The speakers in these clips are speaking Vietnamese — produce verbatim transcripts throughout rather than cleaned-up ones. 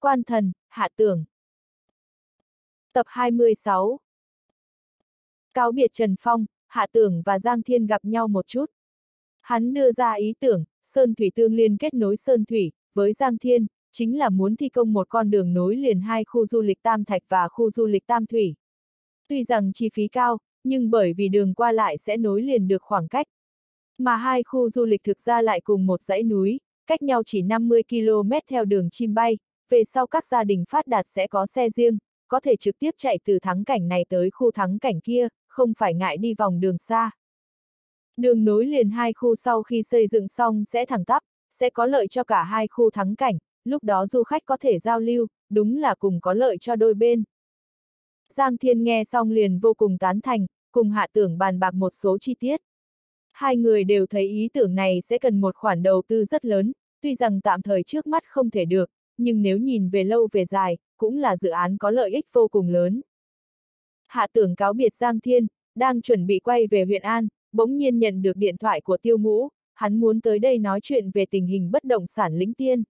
Quan thần, Hạ Tưởng. Tập hai mươi sáu. Cáo biệt Trần Phong, Hạ Tưởng và Giang Thiên gặp nhau một chút. Hắn đưa ra ý tưởng, Sơn Thủy Tương Liên kết nối Sơn Thủy, với Giang Thiên, chính là muốn thi công một con đường nối liền hai khu du lịch Tam Thạch và khu du lịch Tam Thủy. Tuy rằng chi phí cao, nhưng bởi vì đường qua lại sẽ nối liền được khoảng cách. Mà hai khu du lịch thực ra lại cùng một dãy núi, cách nhau chỉ năm mươi ki lô mét theo đường chim bay, về sau các gia đình phát đạt sẽ có xe riêng, có thể trực tiếp chạy từ thắng cảnh này tới khu thắng cảnh kia, không phải ngại đi vòng đường xa. Đường nối liền hai khu sau khi xây dựng xong sẽ thẳng tắp, sẽ có lợi cho cả hai khu thắng cảnh, lúc đó du khách có thể giao lưu, đúng là cùng có lợi cho đôi bên. Giang Thiên nghe xong liền vô cùng tán thành, cùng Hạ Tưởng bàn bạc một số chi tiết. Hai người đều thấy ý tưởng này sẽ cần một khoản đầu tư rất lớn, tuy rằng tạm thời trước mắt không thể được, nhưng nếu nhìn về lâu về dài, cũng là dự án có lợi ích vô cùng lớn. Hạ Tưởng cáo biệt Giang Thiên, đang chuẩn bị quay về huyện An, bỗng nhiên nhận được điện thoại của Tiêu Ngũ, hắn muốn tới đây nói chuyện về tình hình bất động sản Lĩnh Tiên.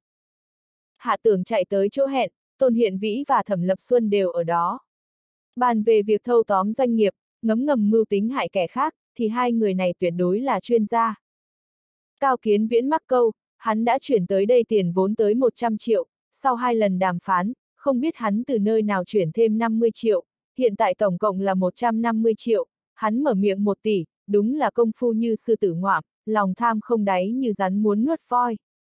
Hạ Tưởng chạy tới chỗ hẹn, Tôn Hiện Vĩ và Thẩm Lập Xuân đều ở đó. Bàn về việc thâu tóm doanh nghiệp, ngấm ngầm mưu tính hại kẻ khác, thì hai người này tuyệt đối là chuyên gia. Cao Kiến Viễn mắc câu, hắn đã chuyển tới đây tiền vốn tới một trăm triệu, sau hai lần đàm phán, không biết hắn từ nơi nào chuyển thêm năm mươi triệu, hiện tại tổng cộng là một trăm năm mươi triệu, hắn mở miệng một tỷ, đúng là công phu như sư tử ngoạm, lòng tham không đáy như rắn muốn nuốt voi.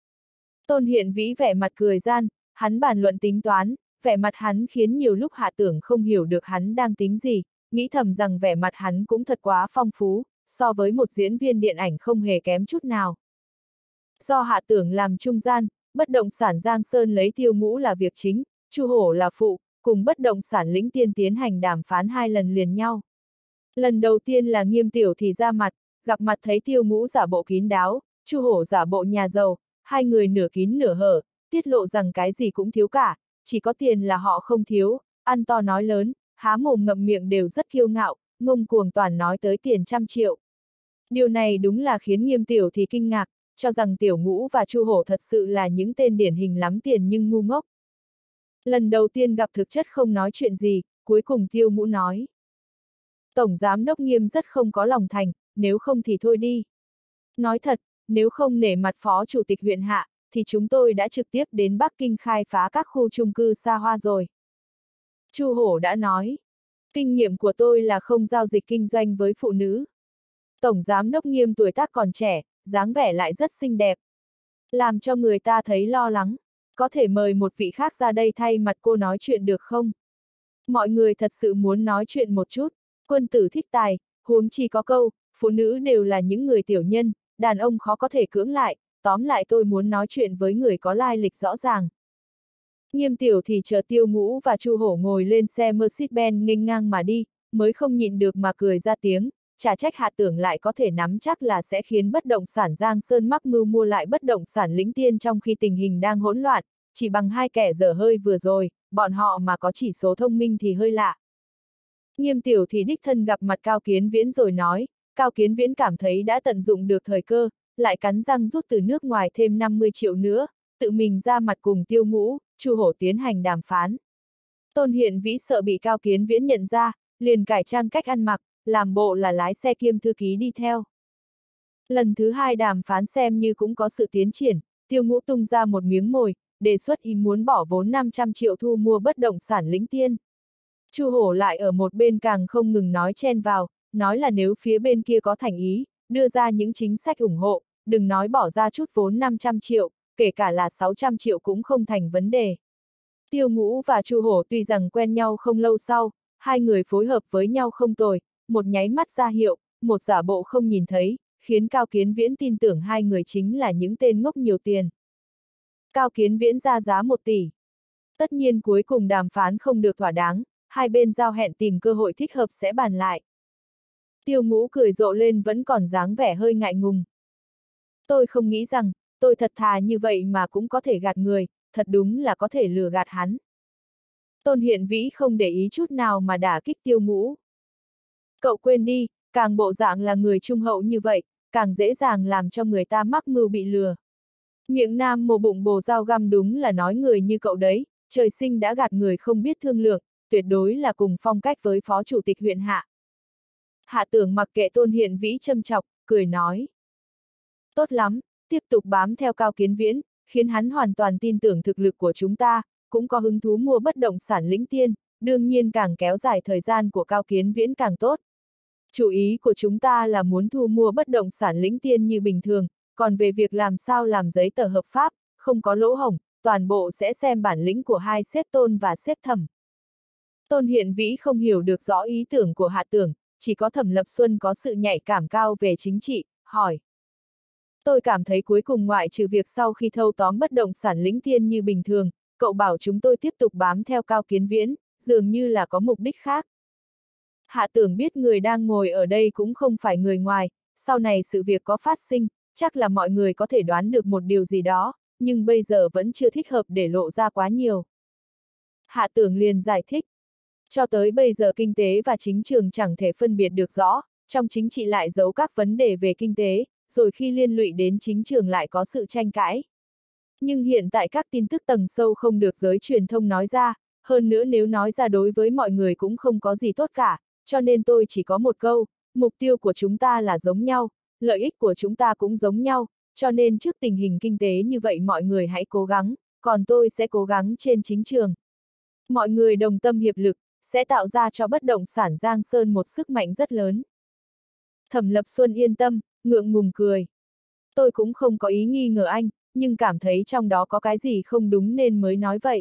Tôn Hiện Vĩ vẻ mặt cười gian, hắn bàn luận tính toán, vẻ mặt hắn khiến nhiều lúc Hạ Tưởng không hiểu được hắn đang tính gì, nghĩ thầm rằng vẻ mặt hắn cũng thật quá phong phú, so với một diễn viên điện ảnh không hề kém chút nào. Do Hạ Tưởng làm trung gian, bất động sản Giang Sơn lấy Tiêu Ngũ là việc chính, Chu Hổ là phụ, cùng bất động sản Lĩnh Tiên tiến hành đàm phán hai lần liền nhau. Lần đầu tiên là Nghiêm Tiểu thì ra mặt, gặp mặt thấy Tiêu Ngũ giả bộ kín đáo, Chu Hổ giả bộ nhà giàu, hai người nửa kín nửa hở, tiết lộ rằng cái gì cũng thiếu cả, chỉ có tiền là họ không thiếu, ăn to nói lớn, há mồm ngậm miệng đều rất kiêu ngạo, ngông cuồng toàn nói tới tiền trăm triệu. Điều này đúng là khiến Nghiêm Tiểu thì kinh ngạc, cho rằng Tiểu Ngũ và Chu Hổ thật sự là những tên điển hình lắm tiền nhưng ngu ngốc. Lần đầu tiên gặp thực chất không nói chuyện gì, cuối cùng Tiêu Ngũ nói. Tổng Giám đốc Nghiêm rất không có lòng thành, nếu không thì thôi đi. Nói thật, nếu không nể mặt Phó Chủ tịch huyện Hạ, thì chúng tôi đã trực tiếp đến Bắc Kinh khai phá các khu chung cư xa hoa rồi. Chu Hổ đã nói, kinh nghiệm của tôi là không giao dịch kinh doanh với phụ nữ. Tổng Giám đốc Nghiêm tuổi tác còn trẻ, dáng vẻ lại rất xinh đẹp. Làm cho người ta thấy lo lắng, có thể mời một vị khác ra đây thay mặt cô nói chuyện được không? Mọi người thật sự muốn nói chuyện một chút, quân tử thích tài, huống chi có câu, phụ nữ đều là những người tiểu nhân, đàn ông khó có thể cưỡng lại, tóm lại tôi muốn nói chuyện với người có lai lịch rõ ràng. Nghiêm Tiểu thì chờ Tiêu Ngũ và Chu Hổ ngồi lên xe Mercedes-Benz nghênh ngang mà đi, mới không nhịn được mà cười ra tiếng, chả trách Hạ Tưởng lại có thể nắm chắc là sẽ khiến bất động sản Giang Sơn mắc mưu mua lại bất động sản Lĩnh Tiên trong khi tình hình đang hỗn loạn, chỉ bằng hai kẻ dở hơi vừa rồi, bọn họ mà có chỉ số thông minh thì hơi lạ. Nghiêm Tiểu thì đích thân gặp mặt Cao Kiến Viễn rồi nói, Cao Kiến Viễn cảm thấy đã tận dụng được thời cơ, lại cắn răng rút từ nước ngoài thêm năm mươi triệu nữa, tự mình ra mặt cùng Tiêu Ngũ, Chu Hổ tiến hành đàm phán. Tôn Hiện Vĩ sợ bị Cao Kiến Viễn nhận ra, liền cải trang cách ăn mặc, làm bộ là lái xe kiêm thư ký đi theo. Lần thứ hai đàm phán xem như cũng có sự tiến triển, Tiêu Ngũ tung ra một miếng mồi, đề xuất ý muốn bỏ vốn năm trăm triệu thu mua bất động sản Lĩnh Tiên. Chu Hổ lại ở một bên càng không ngừng nói chen vào, nói là nếu phía bên kia có thành ý, đưa ra những chính sách ủng hộ, đừng nói bỏ ra chút vốn năm trăm triệu, kể cả là sáu trăm triệu cũng không thành vấn đề. Tiêu Ngũ và Chu Hổ tuy rằng quen nhau không lâu sau, hai người phối hợp với nhau không tồi, một nháy mắt ra hiệu, một giả bộ không nhìn thấy, khiến Cao Kiến Viễn tin tưởng hai người chính là những tên ngốc nhiều tiền. Cao Kiến Viễn ra giá một tỷ. Tất nhiên cuối cùng đàm phán không được thỏa đáng, hai bên giao hẹn tìm cơ hội thích hợp sẽ bàn lại. Tiêu Ngũ cười rộ lên vẫn còn dáng vẻ hơi ngại ngùng. Tôi không nghĩ rằng, tôi thật thà như vậy mà cũng có thể gạt người, thật đúng là có thể lừa gạt hắn. Tôn Hiện Vĩ không để ý chút nào mà đả kích Tiêu Ngũ. Cậu quên đi, càng bộ dạng là người trung hậu như vậy, càng dễ dàng làm cho người ta mắc mưu bị lừa. Miệng nam mồ bụng bồ dao găm đúng là nói người như cậu đấy, Trời sinh đã gạt người không biết thương lượng, tuyệt đối là cùng phong cách với phó chủ tịch huyện Hạ. Hạ Tưởng mặc kệ Tôn Hiện Vĩ châm chọc, cười nói. Tốt lắm, tiếp tục bám theo Cao Kiến Viễn, khiến hắn hoàn toàn tin tưởng thực lực của chúng ta, cũng có hứng thú mua bất động sản lĩnh tiên, đương nhiên càng kéo dài thời gian của Cao Kiến Viễn càng tốt. Chủ ý của chúng ta là muốn thu mua bất động sản lĩnh tiên như bình thường, còn về việc làm sao làm giấy tờ hợp pháp, không có lỗ hổng, toàn bộ sẽ xem bản lĩnh của hai sếp Tôn và sếp Thẩm. Tôn Hiện Vĩ không hiểu được rõ ý tưởng của Hạ Tưởng, chỉ có Thẩm Lập Xuân có sự nhạy cảm cao về chính trị, hỏi. Tôi cảm thấy cuối cùng ngoại trừ việc sau khi thâu tóm bất động sản lĩnh tiên như bình thường, cậu bảo chúng tôi tiếp tục bám theo Cao Kiến Viễn, dường như là có mục đích khác. Hạ Tưởng biết người đang ngồi ở đây cũng không phải người ngoài, sau này sự việc có phát sinh, chắc là mọi người có thể đoán được một điều gì đó, nhưng bây giờ vẫn chưa thích hợp để lộ ra quá nhiều. Hạ Tưởng liền giải thích. Cho tới bây giờ kinh tế và chính trường chẳng thể phân biệt được rõ, trong chính trị lại giấu các vấn đề về kinh tế, rồi khi liên lụy đến chính trường lại có sự tranh cãi. Nhưng hiện tại các tin tức tầng sâu không được giới truyền thông nói ra, hơn nữa nếu nói ra đối với mọi người cũng không có gì tốt cả, cho nên tôi chỉ có một câu, mục tiêu của chúng ta là giống nhau, lợi ích của chúng ta cũng giống nhau, cho nên trước tình hình kinh tế như vậy mọi người hãy cố gắng, còn tôi sẽ cố gắng trên chính trường. Mọi người đồng tâm hiệp lực, sẽ tạo ra cho bất động sản Giang Sơn một sức mạnh rất lớn. Thẩm Lập Xuân yên tâm, ngượng ngùng cười. Tôi cũng không có ý nghi ngờ anh, nhưng cảm thấy trong đó có cái gì không đúng nên mới nói vậy.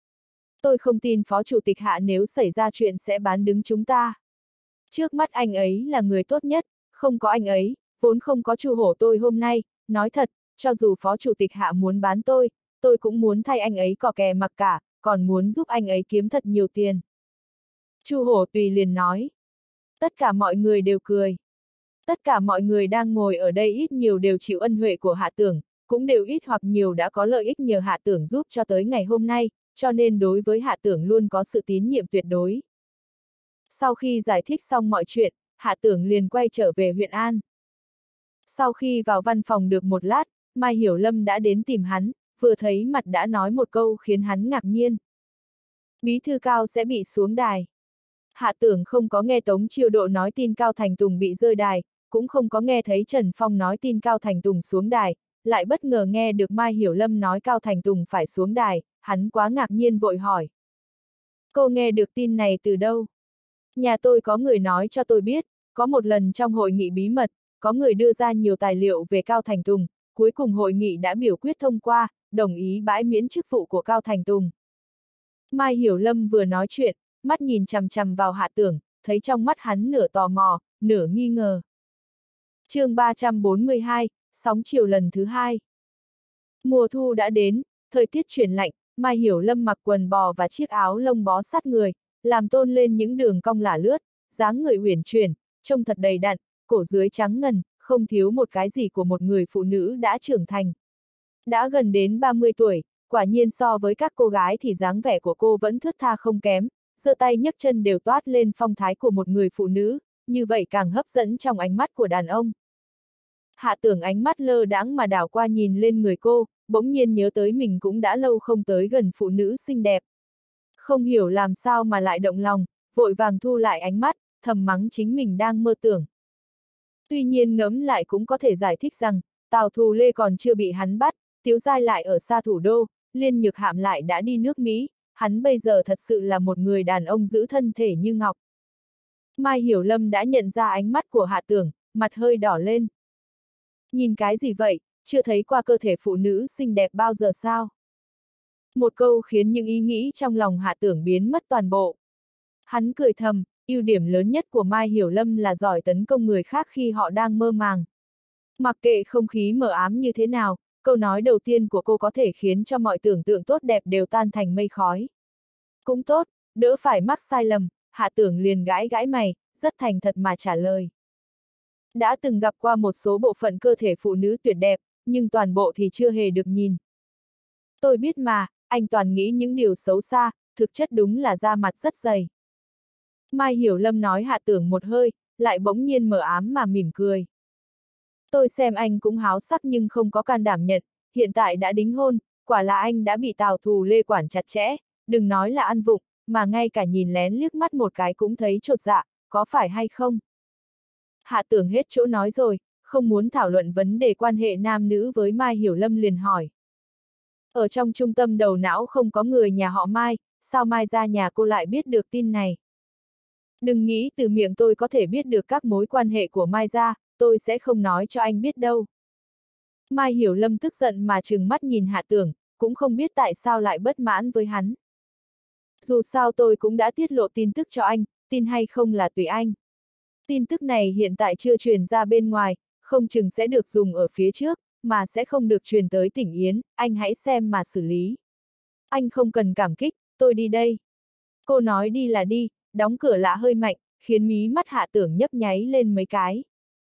Tôi không tin Phó Chủ tịch Hạ nếu xảy ra chuyện sẽ bán đứng chúng ta. Trước mắt anh ấy là người tốt nhất, không có anh ấy, vốn không có Chu Hổ tôi hôm nay, nói thật, cho dù Phó Chủ tịch Hạ muốn bán tôi, tôi cũng muốn thay anh ấy cò kè mặc cả, còn muốn giúp anh ấy kiếm thật nhiều tiền. Chu Hổ Tùy liền nói. Tất cả mọi người đều cười. Tất cả mọi người đang ngồi ở đây ít nhiều đều chịu ân huệ của Hạ Tưởng, cũng đều ít hoặc nhiều đã có lợi ích nhờ Hạ Tưởng giúp cho tới ngày hôm nay, cho nên đối với Hạ Tưởng luôn có sự tín nhiệm tuyệt đối. Sau khi giải thích xong mọi chuyện, Hạ Tưởng liền quay trở về huyện An. Sau khi vào văn phòng được một lát, Mai Hiểu Lâm đã đến tìm hắn, vừa thấy mặt đã nói một câu khiến hắn ngạc nhiên. Bí thư Cao sẽ bị xuống đài. Hạ Tưởng không có nghe Tống Chiêu Độ nói tin Cao Thành Tùng bị rơi đài, cũng không có nghe thấy Trần Phong nói tin Cao Thành Tùng xuống đài, lại bất ngờ nghe được Mai Hiểu Lâm nói Cao Thành Tùng phải xuống đài, hắn quá ngạc nhiên vội hỏi. Cô nghe được tin này từ đâu? Nhà tôi có người nói cho tôi biết, có một lần trong hội nghị bí mật, có người đưa ra nhiều tài liệu về Cao Thành Tùng, cuối cùng hội nghị đã biểu quyết thông qua, đồng ý bãi miễn chức vụ của Cao Thành Tùng. Mai Hiểu Lâm vừa nói chuyện, mắt nhìn chằm chằm vào Hạ Tưởng, thấy trong mắt hắn nửa tò mò, nửa nghi ngờ. chương ba trăm bốn mươi hai, sóng chiều lần thứ hai. Mùa thu đã đến, thời tiết chuyển lạnh, Mai Hiểu Lâm mặc quần bò và chiếc áo lông bó sát người, làm tôn lên những đường cong lả lướt, dáng người uyển chuyển, trông thật đầy đặn, cổ dưới trắng ngần, không thiếu một cái gì của một người phụ nữ đã trưởng thành. Đã gần đến ba mươi tuổi, quả nhiên so với các cô gái thì dáng vẻ của cô vẫn thướt tha không kém, giơ tay nhấc chân đều toát lên phong thái của một người phụ nữ, như vậy càng hấp dẫn trong ánh mắt của đàn ông. Hạ Tưởng ánh mắt lơ đãng mà đảo qua nhìn lên người cô, bỗng nhiên nhớ tới mình cũng đã lâu không tới gần phụ nữ xinh đẹp. Không hiểu làm sao mà lại động lòng, vội vàng thu lại ánh mắt, thầm mắng chính mình đang mơ tưởng. Tuy nhiên ngẫm lại cũng có thể giải thích rằng, Tào Thù Lê còn chưa bị hắn bắt, Tiếu Giai lại ở xa thủ đô, Liên Nhược Hạm lại đã đi nước Mỹ, hắn bây giờ thật sự là một người đàn ông giữ thân thể như ngọc. Mai Hiểu Lâm đã nhận ra ánh mắt của Hạ Tưởng, mặt hơi đỏ lên. Nhìn cái gì vậy, chưa thấy qua cơ thể phụ nữ xinh đẹp bao giờ sao? Một câu khiến những ý nghĩ trong lòng Hạ Tưởng biến mất toàn bộ. Hắn cười thầm, ưu điểm lớn nhất của Mai Hiểu Lâm là giỏi tấn công người khác khi họ đang mơ màng. Mặc kệ không khí mờ ám như thế nào, câu nói đầu tiên của cô có thể khiến cho mọi tưởng tượng tốt đẹp đều tan thành mây khói. Cũng tốt, đỡ phải mắc sai lầm, Hạ Tưởng liền gãi gãi mày, rất thành thật mà trả lời. Đã từng gặp qua một số bộ phận cơ thể phụ nữ tuyệt đẹp, nhưng toàn bộ thì chưa hề được nhìn. Tôi biết mà, anh toàn nghĩ những điều xấu xa, thực chất đúng là da mặt rất dày. Mai Hiểu Lâm nói Hạ Tưởng một hơi, lại bỗng nhiên mờ ám mà mỉm cười. Tôi xem anh cũng háo sắc nhưng không có can đảm nhận, hiện tại đã đính hôn, quả là anh đã bị Tào Thù Lê quản chặt chẽ, đừng nói là ăn vụng, mà ngay cả nhìn lén liếc mắt một cái cũng thấy chột dạ, có phải hay không? Hạ Tưởng hết chỗ nói rồi, không muốn thảo luận vấn đề quan hệ nam nữ với Mai Hiểu Lâm liền hỏi. Ở trong trung tâm đầu não không có người nhà họ Mai, sao Mai ra nhà cô lại biết được tin này? Đừng nghĩ từ miệng tôi có thể biết được các mối quan hệ của Mai ra, tôi sẽ không nói cho anh biết đâu. Mai Hiểu Lâm tức giận mà trừng mắt nhìn Hạ Tưởng, cũng không biết tại sao lại bất mãn với hắn. Dù sao tôi cũng đã tiết lộ tin tức cho anh, tin hay không là tùy anh. Tin tức này hiện tại chưa truyền ra bên ngoài, không chừng sẽ được dùng ở phía trước, mà sẽ không được truyền tới tỉnh Yến, anh hãy xem mà xử lý. Anh không cần cảm kích, tôi đi đây. Cô nói đi là đi, đóng cửa lạ hơi mạnh, khiến mí mắt Hạ Tưởng nhấp nháy lên mấy cái.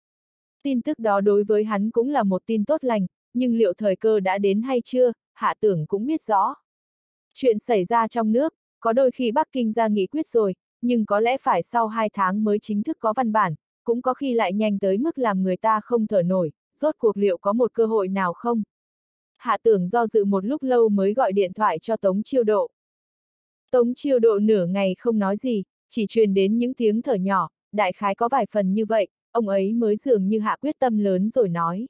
Tin tức đó đối với hắn cũng là một tin tốt lành, nhưng liệu thời cơ đã đến hay chưa, Hạ Tưởng cũng biết rõ. Chuyện xảy ra trong nước, có đôi khi Bắc Kinh ra nghị quyết rồi, nhưng có lẽ phải sau hai tháng mới chính thức có văn bản, cũng có khi lại nhanh tới mức làm người ta không thở nổi, rốt cuộc liệu có một cơ hội nào không? Hạ Tưởng do dự một lúc lâu mới gọi điện thoại cho Tống Chiêu Độ. Tống Chiêu Độ nửa ngày không nói gì, chỉ truyền đến những tiếng thở nhỏ, đại khái có vài phần như vậy, ông ấy mới dường như hạ quyết tâm lớn rồi nói.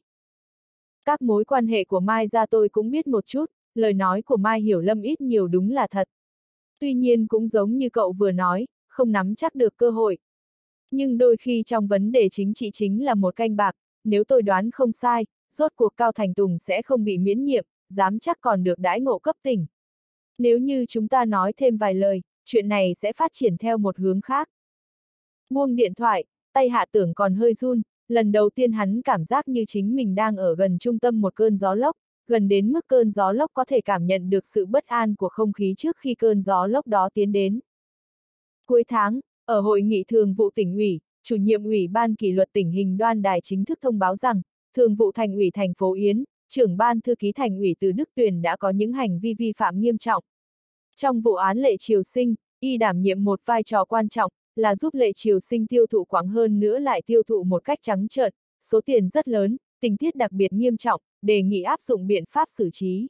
Các mối quan hệ của Mai ra tôi cũng biết một chút, lời nói của Mai Hiểu Lâm ít nhiều đúng là thật. Tuy nhiên cũng giống như cậu vừa nói, không nắm chắc được cơ hội. Nhưng đôi khi trong vấn đề chính trị chính là một canh bạc, nếu tôi đoán không sai, rốt cuộc Cao Thành Tùng sẽ không bị miễn nhiệm, dám chắc còn được đãi ngộ cấp tỉnh. Nếu như chúng ta nói thêm vài lời, chuyện này sẽ phát triển theo một hướng khác. Buông điện thoại, tay Hạ Tưởng còn hơi run, lần đầu tiên hắn cảm giác như chính mình đang ở gần trung tâm một cơn gió lốc, gần đến mức cơn gió lốc có thể cảm nhận được sự bất an của không khí trước khi cơn gió lốc đó tiến đến. Cuối tháng, ở hội nghị thường vụ tỉnh ủy, chủ nhiệm ủy ban kỷ luật tỉnh Hình Đoan Đài chính thức thông báo rằng, thường vụ thành ủy thành phố Yến, trưởng ban thư ký thành ủy Từ Đức Tuyền đã có những hành vi vi phạm nghiêm trọng. Trong vụ án Lệ Triều Sinh, y đảm nhiệm một vai trò quan trọng, là giúp Lệ Triều Sinh tiêu thụ quặng hơn nữa lại tiêu thụ một cách trắng trợn, số tiền rất lớn, tình tiết đặc biệt nghiêm trọng, đề nghị áp dụng biện pháp xử trí.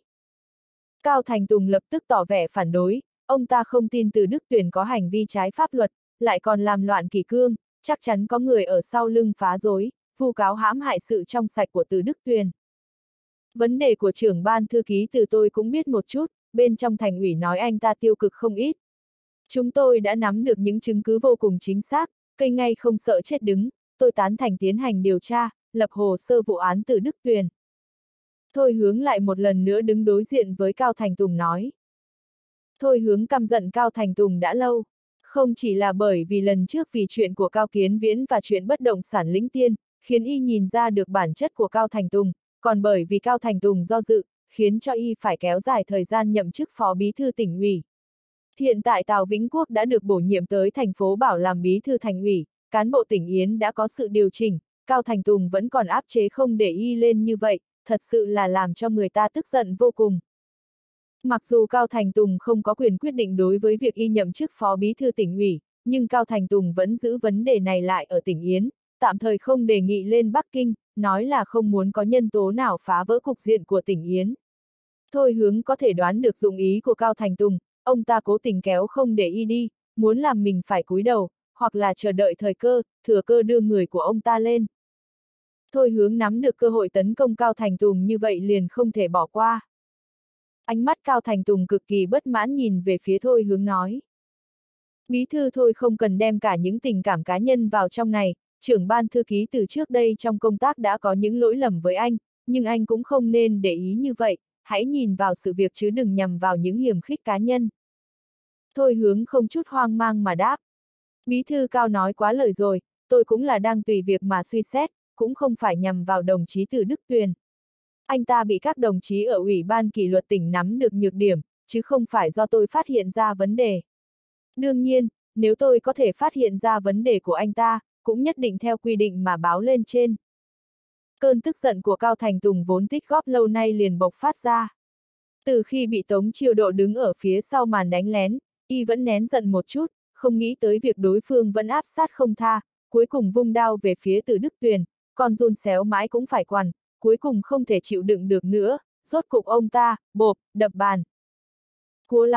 Cao Thành Tùng lập tức tỏ vẻ phản đối, ông ta không tin Từ Đức Tuyền có hành vi trái pháp luật, lại còn làm loạn kỷ cương, chắc chắn có người ở sau lưng phá rối, vu cáo hãm hại sự trong sạch của Từ Đức Tuyền. Vấn đề của trưởng ban thư ký Từ tôi cũng biết một chút, bên trong thành ủy nói anh ta tiêu cực không ít. Chúng tôi đã nắm được những chứng cứ vô cùng chính xác, cây ngay không sợ chết đứng, tôi tán thành tiến hành điều tra, lập hồ sơ vụ án Từ Đức Tuyền. Thôi Hướng lại một lần nữa đứng đối diện với Cao Thành Tùng nói. Thôi Hướng căm giận Cao Thành Tùng đã lâu, không chỉ là bởi vì lần trước vì chuyện của Cao Kiến Viễn và chuyện bất động sản Lĩnh Tiên, khiến y nhìn ra được bản chất của Cao Thành Tùng, còn bởi vì Cao Thành Tùng do dự, khiến cho y phải kéo dài thời gian nhậm chức phó bí thư tỉnh ủy. Hiện tại Tào Vĩnh Quốc đã được bổ nhiệm tới thành phố Bảo làm bí thư thành ủy, cán bộ tỉnh Yến đã có sự điều chỉnh, Cao Thành Tùng vẫn còn áp chế không để y lên như vậy, thật sự là làm cho người ta tức giận vô cùng. Mặc dù Cao Thành Tùng không có quyền quyết định đối với việc y nhậm chức phó bí thư tỉnh ủy, nhưng Cao Thành Tùng vẫn giữ vấn đề này lại ở tỉnh Yến, tạm thời không đề nghị lên Bắc Kinh, nói là không muốn có nhân tố nào phá vỡ cục diện của tỉnh Yến. Thôi Hướng có thể đoán được dụng ý của Cao Thành Tùng, ông ta cố tình kéo không để y đi, muốn làm mình phải cúi đầu, hoặc là chờ đợi thời cơ, thừa cơ đưa người của ông ta lên. Thôi Hướng nắm được cơ hội tấn công Cao Thành Tùng như vậy liền không thể bỏ qua. Ánh mắt Cao Thành Tùng cực kỳ bất mãn nhìn về phía Thôi Hướng nói. Bí thư Thôi không cần đem cả những tình cảm cá nhân vào trong này, trưởng ban thư ký từ trước đây trong công tác đã có những lỗi lầm với anh, nhưng anh cũng không nên để ý như vậy, hãy nhìn vào sự việc chứ đừng nhằm vào những hiềm khích cá nhân. Thôi Hướng không chút hoang mang mà đáp. Bí thư Cao nói quá lời rồi, tôi cũng là đang tùy việc mà suy xét, cũng không phải nhằm vào đồng chí Từ Đức Tuyền. Anh ta bị các đồng chí ở Ủy ban kỷ luật tỉnh nắm được nhược điểm, chứ không phải do tôi phát hiện ra vấn đề. Đương nhiên, nếu tôi có thể phát hiện ra vấn đề của anh ta, cũng nhất định theo quy định mà báo lên trên. Cơn tức giận của Cao Thành Tùng vốn tích góp lâu nay liền bộc phát ra. Từ khi bị Tống Chiêu Độ đứng ở phía sau màn đánh lén, y vẫn nén giận một chút, không nghĩ tới việc đối phương vẫn áp sát không tha, cuối cùng vung đao về phía Từ Đức Tuyền, còn run xéo mãi cũng phải quằn, cuối cùng không thể chịu đựng được nữa, rốt cục ông ta, bộp, đập bàn. Cố lắm,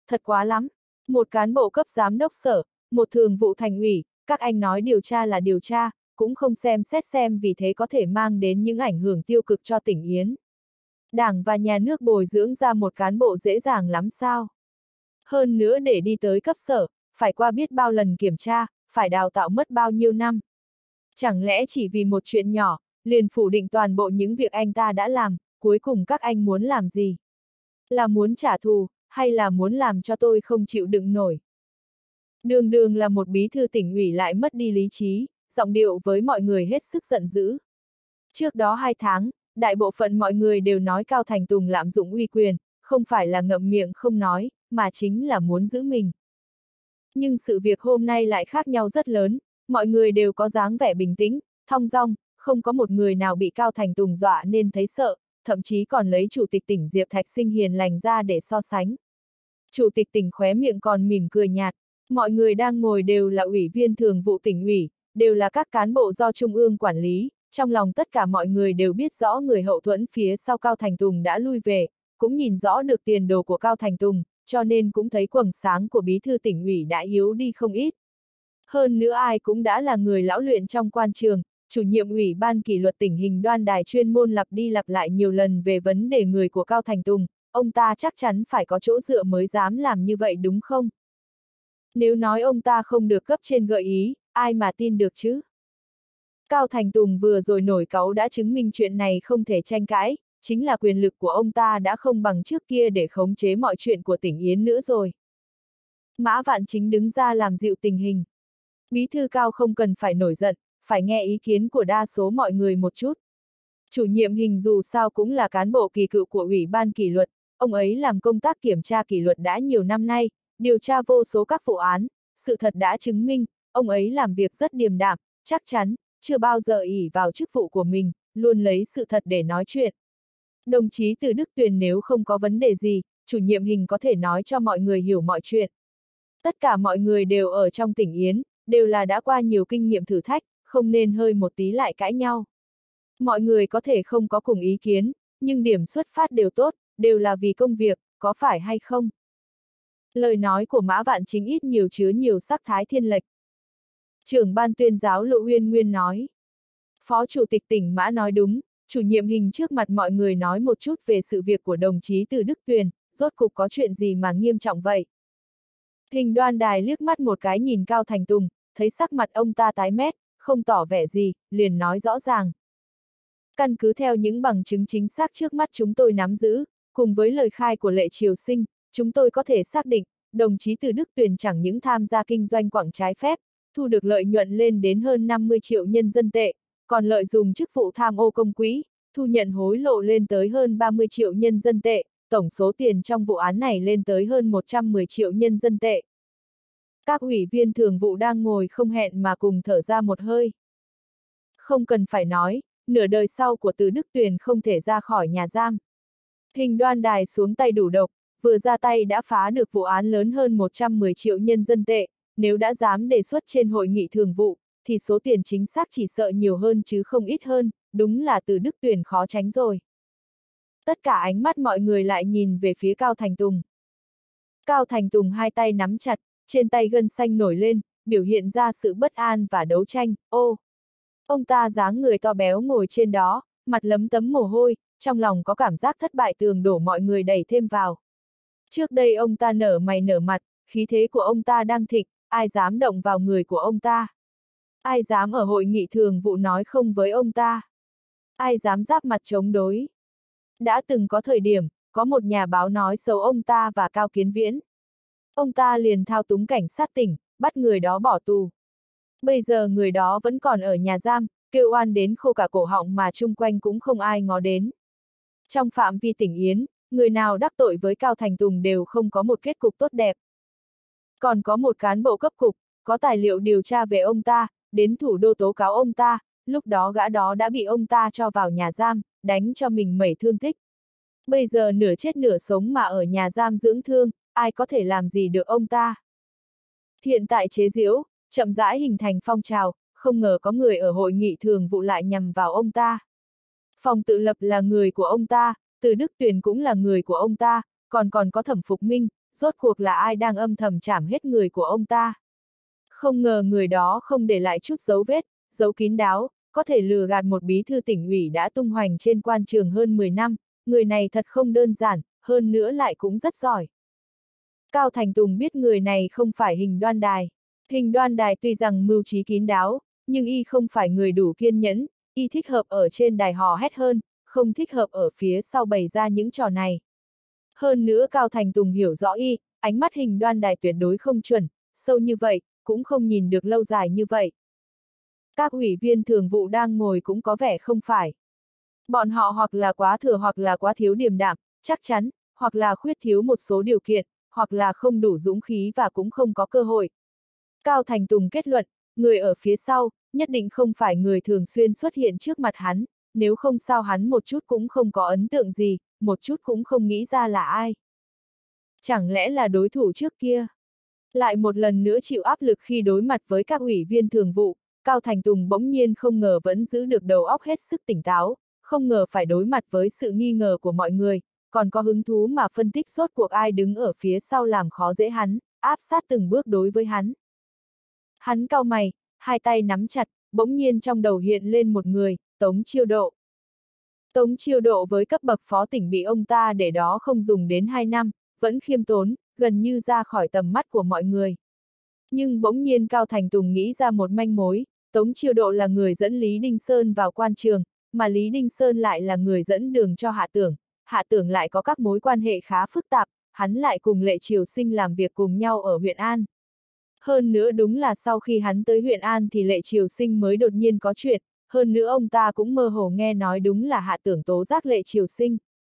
thật quá lắm. Một cán bộ cấp giám đốc sở, một thường vụ thành ủy, các anh nói điều tra là điều tra, cũng không xem xét xem vì thế có thể mang đến những ảnh hưởng tiêu cực cho tỉnh Yến. Đảng và nhà nước bồi dưỡng ra một cán bộ dễ dàng lắm sao? Hơn nữa để đi tới cấp sở, phải qua biết bao lần kiểm tra, phải đào tạo mất bao nhiêu năm. Chẳng lẽ chỉ vì một chuyện nhỏ, liền phủ định toàn bộ những việc anh ta đã làm, cuối cùng các anh muốn làm gì? Là muốn trả thù, hay là muốn làm cho tôi không chịu đựng nổi? Đường đường là một bí thư tỉnh ủy lại mất đi lý trí, giọng điệu với mọi người hết sức giận dữ. Trước đó hai tháng, đại bộ phận mọi người đều nói Cao Thành Tùng lạm dụng uy quyền, không phải là ngậm miệng không nói, mà chính là muốn giữ mình. Nhưng sự việc hôm nay lại khác nhau rất lớn, mọi người đều có dáng vẻ bình tĩnh, thong dong, không có một người nào bị Cao Thành Tùng dọa nên thấy sợ, thậm chí còn lấy chủ tịch tỉnh Diệp Thạch Sinh hiền lành ra để so sánh. Chủ tịch tỉnh khóe miệng còn mỉm cười nhạt, mọi người đang ngồi đều là ủy viên thường vụ tỉnh ủy, đều là các cán bộ do Trung ương quản lý, trong lòng tất cả mọi người đều biết rõ người hậu thuẫn phía sau Cao Thành Tùng đã lui về, cũng nhìn rõ được tiền đồ của Cao Thành Tùng, cho nên cũng thấy quầng sáng của bí thư tỉnh ủy đã yếu đi không ít. Hơn nữa ai cũng đã là người lão luyện trong quan trường, chủ nhiệm ủy ban kỷ luật tỉnh Hình Đoan Đài chuyên môn lặp đi lặp lại nhiều lần về vấn đề người của Cao Thành Tùng, ông ta chắc chắn phải có chỗ dựa mới dám làm như vậy đúng không? Nếu nói ông ta không được cấp trên gợi ý, ai mà tin được chứ? Cao Thành Tùng vừa rồi nổi cáu đã chứng minh chuyện này không thể tranh cãi, chính là quyền lực của ông ta đã không bằng trước kia để khống chế mọi chuyện của tỉnh Yến nữa rồi. Mã Vạn Chính đứng ra làm dịu tình hình. Bí thư Cao không cần phải nổi giận, phải nghe ý kiến của đa số mọi người một chút. Chủ nhiệm Hình dù sao cũng là cán bộ kỳ cựu của Ủy ban kỷ luật, ông ấy làm công tác kiểm tra kỷ luật đã nhiều năm nay, điều tra vô số các vụ án, sự thật đã chứng minh, ông ấy làm việc rất điềm đạm, chắc chắn, chưa bao giờ ỷ vào chức vụ của mình, luôn lấy sự thật để nói chuyện. Đồng chí Từ Đức Tuyền nếu không có vấn đề gì, chủ nhiệm Hình có thể nói cho mọi người hiểu mọi chuyện. Tất cả mọi người đều ở trong tỉnh Yến, đều là đã qua nhiều kinh nghiệm thử thách, không nên hơi một tí lại cãi nhau. Mọi người có thể không có cùng ý kiến, nhưng điểm xuất phát đều tốt, đều là vì công việc, có phải hay không? Lời nói của Mã Vạn Chính ít nhiều chứa nhiều sắc thái thiên lệch. Trưởng ban tuyên giáo Lộ Uyên Nguyên nói. Phó Chủ tịch tỉnh Mã nói đúng, chủ nhiệm Hình trước mặt mọi người nói một chút về sự việc của đồng chí Từ Đức Tuyền, rốt cục có chuyện gì mà nghiêm trọng vậy? Hình Đoan Đài liếc mắt một cái nhìn Cao Thành Tùng, thấy sắc mặt ông ta tái mét, không tỏ vẻ gì, liền nói rõ ràng. Căn cứ theo những bằng chứng chính xác trước mắt chúng tôi nắm giữ, cùng với lời khai của Lệ Triều Sinh, chúng tôi có thể xác định, đồng chí Từ Đức Tuyền chẳng những tham gia kinh doanh quặng trái phép, thu được lợi nhuận lên đến hơn năm mươi triệu nhân dân tệ, còn lợi dụng chức vụ tham ô công quỹ, thu nhận hối lộ lên tới hơn ba mươi triệu nhân dân tệ, tổng số tiền trong vụ án này lên tới hơn một trăm mười triệu nhân dân tệ. Các ủy viên thường vụ đang ngồi không hẹn mà cùng thở ra một hơi. Không cần phải nói, nửa đời sau của Từ Đức Tuyền không thể ra khỏi nhà giam. Hình Đoan Đài xuống tay đủ độc, vừa ra tay đã phá được vụ án lớn hơn một trăm mười triệu nhân dân tệ, nếu đã dám đề xuất trên hội nghị thường vụ, thì số tiền chính xác chỉ sợ nhiều hơn chứ không ít hơn, đúng là Từ Đức Tuyền khó tránh rồi. Tất cả ánh mắt mọi người lại nhìn về phía Cao Thành Tùng. Cao Thành Tùng hai tay nắm chặt, trên tay gân xanh nổi lên, biểu hiện ra sự bất an và đấu tranh, ô. Ông ta dáng người to béo ngồi trên đó, mặt lấm tấm mồ hôi, trong lòng có cảm giác thất bại tường đổ mọi người đẩy thêm vào. Trước đây ông ta nở mày nở mặt, khí thế của ông ta đang thịnh, ai dám động vào người của ông ta? Ai dám ở hội nghị thường vụ nói không với ông ta? Ai dám giáp mặt chống đối? Đã từng có thời điểm, có một nhà báo nói xấu ông ta và Cao Kiến Viễn. Ông ta liền thao túng cảnh sát tỉnh, bắt người đó bỏ tù. Bây giờ người đó vẫn còn ở nhà giam, kêu oan đến khô cả cổ họng mà chung quanh cũng không ai ngó đến. Trong phạm vi tỉnh Yến, người nào đắc tội với Cao Thành Tùng đều không có một kết cục tốt đẹp. Còn có một cán bộ cấp cục, có tài liệu điều tra về ông ta, đến thủ đô tố cáo ông ta, lúc đó gã đó đã bị ông ta cho vào nhà giam, đánh cho mình mẩy thương tích. Bây giờ nửa chết nửa sống mà ở nhà giam dưỡng thương, ai có thể làm gì được ông ta? Hiện tại chế giễu, chậm rãi hình thành phong trào, không ngờ có người ở hội nghị thường vụ lại nhằm vào ông ta. Phòng tự lập là người của ông ta, Từ Đức Tuyền cũng là người của ông ta, còn còn có Thẩm Phục Minh, rốt cuộc là ai đang âm thầm trảm hết người của ông ta. Không ngờ người đó không để lại chút dấu vết, dấu kín đáo, có thể lừa gạt một bí thư tỉnh ủy đã tung hoành trên quan trường hơn mười năm, người này thật không đơn giản, hơn nữa lại cũng rất giỏi. Cao Thành Tùng biết người này không phải Hình Đoan Đài. Hình Đoan Đài tuy rằng mưu trí kín đáo, nhưng y không phải người đủ kiên nhẫn, y thích hợp ở trên đài hò hét hơn, không thích hợp ở phía sau bày ra những trò này. Hơn nữa Cao Thành Tùng hiểu rõ y, ánh mắt Hình Đoan Đài tuyệt đối không chuẩn, sâu như vậy, cũng không nhìn được lâu dài như vậy. Các ủy viên thường vụ đang ngồi cũng có vẻ không phải. Bọn họ hoặc là quá thừa hoặc là quá thiếu điềm đạm, chắc chắn, hoặc là khuyết thiếu một số điều kiện, hoặc là không đủ dũng khí và cũng không có cơ hội. Cao Thành Tùng kết luận, người ở phía sau, nhất định không phải người thường xuyên xuất hiện trước mặt hắn, nếu không sao hắn một chút cũng không có ấn tượng gì, một chút cũng không nghĩ ra là ai. Chẳng lẽ là đối thủ trước kia? Lại một lần nữa chịu áp lực khi đối mặt với các ủy viên thường vụ, Cao Thành Tùng bỗng nhiên không ngờ vẫn giữ được đầu óc hết sức tỉnh táo, không ngờ phải đối mặt với sự nghi ngờ của mọi người, còn có hứng thú mà phân tích rốt cuộc ai đứng ở phía sau làm khó dễ hắn, áp sát từng bước đối với hắn. Hắn cau mày, hai tay nắm chặt, bỗng nhiên trong đầu hiện lên một người, Tống Chiêu Độ. Tống Chiêu Độ với cấp bậc phó tỉnh bị ông ta để đó không dùng đến hai năm, vẫn khiêm tốn, gần như ra khỏi tầm mắt của mọi người. Nhưng bỗng nhiên Cao Thành Tùng nghĩ ra một manh mối, Tống Chiêu Độ là người dẫn Lý Đinh Sơn vào quan trường, mà Lý Đinh Sơn lại là người dẫn đường cho Hạ Tưởng, Hạ Tưởng lại có các mối quan hệ khá phức tạp, hắn lại cùng Lệ Triều Sinh làm việc cùng nhau ở huyện An. Hơn nữa đúng là sau khi hắn tới huyện An thì Lệ Triều Sinh mới đột nhiên có chuyện, hơn nữa ông ta cũng mơ hồ nghe nói đúng là Hạ Tưởng tố giác Lệ Triều Sinh.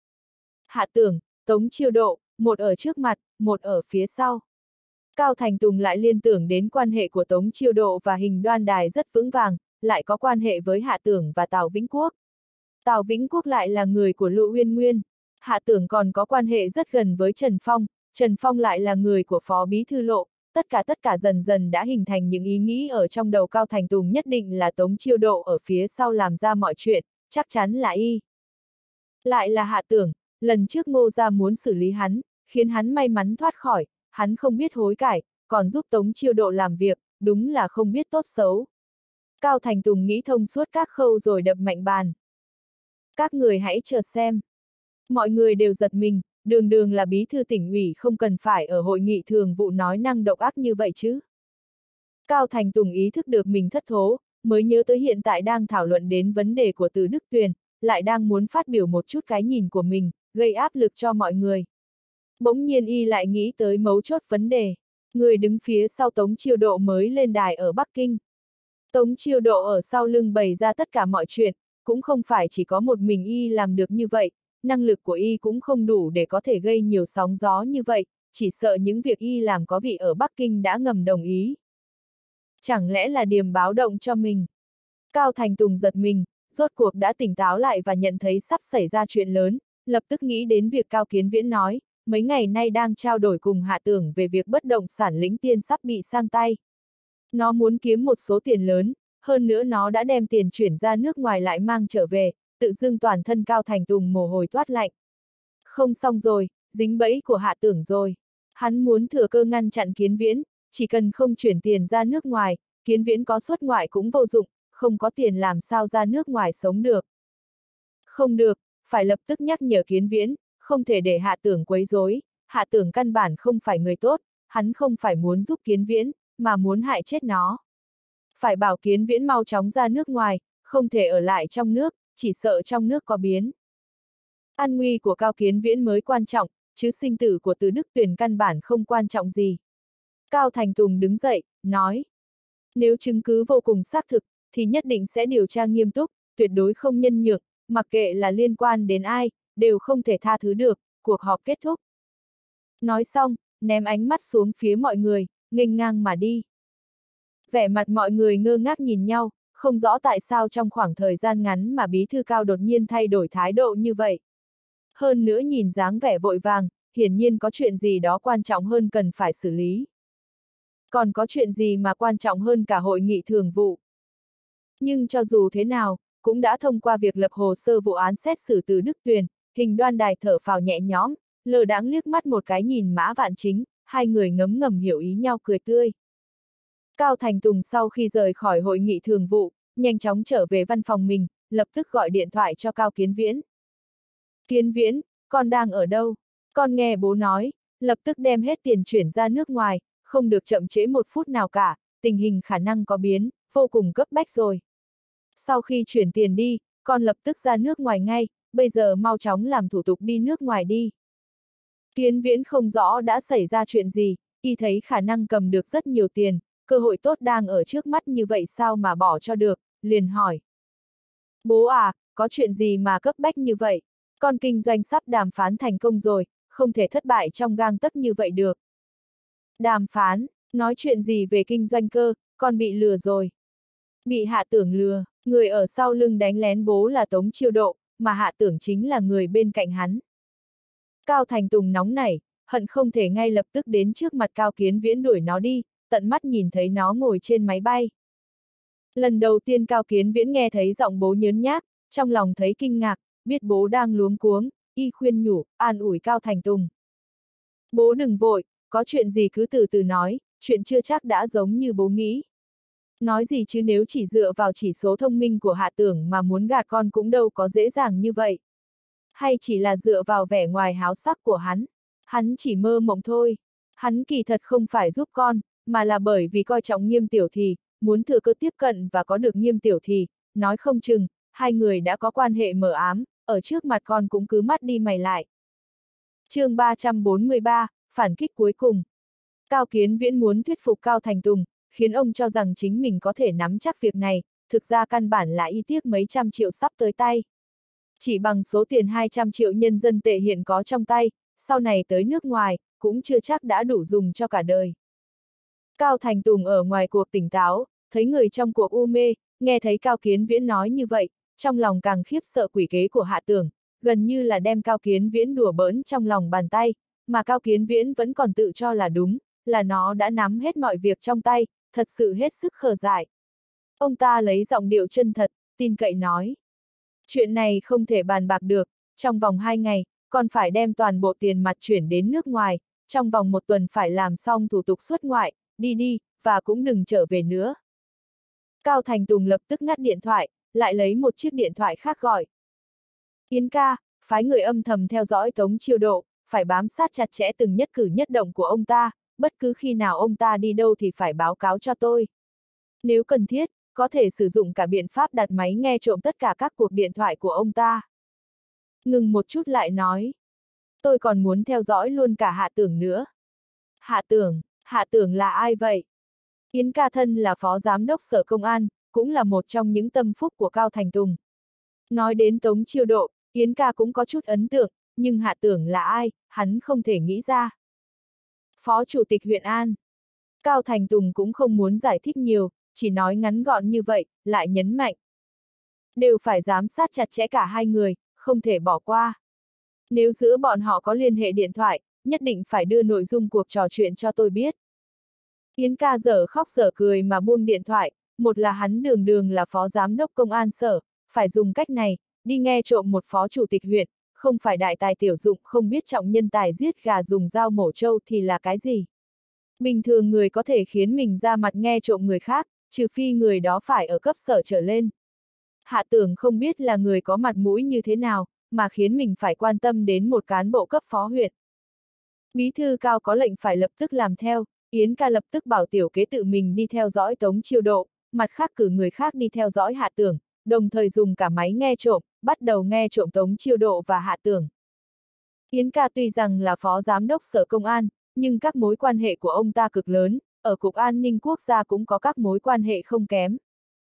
Hạ Tưởng, Tống Chiêu Độ, một ở trước mặt, một ở phía sau. Cao Thành Tùng lại liên tưởng đến quan hệ của Tống Chiêu Độ và Hình Đoan Đài rất vững vàng, lại có quan hệ với Hạ Tưởng và Tào Vĩnh Quốc. Tào Vĩnh Quốc lại là người của Lỗ Uyên Nguyên. Hạ Tưởng còn có quan hệ rất gần với Trần Phong, Trần Phong lại là người của Phó Bí Thư Lộ, tất cả tất cả dần dần đã hình thành những ý nghĩ ở trong đầu Cao Thành Tùng, nhất định là Tống Chiêu Độ ở phía sau làm ra mọi chuyện, chắc chắn là y. Lại là Hạ Tưởng, lần trước Ngô Gia muốn xử lý hắn, khiến hắn may mắn thoát khỏi, hắn không biết hối cải, còn giúp Tống Chiêu Độ làm việc, đúng là không biết tốt xấu. Cao Thành Tùng nghĩ thông suốt các khâu rồi đập mạnh bàn. Các người hãy chờ xem. Mọi người đều giật mình, đường đường là bí thư tỉnh ủy không cần phải ở hội nghị thường vụ nói năng độc ác như vậy chứ. Cao Thành Tùng ý thức được mình thất thố, mới nhớ tới hiện tại đang thảo luận đến vấn đề của Từ Đức Tuyền, lại đang muốn phát biểu một chút cái nhìn của mình, gây áp lực cho mọi người. Bỗng nhiên y lại nghĩ tới mấu chốt vấn đề, người đứng phía sau Tống Chiêu Độ mới lên đài ở Bắc Kinh. Tống Chiêu Độ ở sau lưng bày ra tất cả mọi chuyện, cũng không phải chỉ có một mình y làm được như vậy, năng lực của y cũng không đủ để có thể gây nhiều sóng gió như vậy, chỉ sợ những việc y làm có vị ở Bắc Kinh đã ngầm đồng ý. Chẳng lẽ là điềm báo động cho mình? Cao Thành Tùng giật mình, rốt cuộc đã tỉnh táo lại và nhận thấy sắp xảy ra chuyện lớn, lập tức nghĩ đến việc Cao Kiến Viễn nói, mấy ngày nay đang trao đổi cùng Hạ Tưởng về việc bất động sản Lĩnh Tiên sắp bị sang tay. Nó muốn kiếm một số tiền lớn, hơn nữa nó đã đem tiền chuyển ra nước ngoài lại mang trở về, tự dưng toàn thân Cao Thành Tùng mồ hôi toát lạnh. Không xong rồi, dính bẫy của Hạ Tưởng rồi. Hắn muốn thừa cơ ngăn chặn Kiến Viễn, chỉ cần không chuyển tiền ra nước ngoài, Kiến Viễn có xuất ngoại cũng vô dụng, không có tiền làm sao ra nước ngoài sống được. Không được, phải lập tức nhắc nhở Kiến Viễn, không thể để Hạ Tưởng quấy rối. Hạ Tưởng căn bản không phải người tốt, hắn không phải muốn giúp Kiến Viễn, mà muốn hại chết nó. Phải bảo Kiến Viễn mau chóng ra nước ngoài, không thể ở lại trong nước, chỉ sợ trong nước có biến. An nguy của Cao Kiến Viễn mới quan trọng, chứ sinh tử của Từ Đức Tuyền căn bản không quan trọng gì. Cao Thành Tùng đứng dậy, nói. Nếu chứng cứ vô cùng xác thực, thì nhất định sẽ điều tra nghiêm túc, tuyệt đối không nhân nhượng, mặc kệ là liên quan đến ai, đều không thể tha thứ được, cuộc họp kết thúc. Nói xong, ném ánh mắt xuống phía mọi người, nghênh ngang mà đi. Vẻ mặt mọi người ngơ ngác nhìn nhau, không rõ tại sao trong khoảng thời gian ngắn mà bí thư Cao đột nhiên thay đổi thái độ như vậy. Hơn nữa nhìn dáng vẻ vội vàng, hiển nhiên có chuyện gì đó quan trọng hơn cần phải xử lý. Còn có chuyện gì mà quan trọng hơn cả hội nghị thường vụ. Nhưng cho dù thế nào, cũng đã thông qua việc lập hồ sơ vụ án xét xử Từ Đức Tuyền, Hình Đoan Đài thở phào nhẹ nhõm, lơ đãng liếc mắt một cái nhìn Mã Vạn Chính, hai người ngấm ngầm hiểu ý nhau cười tươi. Cao Thành Tùng sau khi rời khỏi hội nghị thường vụ, nhanh chóng trở về văn phòng mình, lập tức gọi điện thoại cho Cao Kiến Viễn. Kiến Viễn, con đang ở đâu? Con nghe bố nói, lập tức đem hết tiền chuyển ra nước ngoài, không được chậm trễ một phút nào cả, tình hình khả năng có biến, vô cùng cấp bách rồi. Sau khi chuyển tiền đi, con lập tức ra nước ngoài ngay, bây giờ mau chóng làm thủ tục đi nước ngoài đi. Kiến Viễn không rõ đã xảy ra chuyện gì, y thấy khả năng cầm được rất nhiều tiền, cơ hội tốt đang ở trước mắt như vậy sao mà bỏ cho được, liền hỏi. Bố à, có chuyện gì mà cấp bách như vậy? Con kinh doanh sắp đàm phán thành công rồi, không thể thất bại trong gang tấc như vậy được. Đàm phán, nói chuyện gì về kinh doanh cơ, con bị lừa rồi. Bị Hạ Tưởng lừa, người ở sau lưng đánh lén bố là Tống Chiêu Độ, mà Hạ Tưởng chính là người bên cạnh hắn. Cao Thành Tùng nóng nảy, hận không thể ngay lập tức đến trước mặt Cao Kiến Viễn đuổi nó đi, tận mắt nhìn thấy nó ngồi trên máy bay. Lần đầu tiên Cao Kiến Viễn nghe thấy giọng bố nhớn nhác, trong lòng thấy kinh ngạc, biết bố đang luống cuống, y khuyên nhủ, an ủi Cao Thành Tùng. Bố đừng vội, có chuyện gì cứ từ từ nói, chuyện chưa chắc đã giống như bố nghĩ. Nói gì chứ nếu chỉ dựa vào chỉ số thông minh của Hạ Tưởng mà muốn gạt con cũng đâu có dễ dàng như vậy. Hay chỉ là dựa vào vẻ ngoài háo sắc của hắn, hắn chỉ mơ mộng thôi. Hắn kỳ thật không phải giúp con, mà là bởi vì coi trọng Nghiêm Tiểu Thì, muốn thừa cơ tiếp cận và có được Nghiêm Tiểu Thì, nói không chừng, hai người đã có quan hệ mờ ám, ở trước mặt con cũng cứ mắt đi mày lại. chương ba trăm bốn mươi ba, phản kích cuối cùng. Cao Kiến Viễn muốn thuyết phục Cao Thành Tùng, khiến ông cho rằng chính mình có thể nắm chắc việc này, thực ra căn bản là y tiếc mấy trăm triệu sắp tới tay. Chỉ bằng số tiền hai trăm triệu nhân dân tệ hiện có trong tay, sau này tới nước ngoài, cũng chưa chắc đã đủ dùng cho cả đời. Cao Thành Tùng ở ngoài cuộc tỉnh táo, thấy người trong cuộc u mê, nghe thấy Cao Kiến Viễn nói như vậy, trong lòng càng khiếp sợ quỷ kế của Hạ Tưởng, gần như là đem Cao Kiến Viễn đùa bỡn trong lòng bàn tay, mà Cao Kiến Viễn vẫn còn tự cho là đúng, là nó đã nắm hết mọi việc trong tay, thật sự hết sức khờ dại. Ông ta lấy giọng điệu chân thật, tin cậy nói. Chuyện này không thể bàn bạc được, trong vòng hai ngày, còn phải đem toàn bộ tiền mặt chuyển đến nước ngoài, trong vòng một tuần phải làm xong thủ tục xuất ngoại, đi đi, và cũng đừng trở về nữa. Cao Thành Tùng lập tức ngắt điện thoại, lại lấy một chiếc điện thoại khác gọi. Yến ca, phái người âm thầm theo dõi Tống Chiêu Độ, phải bám sát chặt chẽ từng nhất cử nhất động của ông ta, bất cứ khi nào ông ta đi đâu thì phải báo cáo cho tôi. Nếu cần thiết, có thể sử dụng cả biện pháp đặt máy nghe trộm tất cả các cuộc điện thoại của ông ta. Ngừng một chút lại nói. Tôi còn muốn theo dõi luôn cả Hạ Tưởng nữa. Hạ Tưởng, Hạ Tưởng là ai vậy? Yến ca thân là phó giám đốc sở công an, cũng là một trong những tâm phúc của Cao Thành Tùng. Nói đến Tống Chiêu Độ, Yến ca cũng có chút ấn tượng, nhưng Hạ Tưởng là ai, hắn không thể nghĩ ra. Phó Chủ tịch huyện An. Cao Thành Tùng cũng không muốn giải thích nhiều, chỉ nói ngắn gọn như vậy, lại nhấn mạnh. Đều phải giám sát chặt chẽ cả hai người, không thể bỏ qua. Nếu giữa bọn họ có liên hệ điện thoại, nhất định phải đưa nội dung cuộc trò chuyện cho tôi biết. Yến ca dở khóc dở cười mà buông điện thoại, một là hắn đường đường là phó giám đốc công an sở, phải dùng cách này, đi nghe trộm một phó chủ tịch huyện, không phải đại tài tiểu dụng không biết trọng nhân tài giết gà dùng dao mổ trâu thì là cái gì. Bình thường người có thể khiến mình ra mặt nghe trộm người khác, trừ phi người đó phải ở cấp sở trở lên. Hạ Tưởng không biết là người có mặt mũi như thế nào, mà khiến mình phải quan tâm đến một cán bộ cấp phó huyện. Bí thư Cao có lệnh phải lập tức làm theo, Yến ca lập tức bảo tiểu kế tự mình đi theo dõi Tống Chiêu Độ, mặt khác cử người khác đi theo dõi Hạ Tưởng, đồng thời dùng cả máy nghe trộm, bắt đầu nghe trộm Tống Chiêu Độ và Hạ Tưởng. Yến ca tuy rằng là phó giám đốc sở công an, nhưng các mối quan hệ của ông ta cực lớn, ở Cục An ninh Quốc gia cũng có các mối quan hệ không kém.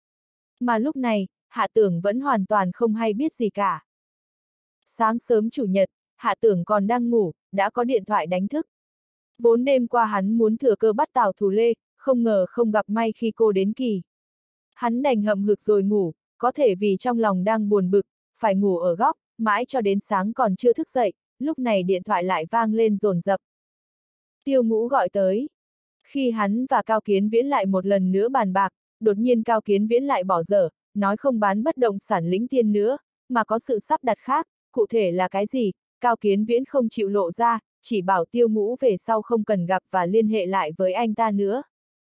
Mà lúc này, Hạ Tưởng vẫn hoàn toàn không hay biết gì cả. Sáng sớm chủ nhật, Hạ Tưởng còn đang ngủ, đã có điện thoại đánh thức. Vốn đêm qua hắn muốn thừa cơ bắt Tào Thù Lê, không ngờ không gặp may khi cô đến kỳ. Hắn đành hậm hực rồi ngủ, có thể vì trong lòng đang buồn bực, phải ngủ ở góc, mãi cho đến sáng còn chưa thức dậy, lúc này điện thoại lại vang lên dồn dập. Tiêu Ngũ gọi tới. Khi hắn và Cao Kiến Viễn lại một lần nữa bàn bạc, đột nhiên Cao Kiến Viễn lại bỏ dở, nói không bán bất động sản Lĩnh Tiên nữa, mà có sự sắp đặt khác, cụ thể là cái gì, Cao Kiến Viễn không chịu lộ ra, chỉ bảo Tiêu Ngũ về sau không cần gặp và liên hệ lại với anh ta nữa.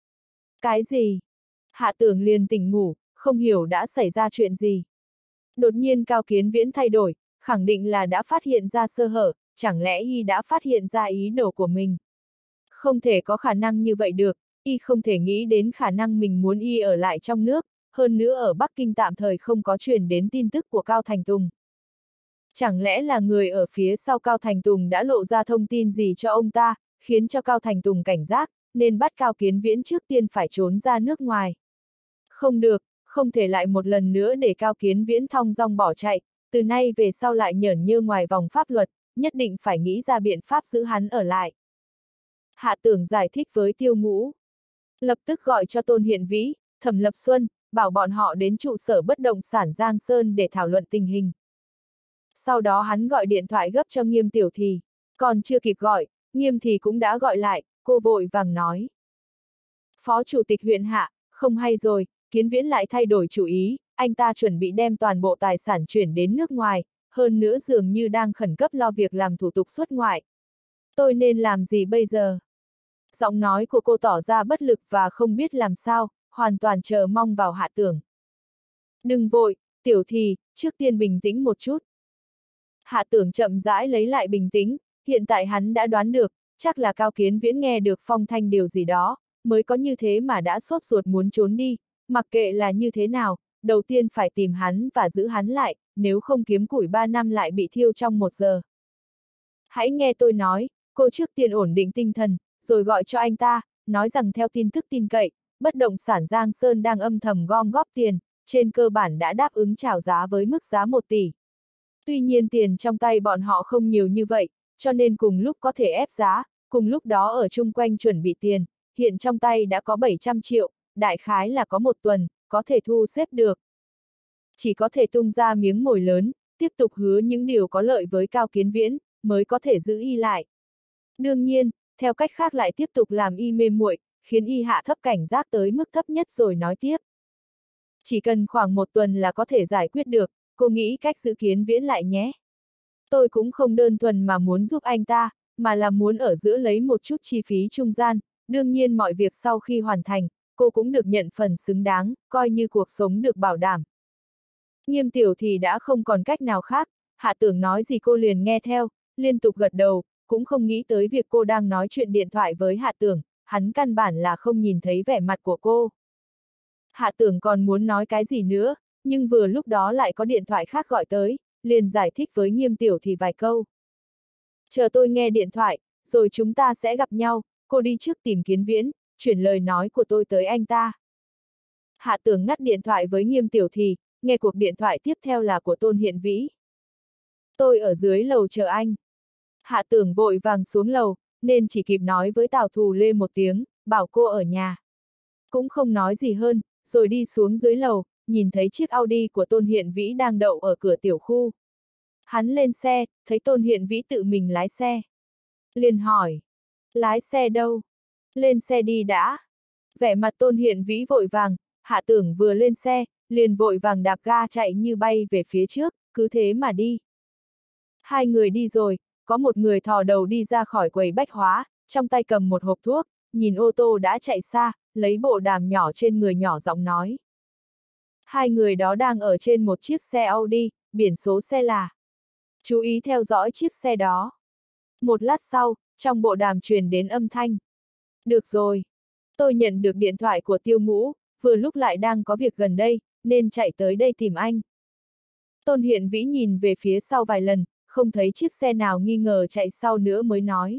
Cái gì? Hạ Tưởng liền tỉnh ngủ, không hiểu đã xảy ra chuyện gì. Đột nhiên Cao Kiến Viễn thay đổi, khẳng định là đã phát hiện ra sơ hở, chẳng lẽ y đã phát hiện ra ý đồ của mình? Không thể có khả năng như vậy được, y không thể nghĩ đến khả năng mình muốn y ở lại trong nước, hơn nữa ở Bắc Kinh tạm thời không có truyền đến tin tức của Cao Thành Tùng. Chẳng lẽ là người ở phía sau Cao Thành Tùng đã lộ ra thông tin gì cho ông ta, khiến cho Cao Thành Tùng cảnh giác, nên bắt Cao Kiến Viễn trước tiên phải trốn ra nước ngoài. Không được, không thể lại một lần nữa để Cao Kiến Viễn thong dong bỏ chạy, từ nay về sau lại nhởn nhơ ngoài vòng pháp luật, nhất định phải nghĩ ra biện pháp giữ hắn ở lại. Hạ Tưởng giải thích với Tiêu Ngũ. Lập tức gọi cho Tôn Hiện Vĩ, Thẩm Lập Xuân, bảo bọn họ đến trụ sở bất động sản Giang Sơn để thảo luận tình hình. Sau đó hắn gọi điện thoại gấp cho Nghiêm Tiểu Thì, còn chưa kịp gọi, Nghiêm Thì cũng đã gọi lại, cô vội vàng nói. Phó Chủ tịch huyện Hạ, không hay rồi, Kiến Viễn lại thay đổi chủ ý, anh ta chuẩn bị đem toàn bộ tài sản chuyển đến nước ngoài, hơn nữa dường như đang khẩn cấp lo việc làm thủ tục xuất ngoại. Tôi nên làm gì bây giờ? Giọng nói của cô tỏ ra bất lực và không biết làm sao, hoàn toàn chờ mong vào Hạ Tưởng. Đừng vội, Tiểu Thì, trước tiên bình tĩnh một chút. Hạ Tưởng chậm rãi lấy lại bình tĩnh, hiện tại hắn đã đoán được, chắc là Cao Kiến Viễn nghe được phong thanh điều gì đó, mới có như thế mà đã sốt ruột muốn trốn đi, mặc kệ là như thế nào, đầu tiên phải tìm hắn và giữ hắn lại, nếu không kiếm củi ba năm lại bị thiêu trong một giờ. Hãy nghe tôi nói, cô trước tiên ổn định tinh thần, rồi gọi cho anh ta, nói rằng theo tin tức tin cậy, bất động sản Giang Sơn đang âm thầm gom góp tiền, trên cơ bản đã đáp ứng chào giá với mức giá một tỷ. Tuy nhiên tiền trong tay bọn họ không nhiều như vậy, cho nên cùng lúc có thể ép giá, cùng lúc đó ở chung quanh chuẩn bị tiền, hiện trong tay đã có bảy trăm triệu, đại khái là có một tuần, có thể thu xếp được. Chỉ có thể tung ra miếng mồi lớn, tiếp tục hứa những điều có lợi với Cao Kiến Viễn, mới có thể giữ y lại. Đương nhiên, theo cách khác lại tiếp tục làm y mê muội, khiến y hạ thấp cảnh giác tới mức thấp nhất rồi nói tiếp. Chỉ cần khoảng một tuần là có thể giải quyết được, cô nghĩ cách giữ Kiến Viễn lại nhé. Tôi cũng không đơn thuần mà muốn giúp anh ta, mà là muốn ở giữa lấy một chút chi phí trung gian, đương nhiên mọi việc sau khi hoàn thành, cô cũng được nhận phần xứng đáng, coi như cuộc sống được bảo đảm. Nghiêm Tiểu thì đã không còn cách nào khác, Hạ Tưởng nói gì cô liền nghe theo, liên tục gật đầu, cũng không nghĩ tới việc cô đang nói chuyện điện thoại với Hạ Tưởng, hắn căn bản là không nhìn thấy vẻ mặt của cô. Hạ Tưởng còn muốn nói cái gì nữa, nhưng vừa lúc đó lại có điện thoại khác gọi tới, liền giải thích với Nghiêm Tiểu thì vài câu. Chờ tôi nghe điện thoại, rồi chúng ta sẽ gặp nhau, cô đi trước tìm Kiến Viễn, chuyển lời nói của tôi tới anh ta. Hạ Tưởng ngắt điện thoại với Nghiêm Tiểu thì, nghe cuộc điện thoại tiếp theo là của Tôn Hiện Vĩ. Tôi ở dưới lầu chờ anh. Hạ Tưởng vội vàng xuống lầu, nên chỉ kịp nói với Tào Thù Lê một tiếng, bảo cô ở nhà. Cũng không nói gì hơn, rồi đi xuống dưới lầu, nhìn thấy chiếc Audi của Tôn Hiện Vĩ đang đậu ở cửa tiểu khu. Hắn lên xe, thấy Tôn Hiện Vĩ tự mình lái xe. Liền hỏi, lái xe đâu? Lên xe đi đã. Vẻ mặt Tôn Hiện Vĩ vội vàng, Hạ Tưởng vừa lên xe, liền vội vàng đạp ga chạy như bay về phía trước, cứ thế mà đi. Hai người đi rồi, có một người thò đầu đi ra khỏi quầy bách hóa, trong tay cầm một hộp thuốc, nhìn ô tô đã chạy xa, lấy bộ đàm nhỏ trên người nhỏ giọng nói. Hai người đó đang ở trên một chiếc xe Audi, biển số xe là. Chú ý theo dõi chiếc xe đó. Một lát sau, trong bộ đàm truyền đến âm thanh. Được rồi. Tôi nhận được điện thoại của Tiêu Ngũ, vừa lúc lại đang có việc gần đây, nên chạy tới đây tìm anh. Tôn Hiện Vĩ nhìn về phía sau vài lần, không thấy chiếc xe nào nghi ngờ chạy sau nữa mới nói.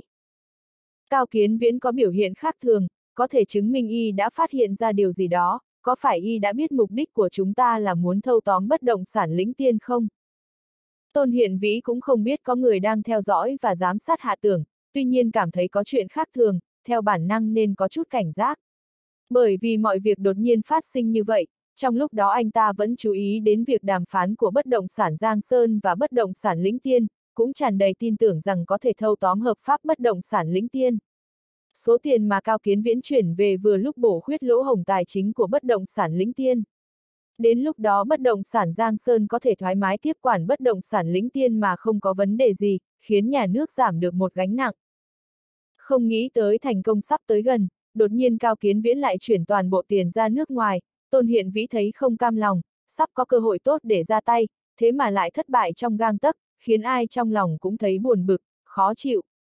Cao Kiến Viễn có biểu hiện khác thường, có thể chứng minh y đã phát hiện ra điều gì đó, có phải y đã biết mục đích của chúng ta là muốn thâu tóm bất động sản Lĩnh Tiên không? Tôn Hiện Vĩ cũng không biết có người đang theo dõi và giám sát Hạ Tưởng, tuy nhiên cảm thấy có chuyện khác thường, theo bản năng nên có chút cảnh giác. Bởi vì mọi việc đột nhiên phát sinh như vậy, trong lúc đó anh ta vẫn chú ý đến việc đàm phán của bất động sản Giang Sơn và bất động sản Lĩnh Tiên, cũng tràn đầy tin tưởng rằng có thể thâu tóm hợp pháp bất động sản Lĩnh Tiên. Số tiền mà Cao Kiến Viễn chuyển về vừa lúc bổ khuyết lỗ hổng tài chính của bất động sản Lĩnh Tiên. Đến lúc đó bất động sản Giang Sơn có thể thoải mái tiếp quản bất động sản Lĩnh Tiên mà không có vấn đề gì, khiến nhà nước giảm được một gánh nặng. Không nghĩ tới thành công sắp tới gần, đột nhiên Cao Kiến Viễn lại chuyển toàn bộ tiền ra nước ngoài, Tôn Hiện Vĩ thấy không cam lòng, sắp có cơ hội tốt để ra tay, thế mà lại thất bại trong gang tấc, khiến ai trong lòng cũng thấy buồn bực, khó chịu.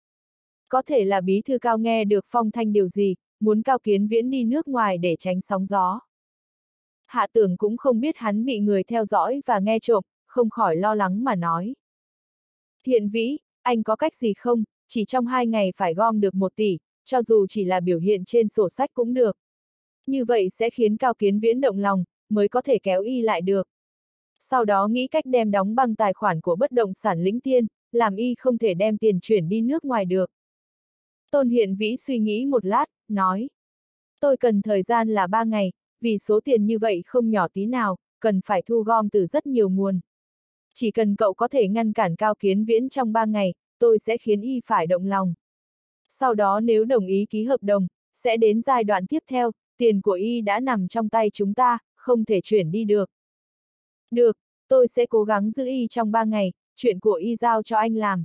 Có thể là bí thư Cao nghe được phong thanh điều gì, muốn Cao Kiến Viễn đi nước ngoài để tránh sóng gió. Hạ Tưởng cũng không biết hắn bị người theo dõi và nghe trộm, không khỏi lo lắng mà nói. Hiện Vĩ, anh có cách gì không, chỉ trong hai ngày phải gom được một tỷ, cho dù chỉ là biểu hiện trên sổ sách cũng được. Như vậy sẽ khiến Cao Kiến Viễn động lòng, mới có thể kéo y lại được. Sau đó nghĩ cách đem đóng băng tài khoản của bất động sản Lĩnh Tiên, làm y không thể đem tiền chuyển đi nước ngoài được. Tôn Hiện Vĩ suy nghĩ một lát, nói. Tôi cần thời gian là ba ngày, vì số tiền như vậy không nhỏ tí nào, cần phải thu gom từ rất nhiều nguồn. Chỉ cần cậu có thể ngăn cản Cao Kiến Viễn trong ba ngày, tôi sẽ khiến y phải động lòng. Sau đó nếu đồng ý ký hợp đồng, sẽ đến giai đoạn tiếp theo, tiền của y đã nằm trong tay chúng ta, không thể chuyển đi được. Được, tôi sẽ cố gắng giữ y trong ba ngày, chuyện của y giao cho anh làm.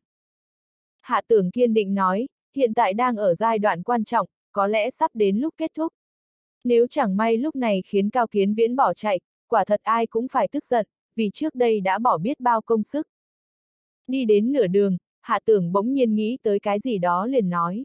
Hạ Tưởng kiên định nói, hiện tại đang ở giai đoạn quan trọng, có lẽ sắp đến lúc kết thúc. Nếu chẳng may lúc này khiến Cao Kiến Viễn bỏ chạy, quả thật ai cũng phải tức giận, vì trước đây đã bỏ biết bao công sức. Đi đến nửa đường, Hạ Tưởng bỗng nhiên nghĩ tới cái gì đó liền nói.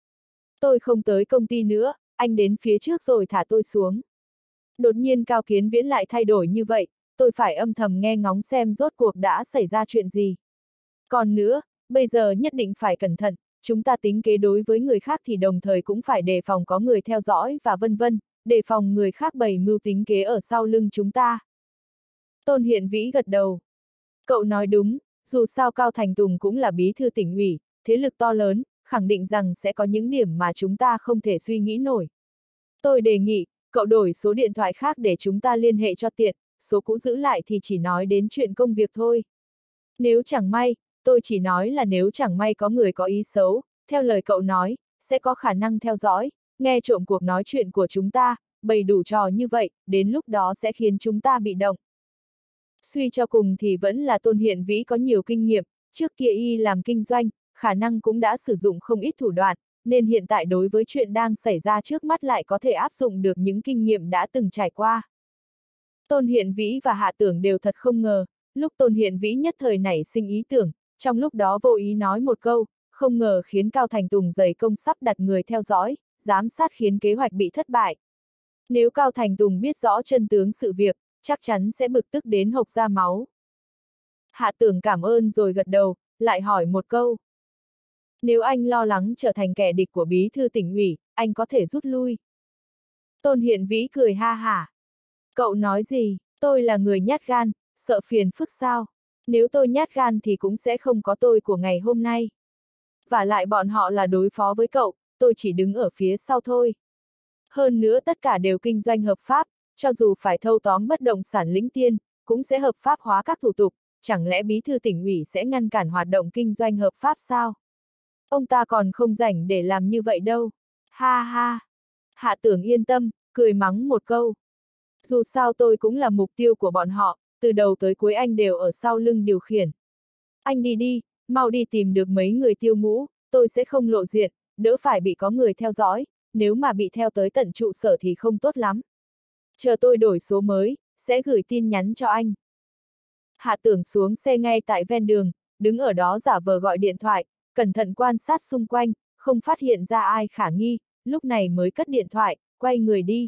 Tôi không tới công ty nữa, anh đến phía trước rồi thả tôi xuống. Đột nhiên Cao Kiến Viễn lại thay đổi như vậy, tôi phải âm thầm nghe ngóng xem rốt cuộc đã xảy ra chuyện gì. Còn nữa, bây giờ nhất định phải cẩn thận, chúng ta tính kế đối với người khác thì đồng thời cũng phải đề phòng có người theo dõi và vân vân, đề phòng người khác bày mưu tính kế ở sau lưng chúng ta. Tôn Hiện Vĩ gật đầu. Cậu nói đúng, dù sao Cao Thành Tùng cũng là bí thư tỉnh ủy, thế lực to lớn, khẳng định rằng sẽ có những điểm mà chúng ta không thể suy nghĩ nổi. Tôi đề nghị, cậu đổi số điện thoại khác để chúng ta liên hệ cho tiện, số cũ giữ lại thì chỉ nói đến chuyện công việc thôi. Nếu chẳng may, tôi chỉ nói là nếu chẳng may có người có ý xấu, theo lời cậu nói, sẽ có khả năng theo dõi, nghe trộm cuộc nói chuyện của chúng ta, bày đủ trò như vậy, đến lúc đó sẽ khiến chúng ta bị động. Suy cho cùng thì vẫn là Tôn Hiện Vĩ có nhiều kinh nghiệm, trước kia y làm kinh doanh, khả năng cũng đã sử dụng không ít thủ đoạn, nên hiện tại đối với chuyện đang xảy ra trước mắt lại có thể áp dụng được những kinh nghiệm đã từng trải qua. Tôn Hiện Vĩ và Hạ Tưởng đều thật không ngờ, lúc Tôn Hiện Vĩ nhất thời nảy sinh ý tưởng, trong lúc đó vô ý nói một câu, không ngờ khiến Cao Thành Tùng dày công sắp đặt người theo dõi, giám sát khiến kế hoạch bị thất bại. Nếu Cao Thành Tùng biết rõ chân tướng sự việc, chắc chắn sẽ bực tức đến hộc ra máu. Hạ Tưởng cảm ơn rồi gật đầu, lại hỏi một câu. Nếu anh lo lắng trở thành kẻ địch của bí thư tỉnh ủy, anh có thể rút lui. Tôn Hiện Vĩ cười ha hả. Cậu nói gì, tôi là người nhát gan, sợ phiền phức sao? Nếu tôi nhát gan thì cũng sẽ không có tôi của ngày hôm nay. Và lại bọn họ là đối phó với cậu, tôi chỉ đứng ở phía sau thôi. Hơn nữa tất cả đều kinh doanh hợp pháp, cho dù phải thâu tóm bất động sản Lĩnh Tiên, cũng sẽ hợp pháp hóa các thủ tục, chẳng lẽ bí thư tỉnh ủy sẽ ngăn cản hoạt động kinh doanh hợp pháp sao? Ông ta còn không rảnh để làm như vậy đâu. Ha ha. Hạ Tưởng yên tâm, cười mắng một câu. Dù sao tôi cũng là mục tiêu của bọn họ, từ đầu tới cuối anh đều ở sau lưng điều khiển. Anh đi đi, mau đi tìm được mấy người tiêu ngũ, tôi sẽ không lộ diện, đỡ phải bị có người theo dõi, nếu mà bị theo tới tận trụ sở thì không tốt lắm. Chờ tôi đổi số mới, sẽ gửi tin nhắn cho anh. Hạ Tưởng xuống xe ngay tại ven đường, đứng ở đó giả vờ gọi điện thoại, cẩn thận quan sát xung quanh, không phát hiện ra ai khả nghi, lúc này mới cất điện thoại, quay người đi.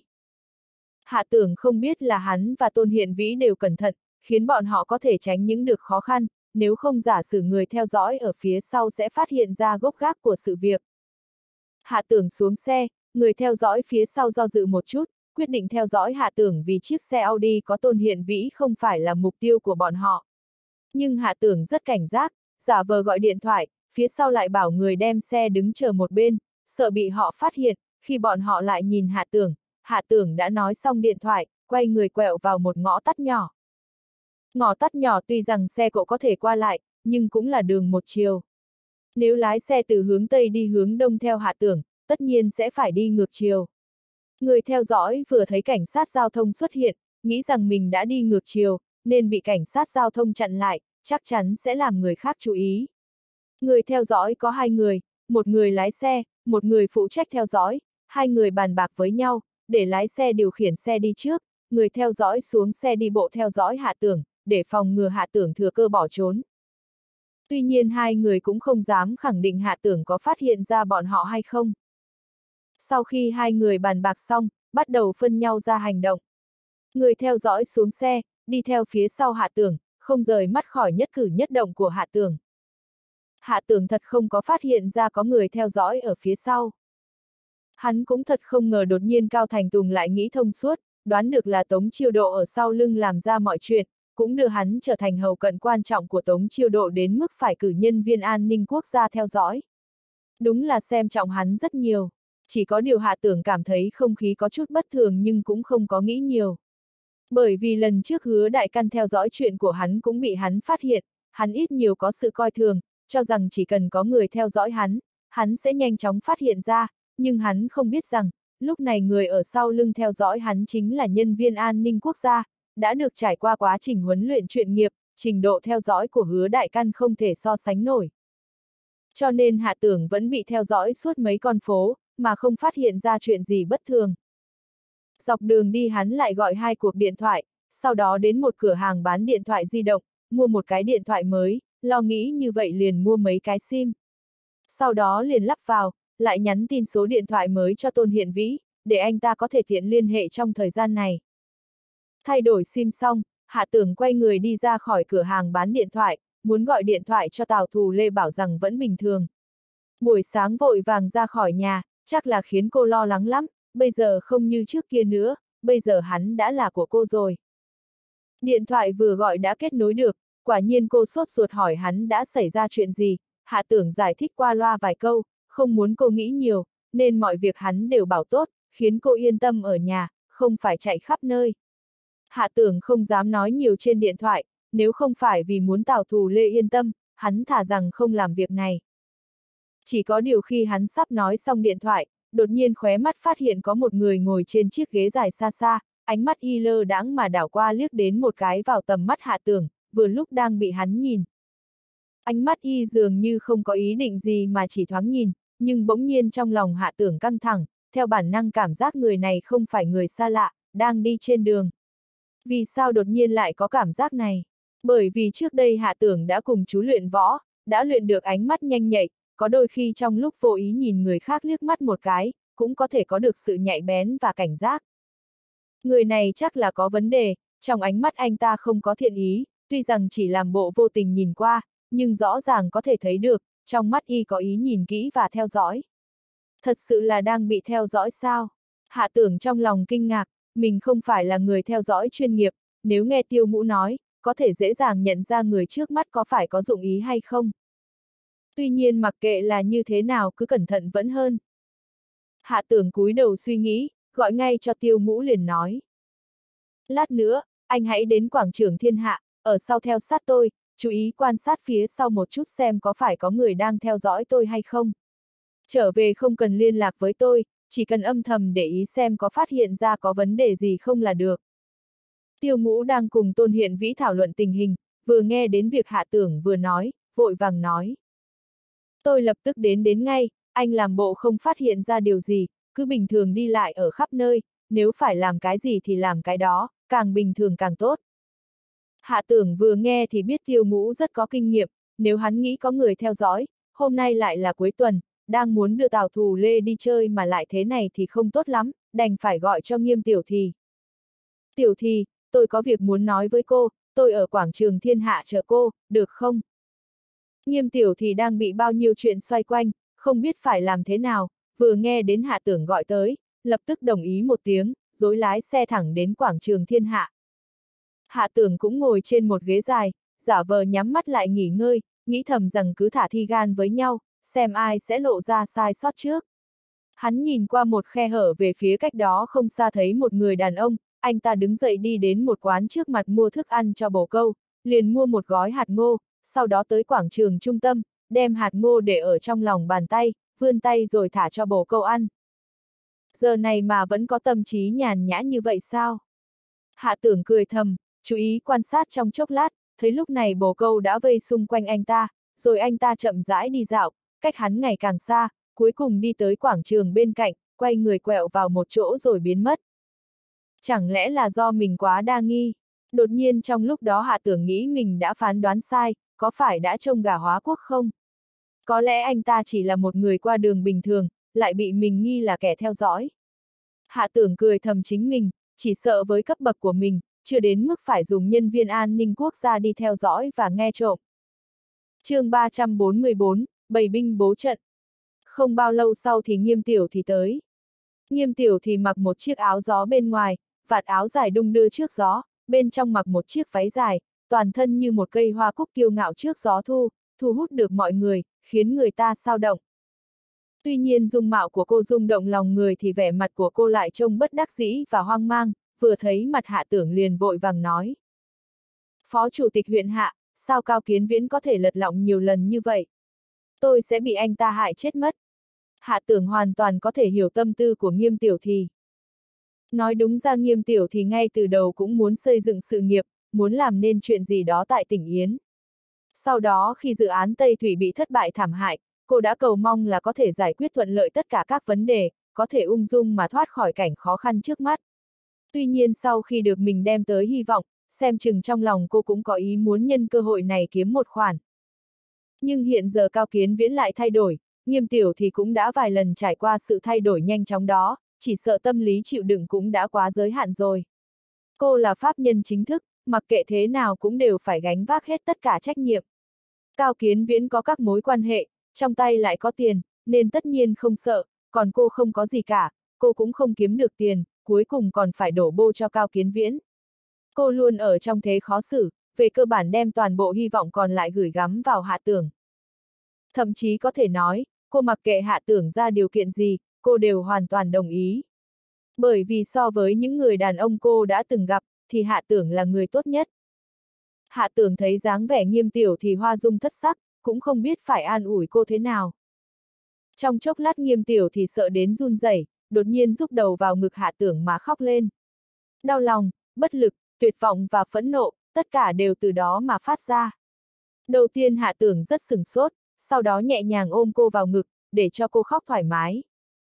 Hạ Tưởng không biết là hắn và Tôn Hiện Vĩ đều cẩn thận, khiến bọn họ có thể tránh những được khó khăn, nếu không giả sử người theo dõi ở phía sau sẽ phát hiện ra gốc gác của sự việc. Hạ Tưởng xuống xe, người theo dõi phía sau do dự một chút, quyết định theo dõi Hạ Tưởng vì chiếc xe Audi có Tôn Hiện Vĩ không phải là mục tiêu của bọn họ. Nhưng Hạ Tưởng rất cảnh giác, giả vờ gọi điện thoại, phía sau lại bảo người đem xe đứng chờ một bên, sợ bị họ phát hiện, khi bọn họ lại nhìn Hạ Tưởng, Hạ Tưởng đã nói xong điện thoại, quay người quẹo vào một ngõ tắt nhỏ. Ngõ tắt nhỏ tuy rằng xe cộ có thể qua lại, nhưng cũng là đường một chiều. Nếu lái xe từ hướng Tây đi hướng Đông theo Hạ Tưởng, tất nhiên sẽ phải đi ngược chiều. Người theo dõi vừa thấy cảnh sát giao thông xuất hiện, nghĩ rằng mình đã đi ngược chiều, nên bị cảnh sát giao thông chặn lại, chắc chắn sẽ làm người khác chú ý. Người theo dõi có hai người, một người lái xe, một người phụ trách theo dõi, hai người bàn bạc với nhau, để lái xe điều khiển xe đi trước, người theo dõi xuống xe đi bộ theo dõi Hạ Tưởng, để phòng ngừa Hạ Tưởng thừa cơ bỏ trốn. Tuy nhiên hai người cũng không dám khẳng định Hạ Tưởng có phát hiện ra bọn họ hay không. Sau khi hai người bàn bạc xong, bắt đầu phân nhau ra hành động. Người theo dõi xuống xe, đi theo phía sau Hạ Tưởng, không rời mắt khỏi nhất cử nhất động của Hạ Tưởng. Hạ Tưởng thật không có phát hiện ra có người theo dõi ở phía sau. Hắn cũng thật không ngờ đột nhiên Cao Thành Tùng lại nghĩ thông suốt, đoán được là Tống Chiêu Độ ở sau lưng làm ra mọi chuyện, cũng đưa hắn trở thành hầu cận quan trọng của Tống Chiêu Độ đến mức phải cử nhân viên an ninh quốc gia theo dõi. Đúng là xem trọng hắn rất nhiều, chỉ có điều Hạ Tưởng cảm thấy không khí có chút bất thường nhưng cũng không có nghĩ nhiều. Bởi vì lần trước Hứa Đại Căn theo dõi chuyện của hắn cũng bị hắn phát hiện, hắn ít nhiều có sự coi thường, cho rằng chỉ cần có người theo dõi hắn, hắn sẽ nhanh chóng phát hiện ra, nhưng hắn không biết rằng, lúc này người ở sau lưng theo dõi hắn chính là nhân viên an ninh quốc gia, đã được trải qua quá trình huấn luyện chuyên nghiệp, trình độ theo dõi của Hứa Đại Căn không thể so sánh nổi. Cho nên Hạ Tưởng vẫn bị theo dõi suốt mấy con phố, mà không phát hiện ra chuyện gì bất thường. Dọc đường đi hắn lại gọi hai cuộc điện thoại, sau đó đến một cửa hàng bán điện thoại di động, mua một cái điện thoại mới, lo nghĩ như vậy liền mua mấy cái sim. Sau đó liền lắp vào, lại nhắn tin số điện thoại mới cho Tôn Hiện Vĩ, để anh ta có thể tiện liên hệ trong thời gian này. Thay đổi sim xong, Hạ Tưởng quay người đi ra khỏi cửa hàng bán điện thoại, muốn gọi điện thoại cho Tào Thù Lê bảo rằng vẫn bình thường. Buổi sáng vội vàng ra khỏi nhà, chắc là khiến cô lo lắng lắm, bây giờ không như trước kia nữa, bây giờ hắn đã là của cô rồi. Điện thoại vừa gọi đã kết nối được, quả nhiên cô sốt ruột hỏi hắn đã xảy ra chuyện gì, Hạ Tưởng giải thích qua loa vài câu, không muốn cô nghĩ nhiều, nên mọi việc hắn đều bảo tốt, khiến cô yên tâm ở nhà, không phải chạy khắp nơi. Hạ Tưởng không dám nói nhiều trên điện thoại, nếu không phải vì muốn Tào Thù Lê yên tâm, hắn thà rằng không làm việc này. Chỉ có điều khi hắn sắp nói xong điện thoại, đột nhiên khóe mắt phát hiện có một người ngồi trên chiếc ghế dài xa xa, ánh mắt y lơ đãng mà đảo qua liếc đến một cái vào tầm mắt Hạ Tưởng, vừa lúc đang bị hắn nhìn. Ánh mắt y dường như không có ý định gì mà chỉ thoáng nhìn, nhưng bỗng nhiên trong lòng Hạ Tưởng căng thẳng, theo bản năng cảm giác người này không phải người xa lạ, đang đi trên đường. Vì sao đột nhiên lại có cảm giác này? Bởi vì trước đây Hạ Tưởng đã cùng chú luyện võ, đã luyện được ánh mắt nhanh nhạy, có đôi khi trong lúc vô ý nhìn người khác liếc mắt một cái, cũng có thể có được sự nhạy bén và cảnh giác. Người này chắc là có vấn đề, trong ánh mắt anh ta không có thiện ý, tuy rằng chỉ làm bộ vô tình nhìn qua, nhưng rõ ràng có thể thấy được, trong mắt y có ý nhìn kỹ và theo dõi. Thật sự là đang bị theo dõi sao? Hạ Tưởng trong lòng kinh ngạc, mình không phải là người theo dõi chuyên nghiệp, nếu nghe Tiêu Ngũ nói, có thể dễ dàng nhận ra người trước mắt có phải có dụng ý hay không. Tuy nhiên mặc kệ là như thế nào cứ cẩn thận vẫn hơn. Hạ Tưởng cúi đầu suy nghĩ, gọi ngay cho Tiêu Ngũ liền nói. Lát nữa, anh hãy đến quảng trường Thiên Hạ, ở sau theo sát tôi, chú ý quan sát phía sau một chút xem có phải có người đang theo dõi tôi hay không. Trở về không cần liên lạc với tôi, chỉ cần âm thầm để ý xem có phát hiện ra có vấn đề gì không là được. Tiêu Ngũ đang cùng Tôn Hiện Vĩ thảo luận tình hình, vừa nghe đến việc Hạ Tưởng vừa nói, vội vàng nói. Tôi lập tức đến đến ngay, anh làm bộ không phát hiện ra điều gì, cứ bình thường đi lại ở khắp nơi, nếu phải làm cái gì thì làm cái đó, càng bình thường càng tốt. Hạ Tưởng vừa nghe thì biết Tiêu Ngũ rất có kinh nghiệm, nếu hắn nghĩ có người theo dõi, hôm nay lại là cuối tuần, đang muốn đưa Tào Thù Lê đi chơi mà lại thế này thì không tốt lắm, đành phải gọi cho Nghiêm Tiểu Thì. Tiểu Thì, tôi có việc muốn nói với cô, tôi ở quảng trường Thiên Hạ chờ cô, được không? Nghiêm Tiểu Thì đang bị bao nhiêu chuyện xoay quanh, không biết phải làm thế nào, vừa nghe đến Hạ Tưởng gọi tới, lập tức đồng ý một tiếng, rồi lái xe thẳng đến quảng trường Thiên Hạ. Hạ Tưởng cũng ngồi trên một ghế dài, giả vờ nhắm mắt lại nghỉ ngơi, nghĩ thầm rằng cứ thả thi gan với nhau, xem ai sẽ lộ ra sai sót trước. Hắn nhìn qua một khe hở về phía cách đó không xa thấy một người đàn ông, anh ta đứng dậy đi đến một quán trước mặt mua thức ăn cho bồ câu, liền mua một gói hạt ngô, sau đó tới quảng trường trung tâm, đem hạt ngô để ở trong lòng bàn tay, vươn tay rồi thả cho bồ câu ăn. Giờ này mà vẫn có tâm trí nhàn nhã như vậy sao? Hạ Tưởng cười thầm, chú ý quan sát trong chốc lát, thấy lúc này bồ câu đã vây xung quanh anh ta, rồi anh ta chậm rãi đi dạo, cách hắn ngày càng xa, cuối cùng đi tới quảng trường bên cạnh, quay người quẹo vào một chỗ rồi biến mất. Chẳng lẽ là do mình quá đa nghi? Đột nhiên trong lúc đó Hạ Tưởng nghĩ mình đã phán đoán sai, có phải đã trông gà hóa quốc không? Có lẽ anh ta chỉ là một người qua đường bình thường, lại bị mình nghi là kẻ theo dõi. Hạ Tưởng cười thầm chính mình, chỉ sợ với cấp bậc của mình, chưa đến mức phải dùng nhân viên an ninh quốc gia đi theo dõi và nghe trộm. chương ba trăm bốn mươi bốn, bày binh bố trận. Không bao lâu sau thì Nghiêm Tiểu thì tới. Nghiêm Tiểu thì mặc một chiếc áo gió bên ngoài, vạt áo dài đung đưa trước gió, bên trong mặc một chiếc váy dài, toàn thân như một cây hoa cúc kiêu ngạo trước gió thu, thu hút được mọi người, khiến người ta sao động. Tuy nhiên dung mạo của cô rung động lòng người thì vẻ mặt của cô lại trông bất đắc dĩ và hoang mang, vừa thấy mặt Hạ Tưởng liền vội vàng nói. Phó Chủ tịch huyện Hạ, sao Cao Kiến Viễn có thể lật lọng nhiều lần như vậy? Tôi sẽ bị anh ta hại chết mất. Hạ Tưởng hoàn toàn có thể hiểu tâm tư của Nghiêm Tiểu thì. Nói đúng ra Nghiêm Tiểu thì ngay từ đầu cũng muốn xây dựng sự nghiệp, muốn làm nên chuyện gì đó tại tỉnh Yến. Sau đó khi dự án Tây Thủy bị thất bại thảm hại, cô đã cầu mong là có thể giải quyết thuận lợi tất cả các vấn đề, có thể ung dung mà thoát khỏi cảnh khó khăn trước mắt. Tuy nhiên sau khi được mình đem tới hy vọng, xem chừng trong lòng cô cũng có ý muốn nhân cơ hội này kiếm một khoản. Nhưng hiện giờ Cao Kiến Viễn lại thay đổi, Nghiêm Tiểu thì cũng đã vài lần trải qua sự thay đổi nhanh chóng đó, chỉ sợ tâm lý chịu đựng cũng đã quá giới hạn rồi. Cô là pháp nhân chính thức, mặc kệ thế nào cũng đều phải gánh vác hết tất cả trách nhiệm. Cao Kiến Viễn có các mối quan hệ, trong tay lại có tiền, nên tất nhiên không sợ, còn cô không có gì cả, cô cũng không kiếm được tiền, cuối cùng còn phải đổ bô cho Cao Kiến Viễn. Cô luôn ở trong thế khó xử, về cơ bản đem toàn bộ hy vọng còn lại gửi gắm vào Hạ Tưởng. Thậm chí có thể nói, cô mặc kệ Hạ Tưởng ra điều kiện gì, cô đều hoàn toàn đồng ý. Bởi vì so với những người đàn ông cô đã từng gặp, thì Hạ Tưởng là người tốt nhất. Hạ Tưởng thấy dáng vẻ Nghiêm Tiểu thì hoa dung thất sắc, cũng không biết phải an ủi cô thế nào. Trong chốc lát Nghiêm Tiểu thì sợ đến run rẩy, đột nhiên rúc đầu vào ngực Hạ Tưởng mà khóc lên. Đau lòng, bất lực, tuyệt vọng và phẫn nộ, tất cả đều từ đó mà phát ra. Đầu tiên Hạ Tưởng rất sửng sốt, sau đó nhẹ nhàng ôm cô vào ngực, để cho cô khóc thoải mái.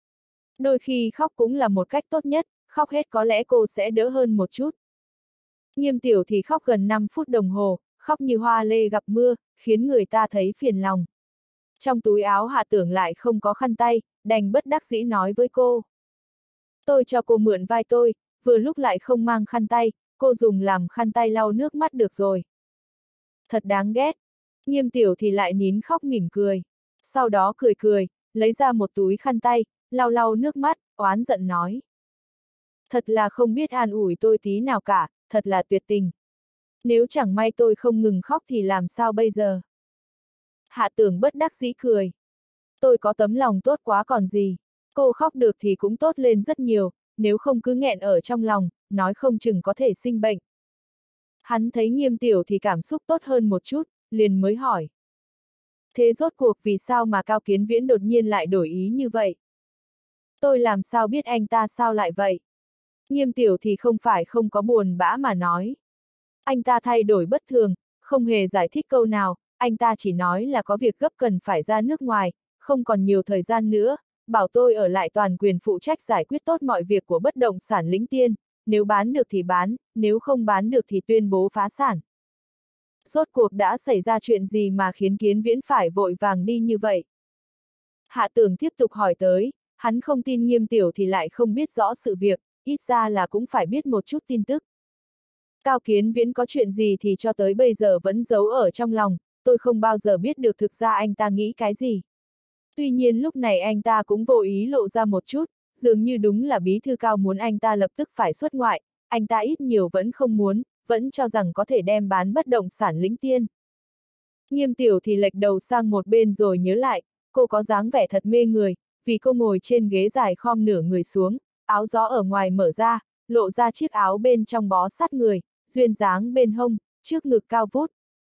Đôi khi khóc cũng là một cách tốt nhất, khóc hết có lẽ cô sẽ đỡ hơn một chút. Nghiêm Tiểu thì khóc gần năm phút đồng hồ, khóc như hoa lê gặp mưa, khiến người ta thấy phiền lòng. Trong túi áo Hạ Tưởng lại không có khăn tay, đành bất đắc dĩ nói với cô. Tôi cho cô mượn vai tôi, vừa lúc lại không mang khăn tay, cô dùng làm khăn tay lau nước mắt được rồi. Thật đáng ghét. Nghiêm Tiểu thì lại nín khóc mỉm cười. Sau đó cười cười, lấy ra một túi khăn tay, lau lau nước mắt, oán giận nói. Thật là không biết an ủi tôi tí nào cả, thật là tuyệt tình. Nếu chẳng may tôi không ngừng khóc thì làm sao bây giờ? Hạ Tưởng bất đắc dĩ cười. Tôi có tấm lòng tốt quá còn gì. Cô khóc được thì cũng tốt lên rất nhiều, nếu không cứ nghẹn ở trong lòng, nói không chừng có thể sinh bệnh. Hắn thấy Nghiêm Tiểu thì cảm xúc tốt hơn một chút, liền mới hỏi. Thế rốt cuộc vì sao mà Cao Kiến Viễn đột nhiên lại đổi ý như vậy? Tôi làm sao biết anh ta sao lại vậy? Nghiêm Tiểu thì không phải không có buồn bã mà nói. Anh ta thay đổi bất thường, không hề giải thích câu nào, anh ta chỉ nói là có việc gấp cần phải ra nước ngoài, không còn nhiều thời gian nữa, bảo tôi ở lại toàn quyền phụ trách giải quyết tốt mọi việc của bất động sản Lĩnh Tiên, nếu bán được thì bán, nếu không bán được thì tuyên bố phá sản. Rốt cuộc đã xảy ra chuyện gì mà khiến Kiến Viễn phải vội vàng đi như vậy? Hạ Tưởng tiếp tục hỏi tới, hắn không tin Nghiêm Tiểu thì lại không biết rõ sự việc, ít ra là cũng phải biết một chút tin tức. Cao Kiến Viễn có chuyện gì thì cho tới bây giờ vẫn giấu ở trong lòng, tôi không bao giờ biết được thực ra anh ta nghĩ cái gì. Tuy nhiên lúc này anh ta cũng vô ý lộ ra một chút, dường như đúng là bí thư Cao muốn anh ta lập tức phải xuất ngoại, anh ta ít nhiều vẫn không muốn, vẫn cho rằng có thể đem bán bất động sản Lĩnh Tiên. Nghiêm Tiểu thì lệch đầu sang một bên rồi nhớ lại, cô có dáng vẻ thật mê người, vì cô ngồi trên ghế dài khom nửa người xuống, áo gió ở ngoài mở ra, lộ ra chiếc áo bên trong bó sát người, duyên dáng bên hông, trước ngực cao vút.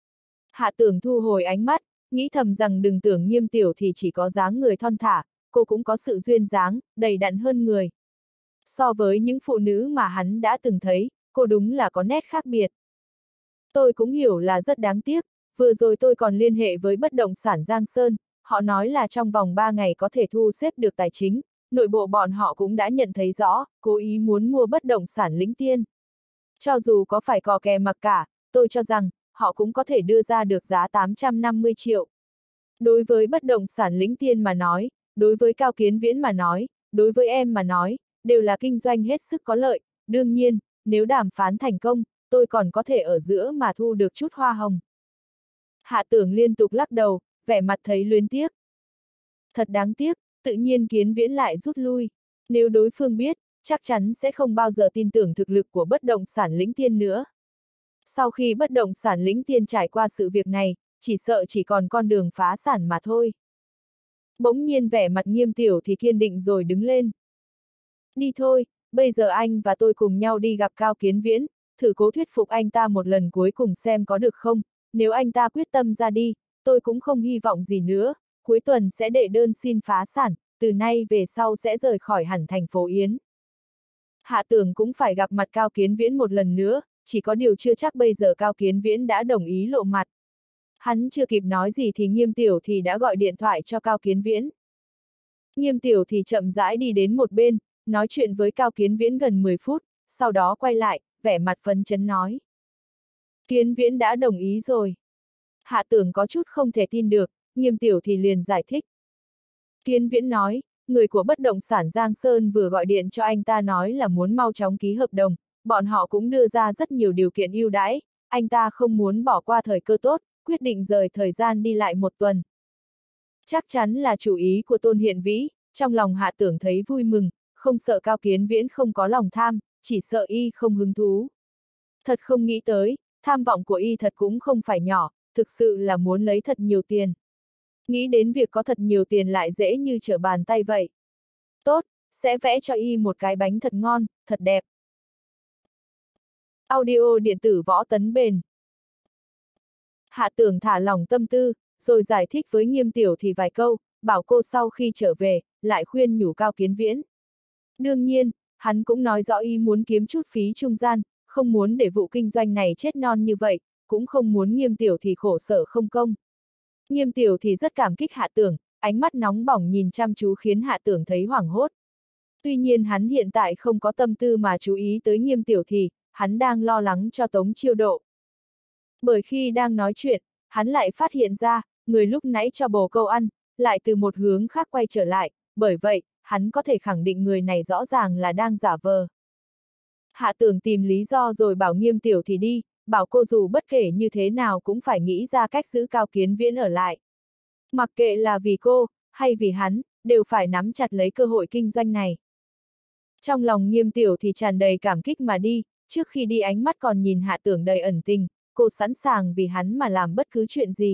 Hạ Tưởng thu hồi ánh mắt, nghĩ thầm rằng đừng tưởng Nghiêm Tiểu thì chỉ có dáng người thon thả, cô cũng có sự duyên dáng, đầy đặn hơn người. So với những phụ nữ mà hắn đã từng thấy, cô đúng là có nét khác biệt. Tôi cũng hiểu là rất đáng tiếc, vừa rồi tôi còn liên hệ với bất động sản Giang Sơn, họ nói là trong vòng ba ngày có thể thu xếp được tài chính, nội bộ bọn họ cũng đã nhận thấy rõ, cố ý muốn mua bất động sản Lĩnh Tiên. Cho dù có phải cò kè mặc cả, tôi cho rằng, họ cũng có thể đưa ra được giá tám trăm năm mươi triệu. Đối với bất động sản Lĩnh Tiên mà nói, đối với Cao Kiến Viễn mà nói, đối với em mà nói, đều là kinh doanh hết sức có lợi, đương nhiên, nếu đàm phán thành công, tôi còn có thể ở giữa mà thu được chút hoa hồng. Hạ Tưởng liên tục lắc đầu, vẻ mặt thấy luyến tiếc. Thật đáng tiếc, tự nhiên Kiến Viễn lại rút lui. Nếu đối phương biết, chắc chắn sẽ không bao giờ tin tưởng thực lực của bất động sản Lĩnh Tiên nữa. Sau khi bất động sản Lĩnh Tiên trải qua sự việc này, chỉ sợ chỉ còn con đường phá sản mà thôi. Bỗng nhiên vẻ mặt Nghiêm Tiểu thì kiên định rồi đứng lên. Đi thôi, bây giờ anh và tôi cùng nhau đi gặp Cao Kiến Viễn, thử cố thuyết phục anh ta một lần cuối cùng xem có được không, nếu anh ta quyết tâm ra đi, tôi cũng không hy vọng gì nữa, cuối tuần sẽ đệ đơn xin phá sản, từ nay về sau sẽ rời khỏi hẳn thành phố Yến. Hạ Tưởng cũng phải gặp mặt Cao Kiến Viễn một lần nữa, chỉ có điều chưa chắc bây giờ Cao Kiến Viễn đã đồng ý lộ mặt. Hắn chưa kịp nói gì thì Nghiêm Tiểu thì đã gọi điện thoại cho Cao Kiến Viễn. Nghiêm Tiểu thì chậm rãi đi đến một bên, nói chuyện với Cao Kiến Viễn gần mười phút, sau đó quay lại, vẻ mặt phấn chấn nói. Kiến Viễn đã đồng ý rồi. Hạ Tưởng có chút không thể tin được, Nghiêm Tiểu thì liền giải thích. Kiến Viễn nói, người của bất động sản Giang Sơn vừa gọi điện cho anh ta nói là muốn mau chóng ký hợp đồng, bọn họ cũng đưa ra rất nhiều điều kiện ưu đãi, anh ta không muốn bỏ qua thời cơ tốt, quyết định rời thời gian đi lại một tuần. Chắc chắn là chủ ý của Tôn Hiện Vĩ, trong lòng Hạ Tưởng thấy vui mừng, không sợ Cao Kiến Viễn không có lòng tham, chỉ sợ y không hứng thú. Thật không nghĩ tới, tham vọng của y thật cũng không phải nhỏ, thực sự là muốn lấy thật nhiều tiền. Nghĩ đến việc có thật nhiều tiền lại dễ như trở bàn tay vậy. Tốt, sẽ vẽ cho y một cái bánh thật ngon, thật đẹp. Audio điện tử Võ Tấn Bền. Hạ Tưởng thả lỏng tâm tư, rồi giải thích với Nghiêm Tiểu thì vài câu, bảo cô sau khi trở về, lại khuyên nhủ Cao Kiến Viễn. Đương nhiên, hắn cũng nói rõ ý muốn kiếm chút phí trung gian, không muốn để vụ kinh doanh này chết non như vậy, cũng không muốn Nghiêm Tiểu thì khổ sở không công. Nghiêm Tiểu thì rất cảm kích Hạ Tưởng, ánh mắt nóng bỏng nhìn chăm chú khiến Hạ Tưởng thấy hoảng hốt. Tuy nhiên hắn hiện tại không có tâm tư mà chú ý tới Nghiêm Tiểu thì, hắn đang lo lắng cho Tống Chiêu Độ. Bởi khi đang nói chuyện, hắn lại phát hiện ra, người lúc nãy cho bồ câu ăn, lại từ một hướng khác quay trở lại, bởi vậy, hắn có thể khẳng định người này rõ ràng là đang giả vờ. Hạ Tưởng tìm lý do rồi bảo Nghiêm Tiểu thì đi, bảo cô dù bất kể như thế nào cũng phải nghĩ ra cách giữ Cao Kiến Viễn ở lại. Mặc kệ là vì cô, hay vì hắn, đều phải nắm chặt lấy cơ hội kinh doanh này. Trong lòng Nghiêm Tiểu thì tràn đầy cảm kích mà đi, trước khi đi ánh mắt còn nhìn Hạ Tưởng đầy ẩn tình, cô sẵn sàng vì hắn mà làm bất cứ chuyện gì.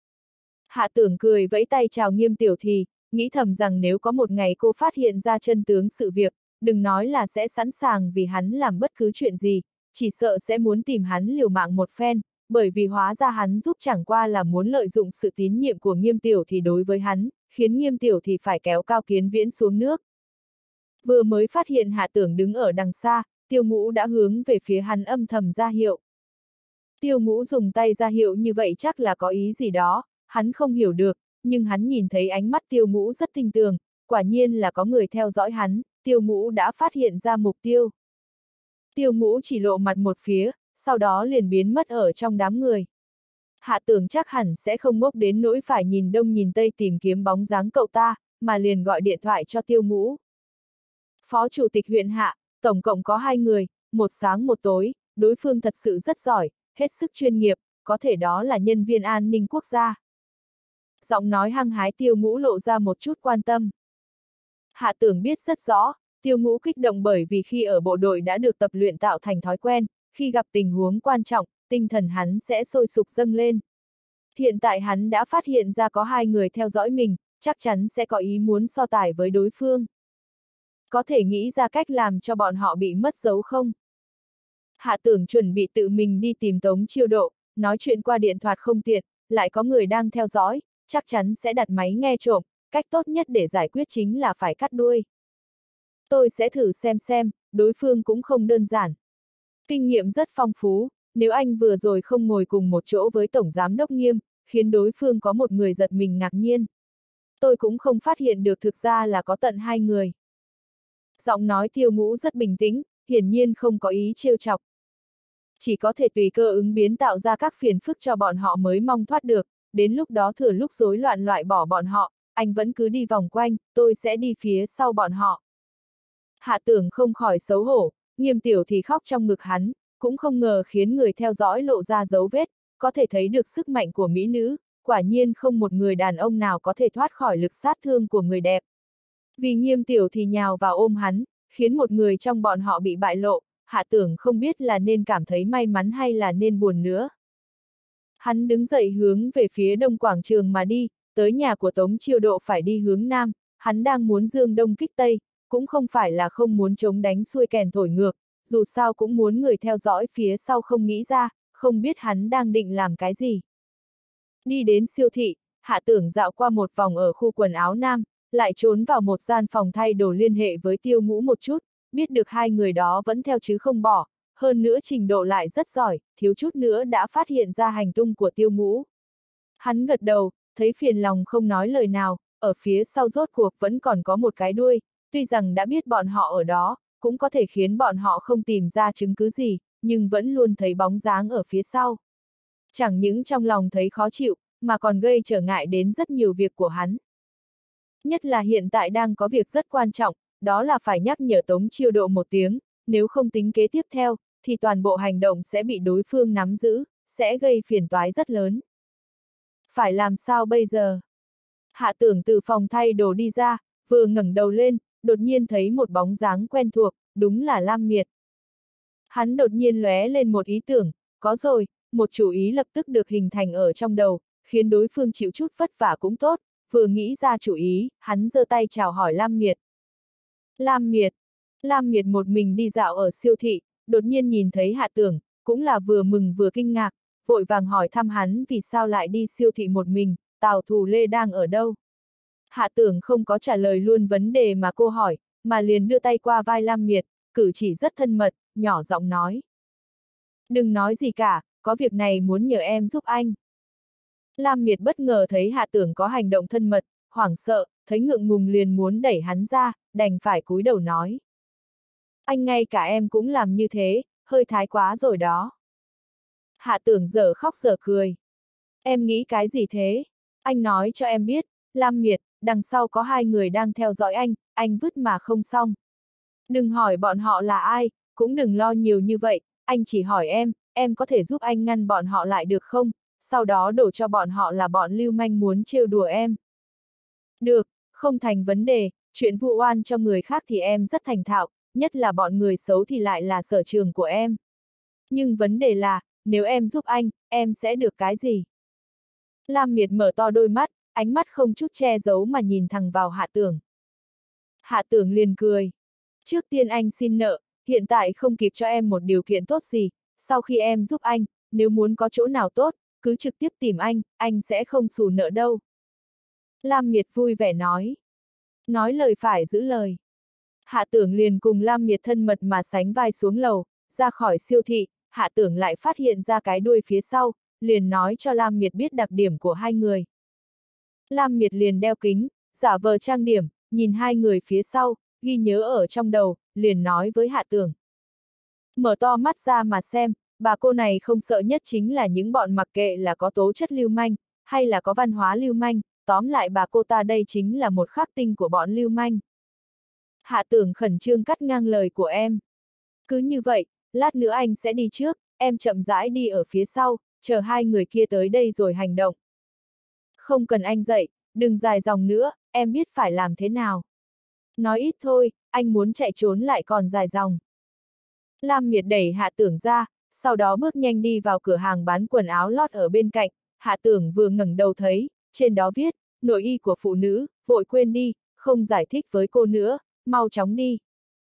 Hạ Tưởng cười vẫy tay chào Nghiêm Tiểu thì, nghĩ thầm rằng nếu có một ngày cô phát hiện ra chân tướng sự việc, đừng nói là sẽ sẵn sàng vì hắn làm bất cứ chuyện gì, chỉ sợ sẽ muốn tìm hắn liều mạng một phen, bởi vì hóa ra hắn giúp chẳng qua là muốn lợi dụng sự tín nhiệm của Nghiêm Tiểu thì đối với hắn, khiến Nghiêm Tiểu thì phải kéo Cao Kiến Viễn xuống nước. Vừa mới phát hiện Hạ Tưởng đứng ở đằng xa, Tiêu Ngũ đã hướng về phía hắn âm thầm ra hiệu. Tiêu Ngũ dùng tay ra hiệu như vậy chắc là có ý gì đó, hắn không hiểu được, nhưng hắn nhìn thấy ánh mắt Tiêu Ngũ rất tinh tường, quả nhiên là có người theo dõi hắn, Tiêu Ngũ đã phát hiện ra mục tiêu. Tiêu Ngũ chỉ lộ mặt một phía, sau đó liền biến mất ở trong đám người. Hạ Tưởng chắc hẳn sẽ không ngốc đến nỗi phải nhìn đông nhìn tây tìm kiếm bóng dáng cậu ta, mà liền gọi điện thoại cho Tiêu Ngũ. Phó Chủ tịch huyện Hạ, tổng cộng có hai người, một sáng một tối, đối phương thật sự rất giỏi, hết sức chuyên nghiệp, có thể đó là nhân viên an ninh quốc gia. Giọng nói hăng hái Tiêu Ngũ lộ ra một chút quan tâm. Hạ Tưởng biết rất rõ, Tiêu Ngũ kích động bởi vì khi ở bộ đội đã được tập luyện tạo thành thói quen, khi gặp tình huống quan trọng, tinh thần hắn sẽ sôi sục dâng lên. Hiện tại hắn đã phát hiện ra có hai người theo dõi mình, chắc chắn sẽ có ý muốn so tài với đối phương. Có thể nghĩ ra cách làm cho bọn họ bị mất dấu không? Hạ Tưởng chuẩn bị tự mình đi tìm Tống Chiêu Độ, nói chuyện qua điện thoại không tiện, lại có người đang theo dõi, chắc chắn sẽ đặt máy nghe trộm, cách tốt nhất để giải quyết chính là phải cắt đuôi. Tôi sẽ thử xem xem, đối phương cũng không đơn giản. Kinh nghiệm rất phong phú, nếu anh vừa rồi không ngồi cùng một chỗ với Tổng Giám đốc Nghiêm, khiến đối phương có một người giật mình ngạc nhiên. Tôi cũng không phát hiện được thực ra là có tận hai người. Giọng nói Tiêu Ngũ rất bình tĩnh, hiển nhiên không có ý trêu chọc. Chỉ có thể tùy cơ ứng biến tạo ra các phiền phức cho bọn họ mới mong thoát được, đến lúc đó thừa lúc rối loạn loại bỏ bọn họ, anh vẫn cứ đi vòng quanh, tôi sẽ đi phía sau bọn họ. Hạ Tưởng không khỏi xấu hổ, Nghiêm Tiểu thì khóc trong ngực hắn, cũng không ngờ khiến người theo dõi lộ ra dấu vết, có thể thấy được sức mạnh của mỹ nữ, quả nhiên không một người đàn ông nào có thể thoát khỏi lực sát thương của người đẹp. Vì Nghiêm Tiểu thì nhào vào ôm hắn, khiến một người trong bọn họ bị bại lộ, Hạ Tưởng không biết là nên cảm thấy may mắn hay là nên buồn nữa. Hắn đứng dậy hướng về phía đông quảng trường mà đi, tới nhà của Tống Chiêu Độ phải đi hướng nam, hắn đang muốn dương đông kích tây, cũng không phải là không muốn chống đánh xuôi kèn thổi ngược, dù sao cũng muốn người theo dõi phía sau không nghĩ ra, không biết hắn đang định làm cái gì. Đi đến siêu thị, Hạ Tưởng dạo qua một vòng ở khu quần áo nam, lại trốn vào một gian phòng thay đồ liên hệ với Tiêu Ngũ một chút, biết được hai người đó vẫn theo chứ không bỏ, hơn nữa trình độ lại rất giỏi, thiếu chút nữa đã phát hiện ra hành tung của Tiêu Ngũ. Hắn gật đầu, thấy phiền lòng không nói lời nào, ở phía sau rốt cuộc vẫn còn có một cái đuôi, tuy rằng đã biết bọn họ ở đó, cũng có thể khiến bọn họ không tìm ra chứng cứ gì, nhưng vẫn luôn thấy bóng dáng ở phía sau. Chẳng những trong lòng thấy khó chịu, mà còn gây trở ngại đến rất nhiều việc của hắn. Nhất là hiện tại đang có việc rất quan trọng, đó là phải nhắc nhở Tống Chiêu Độ một tiếng, nếu không tính kế tiếp theo, thì toàn bộ hành động sẽ bị đối phương nắm giữ, sẽ gây phiền toái rất lớn. Phải làm sao bây giờ? Hạ Tưởng từ phòng thay đồ đi ra, vừa ngẩng đầu lên, đột nhiên thấy một bóng dáng quen thuộc, đúng là Lam Miệt. Hắn đột nhiên lóe lên một ý tưởng, có rồi, một chủ ý lập tức được hình thành ở trong đầu, khiến đối phương chịu chút vất vả cũng tốt, vừa nghĩ ra chủ ý, hắn giơ tay chào hỏi Lam Miệt. Lam Miệt. Lam Miệt một mình đi dạo ở siêu thị, đột nhiên nhìn thấy Hạ Tưởng, cũng là vừa mừng vừa kinh ngạc, vội vàng hỏi thăm hắn vì sao lại đi siêu thị một mình, Tào Thù Lê đang ở đâu. Hạ Tưởng không có trả lời luôn vấn đề mà cô hỏi, mà liền đưa tay qua vai Lam Miệt, cử chỉ rất thân mật, nhỏ giọng nói. Đừng nói gì cả, có việc này muốn nhờ em giúp anh. Lam Miệt bất ngờ thấy Hạ Tưởng có hành động thân mật, hoảng sợ, thấy ngượng ngùng liền muốn đẩy hắn ra, đành phải cúi đầu nói. Anh ngay cả em cũng làm như thế, hơi thái quá rồi đó. Hạ Tưởng dở khóc dở cười. Em nghĩ cái gì thế? Anh nói cho em biết, Lam Miệt, đằng sau có hai người đang theo dõi anh, anh vứt mà không xong. Đừng hỏi bọn họ là ai, cũng đừng lo nhiều như vậy, anh chỉ hỏi em, em có thể giúp anh ngăn bọn họ lại được không? Sau đó đổ cho bọn họ là bọn lưu manh muốn trêu đùa em. Được, không thành vấn đề, chuyện vu oan cho người khác thì em rất thành thạo, nhất là bọn người xấu thì lại là sở trường của em. Nhưng vấn đề là, nếu em giúp anh, em sẽ được cái gì? Lam Miệt mở to đôi mắt, ánh mắt không chút che giấu mà nhìn thẳng vào Hạ Tưởng. Hạ Tưởng liền cười. Trước tiên anh xin nợ, hiện tại không kịp cho em một điều kiện tốt gì, sau khi em giúp anh, nếu muốn có chỗ nào tốt, cứ trực tiếp tìm anh, anh sẽ không xù nợ đâu. Lam Miệt vui vẻ nói. Nói lời phải giữ lời. Hạ Tưởng liền cùng Lam Miệt thân mật mà sánh vai xuống lầu, ra khỏi siêu thị, Hạ Tưởng lại phát hiện ra cái đuôi phía sau, liền nói cho Lam Miệt biết đặc điểm của hai người. Lam Miệt liền đeo kính, giả vờ trang điểm, nhìn hai người phía sau, ghi nhớ ở trong đầu, liền nói với Hạ Tưởng. Mở to mắt ra mà xem, bà cô này không sợ nhất chính là những bọn mặc kệ là có tố chất lưu manh, hay là có văn hóa lưu manh, tóm lại bà cô ta đây chính là một khắc tinh của bọn lưu manh. Hạ Tưởng khẩn trương cắt ngang lời của em. Cứ như vậy, lát nữa anh sẽ đi trước, em chậm rãi đi ở phía sau, chờ hai người kia tới đây rồi hành động. Không cần anh dạy, đừng dài dòng nữa, em biết phải làm thế nào. Nói ít thôi, anh muốn chạy trốn lại còn dài dòng. Lam Miệt đẩy Hạ Tưởng ra, sau đó bước nhanh đi vào cửa hàng bán quần áo lót ở bên cạnh, Hạ Tưởng vừa ngẩng đầu thấy, trên đó viết, nội y của phụ nữ, vội quên đi, không giải thích với cô nữa, mau chóng đi.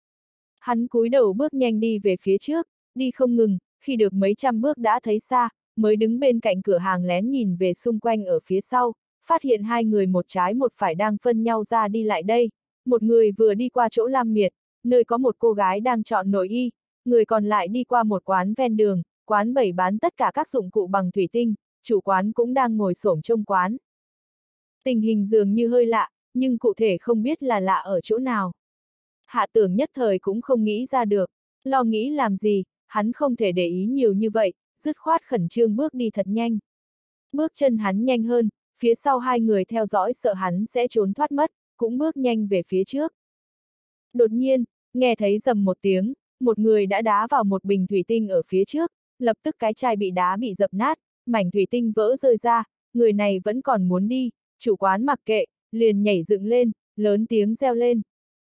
Hắn cúi đầu bước nhanh đi về phía trước, đi không ngừng, khi được mấy trăm bước đã thấy xa, mới đứng bên cạnh cửa hàng lén nhìn về xung quanh ở phía sau, phát hiện hai người một trái một phải đang phân nhau ra đi lại đây, một người vừa đi qua chỗ Lam Miệt, nơi có một cô gái đang chọn nội y, người còn lại đi qua một quán ven đường, quán bày bán tất cả các dụng cụ bằng thủy tinh, chủ quán cũng đang ngồi xổm trông quán. Tình hình dường như hơi lạ, nhưng cụ thể không biết là lạ ở chỗ nào. Hạ Tưởng nhất thời cũng không nghĩ ra được, lo nghĩ làm gì, hắn không thể để ý nhiều như vậy, dứt khoát khẩn trương bước đi thật nhanh. Bước chân hắn nhanh hơn, phía sau hai người theo dõi sợ hắn sẽ trốn thoát mất, cũng bước nhanh về phía trước. Đột nhiên, nghe thấy rầm một tiếng, một người đã đá vào một bình thủy tinh ở phía trước, lập tức cái chai bị đá bị dập nát, mảnh thủy tinh vỡ rơi ra, người này vẫn còn muốn đi, chủ quán mặc kệ, liền nhảy dựng lên, lớn tiếng reo lên.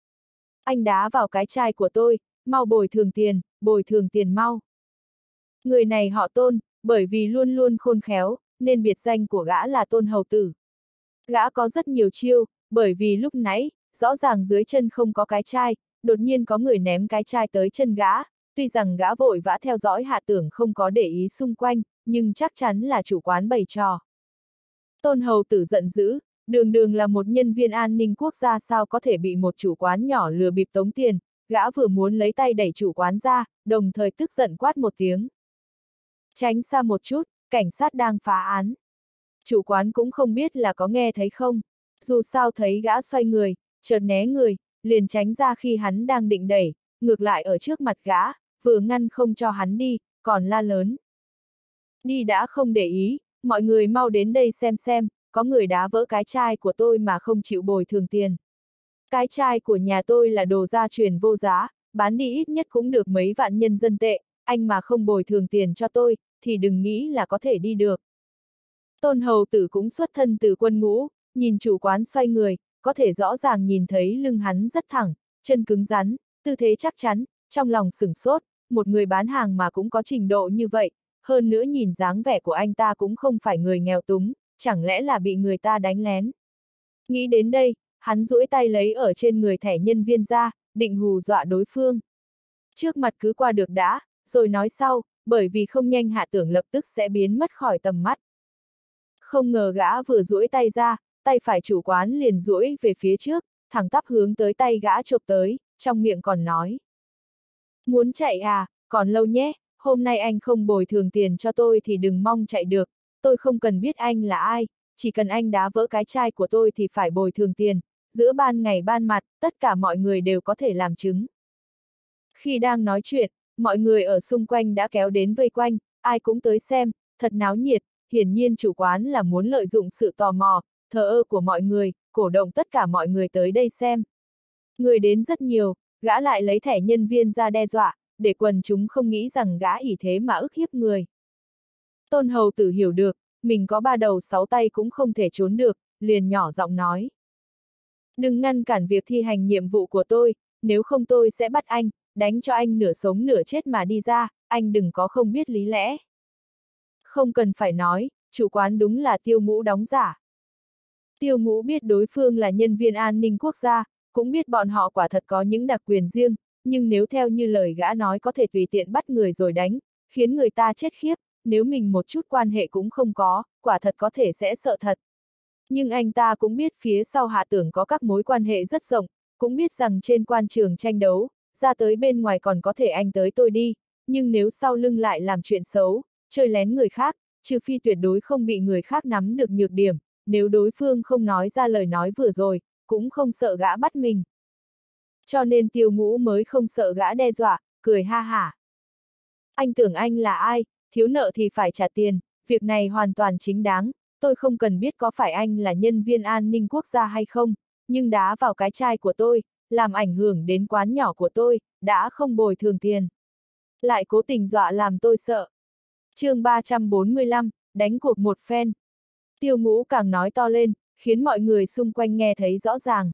Anh đá vào cái chai của tôi, mau bồi thường tiền, bồi thường tiền mau. Người này họ Tôn, bởi vì luôn luôn khôn khéo, nên biệt danh của gã là Tôn Hầu Tử. Gã có rất nhiều chiêu, bởi vì lúc nãy, rõ ràng dưới chân không có cái chai, đột nhiên có người ném cái chai tới chân gã, tuy rằng gã vội vã theo dõi Hạ Tưởng không có để ý xung quanh, nhưng chắc chắn là chủ quán bày trò. Tôn Hầu Tử giận dữ, đường đường là một nhân viên an ninh quốc gia sao có thể bị một chủ quán nhỏ lừa bịp tống tiền, gã vừa muốn lấy tay đẩy chủ quán ra, đồng thời tức giận quát một tiếng. Tránh xa một chút, cảnh sát đang phá án. Chủ quán cũng không biết là có nghe thấy không, dù sao thấy gã xoay người, chợt né người, liền tránh ra khi hắn đang định đẩy, ngược lại ở trước mặt gã, vừa ngăn không cho hắn đi, còn la lớn. Đi đã không để ý, mọi người mau đến đây xem xem, có người đá vỡ cái chai của tôi mà không chịu bồi thường tiền. Cái chai của nhà tôi là đồ gia truyền vô giá, bán đi ít nhất cũng được mấy vạn nhân dân tệ, anh mà không bồi thường tiền cho tôi, thì đừng nghĩ là có thể đi được. Tôn Hầu Tử cũng xuất thân từ quân ngũ, nhìn chủ quán xoay người, có thể rõ ràng nhìn thấy lưng hắn rất thẳng, chân cứng rắn, tư thế chắc chắn, trong lòng sửng sốt, một người bán hàng mà cũng có trình độ như vậy, hơn nữa nhìn dáng vẻ của anh ta cũng không phải người nghèo túng, chẳng lẽ là bị người ta đánh lén. Nghĩ đến đây, hắn duỗi tay lấy ở trên người thẻ nhân viên ra, định hù dọa đối phương. Trước mặt cứ qua được đã, rồi nói sau, bởi vì không nhanh Hạ Tưởng lập tức sẽ biến mất khỏi tầm mắt. Không ngờ gã vừa duỗi tay ra, tay phải chủ quán liền duỗi về phía trước, thẳng tắp hướng tới tay gã chộp tới, trong miệng còn nói. Muốn chạy à, còn lâu nhé, hôm nay anh không bồi thường tiền cho tôi thì đừng mong chạy được, tôi không cần biết anh là ai, chỉ cần anh đá vỡ cái chai của tôi thì phải bồi thường tiền, giữa ban ngày ban mặt, tất cả mọi người đều có thể làm chứng. Khi đang nói chuyện, mọi người ở xung quanh đã kéo đến vây quanh, ai cũng tới xem, thật náo nhiệt, hiển nhiên chủ quán là muốn lợi dụng sự tò mò, thờ ơ của mọi người, cổ động tất cả mọi người tới đây xem. Người đến rất nhiều, gã lại lấy thẻ nhân viên ra đe dọa, để quần chúng không nghĩ rằng gã ỷ thế mà ức hiếp người. Tôn Hầu Tử hiểu được, mình có ba đầu sáu tay cũng không thể trốn được, liền nhỏ giọng nói. Đừng ngăn cản việc thi hành nhiệm vụ của tôi, nếu không tôi sẽ bắt anh, đánh cho anh nửa sống nửa chết mà đi ra, anh đừng có không biết lý lẽ. Không cần phải nói, chủ quán đúng là Tiêu Ngũ đóng giả. Tiêu Ngũ biết đối phương là nhân viên an ninh quốc gia, cũng biết bọn họ quả thật có những đặc quyền riêng, nhưng nếu theo như lời gã nói có thể tùy tiện bắt người rồi đánh, khiến người ta chết khiếp, nếu mình một chút quan hệ cũng không có, quả thật có thể sẽ sợ thật. Nhưng anh ta cũng biết phía sau Hạ Tưởng có các mối quan hệ rất rộng, cũng biết rằng trên quan trường tranh đấu, ra tới bên ngoài còn có thể anh tới tôi đi, nhưng nếu sau lưng lại làm chuyện xấu, chơi lén người khác, trừ phi tuyệt đối không bị người khác nắm được nhược điểm, nếu đối phương không nói ra lời nói vừa rồi, cũng không sợ gã bắt mình. Cho nên Tiêu Ngũ mới không sợ gã đe dọa, cười ha hả. Anh tưởng anh là ai, thiếu nợ thì phải trả tiền, việc này hoàn toàn chính đáng, tôi không cần biết có phải anh là nhân viên an ninh quốc gia hay không, nhưng đá vào cái chai của tôi, làm ảnh hưởng đến quán nhỏ của tôi, đã không bồi thường tiền. Lại cố tình dọa làm tôi sợ. Chương ba trăm bốn mươi lăm, đánh cuộc một phen. Tiêu Ngũ càng nói to lên, khiến mọi người xung quanh nghe thấy rõ ràng.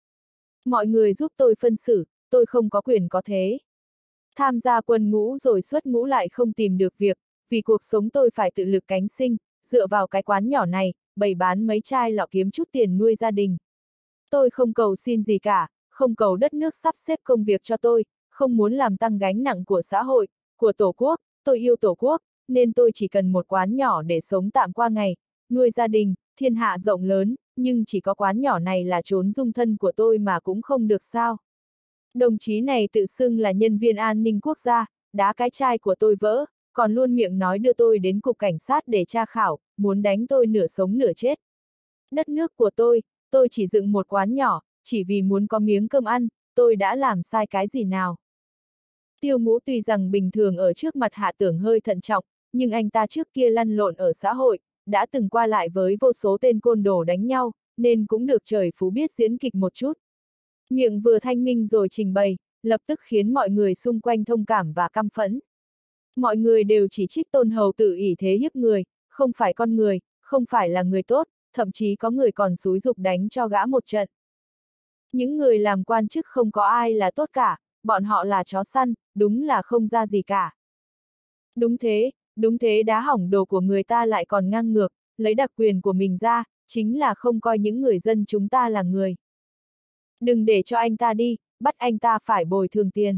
Mọi người giúp tôi phân xử, tôi không có quyền có thế. Tham gia quân ngũ rồi xuất ngũ lại không tìm được việc, vì cuộc sống tôi phải tự lực cánh sinh, dựa vào cái quán nhỏ này, bày bán mấy chai lọ kiếm chút tiền nuôi gia đình. Tôi không cầu xin gì cả, không cầu đất nước sắp xếp công việc cho tôi, không muốn làm tăng gánh nặng của xã hội, của Tổ quốc, tôi yêu Tổ quốc, nên tôi chỉ cần một quán nhỏ để sống tạm qua ngày, nuôi gia đình, thiên hạ rộng lớn, nhưng chỉ có quán nhỏ này là chốn dung thân của tôi mà cũng không được sao. Đồng chí này tự xưng là nhân viên an ninh quốc gia, đá cái chai của tôi vỡ, còn luôn miệng nói đưa tôi đến cục cảnh sát để tra khảo, muốn đánh tôi nửa sống nửa chết. Đất nước của tôi, tôi chỉ dựng một quán nhỏ, chỉ vì muốn có miếng cơm ăn, tôi đã làm sai cái gì nào. Tiêu Ngũ tuy rằng bình thường ở trước mặt Hạ Tưởng hơi thận trọng, nhưng anh ta trước kia lăn lộn ở xã hội, đã từng qua lại với vô số tên côn đồ đánh nhau, nên cũng được trời phú biết diễn kịch một chút. Miệng vừa thanh minh rồi trình bày, lập tức khiến mọi người xung quanh thông cảm và căm phẫn. Mọi người đều chỉ trích Tôn Hầu Tử ỷ thế hiếp người, không phải con người, không phải là người tốt, thậm chí có người còn xúi giục đánh cho gã một trận. Những người làm quan chức không có ai là tốt cả, bọn họ là chó săn, đúng là không ra gì cả. Đúng thế, đúng thế đá hỏng đồ của người ta lại còn ngang ngược, lấy đặc quyền của mình ra, chính là không coi những người dân chúng ta là người. Đừng để cho anh ta đi, bắt anh ta phải bồi thường tiền.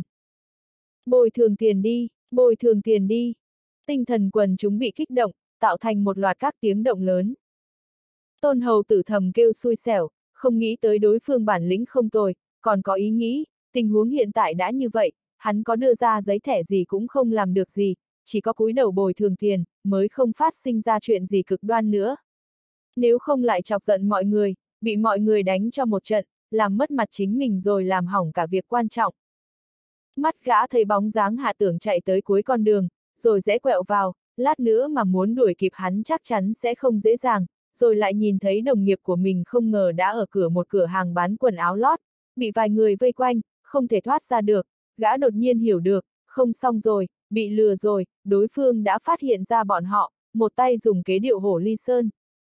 Bồi thường tiền đi, bồi thường tiền đi. Tinh thần quần chúng bị kích động, tạo thành một loạt các tiếng động lớn. Tôn Hầu Tử thầm kêu xui xẻo, không nghĩ tới đối phương bản lĩnh không tồi, còn có ý nghĩ, tình huống hiện tại đã như vậy, hắn có đưa ra giấy thẻ gì cũng không làm được gì, chỉ có cúi đầu bồi thường tiền, mới không phát sinh ra chuyện gì cực đoan nữa. Nếu không lại chọc giận mọi người, bị mọi người đánh cho một trận, làm mất mặt chính mình rồi làm hỏng cả việc quan trọng. Mắt gã thấy bóng dáng Hạ Tưởng chạy tới cuối con đường, rồi rẽ quẹo vào, lát nữa mà muốn đuổi kịp hắn chắc chắn sẽ không dễ dàng, rồi lại nhìn thấy đồng nghiệp của mình không ngờ đã ở cửa một cửa hàng bán quần áo lót, bị vài người vây quanh, không thể thoát ra được, gã đột nhiên hiểu được, không xong rồi, bị lừa rồi, đối phương đã phát hiện ra bọn họ, một tay dùng kế điệu hổ ly sơn.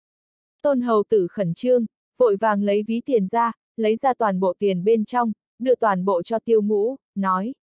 Tôn Hầu Tử khẩn trương, vội vàng lấy ví tiền ra, lấy ra toàn bộ tiền bên trong, đưa toàn bộ cho Tiêu Ngũ, nói.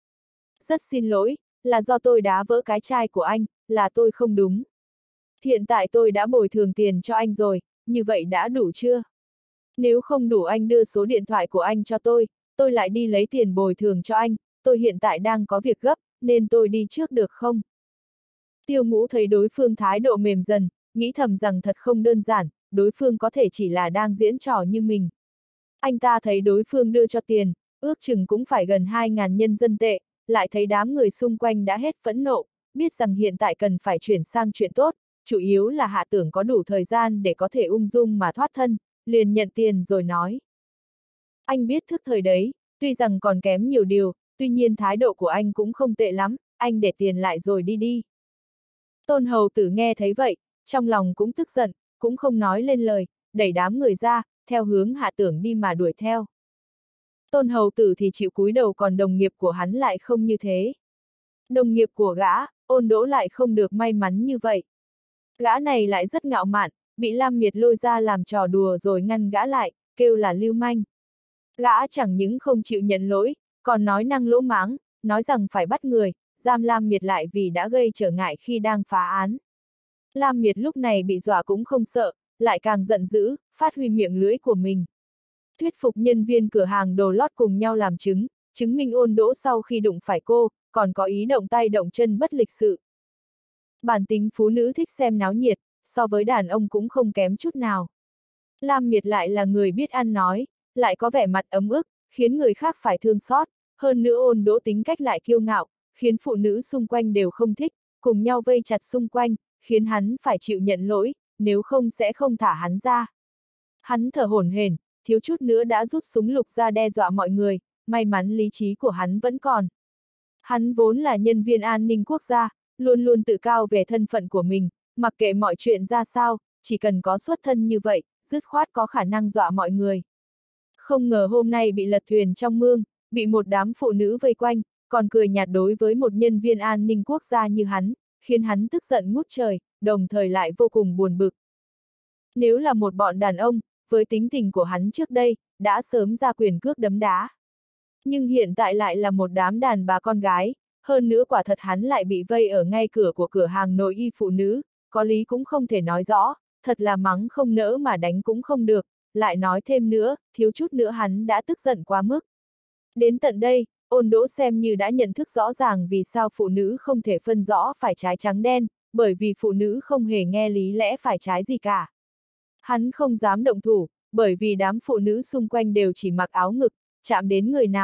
Rất xin lỗi, là do tôi đá vỡ cái chai của anh, là tôi không đúng. Hiện tại tôi đã bồi thường tiền cho anh rồi, như vậy đã đủ chưa? Nếu không đủ anh đưa số điện thoại của anh cho tôi, tôi lại đi lấy tiền bồi thường cho anh, tôi hiện tại đang có việc gấp, nên tôi đi trước được không? Tiêu Ngũ thấy đối phương thái độ mềm dần, nghĩ thầm rằng thật không đơn giản, đối phương có thể chỉ là đang diễn trò như mình. Anh ta thấy đối phương đưa cho tiền, ước chừng cũng phải gần hai ngàn nhân dân tệ, lại thấy đám người xung quanh đã hết phẫn nộ, biết rằng hiện tại cần phải chuyển sang chuyện tốt, chủ yếu là Hạ Tưởng có đủ thời gian để có thể ung dung mà thoát thân, liền nhận tiền rồi nói. Anh biết thức thời đấy, tuy rằng còn kém nhiều điều, tuy nhiên thái độ của anh cũng không tệ lắm, anh để tiền lại rồi đi đi. Tôn Hầu Tử nghe thấy vậy, trong lòng cũng tức giận, cũng không nói lên lời, đẩy đám người ra, theo hướng Hạ Tưởng đi mà đuổi theo. Tôn Hầu Tử thì chịu cúi đầu, còn đồng nghiệp của hắn lại không như thế. Đồng nghiệp của gã, Ôn Đỗ lại không được may mắn như vậy. Gã này lại rất ngạo mạn, bị Lam Miệt lôi ra làm trò đùa rồi ngăn gã lại, kêu là lưu manh. Gã chẳng những không chịu nhận lỗi, còn nói năng lỗ mãng, nói rằng phải bắt người, giam Lam Miệt lại vì đã gây trở ngại khi đang phá án. Lam Miệt lúc này bị dọa cũng không sợ, lại càng giận dữ, phát huy miệng lưỡi của mình. Thuyết phục nhân viên cửa hàng đồ lót cùng nhau làm chứng, chứng minh Ôn Đỗ sau khi đụng phải cô, còn có ý động tay động chân bất lịch sự. Bản tính phú nữ thích xem náo nhiệt, so với đàn ông cũng không kém chút nào. Lam Miệt lại là người biết ăn nói, lại có vẻ mặt ấm ức, khiến người khác phải thương xót, hơn nữa Ôn Đỗ tính cách lại kiêu ngạo, khiến phụ nữ xung quanh đều không thích, cùng nhau vây chặt xung quanh, khiến hắn phải chịu nhận lỗi, nếu không sẽ không thả hắn ra. Hắn thở hổn hển, thiếu chút nữa đã rút súng lục ra đe dọa mọi người, may mắn lý trí của hắn vẫn còn. Hắn vốn là nhân viên an ninh quốc gia, luôn luôn tự cao về thân phận của mình, mặc kệ mọi chuyện ra sao, chỉ cần có xuất thân như vậy, dứt khoát có khả năng dọa mọi người. Không ngờ hôm nay bị lật thuyền trong mương, bị một đám phụ nữ vây quanh, còn cười nhạt đối với một nhân viên an ninh quốc gia như hắn, khiến hắn tức giận ngút trời, đồng thời lại vô cùng buồn bực. Nếu là một bọn đàn ông, với tính tình của hắn trước đây, đã sớm ra quyền cước đấm đá. Nhưng hiện tại lại là một đám đàn bà con gái, hơn nữa quả thật hắn lại bị vây ở ngay cửa của cửa hàng nội y phụ nữ, có lý cũng không thể nói rõ, thật là mắng không nỡ mà đánh cũng không được, lại nói thêm nữa, thiếu chút nữa hắn đã tức giận quá mức. Đến tận đây, Ôn Đỗ xem như đã nhận thức rõ ràng vì sao phụ nữ không thể phân rõ phải trái trắng đen, bởi vì phụ nữ không hề nghe lý lẽ phải trái gì cả. Hắn không dám động thủ, bởi vì đám phụ nữ xung quanh đều chỉ mặc áo ngực, chạm đến người nào, không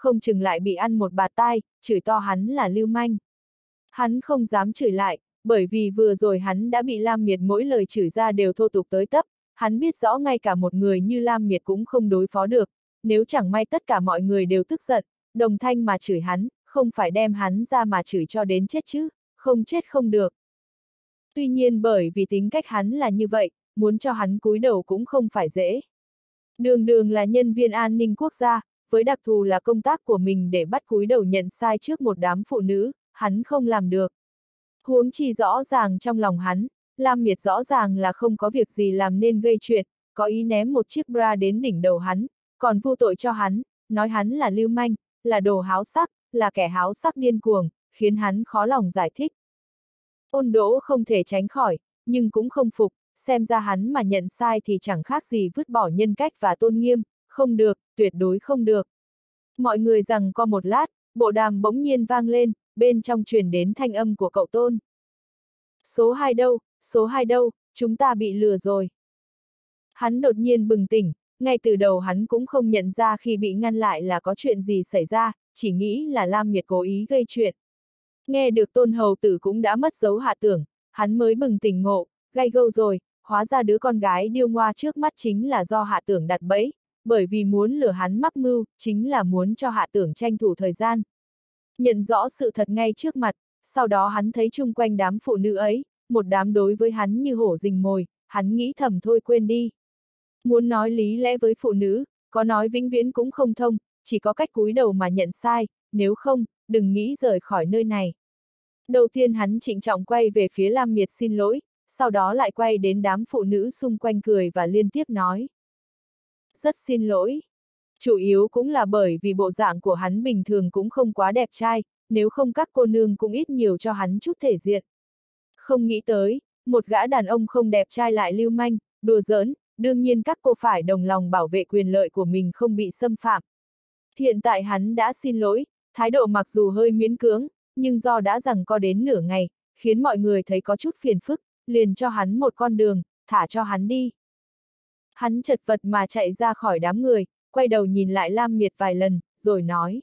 không chừng lại bị ăn một bạt tai, chửi to hắn là lưu manh. Hắn không dám chửi lại, bởi vì vừa rồi hắn đã bị Lam Miệt mỗi lời chửi ra đều thô tục tới tấp, hắn biết rõ ngay cả một người như Lam Miệt cũng không đối phó được, nếu chẳng may tất cả mọi người đều tức giận, đồng thanh mà chửi hắn, không phải đem hắn ra mà chửi cho đến chết chứ, không chết không được. Tuy nhiên bởi vì tính cách hắn là như vậy, muốn cho hắn cúi đầu cũng không phải dễ. Đường Đường là nhân viên an ninh quốc gia, với đặc thù là công tác của mình để bắt cúi đầu nhận sai trước một đám phụ nữ, hắn không làm được. Huống chi rõ ràng trong lòng hắn, Lam Miệt rõ ràng là không có việc gì làm nên gây chuyện, có ý ném một chiếc bra đến đỉnh đầu hắn, còn vu tội cho hắn, nói hắn là lưu manh, là đồ háo sắc, là kẻ háo sắc điên cuồng, khiến hắn khó lòng giải thích. Ôn Đỗ không thể tránh khỏi, nhưng cũng không phục, xem ra hắn mà nhận sai thì chẳng khác gì vứt bỏ nhân cách và tôn nghiêm, không được, tuyệt đối không được. Mọi người rằng có một lát, bộ đàm bỗng nhiên vang lên, bên trong truyền đến thanh âm của cậu Tôn. Số hai đâu, số hai đâu, chúng ta bị lừa rồi. Hắn đột nhiên bừng tỉnh, ngay từ đầu hắn cũng không nhận ra khi bị ngăn lại là có chuyện gì xảy ra, chỉ nghĩ là Lam Miệt cố ý gây chuyện. Nghe được Tôn hầu tử cũng đã mất dấu Hạ Tưởng, hắn mới bừng tỉnh ngộ, gay gâu rồi, hóa ra đứa con gái điêu ngoa trước mắt chính là do Hạ Tưởng đặt bẫy, bởi vì muốn lừa hắn mắc mưu, chính là muốn cho Hạ Tưởng tranh thủ thời gian. Nhận rõ sự thật ngay trước mặt, sau đó hắn thấy chung quanh đám phụ nữ ấy, một đám đối với hắn như hổ rình mồi, hắn nghĩ thầm thôi quên đi. Muốn nói lý lẽ với phụ nữ, có nói vĩnh viễn cũng không thông, chỉ có cách cúi đầu mà nhận sai, nếu không, đừng nghĩ rời khỏi nơi này. Đầu tiên hắn trịnh trọng quay về phía Lam Miệt xin lỗi, sau đó lại quay đến đám phụ nữ xung quanh cười và liên tiếp nói. Rất xin lỗi. Chủ yếu cũng là bởi vì bộ dạng của hắn bình thường cũng không quá đẹp trai, nếu không các cô nương cũng ít nhiều cho hắn chút thể diện. Không nghĩ tới, một gã đàn ông không đẹp trai lại lưu manh, đùa giỡn, đương nhiên các cô phải đồng lòng bảo vệ quyền lợi của mình không bị xâm phạm. Hiện tại hắn đã xin lỗi, thái độ mặc dù hơi miễn cưỡng, nhưng do đã rằng có đến nửa ngày, khiến mọi người thấy có chút phiền phức, liền cho hắn một con đường, thả cho hắn đi. Hắn chật vật mà chạy ra khỏi đám người, quay đầu nhìn lại Lam Miệt vài lần, rồi nói.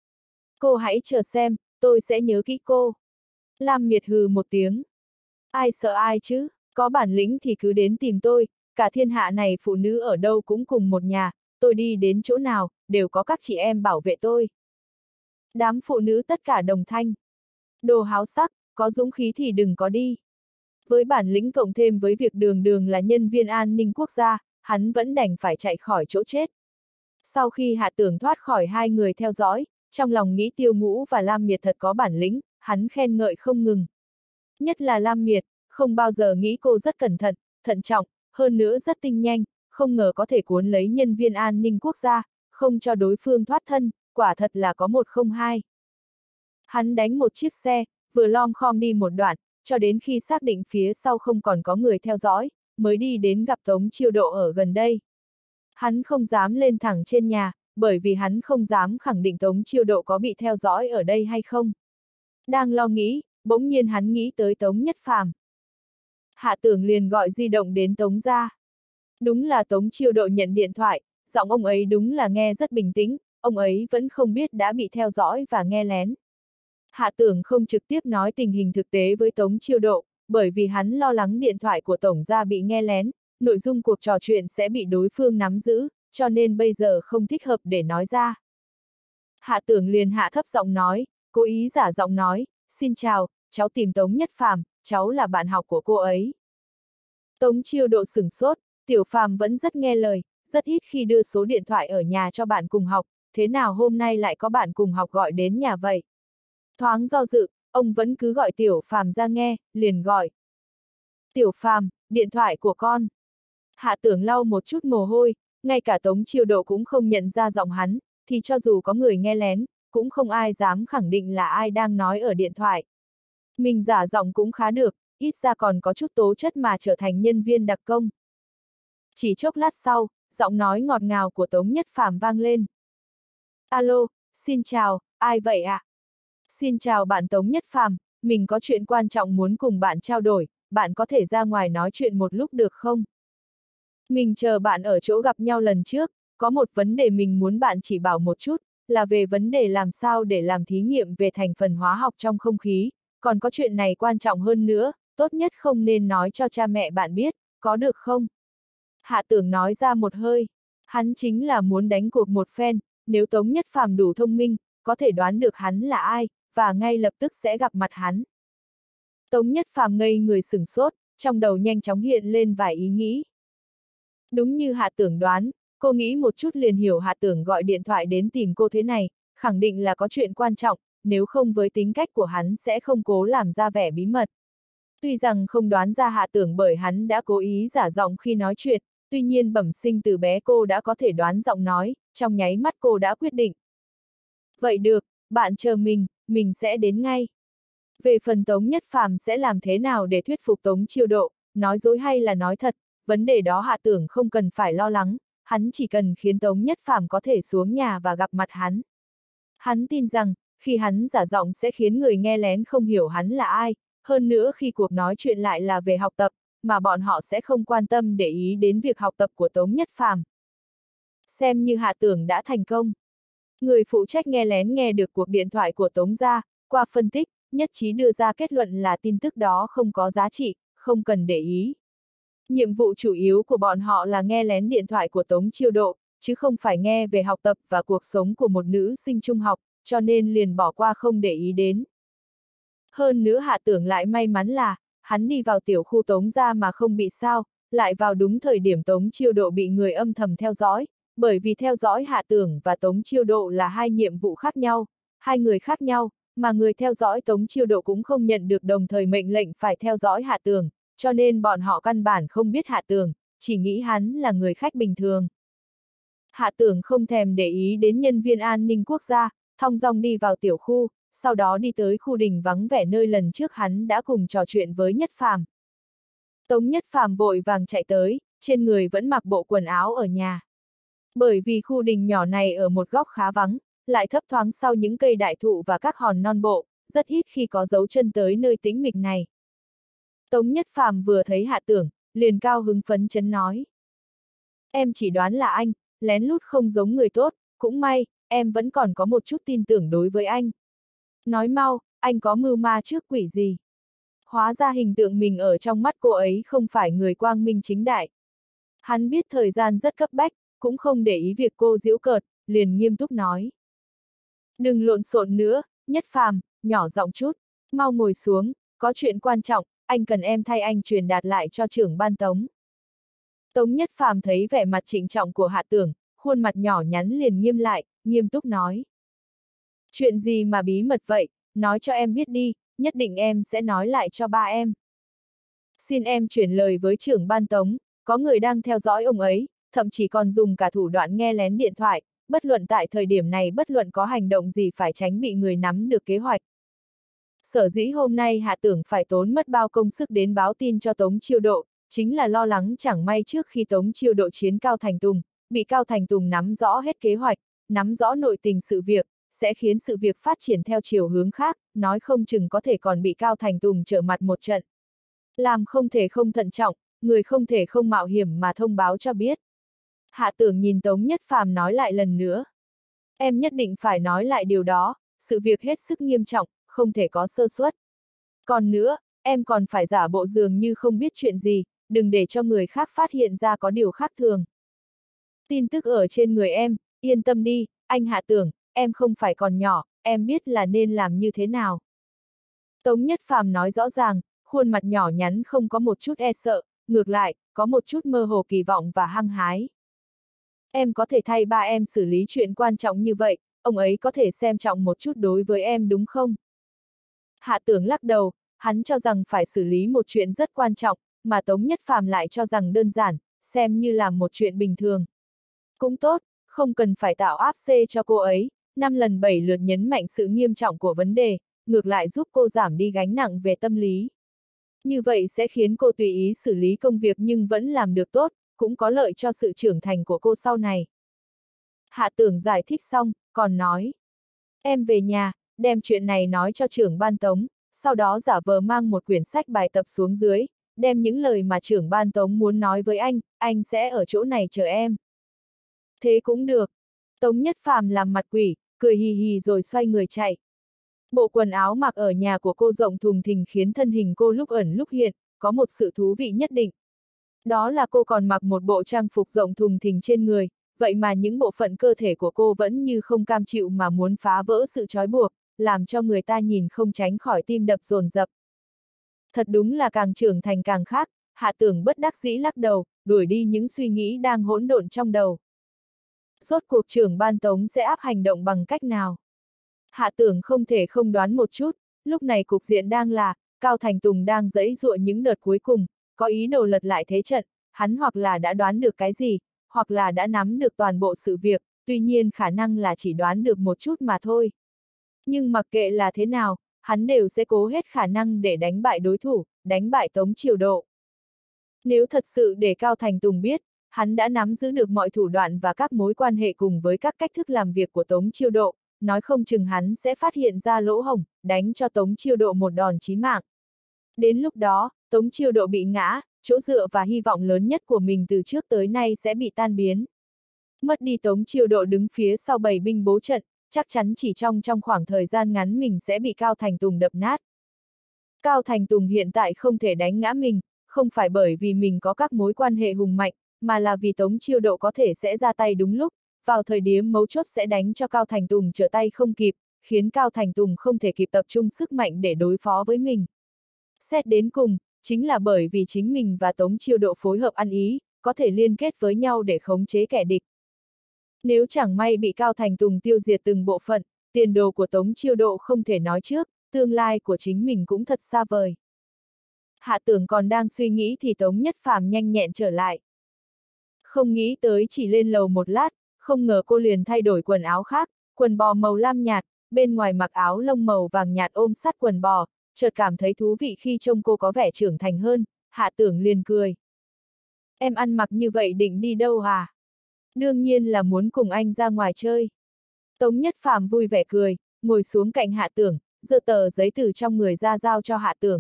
Cô hãy chờ xem, tôi sẽ nhớ kỹ cô. Lam Miệt hừ một tiếng. Ai sợ ai chứ, có bản lĩnh thì cứ đến tìm tôi, cả thiên hạ này phụ nữ ở đâu cũng cùng một nhà, tôi đi đến chỗ nào, đều có các chị em bảo vệ tôi. Đám phụ nữ tất cả đồng thanh. Đồ háo sắc, có dũng khí thì đừng có đi. Với bản lĩnh cộng thêm với việc Đường Đường là nhân viên an ninh quốc gia, hắn vẫn đành phải chạy khỏi chỗ chết. Sau khi Hạ Tưởng thoát khỏi hai người theo dõi, trong lòng nghĩ Tiêu Ngũ và Lam Miệt thật có bản lĩnh, hắn khen ngợi không ngừng. Nhất là Lam Miệt, không bao giờ nghĩ cô rất cẩn thận, thận trọng, hơn nữa rất tinh nhanh, không ngờ có thể cuốn lấy nhân viên an ninh quốc gia, không cho đối phương thoát thân, quả thật là có một không hai. Hắn đánh một chiếc xe, vừa lom khom đi một đoạn, cho đến khi xác định phía sau không còn có người theo dõi, mới đi đến gặp Tống Chiêu Độ ở gần đây. Hắn không dám lên thẳng trên nhà, bởi vì hắn không dám khẳng định Tống Chiêu Độ có bị theo dõi ở đây hay không. Đang lo nghĩ, bỗng nhiên hắn nghĩ tới Tống Nhất Phàm. Hạ Tưởng liền gọi di động đến Tống gia. Đúng là Tống Chiêu Độ nhận điện thoại, giọng ông ấy đúng là nghe rất bình tĩnh, ông ấy vẫn không biết đã bị theo dõi và nghe lén. Hạ Tưởng không trực tiếp nói tình hình thực tế với Tống Chiêu Độ, bởi vì hắn lo lắng điện thoại của Tổng gia bị nghe lén, nội dung cuộc trò chuyện sẽ bị đối phương nắm giữ, cho nên bây giờ không thích hợp để nói ra. Hạ Tưởng liền hạ thấp giọng nói, cố ý giả giọng nói, xin chào, cháu tìm Tống Nhất Phàm, cháu là bạn học của cô ấy. Tống Chiêu Độ sửng sốt, Tiểu Phàm vẫn rất nghe lời, rất ít khi đưa số điện thoại ở nhà cho bạn cùng học, thế nào hôm nay lại có bạn cùng học gọi đến nhà vậy? Thoáng do dự, ông vẫn cứ gọi Tiểu Phàm ra nghe, liền gọi. Tiểu Phàm, điện thoại của con. Hạ Tưởng lau một chút mồ hôi, ngay cả Tống Chiêu Độ cũng không nhận ra giọng hắn, thì cho dù có người nghe lén, cũng không ai dám khẳng định là ai đang nói ở điện thoại. Mình giả giọng cũng khá được, ít ra còn có chút tố chất mà trở thành nhân viên đặc công. Chỉ chốc lát sau, giọng nói ngọt ngào của Tống Nhất Phàm vang lên. Alo, xin chào, ai vậy ạ? À? Xin chào bạn Tống Nhất Phàm, mình có chuyện quan trọng muốn cùng bạn trao đổi, bạn có thể ra ngoài nói chuyện một lúc được không? Mình chờ bạn ở chỗ gặp nhau lần trước, có một vấn đề mình muốn bạn chỉ bảo một chút, là về vấn đề làm sao để làm thí nghiệm về thành phần hóa học trong không khí, còn có chuyện này quan trọng hơn nữa, tốt nhất không nên nói cho cha mẹ bạn biết, có được không? Hạ Tưởng nói ra một hơi, hắn chính là muốn đánh cuộc một phen, nếu Tống Nhất Phàm đủ thông minh, có thể đoán được hắn là ai, và ngay lập tức sẽ gặp mặt hắn. Tống Nhất Phàm ngây người sửng sốt, trong đầu nhanh chóng hiện lên vài ý nghĩ. Đúng như Hạ Tưởng đoán, cô nghĩ một chút liền hiểu Hạ Tưởng gọi điện thoại đến tìm cô thế này, khẳng định là có chuyện quan trọng, nếu không với tính cách của hắn sẽ không cố làm ra vẻ bí mật. Tuy rằng không đoán ra Hạ Tưởng bởi hắn đã cố ý giả giọng khi nói chuyện, tuy nhiên bẩm sinh từ bé cô đã có thể đoán giọng nói, trong nháy mắt cô đã quyết định. Vậy được, bạn chờ mình, mình sẽ đến ngay. Về phần Tống Nhất Phàm sẽ làm thế nào để thuyết phục Tống Chiêu Độ, nói dối hay là nói thật, vấn đề đó Hạ Tưởng không cần phải lo lắng, hắn chỉ cần khiến Tống Nhất Phàm có thể xuống nhà và gặp mặt hắn. Hắn tin rằng, khi hắn giả giọng sẽ khiến người nghe lén không hiểu hắn là ai, hơn nữa khi cuộc nói chuyện lại là về học tập, mà bọn họ sẽ không quan tâm để ý đến việc học tập của Tống Nhất Phàm. Xem như Hạ Tưởng đã thành công. Người phụ trách nghe lén nghe được cuộc điện thoại của Tống gia, qua phân tích, nhất trí đưa ra kết luận là tin tức đó không có giá trị, không cần để ý. Nhiệm vụ chủ yếu của bọn họ là nghe lén điện thoại của Tống Chiêu Độ, chứ không phải nghe về học tập và cuộc sống của một nữ sinh trung học, cho nên liền bỏ qua không để ý đến. Hơn nữa Hạ Tưởng lại may mắn là, hắn đi vào tiểu khu Tống gia mà không bị sao, lại vào đúng thời điểm Tống Chiêu Độ bị người âm thầm theo dõi, bởi vì theo dõi Hạ Tưởng và Tống Chiêu Độ là hai nhiệm vụ khác nhau, hai người khác nhau, mà người theo dõi Tống Chiêu Độ cũng không nhận được đồng thời mệnh lệnh phải theo dõi Hạ Tưởng, cho nên bọn họ căn bản không biết Hạ Tưởng, chỉ nghĩ hắn là người khách bình thường. Hạ Tưởng không thèm để ý đến nhân viên an ninh quốc gia, thong dong đi vào tiểu khu, sau đó đi tới khu đình vắng vẻ nơi lần trước hắn đã cùng trò chuyện với Nhất Phàm. Tống Nhất Phàm vội vàng chạy tới, trên người vẫn mặc bộ quần áo ở nhà. Bởi vì khu đình nhỏ này ở một góc khá vắng, lại thấp thoáng sau những cây đại thụ và các hòn non bộ, rất ít khi có dấu chân tới nơi tĩnh mịch này. Tống Nhất Phàm vừa thấy Hạ Tưởng, liền cao hứng phấn chấn nói. Em chỉ đoán là anh, lén lút không giống người tốt, cũng may, em vẫn còn có một chút tin tưởng đối với anh. Nói mau, anh có mưu ma trước quỷ gì? Hóa ra hình tượng mình ở trong mắt cô ấy không phải người quang minh chính đại. Hắn biết thời gian rất cấp bách, cũng không để ý việc cô giễu cợt, liền nghiêm túc nói. Đừng lộn xộn nữa, Nhất Phàm, nhỏ giọng chút, mau ngồi xuống, có chuyện quan trọng, anh cần em thay anh truyền đạt lại cho trưởng ban Tống. Tống Nhất Phàm thấy vẻ mặt trịnh trọng của Hạ Tưởng, khuôn mặt nhỏ nhắn liền nghiêm lại, nghiêm túc nói. Chuyện gì mà bí mật vậy, nói cho em biết đi, nhất định em sẽ nói lại cho ba em. Xin em chuyển lời với trưởng ban Tống, có người đang theo dõi ông ấy, thậm chí còn dùng cả thủ đoạn nghe lén điện thoại, bất luận tại thời điểm này bất luận có hành động gì phải tránh bị người nắm được kế hoạch. Sở dĩ hôm nay Hạ Tưởng phải tốn mất bao công sức đến báo tin cho Tống Chiêu Độ, chính là lo lắng chẳng may trước khi Tống Chiêu Độ chiến Cao Thành Tùng, bị Cao Thành Tùng nắm rõ hết kế hoạch, nắm rõ nội tình sự việc, sẽ khiến sự việc phát triển theo chiều hướng khác, nói không chừng có thể còn bị Cao Thành Tùng trở mặt một trận. Làm không thể không thận trọng, người không thể không mạo hiểm mà thông báo cho biết. Hạ Tưởng nhìn Tống Nhất Phàm nói lại lần nữa. Em nhất định phải nói lại điều đó, sự việc hết sức nghiêm trọng, không thể có sơ suất. Còn nữa, em còn phải giả bộ dường như không biết chuyện gì, đừng để cho người khác phát hiện ra có điều khác thường. Tin tức ở trên người em, yên tâm đi, anh Hạ Tưởng, em không phải còn nhỏ, em biết là nên làm như thế nào. Tống Nhất Phàm nói rõ ràng, khuôn mặt nhỏ nhắn không có một chút e sợ, ngược lại, có một chút mơ hồ kỳ vọng và hăng hái. Em có thể thay ba em xử lý chuyện quan trọng như vậy, ông ấy có thể xem trọng một chút đối với em đúng không? Hạ Tưởng lắc đầu, hắn cho rằng phải xử lý một chuyện rất quan trọng, mà Tống Nhất Phàm lại cho rằng đơn giản, xem như là một chuyện bình thường. Cũng tốt, không cần phải tạo áp xê cho cô ấy, năm lần bảy lượt nhấn mạnh sự nghiêm trọng của vấn đề, ngược lại giúp cô giảm đi gánh nặng về tâm lý. Như vậy sẽ khiến cô tùy ý xử lý công việc nhưng vẫn làm được tốt, cũng có lợi cho sự trưởng thành của cô sau này. Hạ Tưởng giải thích xong, còn nói. Em về nhà, đem chuyện này nói cho trưởng ban Tống, sau đó giả vờ mang một quyển sách bài tập xuống dưới, đem những lời mà trưởng ban Tống muốn nói với anh, anh sẽ ở chỗ này chờ em. Thế cũng được. Tống Nhất Phàm làm mặt quỷ, cười hì hì rồi xoay người chạy. Bộ quần áo mặc ở nhà của cô rộng thùng thình khiến thân hình cô lúc ẩn lúc hiện, có một sự thú vị nhất định. Đó là cô còn mặc một bộ trang phục rộng thùng thình trên người, vậy mà những bộ phận cơ thể của cô vẫn như không cam chịu mà muốn phá vỡ sự trói buộc, làm cho người ta nhìn không tránh khỏi tim đập dồn dập. Thật đúng là càng trưởng thành càng khác, Hạ Tưởng bất đắc dĩ lắc đầu, đuổi đi những suy nghĩ đang hỗn độn trong đầu. Rốt cuộc trưởng ban Tống sẽ áp hành động bằng cách nào? Hạ Tưởng không thể không đoán một chút, lúc này cục diện đang là, Cao Thành Tùng đang giãy giụa những đợt cuối cùng, có ý đồ lật lại thế trận, hắn hoặc là đã đoán được cái gì, hoặc là đã nắm được toàn bộ sự việc, tuy nhiên khả năng là chỉ đoán được một chút mà thôi. Nhưng mặc kệ là thế nào, hắn đều sẽ cố hết khả năng để đánh bại đối thủ, đánh bại Tống Chiêu Độ. Nếu thật sự để Cao Thành Tùng biết, hắn đã nắm giữ được mọi thủ đoạn và các mối quan hệ cùng với các cách thức làm việc của Tống Chiêu Độ, nói không chừng hắn sẽ phát hiện ra lỗ hổng, đánh cho Tống Chiêu Độ một đòn chí mạng. Đến lúc đó, Tống Chiêu Độ bị ngã, chỗ dựa và hy vọng lớn nhất của mình từ trước tới nay sẽ bị tan biến. Mất đi Tống Chiêu Độ đứng phía sau bầy binh bố trận, chắc chắn chỉ trong trong khoảng thời gian ngắn mình sẽ bị Cao Thành Tùng đập nát. Cao Thành Tùng hiện tại không thể đánh ngã mình, không phải bởi vì mình có các mối quan hệ hùng mạnh, mà là vì Tống Chiêu Độ có thể sẽ ra tay đúng lúc, vào thời điểm mấu chốt sẽ đánh cho Cao Thành Tùng trở tay không kịp, khiến Cao Thành Tùng không thể kịp tập trung sức mạnh để đối phó với mình. Xét đến cùng, chính là bởi vì chính mình và Tống Chiêu Độ phối hợp ăn ý, có thể liên kết với nhau để khống chế kẻ địch. Nếu chẳng may bị Cao Thành Tùng tiêu diệt từng bộ phận, tiền đồ của Tống Chiêu Độ không thể nói trước, tương lai của chính mình cũng thật xa vời. Hạ Tưởng còn đang suy nghĩ thì Tống Nhất Phàm nhanh nhẹn trở lại. Không nghĩ tới chỉ lên lầu một lát, không ngờ cô liền thay đổi quần áo khác, quần bò màu lam nhạt, bên ngoài mặc áo lông màu vàng nhạt ôm sát quần bò, chợt cảm thấy thú vị khi trông cô có vẻ trưởng thành hơn, Hạ Tưởng liền cười. Em ăn mặc như vậy định đi đâu hả? Đương nhiên là muốn cùng anh ra ngoài chơi. Tống Nhất Phàm vui vẻ cười, ngồi xuống cạnh Hạ Tưởng, giơ tờ giấy từ trong người ra giao cho Hạ Tưởng.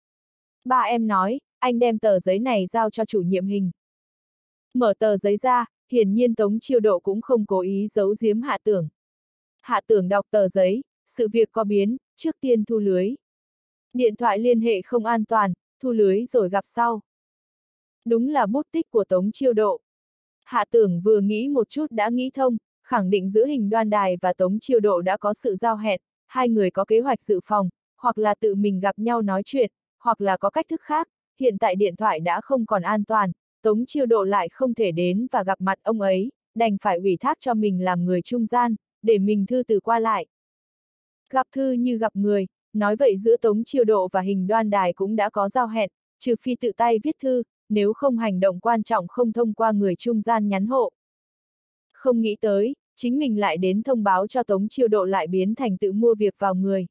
Ba em nói, anh đem tờ giấy này giao cho chủ nhiệm hình. Mở tờ giấy ra, hiển nhiên Tống Chiêu Độ cũng không cố ý giấu giếm Hạ Tưởng. Hạ Tưởng đọc tờ giấy, sự việc có biến, trước tiên thu lưới. Điện thoại liên hệ không an toàn, thu lưới rồi gặp sau. Đúng là bút tích của Tống Chiêu Độ. Hạ Tưởng vừa nghĩ một chút đã nghĩ thông, khẳng định giữa Hình Đoan Đài và Tống Chiêu Độ đã có sự giao hẹn, hai người có kế hoạch dự phòng, hoặc là tự mình gặp nhau nói chuyện, hoặc là có cách thức khác, hiện tại điện thoại đã không còn an toàn, Tống Chiêu Độ lại không thể đến và gặp mặt ông ấy, đành phải ủy thác cho mình làm người trung gian, để mình thư từ qua lại. Gặp thư như gặp người, nói vậy giữa Tống Chiêu Độ và Hình Đoan Đài cũng đã có giao hẹn, trừ phi tự tay viết thư, nếu không hành động quan trọng không thông qua người trung gian nhắn hộ. Không nghĩ tới, chính mình lại đến thông báo cho Tống Chiêu Độ lại biến thành tự mua việc vào người.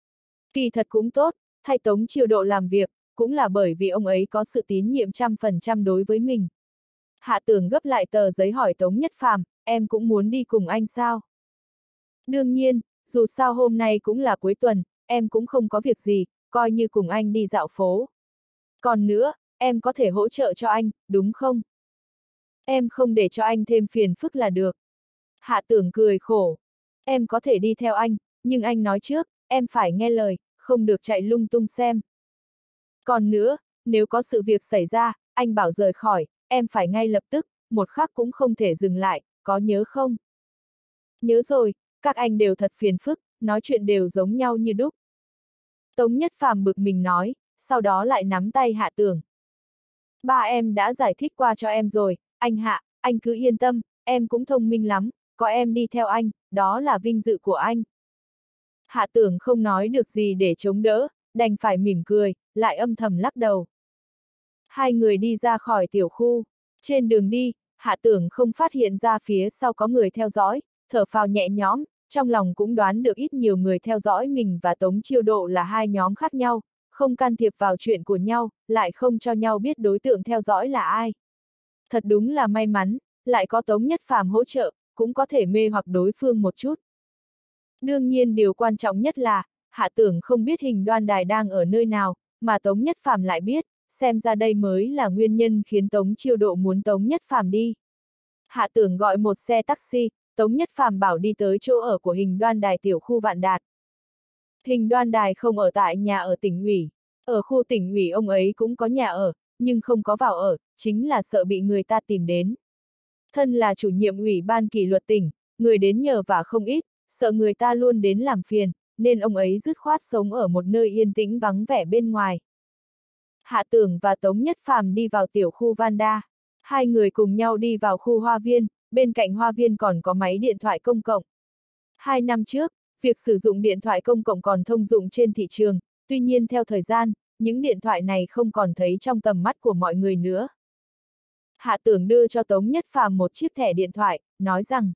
Kỳ thật cũng tốt, thay Tống Chiêu Độ làm việc, cũng là bởi vì ông ấy có sự tín nhiệm trăm phần trăm đối với mình. Hạ Tưởng gấp lại tờ giấy hỏi Tống Nhất Phàm, em cũng muốn đi cùng anh sao? Đương nhiên, dù sao hôm nay cũng là cuối tuần, em cũng không có việc gì, coi như cùng anh đi dạo phố. Còn nữa, em có thể hỗ trợ cho anh, đúng không? Em không để cho anh thêm phiền phức là được. Hạ Tưởng cười khổ. Em có thể đi theo anh, nhưng anh nói trước, em phải nghe lời, không được chạy lung tung xem. Còn nữa, nếu có sự việc xảy ra, anh bảo rời khỏi, em phải ngay lập tức, một khắc cũng không thể dừng lại, có nhớ không? Nhớ rồi, các anh đều thật phiền phức, nói chuyện đều giống nhau như đúc. Tống Nhất Phàm bực mình nói, sau đó lại nắm tay Hạ Tưởng. Ba em đã giải thích qua cho em rồi, anh Hạ, anh cứ yên tâm, em cũng thông minh lắm, có em đi theo anh, đó là vinh dự của anh. Hạ Tưởng không nói được gì để chống đỡ, đành phải mỉm cười, lại âm thầm lắc đầu. Hai người đi ra khỏi tiểu khu. Trên đường đi, Hạ Tưởng không phát hiện ra phía sau có người theo dõi, thở phào nhẹ nhõm, trong lòng cũng đoán được ít nhiều người theo dõi mình và Tống Chiêu Độ là hai nhóm khác nhau, không can thiệp vào chuyện của nhau, lại không cho nhau biết đối tượng theo dõi là ai. Thật đúng là may mắn, lại có Tống Nhất Phàm hỗ trợ, cũng có thể mê hoặc đối phương một chút. Đương nhiên điều quan trọng nhất là, Hạ Tưởng không biết Hình Đoan Đài đang ở nơi nào, mà Tống Nhất Phàm lại biết, xem ra đây mới là nguyên nhân khiến Tống Chiêu Độ muốn Tống Nhất Phàm đi. Hạ Tưởng gọi một xe taxi, Tống Nhất Phàm bảo đi tới chỗ ở của Hình Đoan Đài tiểu khu Vạn Đạt. Hình Đoan Đài không ở tại nhà ở tỉnh ủy. Ở khu tỉnh ủy ông ấy cũng có nhà ở, nhưng không có vào ở, chính là sợ bị người ta tìm đến. Thân là chủ nhiệm ủy ban kỷ luật tỉnh, người đến nhờ vả không ít, sợ người ta luôn đến làm phiền, nên ông ấy dứt khoát sống ở một nơi yên tĩnh vắng vẻ bên ngoài. Hạ Tưởng và Tống Nhất Phàm đi vào tiểu khu Vanda. Hai người cùng nhau đi vào khu hoa viên, bên cạnh hoa viên còn có máy điện thoại công cộng. Hai năm trước, việc sử dụng điện thoại công cộng còn thông dụng trên thị trường, tuy nhiên theo thời gian, những điện thoại này không còn thấy trong tầm mắt của mọi người nữa. Hạ Tưởng đưa cho Tống Nhất Phàm một chiếc thẻ điện thoại, nói rằng: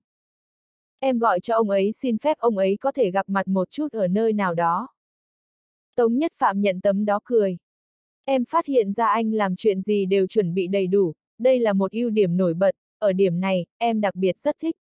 em gọi cho ông ấy xin phép ông ấy có thể gặp mặt một chút ở nơi nào đó. Tống Nhất Phàm nhận tấm đó cười. Em phát hiện ra anh làm chuyện gì đều chuẩn bị đầy đủ, đây là một ưu điểm nổi bật, ở điểm này, em đặc biệt rất thích.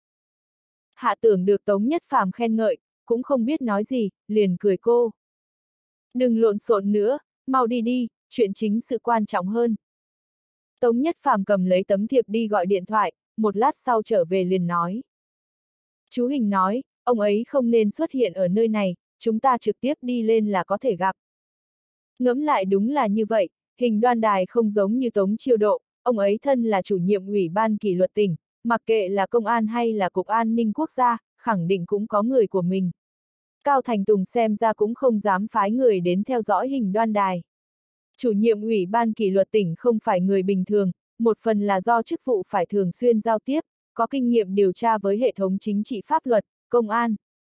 Hạ Tưởng được Tống Nhất Phàm khen ngợi, cũng không biết nói gì, liền cười cô. Đừng lộn xộn nữa, mau đi đi, chuyện chính sự quan trọng hơn. Tống Nhất Phàm cầm lấy tấm thiệp đi gọi điện thoại, một lát sau trở về liền nói. Chú Hình nói, ông ấy không nên xuất hiện ở nơi này, chúng ta trực tiếp đi lên là có thể gặp. Ngẫm lại đúng là như vậy, Hình Đoan Đài không giống như Tống Chiêu Độ, ông ấy thân là chủ nhiệm ủy ban kỷ luật tỉnh, mặc kệ là công an hay là cục an ninh quốc gia, khẳng định cũng có người của mình. Cao Thành Tùng xem ra cũng không dám phái người đến theo dõi Hình Đoan Đài. Chủ nhiệm ủy ban kỷ luật tỉnh không phải người bình thường, một phần là do chức vụ phải thường xuyên giao tiếp, có kinh nghiệm điều tra với hệ thống chính trị pháp luật, công an.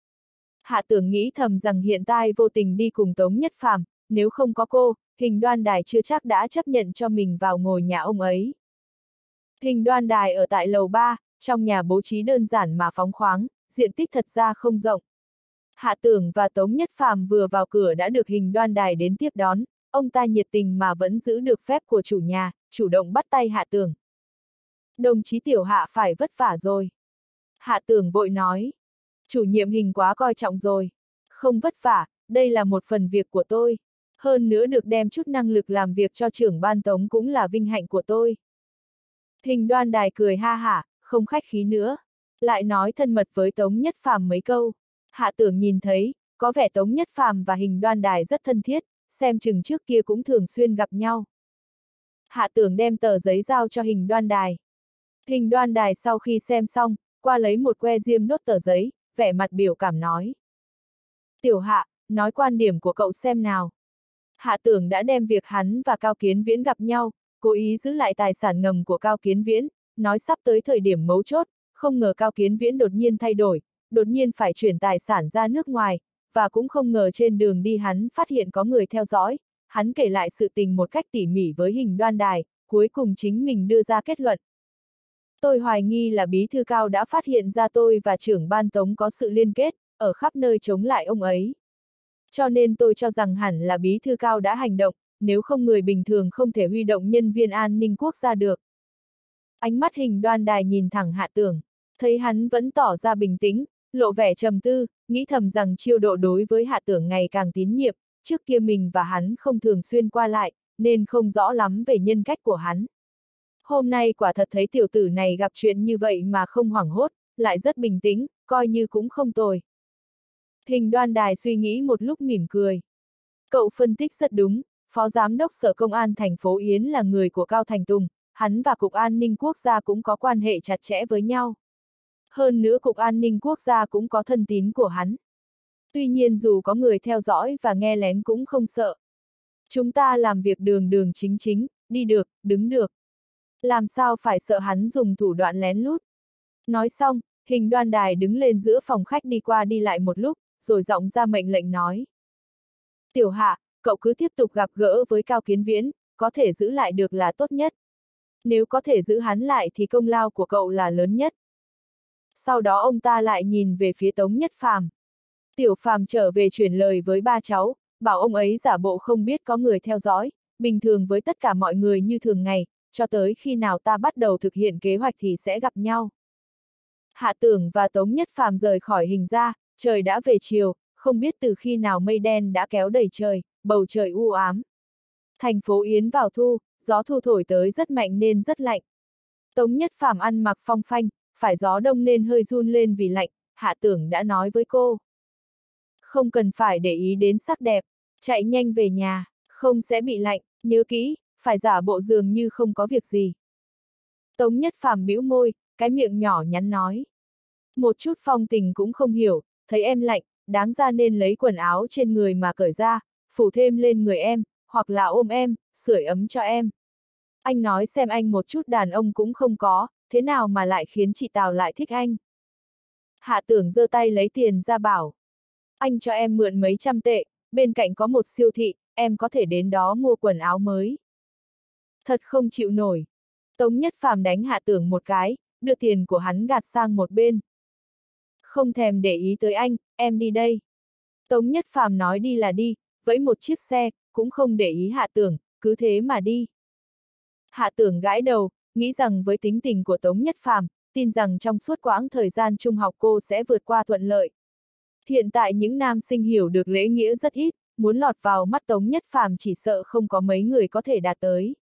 Hạ Tưởng nghĩ thầm rằng hiện tại vô tình đi cùng Tống Nhất Phàm, nếu không có cô, Hình Đoan Đài chưa chắc đã chấp nhận cho mình vào ngồi nhà ông ấy. Hình Đoan Đài ở tại lầu ba, trong nhà bố trí đơn giản mà phóng khoáng, diện tích thật ra không rộng. Hạ Tưởng và Tống Nhất Phàm vừa vào cửa đã được Hình Đoan Đài đến tiếp đón, ông ta nhiệt tình mà vẫn giữ được phép của chủ nhà, chủ động bắt tay Hạ Tưởng. Đồng chí Tiểu Hạ phải vất vả rồi. Hạ Tưởng vội nói. Chủ nhiệm Hình quá coi trọng rồi. Không vất vả, đây là một phần việc của tôi. Hơn nữa được đem chút năng lực làm việc cho trưởng ban Tống cũng là vinh hạnh của tôi. Hình Đoan Đài cười ha hả, không khách khí nữa. Lại nói thân mật với Tống Nhất Phàm mấy câu. Hạ Tưởng nhìn thấy, có vẻ Tống Nhất Phàm và Hình Đoan Đài rất thân thiết, xem chừng trước kia cũng thường xuyên gặp nhau. Hạ Tưởng đem tờ giấy giao cho Hình Đoan Đài. Hình Đoan Đài sau khi xem xong, qua lấy một que diêm đốt tờ giấy, vẻ mặt biểu cảm nói. Tiểu Hạ, nói quan điểm của cậu xem nào. Hạ Tưởng đã đem việc hắn và Cao Kiến Viễn gặp nhau, cố ý giữ lại tài sản ngầm của Cao Kiến Viễn, nói sắp tới thời điểm mấu chốt, không ngờ Cao Kiến Viễn đột nhiên thay đổi, đột nhiên phải chuyển tài sản ra nước ngoài, và cũng không ngờ trên đường đi hắn phát hiện có người theo dõi, hắn kể lại sự tình một cách tỉ mỉ với Hình Đoan Đài, cuối cùng chính mình đưa ra kết luận. Tôi hoài nghi là bí thư Cao đã phát hiện ra tôi và trưởng ban Tống có sự liên kết, ở khắp nơi chống lại ông ấy. Cho nên tôi cho rằng hẳn là bí thư Cao đã hành động, nếu không người bình thường không thể huy động nhân viên an ninh quốc gia được. Ánh mắt Hình Đoan Đài nhìn thẳng Hạ Tưởng, thấy hắn vẫn tỏ ra bình tĩnh, lộ vẻ trầm tư, nghĩ thầm rằng Chiêu Độ đối với Hạ Tưởng ngày càng tín nhiệm, trước kia mình và hắn không thường xuyên qua lại, nên không rõ lắm về nhân cách của hắn. Hôm nay quả thật thấy tiểu tử này gặp chuyện như vậy mà không hoảng hốt, lại rất bình tĩnh, coi như cũng không tồi. Hình Đoan Đài suy nghĩ một lúc mỉm cười. Cậu phân tích rất đúng, Phó Giám đốc Sở Công an thành phố Yến là người của Cao Thành Tùng, hắn và Cục An ninh Quốc gia cũng có quan hệ chặt chẽ với nhau. Hơn nữa Cục An ninh Quốc gia cũng có thân tín của hắn. Tuy nhiên dù có người theo dõi và nghe lén cũng không sợ. Chúng ta làm việc đường đường chính chính, đi được, đứng được. Làm sao phải sợ hắn dùng thủ đoạn lén lút. Nói xong, Hình Đoan Đài đứng lên giữa phòng khách đi qua đi lại một lúc, rồi giọng ra mệnh lệnh nói. Tiểu Hạ, cậu cứ tiếp tục gặp gỡ với Cao Kiến Viễn, có thể giữ lại được là tốt nhất. Nếu có thể giữ hắn lại thì công lao của cậu là lớn nhất. Sau đó ông ta lại nhìn về phía Tống Nhất Phàm. Tiểu Phàm trở về truyền lời với ba cháu, bảo ông ấy giả bộ không biết có người theo dõi, bình thường với tất cả mọi người như thường ngày, cho tới khi nào ta bắt đầu thực hiện kế hoạch thì sẽ gặp nhau. Hạ Tưởng và Tống Nhất Phàm rời khỏi Hình ra, trời đã về chiều, không biết từ khi nào mây đen đã kéo đầy trời, bầu trời u ám. Thành phố Yến vào thu, gió thu thổi tới rất mạnh nên rất lạnh. Tống Nhất Phàm ăn mặc phong phanh, phải gió đông nên hơi run lên vì lạnh, Hạ Tưởng đã nói với cô. Không cần phải để ý đến sắc đẹp, chạy nhanh về nhà, không sẽ bị lạnh, nhớ kỹ, phải giả bộ dường như không có việc gì. Tống Nhất Phàm bĩu môi, cái miệng nhỏ nhắn nói. Một chút phong tình cũng không hiểu, thấy em lạnh, đáng ra nên lấy quần áo trên người mà cởi ra, phủ thêm lên người em, hoặc là ôm em, sưởi ấm cho em. Anh nói xem anh một chút đàn ông cũng không có, thế nào mà lại khiến chị Tào lại thích anh. Hạ Tưởng giơ tay lấy tiền ra bảo. Anh cho em mượn mấy trăm tệ, bên cạnh có một siêu thị, em có thể đến đó mua quần áo mới. Thật không chịu nổi. Tống Nhất Phàm đánh Hạ Tưởng một cái, đưa tiền của hắn gạt sang một bên. Không thèm để ý tới anh, em đi đây. Tống Nhất Phàm nói đi là đi, vẫy một chiếc xe, cũng không để ý Hạ Tưởng, cứ thế mà đi. Hạ Tưởng gãi đầu, nghĩ rằng với tính tình của Tống Nhất Phàm, tin rằng trong suốt quãng thời gian trung học cô sẽ vượt qua thuận lợi. Hiện tại những nam sinh hiểu được lễ nghĩa rất ít, muốn lọt vào mắt Tống Nhất Phàm chỉ sợ không có mấy người có thể đạt tới.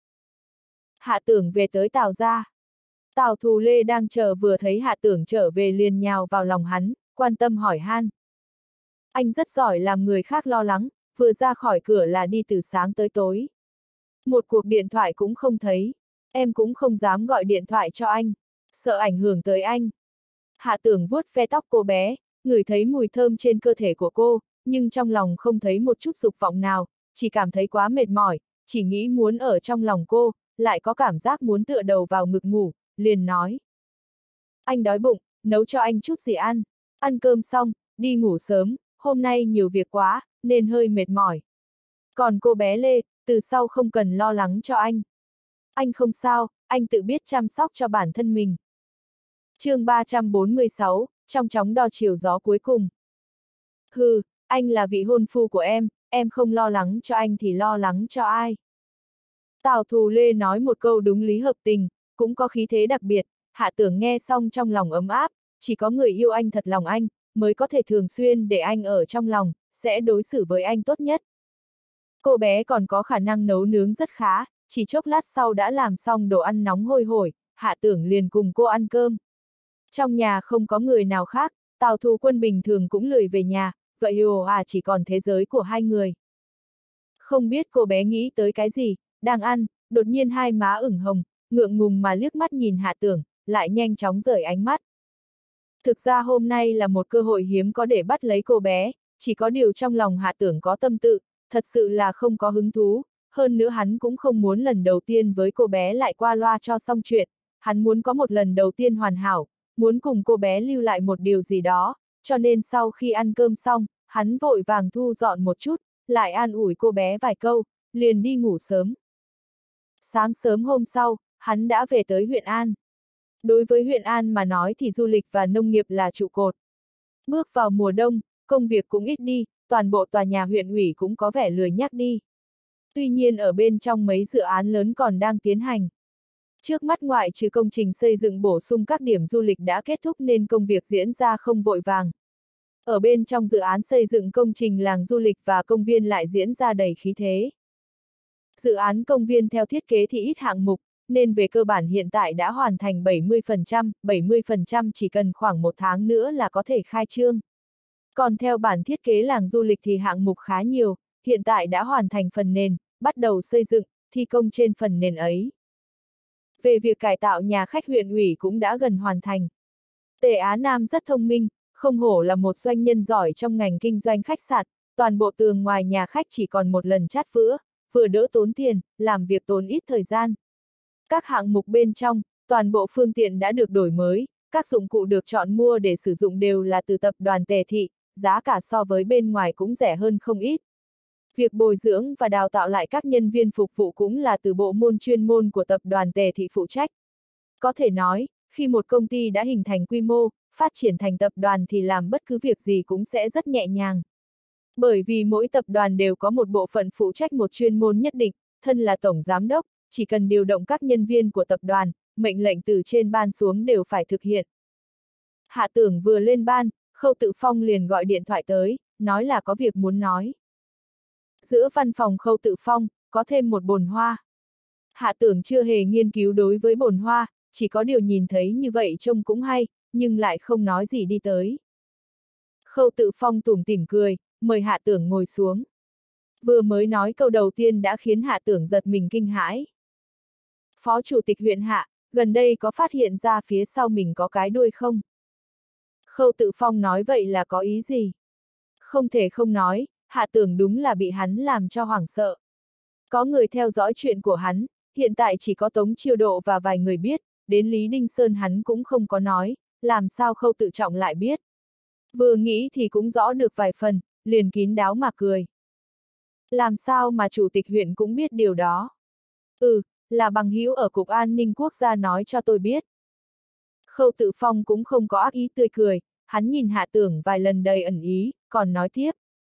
Hạ Tưởng về tới Tào gia. Tào Thù Lê đang chờ vừa thấy Hạ Tưởng trở về liền nhào vào lòng hắn, quan tâm hỏi han. Anh rất giỏi làm người khác lo lắng, vừa ra khỏi cửa là đi từ sáng tới tối. Một cuộc điện thoại cũng không thấy, em cũng không dám gọi điện thoại cho anh, sợ ảnh hưởng tới anh. Hạ Tưởng vuốt ve tóc cô bé, ngửi thấy mùi thơm trên cơ thể của cô, nhưng trong lòng không thấy một chút dục vọng nào, chỉ cảm thấy quá mệt mỏi, chỉ nghĩ muốn ở trong lòng cô, lại có cảm giác muốn tựa đầu vào ngực ngủ, liền nói. Anh đói bụng, nấu cho anh chút gì ăn, ăn cơm xong, đi ngủ sớm, hôm nay nhiều việc quá, nên hơi mệt mỏi. Còn cô bé Lê, từ sau không cần lo lắng cho anh. Anh không sao, anh tự biết chăm sóc cho bản thân mình. chương ba trăm bốn mươi sáu, trong chóng đo chiều gió cuối cùng. Hừ, anh là vị hôn phu của em, em không lo lắng cho anh thì lo lắng cho ai. Tào Thù Lê nói một câu đúng lý hợp tình, cũng có khí thế đặc biệt, Hạ Tưởng nghe xong trong lòng ấm áp, chỉ có người yêu anh thật lòng anh, mới có thể thường xuyên để anh ở trong lòng, sẽ đối xử với anh tốt nhất. Cô bé còn có khả năng nấu nướng rất khá, chỉ chốc lát sau đã làm xong đồ ăn nóng hôi hổi, Hạ Tưởng liền cùng cô ăn cơm. Trong nhà không có người nào khác, Tào Thù Quân bình thường cũng lười về nhà, vậy ồ à chỉ còn thế giới của hai người. Không biết cô bé nghĩ tới cái gì, đang ăn, đột nhiên hai má ửng hồng, ngượng ngùng mà liếc mắt nhìn Hạ Tưởng, lại nhanh chóng rời ánh mắt. Thực ra hôm nay là một cơ hội hiếm có để bắt lấy cô bé, chỉ có điều trong lòng Hạ Tưởng có tâm tự, thật sự là không có hứng thú, hơn nữa hắn cũng không muốn lần đầu tiên với cô bé lại qua loa cho xong chuyện, hắn muốn có một lần đầu tiên hoàn hảo, muốn cùng cô bé lưu lại một điều gì đó, cho nên sau khi ăn cơm xong, hắn vội vàng thu dọn một chút, lại an ủi cô bé vài câu, liền đi ngủ sớm. Sáng sớm hôm sau, hắn đã về tới huyện An. Đối với huyện An mà nói thì du lịch và nông nghiệp là trụ cột. Bước vào mùa đông, công việc cũng ít đi, toàn bộ tòa nhà huyện ủy cũng có vẻ lười nhác đi. Tuy nhiên ở bên trong mấy dự án lớn còn đang tiến hành. Trước mắt ngoại trừ công trình xây dựng bổ sung các điểm du lịch đã kết thúc nên công việc diễn ra không vội vàng. Ở bên trong dự án xây dựng công trình làng du lịch và công viên lại diễn ra đầy khí thế. Dự án công viên theo thiết kế thì ít hạng mục, nên về cơ bản hiện tại đã hoàn thành bảy mươi phần trăm, bảy mươi phần trăm chỉ cần khoảng một tháng nữa là có thể khai trương. Còn theo bản thiết kế làng du lịch thì hạng mục khá nhiều, hiện tại đã hoàn thành phần nền, bắt đầu xây dựng, thi công trên phần nền ấy. Về việc cải tạo nhà khách huyện ủy cũng đã gần hoàn thành. Tề Á Nam rất thông minh, không hổ là một doanh nhân giỏi trong ngành kinh doanh khách sạn, toàn bộ tường ngoài nhà khách chỉ còn một lần chát vữa, vừa đỡ tốn tiền, làm việc tốn ít thời gian. Các hạng mục bên trong, toàn bộ phương tiện đã được đổi mới, các dụng cụ được chọn mua để sử dụng đều là từ tập đoàn Tề Thị, giá cả so với bên ngoài cũng rẻ hơn không ít. Việc bồi dưỡng và đào tạo lại các nhân viên phục vụ cũng là từ bộ môn chuyên môn của tập đoàn Tề Thị phụ trách. Có thể nói, khi một công ty đã hình thành quy mô, phát triển thành tập đoàn thì làm bất cứ việc gì cũng sẽ rất nhẹ nhàng. Bởi vì mỗi tập đoàn đều có một bộ phận phụ trách một chuyên môn nhất định, thân là tổng giám đốc, chỉ cần điều động các nhân viên của tập đoàn, mệnh lệnh từ trên ban xuống đều phải thực hiện. Hạ Tưởng vừa lên ban, Khâu Tự Phong liền gọi điện thoại tới, nói là có việc muốn nói. Giữa văn phòng Khâu Tự Phong, có thêm một bồn hoa. Hạ Tưởng chưa hề nghiên cứu đối với bồn hoa, chỉ có điều nhìn thấy như vậy trông cũng hay, nhưng lại không nói gì đi tới. Khâu Tự Phong tủm tỉm cười, mời Hạ Tưởng ngồi xuống. Vừa mới nói câu đầu tiên đã khiến Hạ Tưởng giật mình kinh hãi. Phó chủ tịch huyện Hạ, gần đây có phát hiện ra phía sau mình có cái đuôi không? Khâu Tự Phong nói vậy là có ý gì? Không thể không nói, Hạ Tưởng đúng là bị hắn làm cho hoảng sợ. Có người theo dõi chuyện của hắn, hiện tại chỉ có Tống Chiêu Độ và vài người biết, đến Lý Đinh Sơn hắn cũng không có nói, làm sao Khâu Tự Trọng lại biết. Vừa nghĩ thì cũng rõ được vài phần, liền kín đáo mà cười. Làm sao mà chủ tịch huyện cũng biết điều đó? Ừ, là bằng hữu ở Cục An ninh Quốc gia nói cho tôi biết. Khâu Tự Phong cũng không có ác ý tươi cười, hắn nhìn Hạ Tưởng vài lần đầy ẩn ý, còn nói tiếp.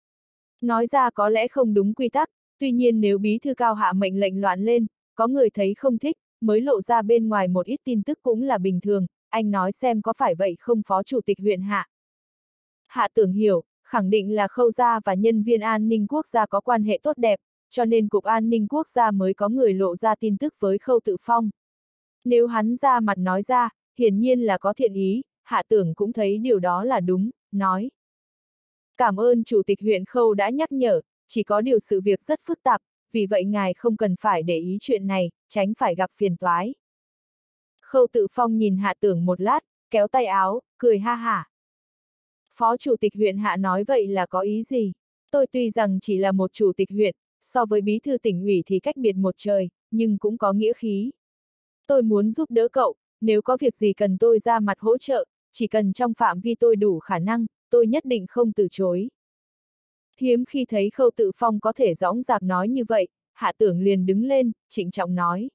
Nói ra có lẽ không đúng quy tắc, tuy nhiên nếu bí thư cao hạ mệnh lệnh loạn lên, có người thấy không thích, mới lộ ra bên ngoài một ít tin tức cũng là bình thường, anh nói xem có phải vậy không phó chủ tịch huyện Hạ? Hạ Tưởng hiểu, khẳng định là Khâu gia và nhân viên an ninh quốc gia có quan hệ tốt đẹp, cho nên Cục An ninh Quốc gia mới có người lộ ra tin tức với Khâu Tự Phong. Nếu hắn ra mặt nói ra, hiển nhiên là có thiện ý, Hạ Tưởng cũng thấy điều đó là đúng, nói. Cảm ơn Chủ tịch huyện Khâu đã nhắc nhở, chỉ có điều sự việc rất phức tạp, vì vậy ngài không cần phải để ý chuyện này, tránh phải gặp phiền toái. Khâu Tự Phong nhìn Hạ Tưởng một lát, kéo tay áo, cười ha hả. Phó Chủ tịch huyện Hạ nói vậy là có ý gì? Tôi tuy rằng chỉ là một chủ tịch huyện, so với bí thư tỉnh ủy thì cách biệt một trời, nhưng cũng có nghĩa khí. Tôi muốn giúp đỡ cậu, nếu có việc gì cần tôi ra mặt hỗ trợ, chỉ cần trong phạm vi tôi đủ khả năng, tôi nhất định không từ chối. Hiếm khi thấy Khâu Tự Phong có thể dõng dạc nói như vậy, Hạ Tưởng liền đứng lên, trịnh trọng nói.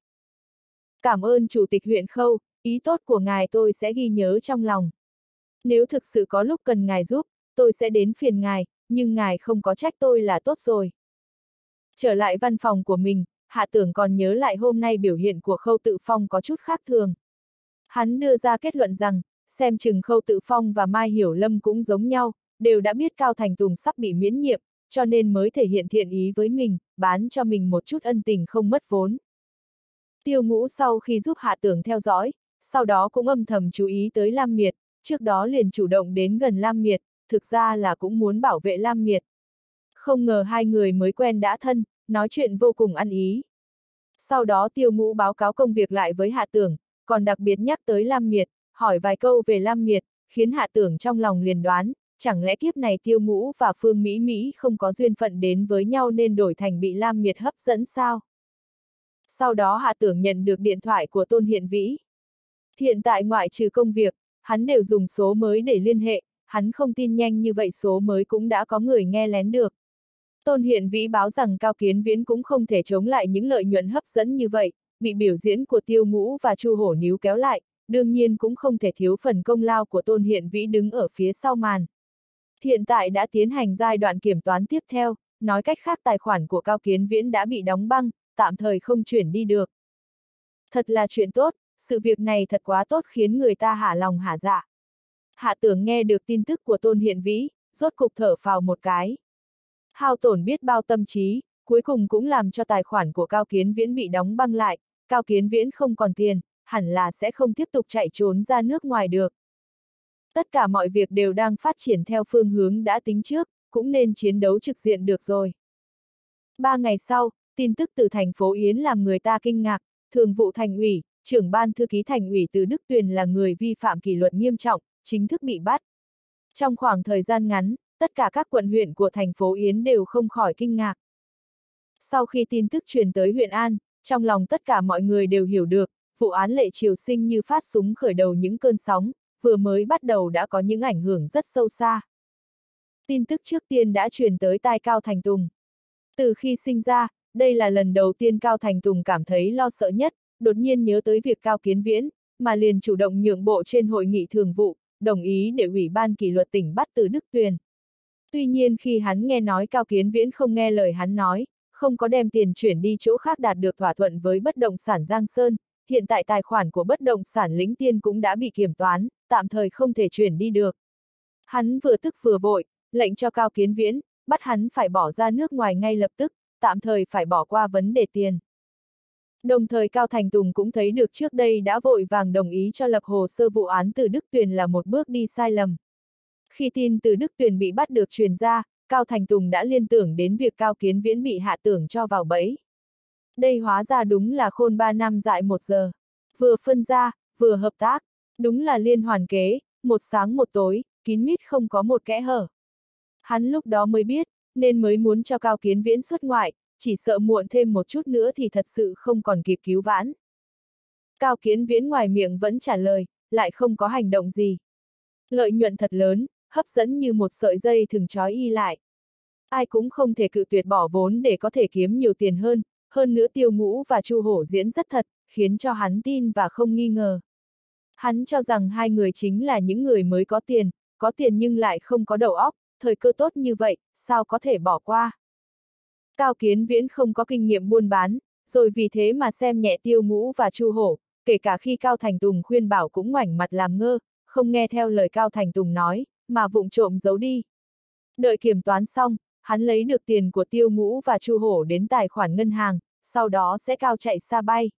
Cảm ơn Chủ tịch huyện Khâu, ý tốt của ngài tôi sẽ ghi nhớ trong lòng. Nếu thực sự có lúc cần ngài giúp, tôi sẽ đến phiền ngài, nhưng ngài không có trách tôi là tốt rồi. Trở lại văn phòng của mình, Hạ Tưởng còn nhớ lại hôm nay biểu hiện của Khâu Tự Phong có chút khác thường. Hắn đưa ra kết luận rằng, xem chừng Khâu Tự Phong và Mai Hiểu Lâm cũng giống nhau, đều đã biết Cao Thành Tùng sắp bị miễn nhiệm, cho nên mới thể hiện thiện ý với mình, bán cho mình một chút ân tình không mất vốn. Tiêu Ngũ sau khi giúp Hạ Tưởng theo dõi, sau đó cũng âm thầm chú ý tới Lam Miệt, trước đó liền chủ động đến gần Lam Miệt, thực ra là cũng muốn bảo vệ Lam Miệt. Không ngờ hai người mới quen đã thân, nói chuyện vô cùng ăn ý. Sau đó Tiêu Ngũ báo cáo công việc lại với Hạ Tưởng, còn đặc biệt nhắc tới Lam Miệt, hỏi vài câu về Lam Miệt, khiến Hạ Tưởng trong lòng liền đoán, chẳng lẽ kiếp này Tiêu Ngũ và Phương Mỹ Mỹ không có duyên phận đến với nhau nên đổi thành bị Lam Miệt hấp dẫn sao? Sau đó Hạ Tưởng nhận được điện thoại của Tôn Hiện Vĩ. Hiện tại ngoại trừ công việc, hắn đều dùng số mới để liên hệ, hắn không tin nhanh như vậy số mới cũng đã có người nghe lén được. Tôn Hiện Vĩ báo rằng Cao Kiến Viễn cũng không thể chống lại những lợi nhuận hấp dẫn như vậy, bị biểu diễn của Tiêu Ngũ và Chu Hổ níu kéo lại, đương nhiên cũng không thể thiếu phần công lao của Tôn Hiện Vĩ đứng ở phía sau màn. Hiện tại đã tiến hành giai đoạn kiểm toán tiếp theo, nói cách khác tài khoản của Cao Kiến Viễn đã bị đóng băng, tạm thời không chuyển đi được. Thật là chuyện tốt, sự việc này thật quá tốt khiến người ta hả lòng hả dạ. Hạ Tưởng nghe được tin tức của Tôn Hiện Vĩ, rốt cục thở phào một cái. Hao tổn biết bao tâm trí, cuối cùng cũng làm cho tài khoản của Cao Kiến Viễn bị đóng băng lại, Cao Kiến Viễn không còn tiền, hẳn là sẽ không tiếp tục chạy trốn ra nước ngoài được. Tất cả mọi việc đều đang phát triển theo phương hướng đã tính trước, cũng nên chiến đấu trực diện được rồi. Ba ngày sau, tin tức từ thành phố Yến làm người ta kinh ngạc, thường vụ thành ủy, trưởng ban thư ký thành ủy Từ Đức Tuyền là người vi phạm kỷ luật nghiêm trọng, chính thức bị bắt. Trong khoảng thời gian ngắn, tất cả các quận huyện của thành phố Yến đều không khỏi kinh ngạc. Sau khi tin tức truyền tới huyện An, trong lòng tất cả mọi người đều hiểu được, vụ án Lệ Triều Sinh như phát súng khởi đầu những cơn sóng, vừa mới bắt đầu đã có những ảnh hưởng rất sâu xa. Tin tức trước tiên đã truyền tới tai Cao Thành Tùng. Từ khi sinh ra, đây là lần đầu tiên Cao Thành Tùng cảm thấy lo sợ nhất, đột nhiên nhớ tới việc Cao Kiến Viễn, mà liền chủ động nhượng bộ trên hội nghị thường vụ, đồng ý để Ủy ban kỷ luật tỉnh bắt Từ Đức Tuyền. Tuy nhiên khi hắn nghe nói Cao Kiến Viễn không nghe lời hắn nói, không có đem tiền chuyển đi chỗ khác đạt được thỏa thuận với bất động sản Giang Sơn, hiện tại tài khoản của bất động sản Lĩnh Tiên cũng đã bị kiểm toán, tạm thời không thể chuyển đi được. Hắn vừa tức vừa vội, lệnh cho Cao Kiến Viễn, bắt hắn phải bỏ ra nước ngoài ngay lập tức, tạm thời phải bỏ qua vấn đề tiền. Đồng thời Cao Thành Tùng cũng thấy được trước đây đã vội vàng đồng ý cho lập hồ sơ vụ án Từ Đức Tuyền là một bước đi sai lầm. Khi tin Từ Đức Tuyền bị bắt được truyền ra, Cao Thành Tùng đã liên tưởng đến việc Cao Kiến Viễn bị Hạ Tưởng cho vào bẫy. Đây hóa ra đúng là khôn ba năm dại một giờ. Vừa phân ra, vừa hợp tác. Đúng là liên hoàn kế, một sáng một tối, kín mít không có một kẽ hở. Hắn lúc đó mới biết, nên mới muốn cho Cao Kiến Viễn xuất ngoại, chỉ sợ muộn thêm một chút nữa thì thật sự không còn kịp cứu vãn. Cao Kiến Viễn ngoài miệng vẫn trả lời, lại không có hành động gì. Lợi nhuận thật lớn, hấp dẫn như một sợi dây thừng trói y lại. Ai cũng không thể cự tuyệt bỏ vốn để có thể kiếm nhiều tiền hơn, hơn nữa Tiêu Ngũ và Chu Hổ diễn rất thật, khiến cho hắn tin và không nghi ngờ. Hắn cho rằng hai người chính là những người mới có tiền, có tiền nhưng lại không có đầu óc, thời cơ tốt như vậy, sao có thể bỏ qua. Cao Kiến Viễn không có kinh nghiệm buôn bán, rồi vì thế mà xem nhẹ Tiêu Ngũ và Chu Hổ, kể cả khi Cao Thành Tùng khuyên bảo cũng ngoảnh mặt làm ngơ, không nghe theo lời Cao Thành Tùng nói, mà vụng trộm giấu đi. Đợi kiểm toán xong, hắn lấy được tiền của Tiêu Ngũ và Chu Hổ đến tài khoản ngân hàng, sau đó sẽ cao chạy xa bay.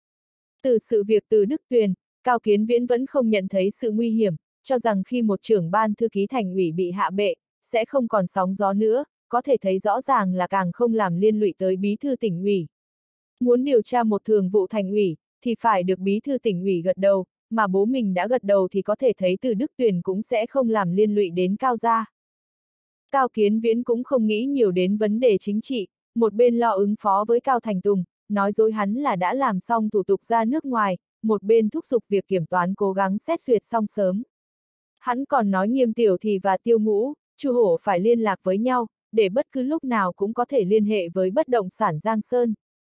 Từ sự việc Từ Đức Tuyền, Cao Kiến Viễn vẫn không nhận thấy sự nguy hiểm, cho rằng khi một trưởng ban thư ký thành ủy bị hạ bệ, sẽ không còn sóng gió nữa, có thể thấy rõ ràng là càng không làm liên lụy tới bí thư tỉnh ủy. Muốn điều tra một thường vụ thành ủy, thì phải được bí thư tỉnh ủy gật đầu, mà bố mình đã gật đầu thì có thể thấy Từ Đức Tuyền cũng sẽ không làm liên lụy đến Cao gia. Cao Kiến Viễn cũng không nghĩ nhiều đến vấn đề chính trị, một bên lo ứng phó với Cao Thành Tùng, nói dối hắn là đã làm xong thủ tục ra nước ngoài, một bên thúc giục việc kiểm toán cố gắng xét duyệt xong sớm. Hắn còn nói Nghiêm Tiểu Thì và Tiêu Ngũ, Chu Hổ phải liên lạc với nhau, để bất cứ lúc nào cũng có thể liên hệ với bất động sản Giang Sơn.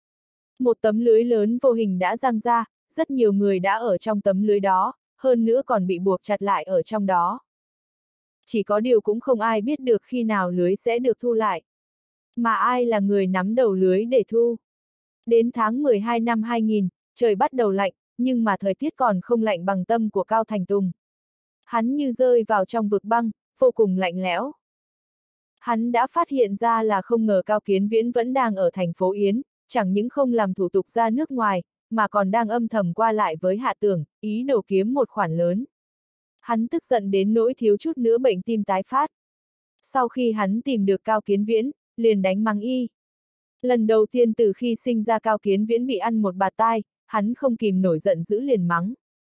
Một tấm lưới lớn vô hình đã giăng ra, rất nhiều người đã ở trong tấm lưới đó, hơn nữa còn bị buộc chặt lại ở trong đó. Chỉ có điều cũng không ai biết được khi nào lưới sẽ được thu lại. Mà ai là người nắm đầu lưới để thu? Đến tháng mười hai năm hai nghìn, trời bắt đầu lạnh, nhưng mà thời tiết còn không lạnh bằng tâm của Cao Thành Tùng. Hắn như rơi vào trong vực băng, vô cùng lạnh lẽo. Hắn đã phát hiện ra là không ngờ Cao Kiến Viễn vẫn đang ở thành phố Yến, chẳng những không làm thủ tục ra nước ngoài, mà còn đang âm thầm qua lại với Hạ Tưởng, ý đồ kiếm một khoản lớn. Hắn tức giận đến nỗi thiếu chút nữa bệnh tim tái phát. Sau khi hắn tìm được Cao Kiến Viễn, liền đánh mắng y. Lần đầu tiên từ khi sinh ra Cao Kiến Viễn bị ăn một bạt tai, hắn không kìm nổi giận dữ liền mắng.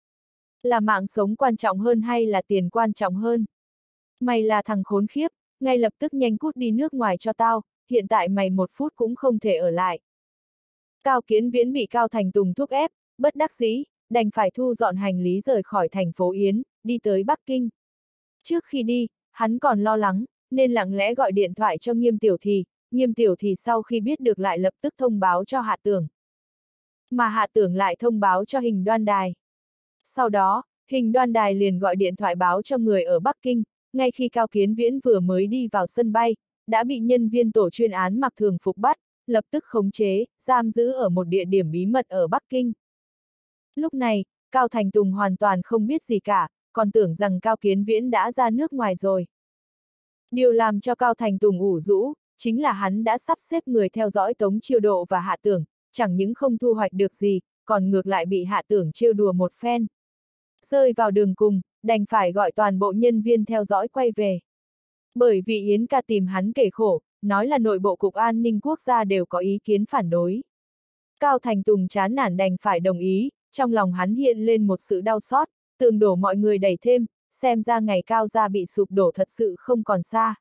Là mạng sống quan trọng hơn hay là tiền quan trọng hơn? Mày là thằng khốn khiếp, ngay lập tức nhanh cút đi nước ngoài cho tao, hiện tại mày một phút cũng không thể ở lại. Cao Kiến Viễn bị Cao Thành Tùng thúc ép, bất đắc dĩ, đành phải thu dọn hành lý rời khỏi thành phố Yến, đi tới Bắc Kinh. Trước khi đi, hắn còn lo lắng, nên lặng lẽ gọi điện thoại cho Nghiêm Tiểu Thì, Nghiêm Tiểu Thì sau khi biết được lại lập tức thông báo cho Hạ Tưởng. Mà Hạ Tưởng lại thông báo cho Hình Đoan Đài. Sau đó, Hình Đoan Đài liền gọi điện thoại báo cho người ở Bắc Kinh, ngay khi Cao Kiến Viễn vừa mới đi vào sân bay, đã bị nhân viên tổ chuyên án mặc thường phục bắt, lập tức khống chế, giam giữ ở một địa điểm bí mật ở Bắc Kinh. Lúc này, Cao Thành Tùng hoàn toàn không biết gì cả, còn tưởng rằng Cao Kiến Viễn đã ra nước ngoài rồi. Điều làm cho Cao Thành Tùng ủ rũ, chính là hắn đã sắp xếp người theo dõi Tống Chiêu Độ và Hạ Tưởng, chẳng những không thu hoạch được gì, còn ngược lại bị Hạ Tưởng trêu đùa một phen. Rơi vào đường cùng, đành phải gọi toàn bộ nhân viên theo dõi quay về. Bởi vì Yến Ca tìm hắn kể khổ, nói là nội bộ Cục An ninh Quốc gia đều có ý kiến phản đối. Cao Thành Tùng chán nản đành phải đồng ý, trong lòng hắn hiện lên một sự đau xót, tường đổ mọi người đẩy thêm, xem ra ngày Cao gia bị sụp đổ thật sự không còn xa.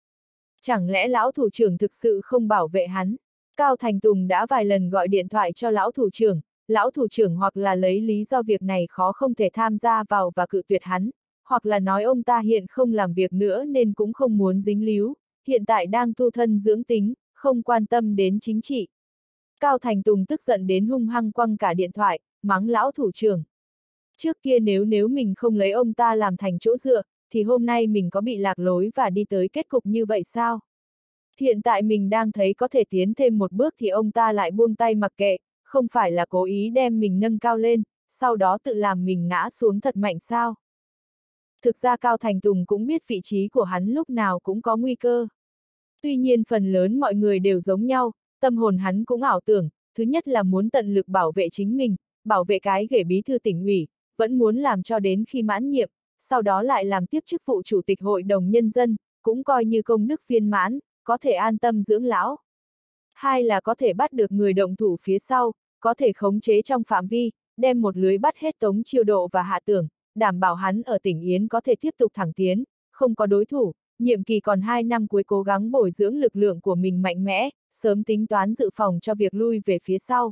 Chẳng lẽ lão thủ trưởng thực sự không bảo vệ hắn? Cao Thành Tùng đã vài lần gọi điện thoại cho lão thủ trưởng, lão thủ trưởng hoặc là lấy lý do việc này khó không thể tham gia vào và cự tuyệt hắn, hoặc là nói ông ta hiện không làm việc nữa nên cũng không muốn dính líu, hiện tại đang tu thân dưỡng tính, không quan tâm đến chính trị. Cao Thành Tùng tức giận đến hung hăng quăng cả điện thoại, mắng lão thủ trưởng. Trước kia nếu nếu mình không lấy ông ta làm thành chỗ dựa, thì hôm nay mình có bị lạc lối và đi tới kết cục như vậy sao? Hiện tại mình đang thấy có thể tiến thêm một bước thì ông ta lại buông tay mặc kệ, không phải là cố ý đem mình nâng cao lên, sau đó tự làm mình ngã xuống thật mạnh sao? Thực ra Cao Thành Tùng cũng biết vị trí của hắn lúc nào cũng có nguy cơ. Tuy nhiên phần lớn mọi người đều giống nhau, tâm hồn hắn cũng ảo tưởng, thứ nhất là muốn tận lực bảo vệ chính mình, bảo vệ cái ghế bí thư tỉnh ủy, vẫn muốn làm cho đến khi mãn nhiệm, sau đó lại làm tiếp chức vụ chủ tịch hội đồng nhân dân, cũng coi như công đức viên mãn, có thể an tâm dưỡng lão. Hai là có thể bắt được người động thủ phía sau, có thể khống chế trong phạm vi, đem một lưới bắt hết Tống Chiêu Độ và Hạ Tưởng, đảm bảo hắn ở tỉnh Yến có thể tiếp tục thẳng tiến, không có đối thủ, nhiệm kỳ còn hai năm cuối cố gắng bồi dưỡng lực lượng của mình mạnh mẽ, sớm tính toán dự phòng cho việc lui về phía sau.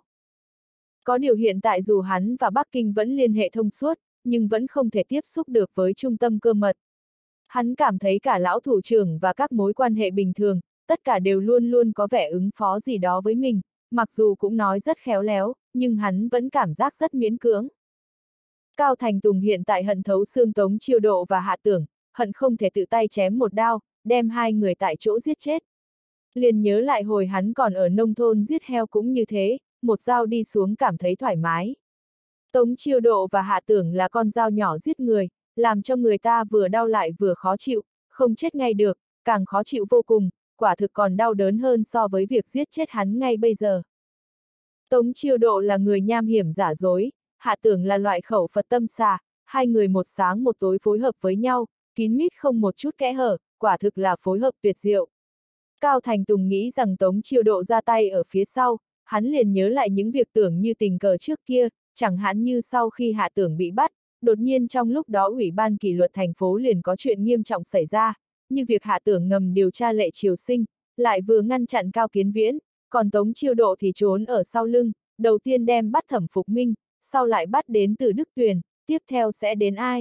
Có điều hiện tại dù hắn và Bắc Kinh vẫn liên hệ thông suốt, nhưng vẫn không thể tiếp xúc được với trung tâm cơ mật. Hắn cảm thấy cả lão thủ trưởng và các mối quan hệ bình thường, tất cả đều luôn luôn có vẻ ứng phó gì đó với mình, mặc dù cũng nói rất khéo léo, nhưng hắn vẫn cảm giác rất miễn cưỡng. Cao Thành Tùng hiện tại hận thấu xương Tống Chiêu Độ và Hạ Tưởng, hận không thể tự tay chém một đao, đem hai người tại chỗ giết chết. Liền nhớ lại hồi hắn còn ở nông thôn giết heo cũng như thế, một dao đi xuống cảm thấy thoải mái. Tống Chiêu Độ và Hạ Tưởng là con dao nhỏ giết người, làm cho người ta vừa đau lại vừa khó chịu, không chết ngay được, càng khó chịu vô cùng, quả thực còn đau đớn hơn so với việc giết chết hắn ngay bây giờ. Tống Chiêu Độ là người nham hiểm giả dối, Hạ Tưởng là loại khẩu Phật tâm xà, hai người một sáng một tối phối hợp với nhau, kín mít không một chút kẽ hở, quả thực là phối hợp tuyệt diệu. Cao Thành Tùng nghĩ rằng Tống Chiêu Độ ra tay ở phía sau, hắn liền nhớ lại những việc tưởng như tình cờ trước kia, chẳng hạn như sau khi Hạ Tưởng bị bắt, đột nhiên trong lúc đó Ủy ban kỷ luật thành phố liền có chuyện nghiêm trọng xảy ra, như việc Hạ Tưởng ngầm điều tra Lệ Triều Sinh, lại vừa ngăn chặn Cao Kiến Viễn, còn Tống Chiêu Độ thì trốn ở sau lưng, đầu tiên đem bắt Thẩm Phục Minh, sau lại bắt đến Từ Đức Tuyền, tiếp theo sẽ đến ai?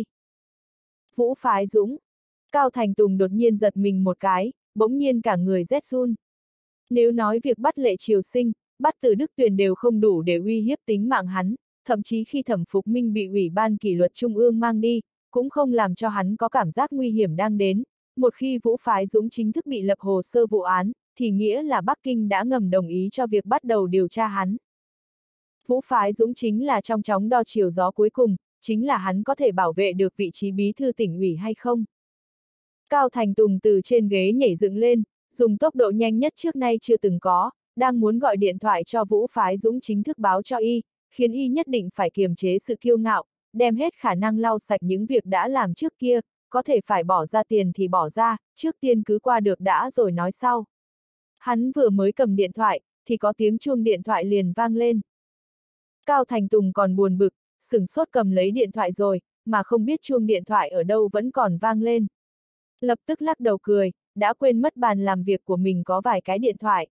Vũ Phái Dũng. Cao Thành Tùng đột nhiên giật mình một cái, bỗng nhiên cả người rét run. Nếu nói việc bắt Lệ Triều Sinh, bắt Từ Đức Tuyền đều không đủ để uy hiếp tính mạng hắn, thậm chí khi Thẩm Phục Minh bị Ủy ban kỷ luật Trung ương mang đi, cũng không làm cho hắn có cảm giác nguy hiểm đang đến. Một khi Vũ Phái Dũng chính thức bị lập hồ sơ vụ án, thì nghĩa là Bắc Kinh đã ngầm đồng ý cho việc bắt đầu điều tra hắn. Vũ Phái Dũng chính là trong chóng đo chiều gió cuối cùng, chính là hắn có thể bảo vệ được vị trí bí thư tỉnh ủy hay không. Cao Thành Tùng từ trên ghế nhảy dựng lên, dùng tốc độ nhanh nhất trước nay chưa từng có, đang muốn gọi điện thoại cho Vũ Phái Dũng chính thức báo cho y, khiến y nhất định phải kiềm chế sự kiêu ngạo, đem hết khả năng lau sạch những việc đã làm trước kia, có thể phải bỏ ra tiền thì bỏ ra, trước tiên cứ qua được đã rồi nói sau. Hắn vừa mới cầm điện thoại, thì có tiếng chuông điện thoại liền vang lên. Cao Thành Tùng còn buồn bực, sửng sốt cầm lấy điện thoại rồi, mà không biết chuông điện thoại ở đâu vẫn còn vang lên. Lập tức lắc đầu cười, đã quên mất bàn làm việc của mình có vài cái điện thoại.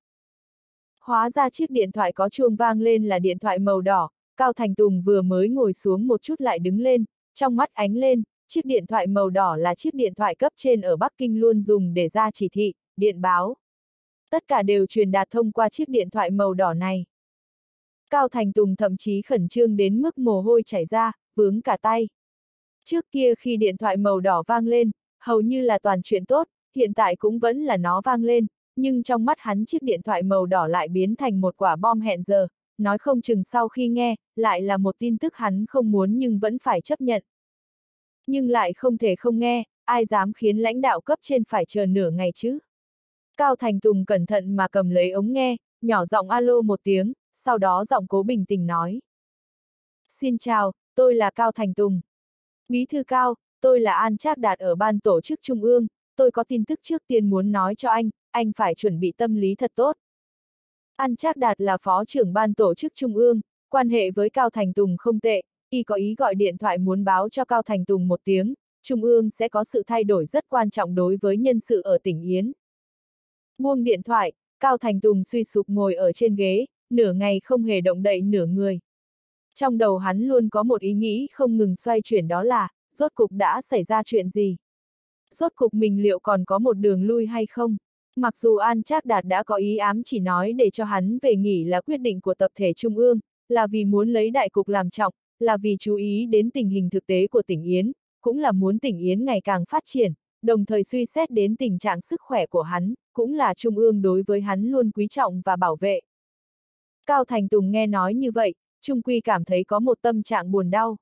Hóa ra chiếc điện thoại có chuông vang lên là điện thoại màu đỏ, Cao Thành Tùng vừa mới ngồi xuống một chút lại đứng lên, trong mắt ánh lên, chiếc điện thoại màu đỏ là chiếc điện thoại cấp trên ở Bắc Kinh luôn dùng để ra chỉ thị, điện báo. Tất cả đều truyền đạt thông qua chiếc điện thoại màu đỏ này. Cao Thành Tùng thậm chí khẩn trương đến mức mồ hôi chảy ra, vướng cả tay. Trước kia khi điện thoại màu đỏ vang lên, hầu như là toàn chuyện tốt, hiện tại cũng vẫn là nó vang lên, nhưng trong mắt hắn chiếc điện thoại màu đỏ lại biến thành một quả bom hẹn giờ, nói không chừng sau khi nghe, lại là một tin tức hắn không muốn nhưng vẫn phải chấp nhận. Nhưng lại không thể không nghe, ai dám khiến lãnh đạo cấp trên phải chờ nửa ngày chứ. Cao Thành Tùng cẩn thận mà cầm lấy ống nghe, nhỏ giọng alo một tiếng, sau đó giọng cố bình tĩnh nói. Xin chào, tôi là Cao Thành Tùng. Bí thư Cao, tôi là An Trác Đạt ở ban tổ chức Trung ương, tôi có tin tức trước tiên muốn nói cho anh, anh phải chuẩn bị tâm lý thật tốt. An Trác Đạt là phó trưởng ban tổ chức Trung ương, quan hệ với Cao Thành Tùng không tệ, y có ý gọi điện thoại muốn báo cho Cao Thành Tùng một tiếng, Trung ương sẽ có sự thay đổi rất quan trọng đối với nhân sự ở tỉnh Yến. Buông điện thoại, Cao Thành Tùng suy sụp ngồi ở trên ghế, nửa ngày không hề động đậy nửa người. Trong đầu hắn luôn có một ý nghĩ không ngừng xoay chuyển, đó là, rốt cục đã xảy ra chuyện gì? Rốt cục mình liệu còn có một đường lui hay không? Mặc dù An Trác Đạt đã có ý ám chỉ nói để cho hắn về nghỉ là quyết định của tập thể Trung ương, là vì muốn lấy đại cục làm trọng, là vì chú ý đến tình hình thực tế của tỉnh Yến, cũng là muốn tỉnh Yến ngày càng phát triển, đồng thời suy xét đến tình trạng sức khỏe của hắn, cũng là Trung ương đối với hắn luôn quý trọng và bảo vệ. Cao Thành Tùng nghe nói như vậy, trung quy cảm thấy có một tâm trạng buồn đau.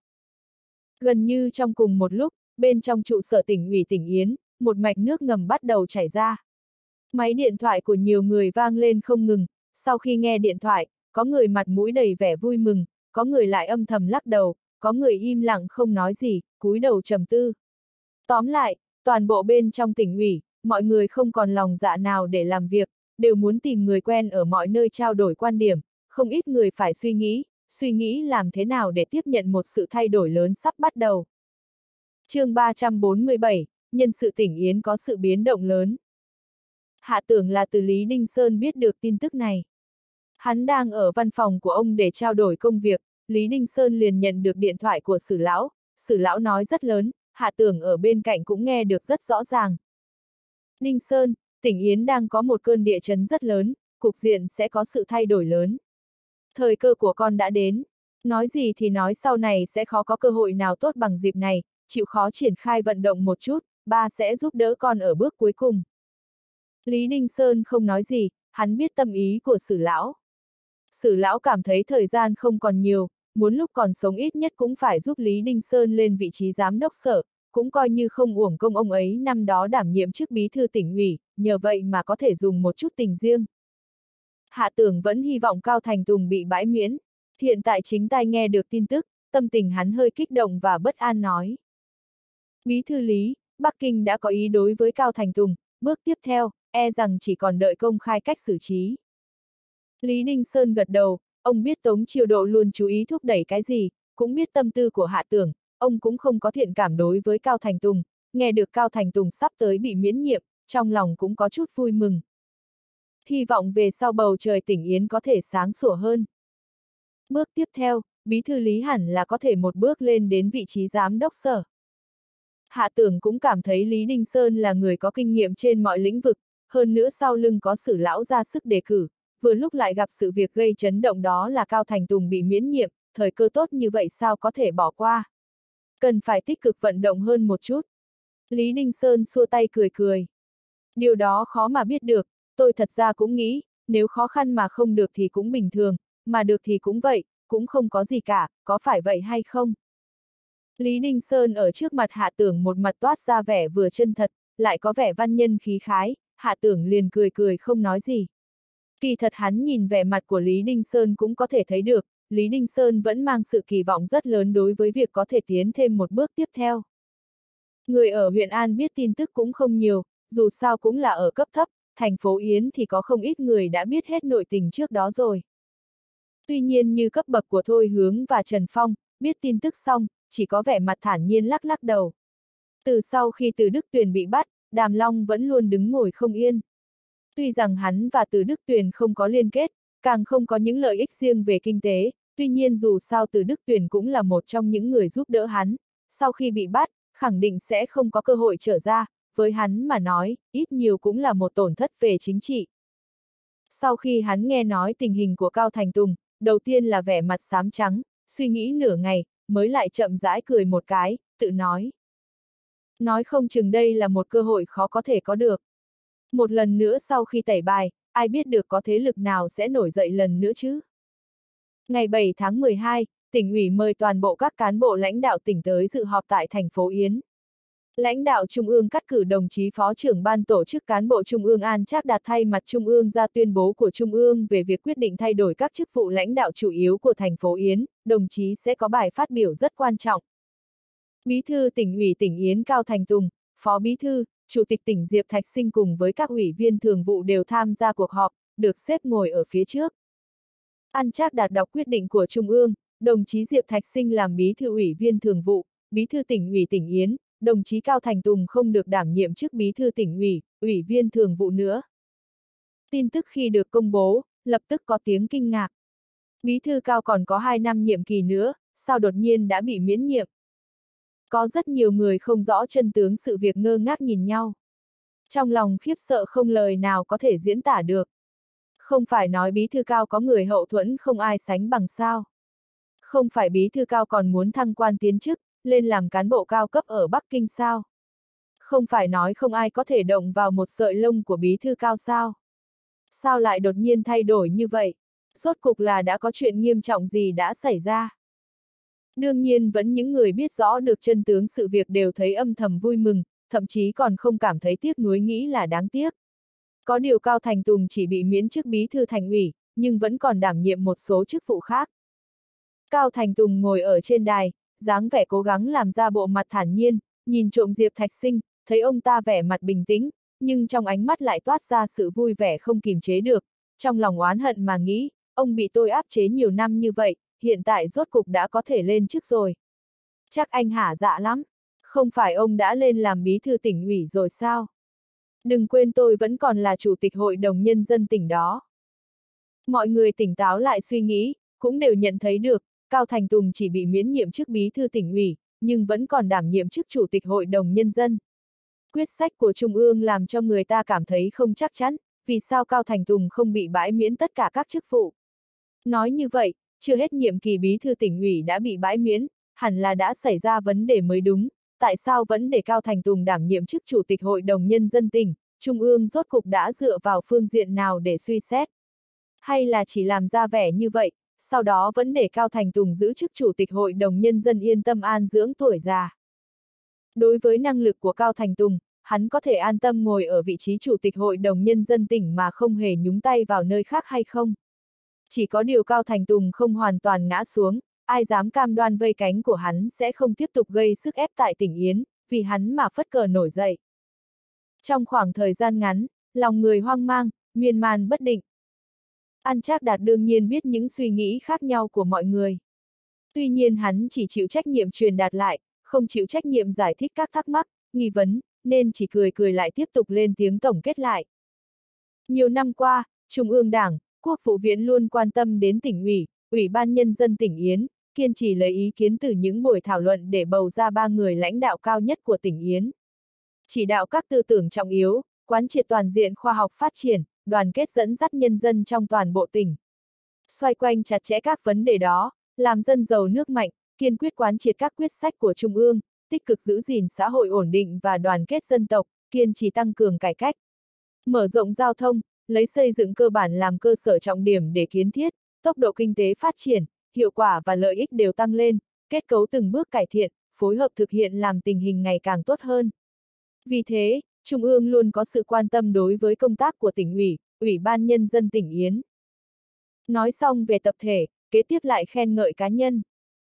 Gần như trong cùng một lúc, bên trong trụ sở tỉnh ủy tỉnh Yến, một mạch nước ngầm bắt đầu chảy ra. Máy điện thoại của nhiều người vang lên không ngừng, sau khi nghe điện thoại, có người mặt mũi đầy vẻ vui mừng, có người lại âm thầm lắc đầu, có người im lặng không nói gì, cúi đầu trầm tư. Tóm lại, toàn bộ bên trong tỉnh ủy, mọi người không còn lòng dạ nào để làm việc, đều muốn tìm người quen ở mọi nơi trao đổi quan điểm, không ít người phải suy nghĩ, suy nghĩ làm thế nào để tiếp nhận một sự thay đổi lớn sắp bắt đầu. chương ba trăm bốn mươi bảy, nhân sự tỉnh Yến có sự biến động lớn. Hạ tưởng là từ Lý Đinh Sơn biết được tin tức này. Hắn đang ở văn phòng của ông để trao đổi công việc, Lý Đinh Sơn liền nhận được điện thoại của Sử lão, Sử lão nói rất lớn, Hạ tưởng ở bên cạnh cũng nghe được rất rõ ràng. Đinh Sơn, tỉnh Yến đang có một cơn địa chấn rất lớn, cục diện sẽ có sự thay đổi lớn. Thời cơ của con đã đến. Nói gì thì nói sau này sẽ khó có cơ hội nào tốt bằng dịp này, chịu khó triển khai vận động một chút, ba sẽ giúp đỡ con ở bước cuối cùng. Lý Đinh Sơn không nói gì, hắn biết tâm ý của Sử lão. Sử lão cảm thấy thời gian không còn nhiều, muốn lúc còn sống ít nhất cũng phải giúp Lý Đinh Sơn lên vị trí giám đốc sở, cũng coi như không uổng công ông ấy năm đó đảm nhiệm chức bí thư tỉnh ủy, nhờ vậy mà có thể dùng một chút tình riêng. Hạ tưởng vẫn hy vọng Cao Thành Tùng bị bãi miễn. Hiện tại chính tai nghe được tin tức, tâm tình hắn hơi kích động và bất an nói. Bí thư Lý, Bắc Kinh đã có ý đối với Cao Thành Tùng, bước tiếp theo, e rằng chỉ còn đợi công khai cách xử trí. Lý Đinh Sơn gật đầu, ông biết Tống Chiêu Độ luôn chú ý thúc đẩy cái gì, cũng biết tâm tư của Hạ tưởng, ông cũng không có thiện cảm đối với Cao Thành Tùng, nghe được Cao Thành Tùng sắp tới bị miễn nhiệm, trong lòng cũng có chút vui mừng. Hy vọng về sau bầu trời tỉnh Yến có thể sáng sủa hơn. Bước tiếp theo, bí thư Lý hẳn là có thể một bước lên đến vị trí giám đốc sở. Hạ tưởng cũng cảm thấy Lý Đinh Sơn là người có kinh nghiệm trên mọi lĩnh vực, hơn nữa sau lưng có Sử lão ra sức đề cử, vừa lúc lại gặp sự việc gây chấn động đó là Cao Thành Tùng bị miễn nhiệm, thời cơ tốt như vậy sao có thể bỏ qua. Cần phải tích cực vận động hơn một chút. Lý Đinh Sơn xua tay cười cười. Điều đó khó mà biết được, tôi thật ra cũng nghĩ, nếu khó khăn mà không được thì cũng bình thường, mà được thì cũng vậy, cũng không có gì cả, có phải vậy hay không? Lý Đinh Sơn ở trước mặt Hạ tưởng một mặt toát ra vẻ vừa chân thật, lại có vẻ văn nhân khí khái, Hạ tưởng liền cười cười không nói gì. Kỳ thật hắn nhìn vẻ mặt của Lý Đinh Sơn cũng có thể thấy được, Lý Đinh Sơn vẫn mang sự kỳ vọng rất lớn đối với việc có thể tiến thêm một bước tiếp theo. Người ở huyện An biết tin tức cũng không nhiều, dù sao cũng là ở cấp thấp, thành phố Yến thì có không ít người đã biết hết nội tình trước đó rồi. Tuy nhiên như cấp bậc của Thôi Hướng và Trần Phong, biết tin tức xong, chỉ có vẻ mặt thản nhiên lắc lắc đầu. Từ sau khi Từ Đức Tuyền bị bắt, Đàm Long vẫn luôn đứng ngồi không yên. Tuy rằng hắn và Từ Đức Tuyền không có liên kết, càng không có những lợi ích riêng về kinh tế, tuy nhiên dù sao Từ Đức Tuyền cũng là một trong những người giúp đỡ hắn, sau khi bị bắt, khẳng định sẽ không có cơ hội trở ra, với hắn mà nói, ít nhiều cũng là một tổn thất về chính trị. Sau khi hắn nghe nói tình hình của Cao Thành Tùng, đầu tiên là vẻ mặt xám trắng, suy nghĩ nửa ngày, mới lại chậm rãi cười một cái, tự nói. Nói không chừng đây là một cơ hội khó có thể có được. Một lần nữa sau khi tẩy bài, ai biết được có thế lực nào sẽ nổi dậy lần nữa chứ? Ngày bảy tháng mười hai, tỉnh ủy mời toàn bộ các cán bộ lãnh đạo tỉnh tới dự họp tại thành phố Yến. Lãnh đạo Trung ương cắt cử đồng chí Phó trưởng Ban Tổ chức Cán bộ Trung ương An Trác Đạt thay mặt Trung ương ra tuyên bố của Trung ương về việc quyết định thay đổi các chức vụ lãnh đạo chủ yếu của thành phố Yến, đồng chí sẽ có bài phát biểu rất quan trọng. Bí thư tỉnh ủy tỉnh Yến Cao Thành Tùng, Phó Bí thư, Chủ tịch tỉnh Diệp Thạch Sinh cùng với các ủy viên thường vụ đều tham gia cuộc họp, được xếp ngồi ở phía trước. An Trác Đạt đọc quyết định của Trung ương, đồng chí Diệp Thạch Sinh làm bí thư ủy viên thường vụ, bí thư tỉnh ủy tỉnh Yến, đồng chí Cao Thành Tùng không được đảm nhiệm chức bí thư tỉnh ủy, ủy viên thường vụ nữa. Tin tức khi được công bố, lập tức có tiếng kinh ngạc. Bí thư Cao còn có hai năm nhiệm kỳ nữa, sao đột nhiên đã bị miễn nhiệm? Có rất nhiều người không rõ chân tướng sự việc ngơ ngác nhìn nhau. Trong lòng khiếp sợ không lời nào có thể diễn tả được. Không phải nói bí thư Cao có người hậu thuẫn không ai sánh bằng sao. Không phải bí thư Cao còn muốn thăng quan tiến chức, lên làm cán bộ cao cấp ở Bắc Kinh sao? Không phải nói không ai có thể động vào một sợi lông của bí thư Cao sao? Sao lại đột nhiên thay đổi như vậy? Rốt cục là đã có chuyện nghiêm trọng gì đã xảy ra? Đương nhiên vẫn những người biết rõ được chân tướng sự việc đều thấy âm thầm vui mừng, thậm chí còn không cảm thấy tiếc nuối nghĩ là đáng tiếc. Có điều Cao Thành Tùng chỉ bị miễn chức bí thư thành ủy, nhưng vẫn còn đảm nhiệm một số chức vụ khác. Cao Thành Tùng ngồi ở trên đài, dáng vẻ cố gắng làm ra bộ mặt thản nhiên, nhìn trộm Diệp Thạch Sinh, thấy ông ta vẻ mặt bình tĩnh, nhưng trong ánh mắt lại toát ra sự vui vẻ không kìm chế được, trong lòng oán hận mà nghĩ, ông bị tôi áp chế nhiều năm như vậy, hiện tại rốt cục đã có thể lên chức rồi. Chắc anh hả dạ lắm, không phải ông đã lên làm bí thư tỉnh ủy rồi sao? Đừng quên tôi vẫn còn là chủ tịch hội đồng nhân dân tỉnh đó. Mọi người tỉnh táo lại suy nghĩ, cũng đều nhận thấy được, Cao Thành Tùng chỉ bị miễn nhiệm chức bí thư tỉnh ủy, nhưng vẫn còn đảm nhiệm chức chủ tịch hội đồng nhân dân. Quyết sách của Trung ương làm cho người ta cảm thấy không chắc chắn, vì sao Cao Thành Tùng không bị bãi miễn tất cả các chức vụ. Nói như vậy, chưa hết nhiệm kỳ bí thư tỉnh ủy đã bị bãi miễn, hẳn là đã xảy ra vấn đề mới đúng, tại sao vẫn để Cao Thành Tùng đảm nhiệm chức chủ tịch hội đồng nhân dân tỉnh, Trung ương rốt cục đã dựa vào phương diện nào để suy xét. Hay là chỉ làm ra vẻ như vậy, sau đó vẫn để Cao Thành Tùng giữ chức chủ tịch hội đồng nhân dân yên tâm an dưỡng tuổi già. Đối với năng lực của Cao Thành Tùng, hắn có thể an tâm ngồi ở vị trí chủ tịch hội đồng nhân dân tỉnh mà không hề nhúng tay vào nơi khác hay không? Chỉ có điều Cao Thành Tùng không hoàn toàn ngã xuống, ai dám cam đoan vây cánh của hắn sẽ không tiếp tục gây sức ép tại tỉnh Yến, vì hắn mà phất cờ nổi dậy. Trong khoảng thời gian ngắn, lòng người hoang mang, miên man bất định. An Trác Đạt đương nhiên biết những suy nghĩ khác nhau của mọi người. Tuy nhiên hắn chỉ chịu trách nhiệm truyền đạt lại, không chịu trách nhiệm giải thích các thắc mắc, nghi vấn, nên chỉ cười cười lại tiếp tục lên tiếng tổng kết lại. Nhiều năm qua, Trung ương Đảng, Quốc vụ viện luôn quan tâm đến tỉnh ủy, Ủy ban Nhân dân tỉnh Yến, kiên trì lấy ý kiến từ những buổi thảo luận để bầu ra ba người lãnh đạo cao nhất của tỉnh Yến. Chỉ đạo các tư tưởng trọng yếu, quán triệt toàn diện khoa học phát triển, đoàn kết dẫn dắt nhân dân trong toàn bộ tỉnh. Xoay quanh chặt chẽ các vấn đề đó, làm dân giàu nước mạnh, kiên quyết quán triệt các quyết sách của Trung ương, tích cực giữ gìn xã hội ổn định và đoàn kết dân tộc, kiên trì tăng cường cải cách. Mở rộng giao thông, lấy xây dựng cơ bản làm cơ sở trọng điểm để kiến thiết, tốc độ kinh tế phát triển, hiệu quả và lợi ích đều tăng lên, kết cấu từng bước cải thiện, phối hợp thực hiện làm tình hình ngày càng tốt hơn. Vì thế, Trung ương luôn có sự quan tâm đối với công tác của tỉnh ủy, Ủy ban Nhân dân tỉnh Yến. Nói xong về tập thể, kế tiếp lại khen ngợi cá nhân.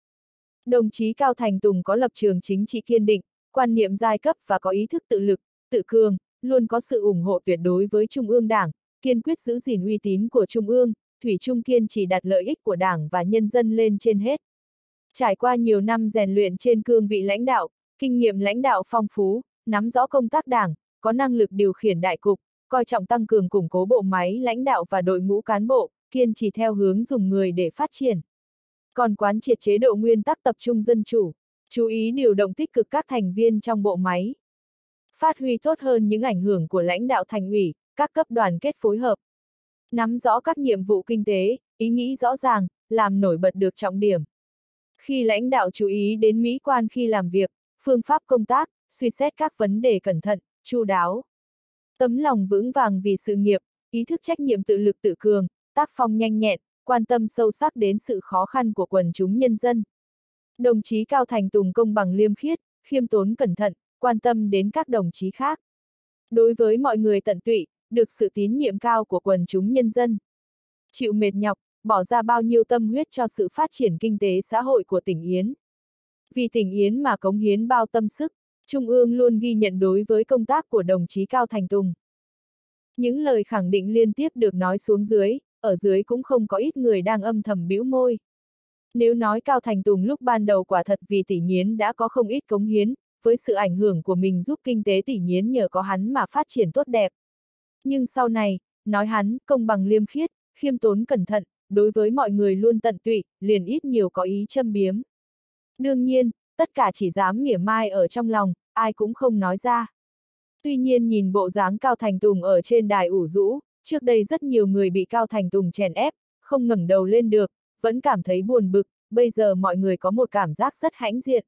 Đồng chí Cao Thành Tùng có lập trường chính trị kiên định, quan niệm giai cấp và có ý thức tự lực, tự cường, luôn có sự ủng hộ tuyệt đối với Trung ương Đảng, kiên quyết giữ gìn uy tín của Trung ương, thủy chung kiên trì đặt lợi ích của Đảng và nhân dân lên trên hết. Trải qua nhiều năm rèn luyện trên cương vị lãnh đạo, kinh nghiệm lãnh đạo phong phú, nắm rõ công tác Đảng, có năng lực điều khiển đại cục, coi trọng tăng cường củng cố bộ máy lãnh đạo và đội ngũ cán bộ, kiên trì theo hướng dùng người để phát triển. Còn quán triệt chế độ nguyên tắc tập trung dân chủ, chú ý điều động tích cực các thành viên trong bộ máy. Phát huy tốt hơn những ảnh hưởng của lãnh đạo thành ủy, các cấp đoàn kết phối hợp. Nắm rõ các nhiệm vụ kinh tế, ý nghĩ rõ ràng, làm nổi bật được trọng điểm. Khi lãnh đạo chú ý đến mỹ quan khi làm việc, phương pháp công tác, suy xét các vấn đề cẩn thận, chu đáo. Tấm lòng vững vàng vì sự nghiệp, ý thức trách nhiệm tự lực tự cường, tác phong nhanh nhẹn, quan tâm sâu sắc đến sự khó khăn của quần chúng nhân dân. Đồng chí Cao Thành Tùng công bằng liêm khiết, khiêm tốn cẩn thận, quan tâm đến các đồng chí khác. Đối với mọi người tận tụy, được sự tín nhiệm cao của quần chúng nhân dân. Chịu mệt nhọc, bỏ ra bao nhiêu tâm huyết cho sự phát triển kinh tế xã hội của tỉnh Yến. Vì tỉnh Yến mà cống hiến bao tâm sức, Trung ương luôn ghi nhận đối với công tác của đồng chí Cao Thành Tùng. Những lời khẳng định liên tiếp được nói xuống dưới, ở dưới cũng không có ít người đang âm thầm bĩu môi. Nếu nói Cao Thành Tùng lúc ban đầu quả thật vì tỉnh Yến đã có không ít cống hiến, với sự ảnh hưởng của mình giúp kinh tế tỉnh Yến nhờ có hắn mà phát triển tốt đẹp. Nhưng sau này, nói hắn công bằng liêm khiết, khiêm tốn cẩn thận, đối với mọi người luôn tận tụy, liền ít nhiều có ý châm biếm. Đương nhiên, tất cả chỉ dám mỉa mai ở trong lòng, ai cũng không nói ra. Tuy nhiên nhìn bộ dáng Cao Thành Tùng ở trên đài ủ rũ, trước đây rất nhiều người bị Cao Thành Tùng chèn ép, không ngẩng đầu lên được, vẫn cảm thấy buồn bực, bây giờ mọi người có một cảm giác rất hãnh diện.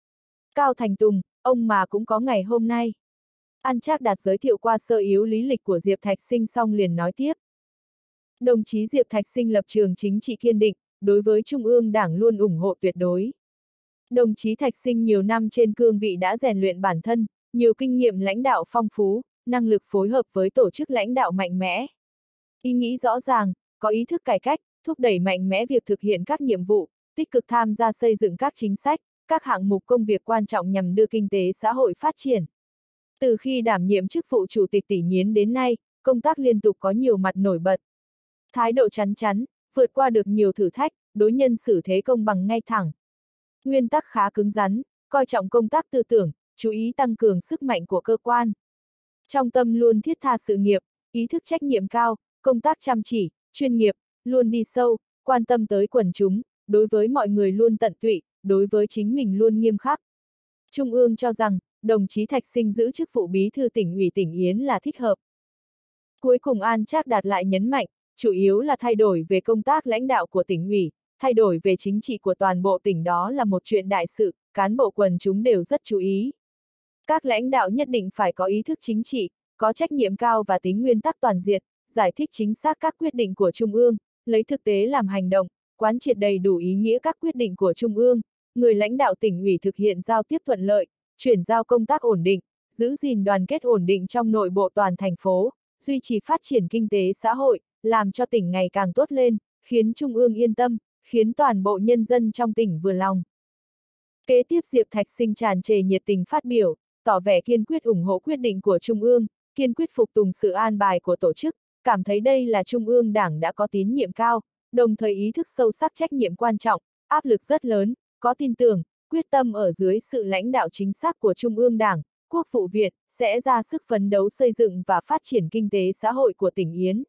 Cao Thành Tùng, ông mà cũng có ngày hôm nay. An Trác Đạt giới thiệu qua sơ yếu lý lịch của Diệp Thạch Sinh xong liền nói tiếp. Đồng chí Diệp Thạch Sinh lập trường chính trị kiên định, đối với Trung ương Đảng luôn ủng hộ tuyệt đối. Đồng chí Thạch Sinh nhiều năm trên cương vị đã rèn luyện bản thân, nhiều kinh nghiệm lãnh đạo phong phú, năng lực phối hợp với tổ chức lãnh đạo mạnh mẽ. Ý nghĩ rõ ràng, có ý thức cải cách, thúc đẩy mạnh mẽ việc thực hiện các nhiệm vụ, tích cực tham gia xây dựng các chính sách, các hạng mục công việc quan trọng nhằm đưa kinh tế xã hội phát triển. Từ khi đảm nhiệm chức vụ chủ tịch Tỷ Nhiến đến nay, công tác liên tục có nhiều mặt nổi bật. Thái độ chắn chắn, vượt qua được nhiều thử thách, đối nhân xử thế công bằng ngay thẳng. Nguyên tắc khá cứng rắn, coi trọng công tác tư tưởng, chú ý tăng cường sức mạnh của cơ quan. Trong tâm luôn thiết tha sự nghiệp, ý thức trách nhiệm cao, công tác chăm chỉ, chuyên nghiệp, luôn đi sâu, quan tâm tới quần chúng, đối với mọi người luôn tận tụy, đối với chính mình luôn nghiêm khắc. Trung ương cho rằng, đồng chí Thạch Sinh giữ chức vụ bí thư tỉnh ủy tỉnh Yến là thích hợp. Cuối cùng An Trác Đạt lại nhấn mạnh, chủ yếu là thay đổi về công tác lãnh đạo của tỉnh ủy, thay đổi về chính trị của toàn bộ tỉnh đó là một chuyện đại sự, cán bộ quần chúng đều rất chú ý. Các lãnh đạo nhất định phải có ý thức chính trị, có trách nhiệm cao và tính nguyên tắc toàn diện, giải thích chính xác các quyết định của Trung ương, lấy thực tế làm hành động, quán triệt đầy đủ ý nghĩa các quyết định của Trung ương, người lãnh đạo tỉnh ủy thực hiện giao tiếp thuận lợi, chuyển giao công tác ổn định, giữ gìn đoàn kết ổn định trong nội bộ toàn thành phố, duy trì phát triển kinh tế xã hội, làm cho tỉnh ngày càng tốt lên, khiến Trung ương yên tâm, khiến toàn bộ nhân dân trong tỉnh vừa lòng. Kế tiếp Diệp Thạch Sinh tràn trề nhiệt tình phát biểu, tỏ vẻ kiên quyết ủng hộ quyết định của Trung ương, kiên quyết phục tùng sự an bài của tổ chức, cảm thấy đây là Trung ương Đảng đã có tín nhiệm cao, đồng thời ý thức sâu sắc trách nhiệm quan trọng, áp lực rất lớn, có tin tưởng, quyết tâm ở dưới sự lãnh đạo chính xác của Trung ương Đảng, Quốc vụ Viện, sẽ ra sức phấn đấu xây dựng và phát triển kinh tế xã hội của tỉnh Yến.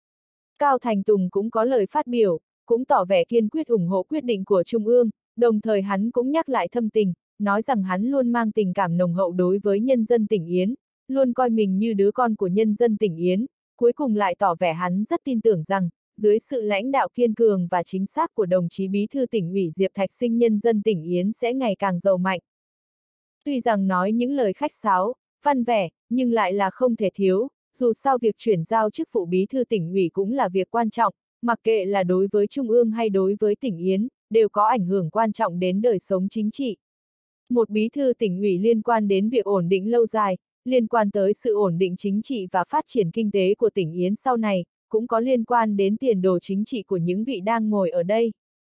Cao Thành Tùng cũng có lời phát biểu, cũng tỏ vẻ kiên quyết ủng hộ quyết định của Trung ương, đồng thời hắn cũng nhắc lại thâm tình, nói rằng hắn luôn mang tình cảm nồng hậu đối với nhân dân tỉnh Yến, luôn coi mình như đứa con của nhân dân tỉnh Yến, cuối cùng lại tỏ vẻ hắn rất tin tưởng rằng, dưới sự lãnh đạo kiên cường và chính xác của đồng chí Bí thư tỉnh ủy Diệp Thạch Sinh nhân dân tỉnh Yến sẽ ngày càng giàu mạnh. Tuy rằng nói những lời khách sáo, văn vẻ, nhưng lại là không thể thiếu, dù sao việc chuyển giao chức vụ Bí thư tỉnh ủy cũng là việc quan trọng, mặc kệ là đối với Trung ương hay đối với tỉnh Yến, đều có ảnh hưởng quan trọng đến đời sống chính trị. Một bí thư tỉnh ủy liên quan đến việc ổn định lâu dài, liên quan tới sự ổn định chính trị và phát triển kinh tế của tỉnh Yến sau này, cũng có liên quan đến tiền đồ chính trị của những vị đang ngồi ở đây.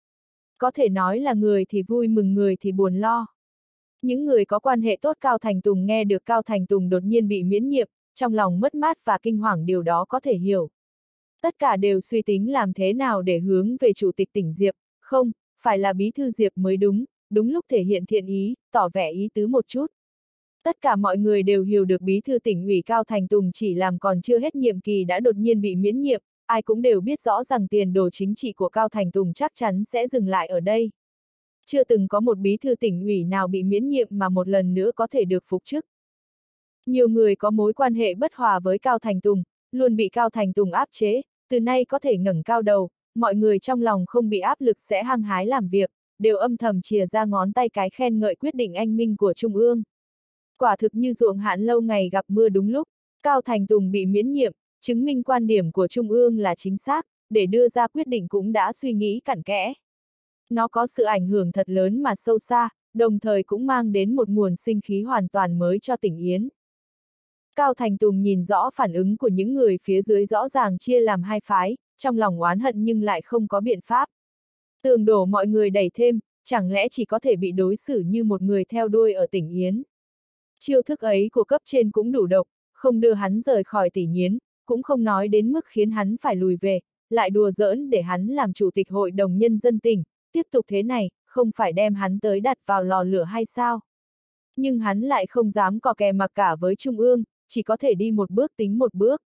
Có thể nói là người thì vui mừng người thì buồn lo. Những người có quan hệ tốt Cao Thành Tùng nghe được Cao Thành Tùng đột nhiên bị miễn nhiệm, trong lòng mất mát và kinh hoàng điều đó có thể hiểu. Tất cả đều suy tính làm thế nào để hướng về Chủ tịch tỉnh Diệp, không, phải là Bí thư Diệp mới đúng, đúng lúc thể hiện thiện ý, tỏ vẻ ý tứ một chút. Tất cả mọi người đều hiểu được Bí thư tỉnh ủy Cao Thành Tùng chỉ làm còn chưa hết nhiệm kỳ đã đột nhiên bị miễn nhiệm, ai cũng đều biết rõ rằng tiền đồ chính trị của Cao Thành Tùng chắc chắn sẽ dừng lại ở đây. Chưa từng có một bí thư tỉnh ủy nào bị miễn nhiệm mà một lần nữa có thể được phục chức. Nhiều người có mối quan hệ bất hòa với Cao Thành Tùng, luôn bị Cao Thành Tùng áp chế, từ nay có thể ngẩng cao đầu, mọi người trong lòng không bị áp lực sẽ hăng hái làm việc, đều âm thầm chìa ra ngón tay cái khen ngợi quyết định anh minh của Trung ương. Quả thực như ruộng hạn lâu ngày gặp mưa đúng lúc, Cao Thành Tùng bị miễn nhiệm, chứng minh quan điểm của Trung ương là chính xác, để đưa ra quyết định cũng đã suy nghĩ cặn kẽ. Nó có sự ảnh hưởng thật lớn mà sâu xa, đồng thời cũng mang đến một nguồn sinh khí hoàn toàn mới cho tỉnh Yến. Cao Thành Tùng nhìn rõ phản ứng của những người phía dưới rõ ràng chia làm hai phái, trong lòng oán hận nhưng lại không có biện pháp. Tường đổ mọi người đẩy thêm, chẳng lẽ chỉ có thể bị đối xử như một người theo đuôi ở tỉnh Yến. Chiêu thức ấy của cấp trên cũng đủ độc, không đưa hắn rời khỏi tỉnh Yến, cũng không nói đến mức khiến hắn phải lùi về, lại đùa giỡn để hắn làm chủ tịch hội đồng nhân dân tỉnh, tiếp tục thế này, không phải đem hắn tới đặt vào lò lửa hay sao? Nhưng hắn lại không dám cò kè mặc cả với Trung ương, chỉ có thể đi một bước tính một bước.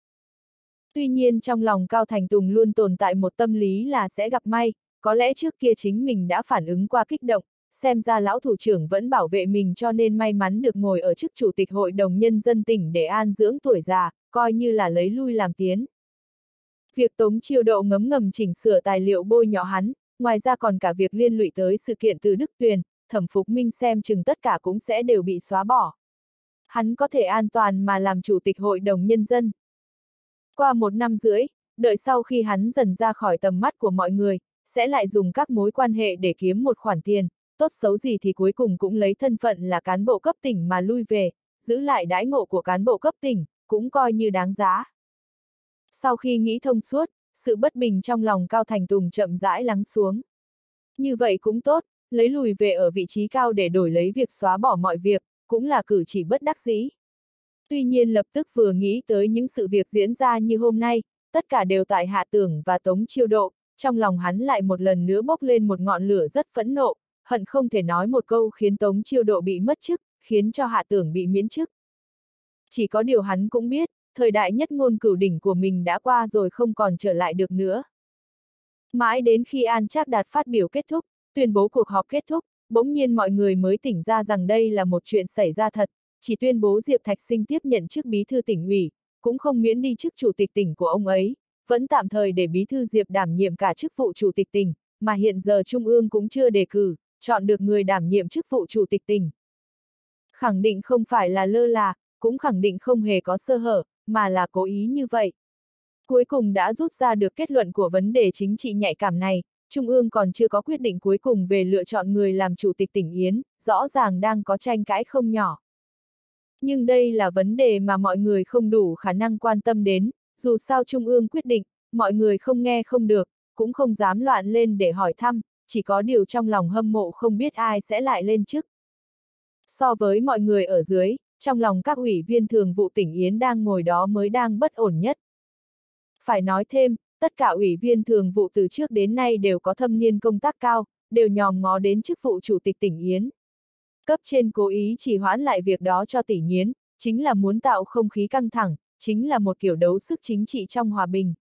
Tuy nhiên trong lòng Cao Thành Tùng luôn tồn tại một tâm lý là sẽ gặp may, có lẽ trước kia chính mình đã phản ứng qua kích động, xem ra lão thủ trưởng vẫn bảo vệ mình cho nên may mắn được ngồi ở chức chủ tịch hội đồng nhân dân tỉnh để an dưỡng tuổi già, coi như là lấy lui làm tiến. Việc Tống Chiêu Độ ngấm ngầm chỉnh sửa tài liệu bôi nhọ hắn, ngoài ra còn cả việc liên lụy tới sự kiện từ Đức Tuyền, Thẩm Phục Minh xem chừng tất cả cũng sẽ đều bị xóa bỏ. Hắn có thể an toàn mà làm chủ tịch hội đồng nhân dân. Qua một năm rưỡi, đợi sau khi hắn dần ra khỏi tầm mắt của mọi người, sẽ lại dùng các mối quan hệ để kiếm một khoản tiền, tốt xấu gì thì cuối cùng cũng lấy thân phận là cán bộ cấp tỉnh mà lui về, giữ lại đãi ngộ của cán bộ cấp tỉnh, cũng coi như đáng giá. Sau khi nghĩ thông suốt, sự bất bình trong lòng Cao Thành Tùng chậm rãi lắng xuống. Như vậy cũng tốt, lấy lùi về ở vị trí cao để đổi lấy việc xóa bỏ mọi việc, cũng là cử chỉ bất đắc dĩ. Tuy nhiên lập tức vừa nghĩ tới những sự việc diễn ra như hôm nay, tất cả đều tại Hạ Tưởng và Tống Chiêu Độ, trong lòng hắn lại một lần nữa bốc lên một ngọn lửa rất phẫn nộ, hận không thể nói một câu khiến Tống Chiêu Độ bị mất chức, khiến cho Hạ Tưởng bị miễn chức. Chỉ có điều hắn cũng biết, thời đại nhất ngôn cửu đỉnh của mình đã qua rồi không còn trở lại được nữa. Mãi đến khi An Trác Đạt phát biểu kết thúc, tuyên bố cuộc họp kết thúc, bỗng nhiên mọi người mới tỉnh ra rằng đây là một chuyện xảy ra thật, chỉ tuyên bố Diệp Thạch Sinh tiếp nhận chức bí thư tỉnh ủy, cũng không miễn đi chức chủ tịch tỉnh của ông ấy, vẫn tạm thời để bí thư Diệp đảm nhiệm cả chức vụ chủ tịch tỉnh, mà hiện giờ Trung ương cũng chưa đề cử, chọn được người đảm nhiệm chức vụ chủ tịch tỉnh. Khẳng định không phải là lơ là, cũng khẳng định không hề có sơ hở, mà là cố ý như vậy. Cuối cùng đã rút ra được kết luận của vấn đề chính trị nhạy cảm này, Trung ương còn chưa có quyết định cuối cùng về lựa chọn người làm chủ tịch tỉnh Yến, rõ ràng đang có tranh cãi không nhỏ. Nhưng đây là vấn đề mà mọi người không đủ khả năng quan tâm đến, dù sao Trung ương quyết định, mọi người không nghe không được, cũng không dám loạn lên để hỏi thăm, chỉ có điều trong lòng hâm mộ không biết ai sẽ lại lên chức. So với mọi người ở dưới, trong lòng các ủy viên thường vụ tỉnh Yến đang ngồi đó mới đang bất ổn nhất. Phải nói thêm, tất cả ủy viên thường vụ từ trước đến nay đều có thâm niên công tác cao, đều nhòm ngó đến chức vụ chủ tịch tỉnh Yến. Cấp trên cố ý chỉ hoãn lại việc đó cho tỉnh Yến, chính là muốn tạo không khí căng thẳng, chính là một kiểu đấu sức chính trị trong hòa bình.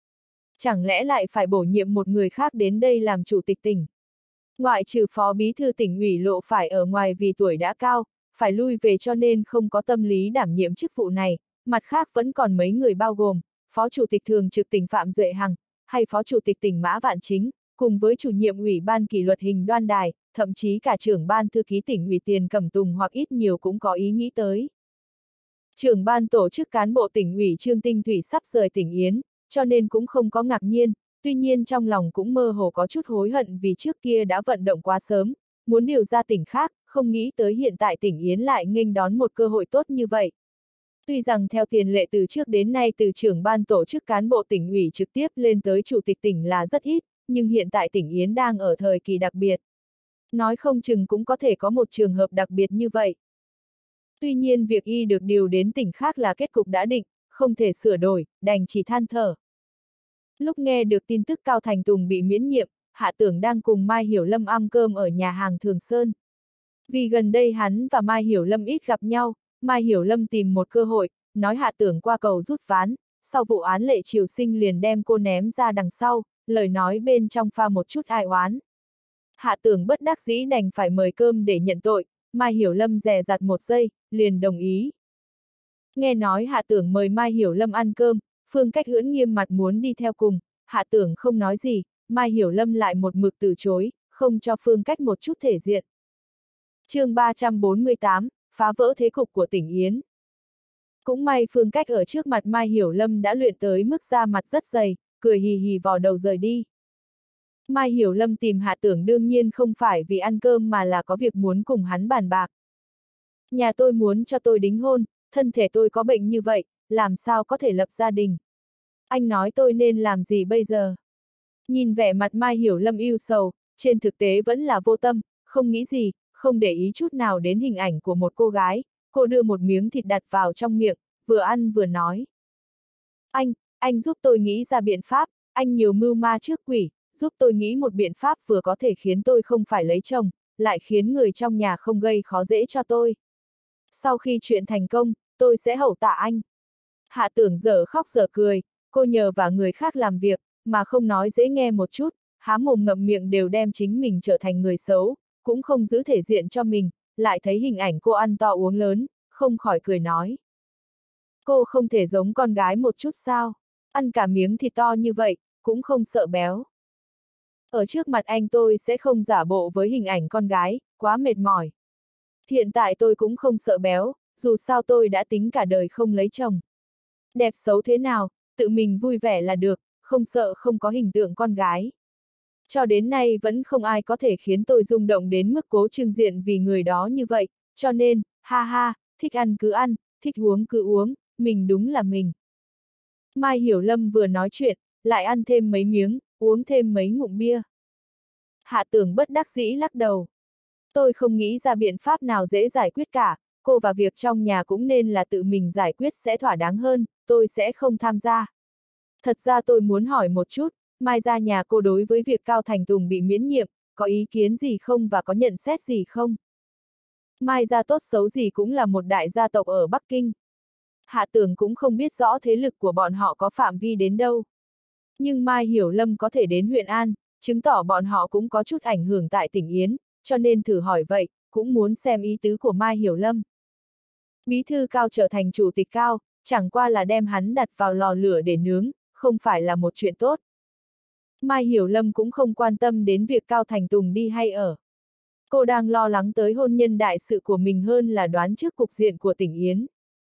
Chẳng lẽ lại phải bổ nhiệm một người khác đến đây làm chủ tịch tỉnh? Ngoại trừ phó bí thư tỉnh ủy Lộ phải ở ngoài vì tuổi đã cao, phải lui về cho nên không có tâm lý đảm nhiệm chức vụ này, mặt khác vẫn còn mấy người bao gồm, phó chủ tịch thường trực tỉnh Phạm Duệ Hằng, hay phó chủ tịch tỉnh Mã Vạn Chính, cùng với chủ nhiệm ủy ban kỷ luật Hình Đoan Đài, thậm chí cả trưởng ban thư ký tỉnh ủy Tiền Cẩm Tùng hoặc ít nhiều cũng có ý nghĩ tới. Trưởng ban tổ chức cán bộ tỉnh ủy Trương Tinh Thủy sắp rời tỉnh Yến, cho nên cũng không có ngạc nhiên, tuy nhiên trong lòng cũng mơ hồ có chút hối hận vì trước kia đã vận động quá sớm, muốn điều ra tỉnh khác, không nghĩ tới hiện tại tỉnh Yến lại nghênh đón một cơ hội tốt như vậy. Tuy rằng theo tiền lệ từ trước đến nay từ trưởng ban tổ chức cán bộ tỉnh ủy trực tiếp lên tới chủ tịch tỉnh là rất ít, nhưng hiện tại tỉnh Yến đang ở thời kỳ đặc biệt. Nói không chừng cũng có thể có một trường hợp đặc biệt như vậy. Tuy nhiên việc y được điều đến tỉnh khác là kết cục đã định, không thể sửa đổi, đành chỉ than thở. Lúc nghe được tin tức Cao Thành Tùng bị miễn nhiệm, Hạ Tưởng đang cùng Mai Hiểu Lâm ăn cơm ở nhà hàng Thường Sơn. Vì gần đây hắn và Mai Hiểu Lâm ít gặp nhau, Mai Hiểu Lâm tìm một cơ hội, nói Hạ Tưởng qua cầu rút ván, sau vụ án Lệ Triều Sinh liền đem cô ném ra đằng sau, lời nói bên trong pha một chút ai oán. Hạ Tưởng bất đắc dĩ đành phải mời cơm để nhận tội, Mai Hiểu Lâm dè dặt một giây, liền đồng ý. Nghe nói Hạ Tưởng mời Mai Hiểu Lâm ăn cơm, Phương Cách ưỡn nghiêm mặt muốn đi theo cùng, Hạ Tưởng không nói gì, Mai Hiểu Lâm lại một mực từ chối, không cho Phương Cách một chút thể diện. chương ba trăm bốn mươi tám, phá vỡ thế cục của tỉnh Yến. Cũng may Phương Cách ở trước mặt Mai Hiểu Lâm đã luyện tới mức da mặt rất dày, cười hì hì vò đầu rời đi. Mai Hiểu Lâm tìm Hạ Tưởng đương nhiên không phải vì ăn cơm mà là có việc muốn cùng hắn bàn bạc. Nhà tôi muốn cho tôi đính hôn, thân thể tôi có bệnh như vậy, làm sao có thể lập gia đình? Anh nói tôi nên làm gì bây giờ? Nhìn vẻ mặt Mai Hiểu Lâm ưu sầu, trên thực tế vẫn là vô tâm, không nghĩ gì, không để ý chút nào đến hình ảnh của một cô gái, cô đưa một miếng thịt đặt vào trong miệng, vừa ăn vừa nói. Anh, anh giúp tôi nghĩ ra biện pháp, anh nhiều mưu ma trước quỷ, giúp tôi nghĩ một biện pháp vừa có thể khiến tôi không phải lấy chồng, lại khiến người trong nhà không gây khó dễ cho tôi. Sau khi chuyện thành công, tôi sẽ hậu tạ anh. Hạ Tưởng dở khóc dở cười, cô nhờ và người khác làm việc, mà không nói dễ nghe một chút, há mồm ngậm miệng đều đem chính mình trở thành người xấu, cũng không giữ thể diện cho mình, lại thấy hình ảnh cô ăn to uống lớn, không khỏi cười nói. Cô không thể giống con gái một chút sao, ăn cả miếng thịt to như vậy, cũng không sợ béo. Ở trước mặt anh tôi sẽ không giả bộ với hình ảnh con gái, quá mệt mỏi. Hiện tại tôi cũng không sợ béo, dù sao tôi đã tính cả đời không lấy chồng. Đẹp xấu thế nào, tự mình vui vẻ là được, không sợ không có hình tượng con gái. Cho đến nay vẫn không ai có thể khiến tôi rung động đến mức cố trưng diện vì người đó như vậy, cho nên, ha ha, thích ăn cứ ăn, thích uống cứ uống, mình đúng là mình. Mai Hiểu Lâm vừa nói chuyện, lại ăn thêm mấy miếng, uống thêm mấy ngụm bia. Hạ Tưởng bất đắc dĩ lắc đầu. Tôi không nghĩ ra biện pháp nào dễ giải quyết cả, cô và việc trong nhà cũng nên là tự mình giải quyết sẽ thỏa đáng hơn, tôi sẽ không tham gia. Thật ra tôi muốn hỏi một chút, mai ra nhà cô đối với việc Cao Thành Tùng bị miễn nhiệm, có ý kiến gì không và có nhận xét gì không? Mai ra tốt xấu gì cũng là một đại gia tộc ở Bắc Kinh. Hạ Tưởng cũng không biết rõ thế lực của bọn họ có phạm vi đến đâu. Nhưng Mai Hiểu Lâm có thể đến huyện An, chứng tỏ bọn họ cũng có chút ảnh hưởng tại tỉnh Yến, cho nên thử hỏi vậy, cũng muốn xem ý tứ của Mai Hiểu Lâm. Bí thư Cao trở thành chủ tịch Cao, chẳng qua là đem hắn đặt vào lò lửa để nướng, không phải là một chuyện tốt. Mai Hiểu Lâm cũng không quan tâm đến việc Cao Thành Tùng đi hay ở. Cô đang lo lắng tới hôn nhân đại sự của mình hơn là đoán trước cục diện của tỉnh Yến.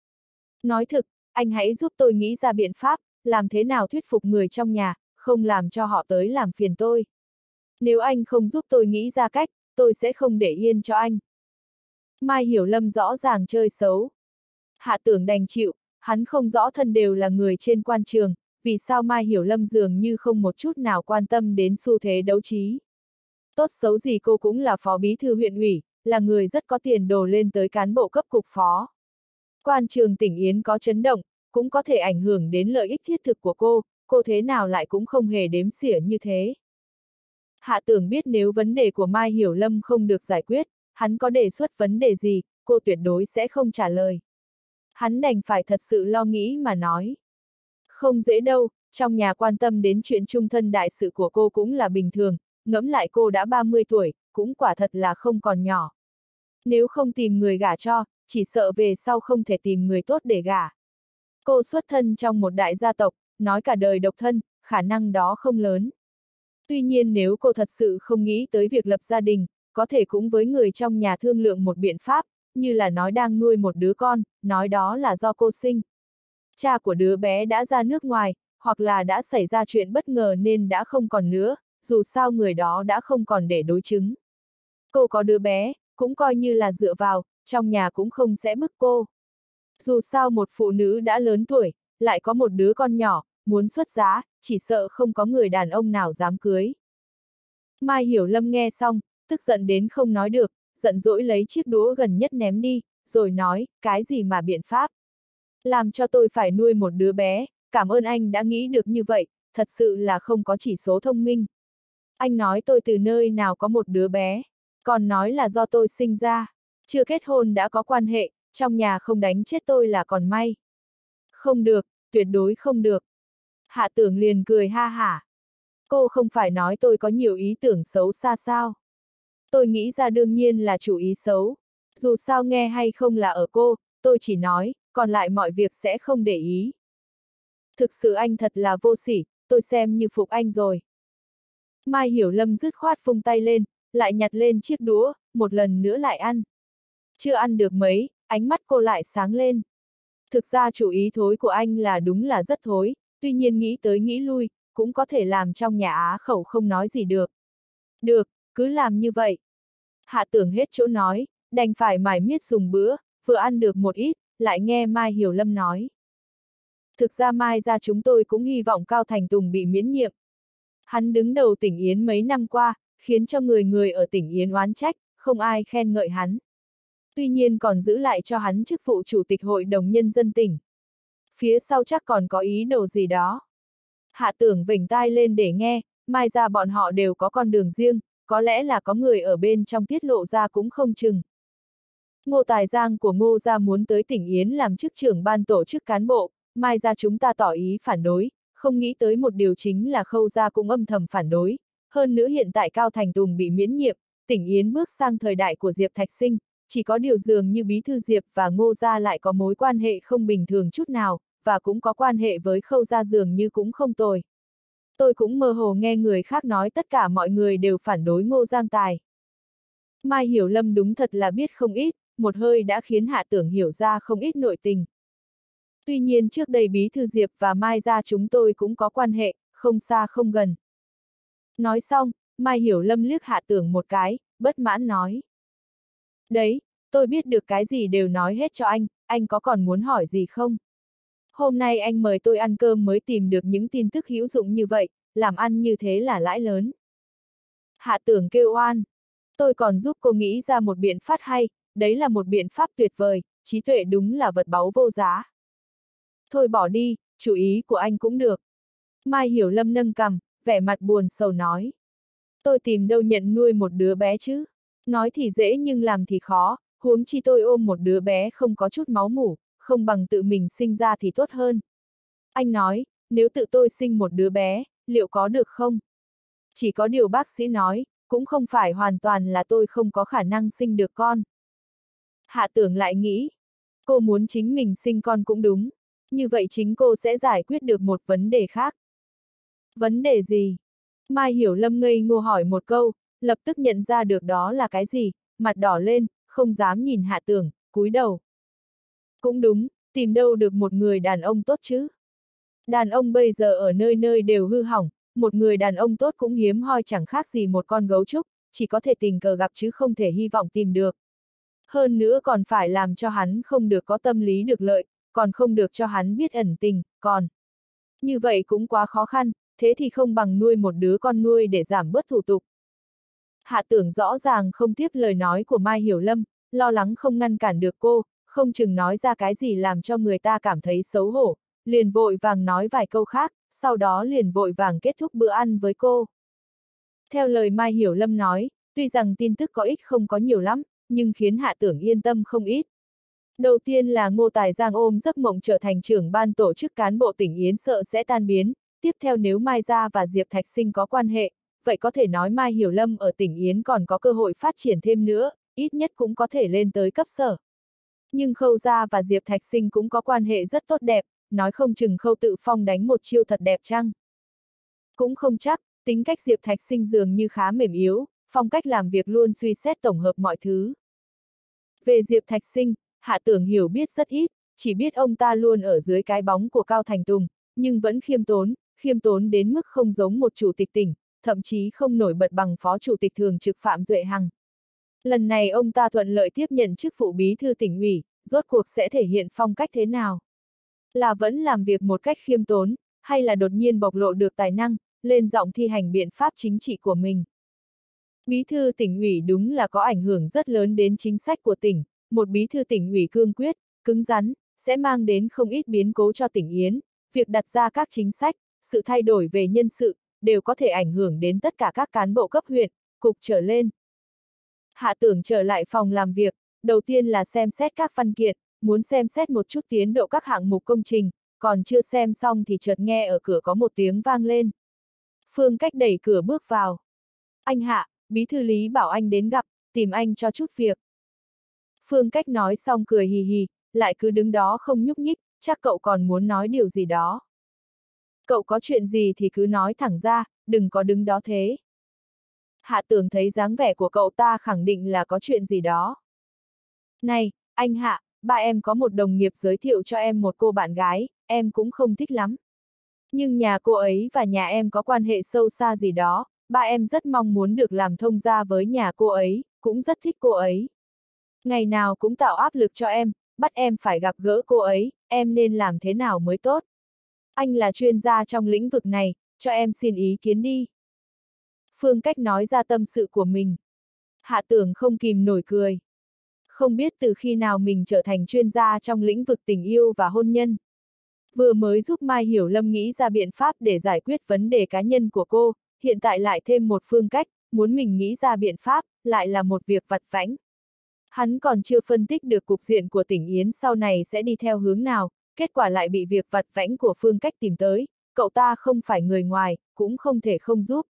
Nói thực, anh hãy giúp tôi nghĩ ra biện pháp, làm thế nào thuyết phục người trong nhà, không làm cho họ tới làm phiền tôi. Nếu anh không giúp tôi nghĩ ra cách, tôi sẽ không để yên cho anh. Mai Hiểu Lâm rõ ràng chơi xấu. Hạ Tưởng đành chịu, hắn không rõ thân đều là người trên quan trường, vì sao Mai Hiểu Lâm dường như không một chút nào quan tâm đến xu thế đấu trí. Tốt xấu gì cô cũng là phó bí thư huyện ủy, là người rất có tiền đồ lên tới cán bộ cấp cục phó. Quan trường tỉnh Yến có chấn động, cũng có thể ảnh hưởng đến lợi ích thiết thực của cô, cô thế nào lại cũng không hề đếm xỉa như thế. Hạ Tưởng biết nếu vấn đề của Mai Hiểu Lâm không được giải quyết, hắn có đề xuất vấn đề gì, cô tuyệt đối sẽ không trả lời. Hắn đành phải thật sự lo nghĩ mà nói. Không dễ đâu, trong nhà quan tâm đến chuyện chung thân đại sự của cô cũng là bình thường, ngẫm lại cô đã ba mươi tuổi, cũng quả thật là không còn nhỏ. Nếu không tìm người gả cho, chỉ sợ về sau không thể tìm người tốt để gả. Cô xuất thân trong một đại gia tộc, nói cả đời độc thân, khả năng đó không lớn. Tuy nhiên nếu cô thật sự không nghĩ tới việc lập gia đình, có thể cũng với người trong nhà thương lượng một biện pháp, như là nói đang nuôi một đứa con, nói đó là do cô sinh. Cha của đứa bé đã ra nước ngoài, hoặc là đã xảy ra chuyện bất ngờ nên đã không còn nữa, dù sao người đó đã không còn để đối chứng. Cô có đứa bé, cũng coi như là dựa vào, trong nhà cũng không sẽ bức cô. Dù sao một phụ nữ đã lớn tuổi, lại có một đứa con nhỏ, muốn xuất giá, chỉ sợ không có người đàn ông nào dám cưới. Mai Hiểu Lâm nghe xong, tức giận đến không nói được, giận dỗi lấy chiếc đũa gần nhất ném đi, rồi nói, cái gì mà biện pháp? Làm cho tôi phải nuôi một đứa bé, cảm ơn anh đã nghĩ được như vậy, thật sự là không có chỉ số thông minh. Anh nói tôi từ nơi nào có một đứa bé, còn nói là do tôi sinh ra, chưa kết hôn đã có quan hệ, trong nhà không đánh chết tôi là còn may. Không được, tuyệt đối không được. Hạ Tưởng liền cười ha hả. Cô không phải nói tôi có nhiều ý tưởng xấu xa sao? Tôi nghĩ ra đương nhiên là chủ ý xấu. Dù sao nghe hay không là ở cô, tôi chỉ nói, còn lại mọi việc sẽ không để ý. Thực sự anh thật là vô sỉ, tôi xem như phục anh rồi. Mai Hiểu Lâm dứt khoát vung tay lên, lại nhặt lên chiếc đũa, một lần nữa lại ăn. Chưa ăn được mấy, ánh mắt cô lại sáng lên. Thực ra chủ ý thối của anh là đúng là rất thối, tuy nhiên nghĩ tới nghĩ lui, cũng có thể làm trong nhà á khẩu không nói gì được. Được, cứ làm như vậy. Hạ Tưởng hết chỗ nói, đành phải mải miết dùng bữa, vừa ăn được một ít, lại nghe Mai Hiểu Lâm nói. Thực ra Mai ra chúng tôi cũng hy vọng Cao Thành Tùng bị miễn nhiệm. Hắn đứng đầu tỉnh Yến mấy năm qua, khiến cho người người ở tỉnh Yến oán trách, không ai khen ngợi hắn. Tuy nhiên còn giữ lại cho hắn chức vụ chủ tịch hội đồng nhân dân tỉnh. Phía sau chắc còn có ý đồ gì đó. Hạ Tưởng vểnh tai lên để nghe, Mai ra bọn họ đều có con đường riêng, có lẽ là có người ở bên trong tiết lộ ra cũng không chừng. Ngô Tài Giang của Ngô gia muốn tới tỉnh Yến làm chức trưởng ban tổ chức cán bộ, Mai ra chúng ta tỏ ý phản đối, không nghĩ tới một điều chính là Khâu gia cũng âm thầm phản đối. Hơn nữa hiện tại Cao Thành Tùng bị miễn nhiệm, tỉnh Yến bước sang thời đại của Diệp Thạch Sinh, chỉ có điều dường như bí thư Diệp và Ngô gia lại có mối quan hệ không bình thường chút nào, và cũng có quan hệ với Khâu gia dường như cũng không tồi. Tôi cũng mơ hồ nghe người khác nói tất cả mọi người đều phản đối Ngô Giang Tài. Mai Hiểu Lâm đúng thật là biết không ít, một hơi đã khiến Hạ Tưởng hiểu ra không ít nội tình. Tuy nhiên trước đây bí thư Diệp và Mai gia chúng tôi cũng có quan hệ, không xa không gần. Nói xong, Mai Hiểu Lâm liếc Hạ Tưởng một cái, bất mãn nói. Đấy, tôi biết được cái gì đều nói hết cho anh, anh có còn muốn hỏi gì không? Hôm nay anh mời tôi ăn cơm mới tìm được những tin tức hữu dụng như vậy, làm ăn như thế là lãi lớn. Hạ Tưởng kêu oan. Tôi còn giúp cô nghĩ ra một biện pháp hay, đấy là một biện pháp tuyệt vời, trí tuệ đúng là vật báu vô giá. Thôi bỏ đi, chủ ý của anh cũng được. Mai Hiểu Lâm nâng cằm, vẻ mặt buồn sầu nói. Tôi tìm đâu nhận nuôi một đứa bé chứ. Nói thì dễ nhưng làm thì khó, huống chi tôi ôm một đứa bé không có chút máu mủ, không bằng tự mình sinh ra thì tốt hơn. Anh nói, nếu tự tôi sinh một đứa bé, liệu có được không? Chỉ có điều bác sĩ nói, cũng không phải hoàn toàn là tôi không có khả năng sinh được con. Hạ Tưởng lại nghĩ, cô muốn chính mình sinh con cũng đúng, như vậy chính cô sẽ giải quyết được một vấn đề khác. Vấn đề gì? Mai Hiểu Lâm ngây ngô hỏi một câu, lập tức nhận ra được đó là cái gì, mặt đỏ lên, không dám nhìn Hạ Tưởng, cúi đầu. Cũng đúng, tìm đâu được một người đàn ông tốt chứ? Đàn ông bây giờ ở nơi nơi đều hư hỏng, một người đàn ông tốt cũng hiếm hoi chẳng khác gì một con gấu trúc, chỉ có thể tình cờ gặp chứ không thể hy vọng tìm được. Hơn nữa còn phải làm cho hắn không được có tâm lý được lợi, còn không được cho hắn biết ẩn tình, còn. Như vậy cũng quá khó khăn, thế thì không bằng nuôi một đứa con nuôi để giảm bớt thủ tục. Hạ Tưởng rõ ràng không tiếp lời nói của Mai Hiểu Lâm, lo lắng không ngăn cản được cô, không chừng nói ra cái gì làm cho người ta cảm thấy xấu hổ, liền vội vàng nói vài câu khác, sau đó liền vội vàng kết thúc bữa ăn với cô. Theo lời Mai Hiểu Lâm nói, tuy rằng tin tức có ích không có nhiều lắm, nhưng khiến Hạ Tưởng yên tâm không ít. Đầu tiên là Ngô Tài Giang ôm giấc mộng trở thành trưởng ban tổ chức cán bộ tỉnh Yến sợ sẽ tan biến, tiếp theo nếu Mai Gia và Diệp Thạch Sinh có quan hệ, vậy có thể nói Mai Hiểu Lâm ở tỉnh Yến còn có cơ hội phát triển thêm nữa, ít nhất cũng có thể lên tới cấp sở. Nhưng Khâu Gia và Diệp Thạch Sinh cũng có quan hệ rất tốt đẹp, nói không chừng Khâu Tự Phong đánh một chiêu thật đẹp chăng? Cũng không chắc, tính cách Diệp Thạch Sinh dường như khá mềm yếu, phong cách làm việc luôn suy xét tổng hợp mọi thứ. Về Diệp Thạch Sinh, Hạ Tưởng hiểu biết rất ít, chỉ biết ông ta luôn ở dưới cái bóng của Cao Thành Tùng, nhưng vẫn khiêm tốn, khiêm tốn đến mức không giống một chủ tịch tỉnh, thậm chí không nổi bật bằng phó chủ tịch thường trực Phạm Duệ Hằng. Lần này ông ta thuận lợi tiếp nhận chức vụ bí thư tỉnh ủy, rốt cuộc sẽ thể hiện phong cách thế nào? Là vẫn làm việc một cách khiêm tốn, hay là đột nhiên bộc lộ được tài năng, lên giọng thi hành biện pháp chính trị của mình? Bí thư tỉnh ủy đúng là có ảnh hưởng rất lớn đến chính sách của tỉnh, một bí thư tỉnh ủy cương quyết, cứng rắn, sẽ mang đến không ít biến cố cho tỉnh Yến, việc đặt ra các chính sách, sự thay đổi về nhân sự, đều có thể ảnh hưởng đến tất cả các cán bộ cấp huyện, cục trở lên. Hạ Tưởng trở lại phòng làm việc, đầu tiên là xem xét các văn kiện, muốn xem xét một chút tiến độ các hạng mục công trình, còn chưa xem xong thì chợt nghe ở cửa có một tiếng vang lên. Phương Cách đẩy cửa bước vào. Anh Hạ, bí thư Lý bảo anh đến gặp, tìm anh cho chút việc. Phương Cách nói xong cười hì hì, lại cứ đứng đó không nhúc nhích, chắc cậu còn muốn nói điều gì đó. Cậu có chuyện gì thì cứ nói thẳng ra, đừng có đứng đó thế. Hạ Tưởng thấy dáng vẻ của cậu ta khẳng định là có chuyện gì đó. Này, anh Hạ, ba em có một đồng nghiệp giới thiệu cho em một cô bạn gái, em cũng không thích lắm. Nhưng nhà cô ấy và nhà em có quan hệ sâu xa gì đó, ba em rất mong muốn được làm thông gia với nhà cô ấy, cũng rất thích cô ấy. Ngày nào cũng tạo áp lực cho em, bắt em phải gặp gỡ cô ấy, em nên làm thế nào mới tốt? Anh là chuyên gia trong lĩnh vực này, cho em xin ý kiến đi. Phương Cách nói ra tâm sự của mình. Hạ Tưởng không kìm nổi cười. Không biết từ khi nào mình trở thành chuyên gia trong lĩnh vực tình yêu và hôn nhân. Vừa mới giúp Mai Hiểu Lâm nghĩ ra biện pháp để giải quyết vấn đề cá nhân của cô, hiện tại lại thêm một Phương Cách, muốn mình nghĩ ra biện pháp, lại là một việc vặt vãnh. Hắn còn chưa phân tích được cục diện của tỉnh Yến sau này sẽ đi theo hướng nào, kết quả lại bị việc vặt vãnh của Phương Cách tìm tới, cậu ta không phải người ngoài, cũng không thể không giúp.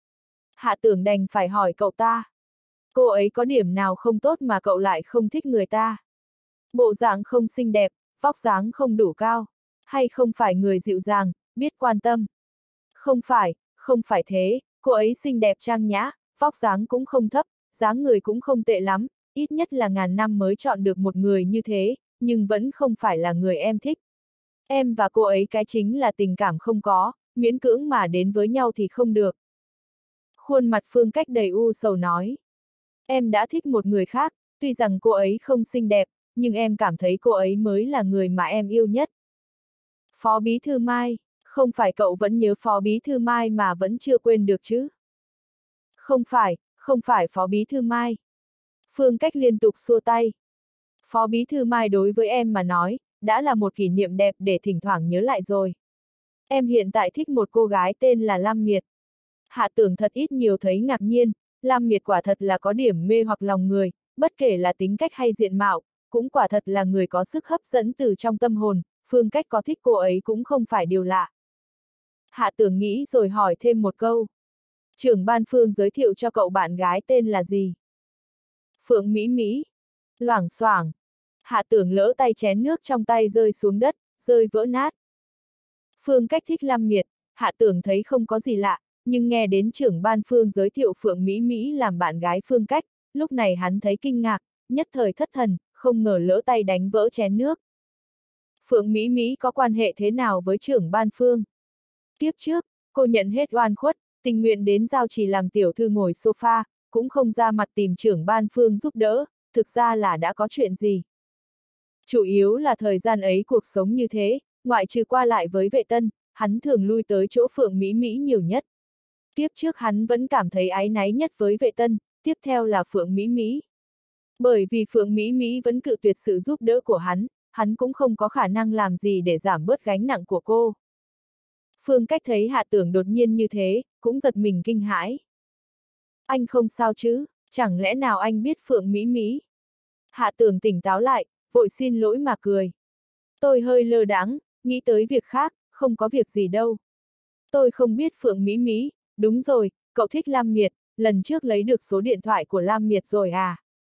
Hạ Tưởng đành phải hỏi cậu ta. Cô ấy có điểm nào không tốt mà cậu lại không thích người ta? Bộ dạng không xinh đẹp, vóc dáng không đủ cao, hay không phải người dịu dàng, biết quan tâm? Không phải, không phải thế, cô ấy xinh đẹp trang nhã, vóc dáng cũng không thấp, dáng người cũng không tệ lắm, ít nhất là ngàn năm mới chọn được một người như thế, nhưng vẫn không phải là người em thích. Em và cô ấy cái chính là tình cảm không có, miễn cưỡng mà đến với nhau thì không được. Khuôn mặt Phương Cách đầy u sầu nói. Em đã thích một người khác, tuy rằng cô ấy không xinh đẹp, nhưng em cảm thấy cô ấy mới là người mà em yêu nhất. Phó Bí Thư Mai, không phải cậu vẫn nhớ Phó Bí Thư Mai mà vẫn chưa quên được chứ? Không phải, không phải Phó Bí Thư Mai. Phương Cách liên tục xua tay. Phó Bí Thư Mai đối với em mà nói, đã là một kỷ niệm đẹp để thỉnh thoảng nhớ lại rồi. Em hiện tại thích một cô gái tên là Lam Miệt. Hạ Tưởng thật ít nhiều thấy ngạc nhiên, Lam Miệt quả thật là có điểm mê hoặc lòng người, bất kể là tính cách hay diện mạo, cũng quả thật là người có sức hấp dẫn từ trong tâm hồn, Phương Cách có thích cô ấy cũng không phải điều lạ. Hạ Tưởng nghĩ rồi hỏi thêm một câu. Trưởng ban Phương giới thiệu cho cậu bạn gái tên là gì? Phượng Mỹ Mỹ. Loảng xoảng. Hạ Tưởng lỡ tay chén nước trong tay rơi xuống đất, rơi vỡ nát. Phương Cách thích Lam Miệt, Hạ Tưởng thấy không có gì lạ, nhưng nghe đến trưởng ban Phương giới thiệu Phượng Mỹ Mỹ làm bạn gái Phương Cách, lúc này hắn thấy kinh ngạc, nhất thời thất thần, không ngờ lỡ tay đánh vỡ chén nước. Phượng Mỹ Mỹ có quan hệ thế nào với trưởng ban Phương? Kiếp trước, cô nhận hết oan khuất, tình nguyện đến giao trì làm tiểu thư ngồi sofa, cũng không ra mặt tìm trưởng ban Phương giúp đỡ, thực ra là đã có chuyện gì? Chủ yếu là thời gian ấy cuộc sống như thế, ngoại trừ qua lại với vệ tân, hắn thường lui tới chỗ Phượng Mỹ Mỹ nhiều nhất. Tiếp trước hắn vẫn cảm thấy áy náy nhất với vệ tân, tiếp theo là Phượng Mỹ Mỹ. Bởi vì Phượng Mỹ Mỹ vẫn cự tuyệt sự giúp đỡ của hắn, hắn cũng không có khả năng làm gì để giảm bớt gánh nặng của cô. Phương Cách thấy Hạ Tưởng đột nhiên như thế, cũng giật mình kinh hãi. Anh không sao chứ, chẳng lẽ nào anh biết Phượng Mỹ Mỹ? Hạ Tưởng tỉnh táo lại, vội xin lỗi mà cười. Tôi hơi lơ đãng, nghĩ tới việc khác, không có việc gì đâu. Tôi không biết Phượng Mỹ Mỹ, đúng rồi, cậu thích Lam Miệt, lần trước lấy được số điện thoại của Lam Miệt rồi à?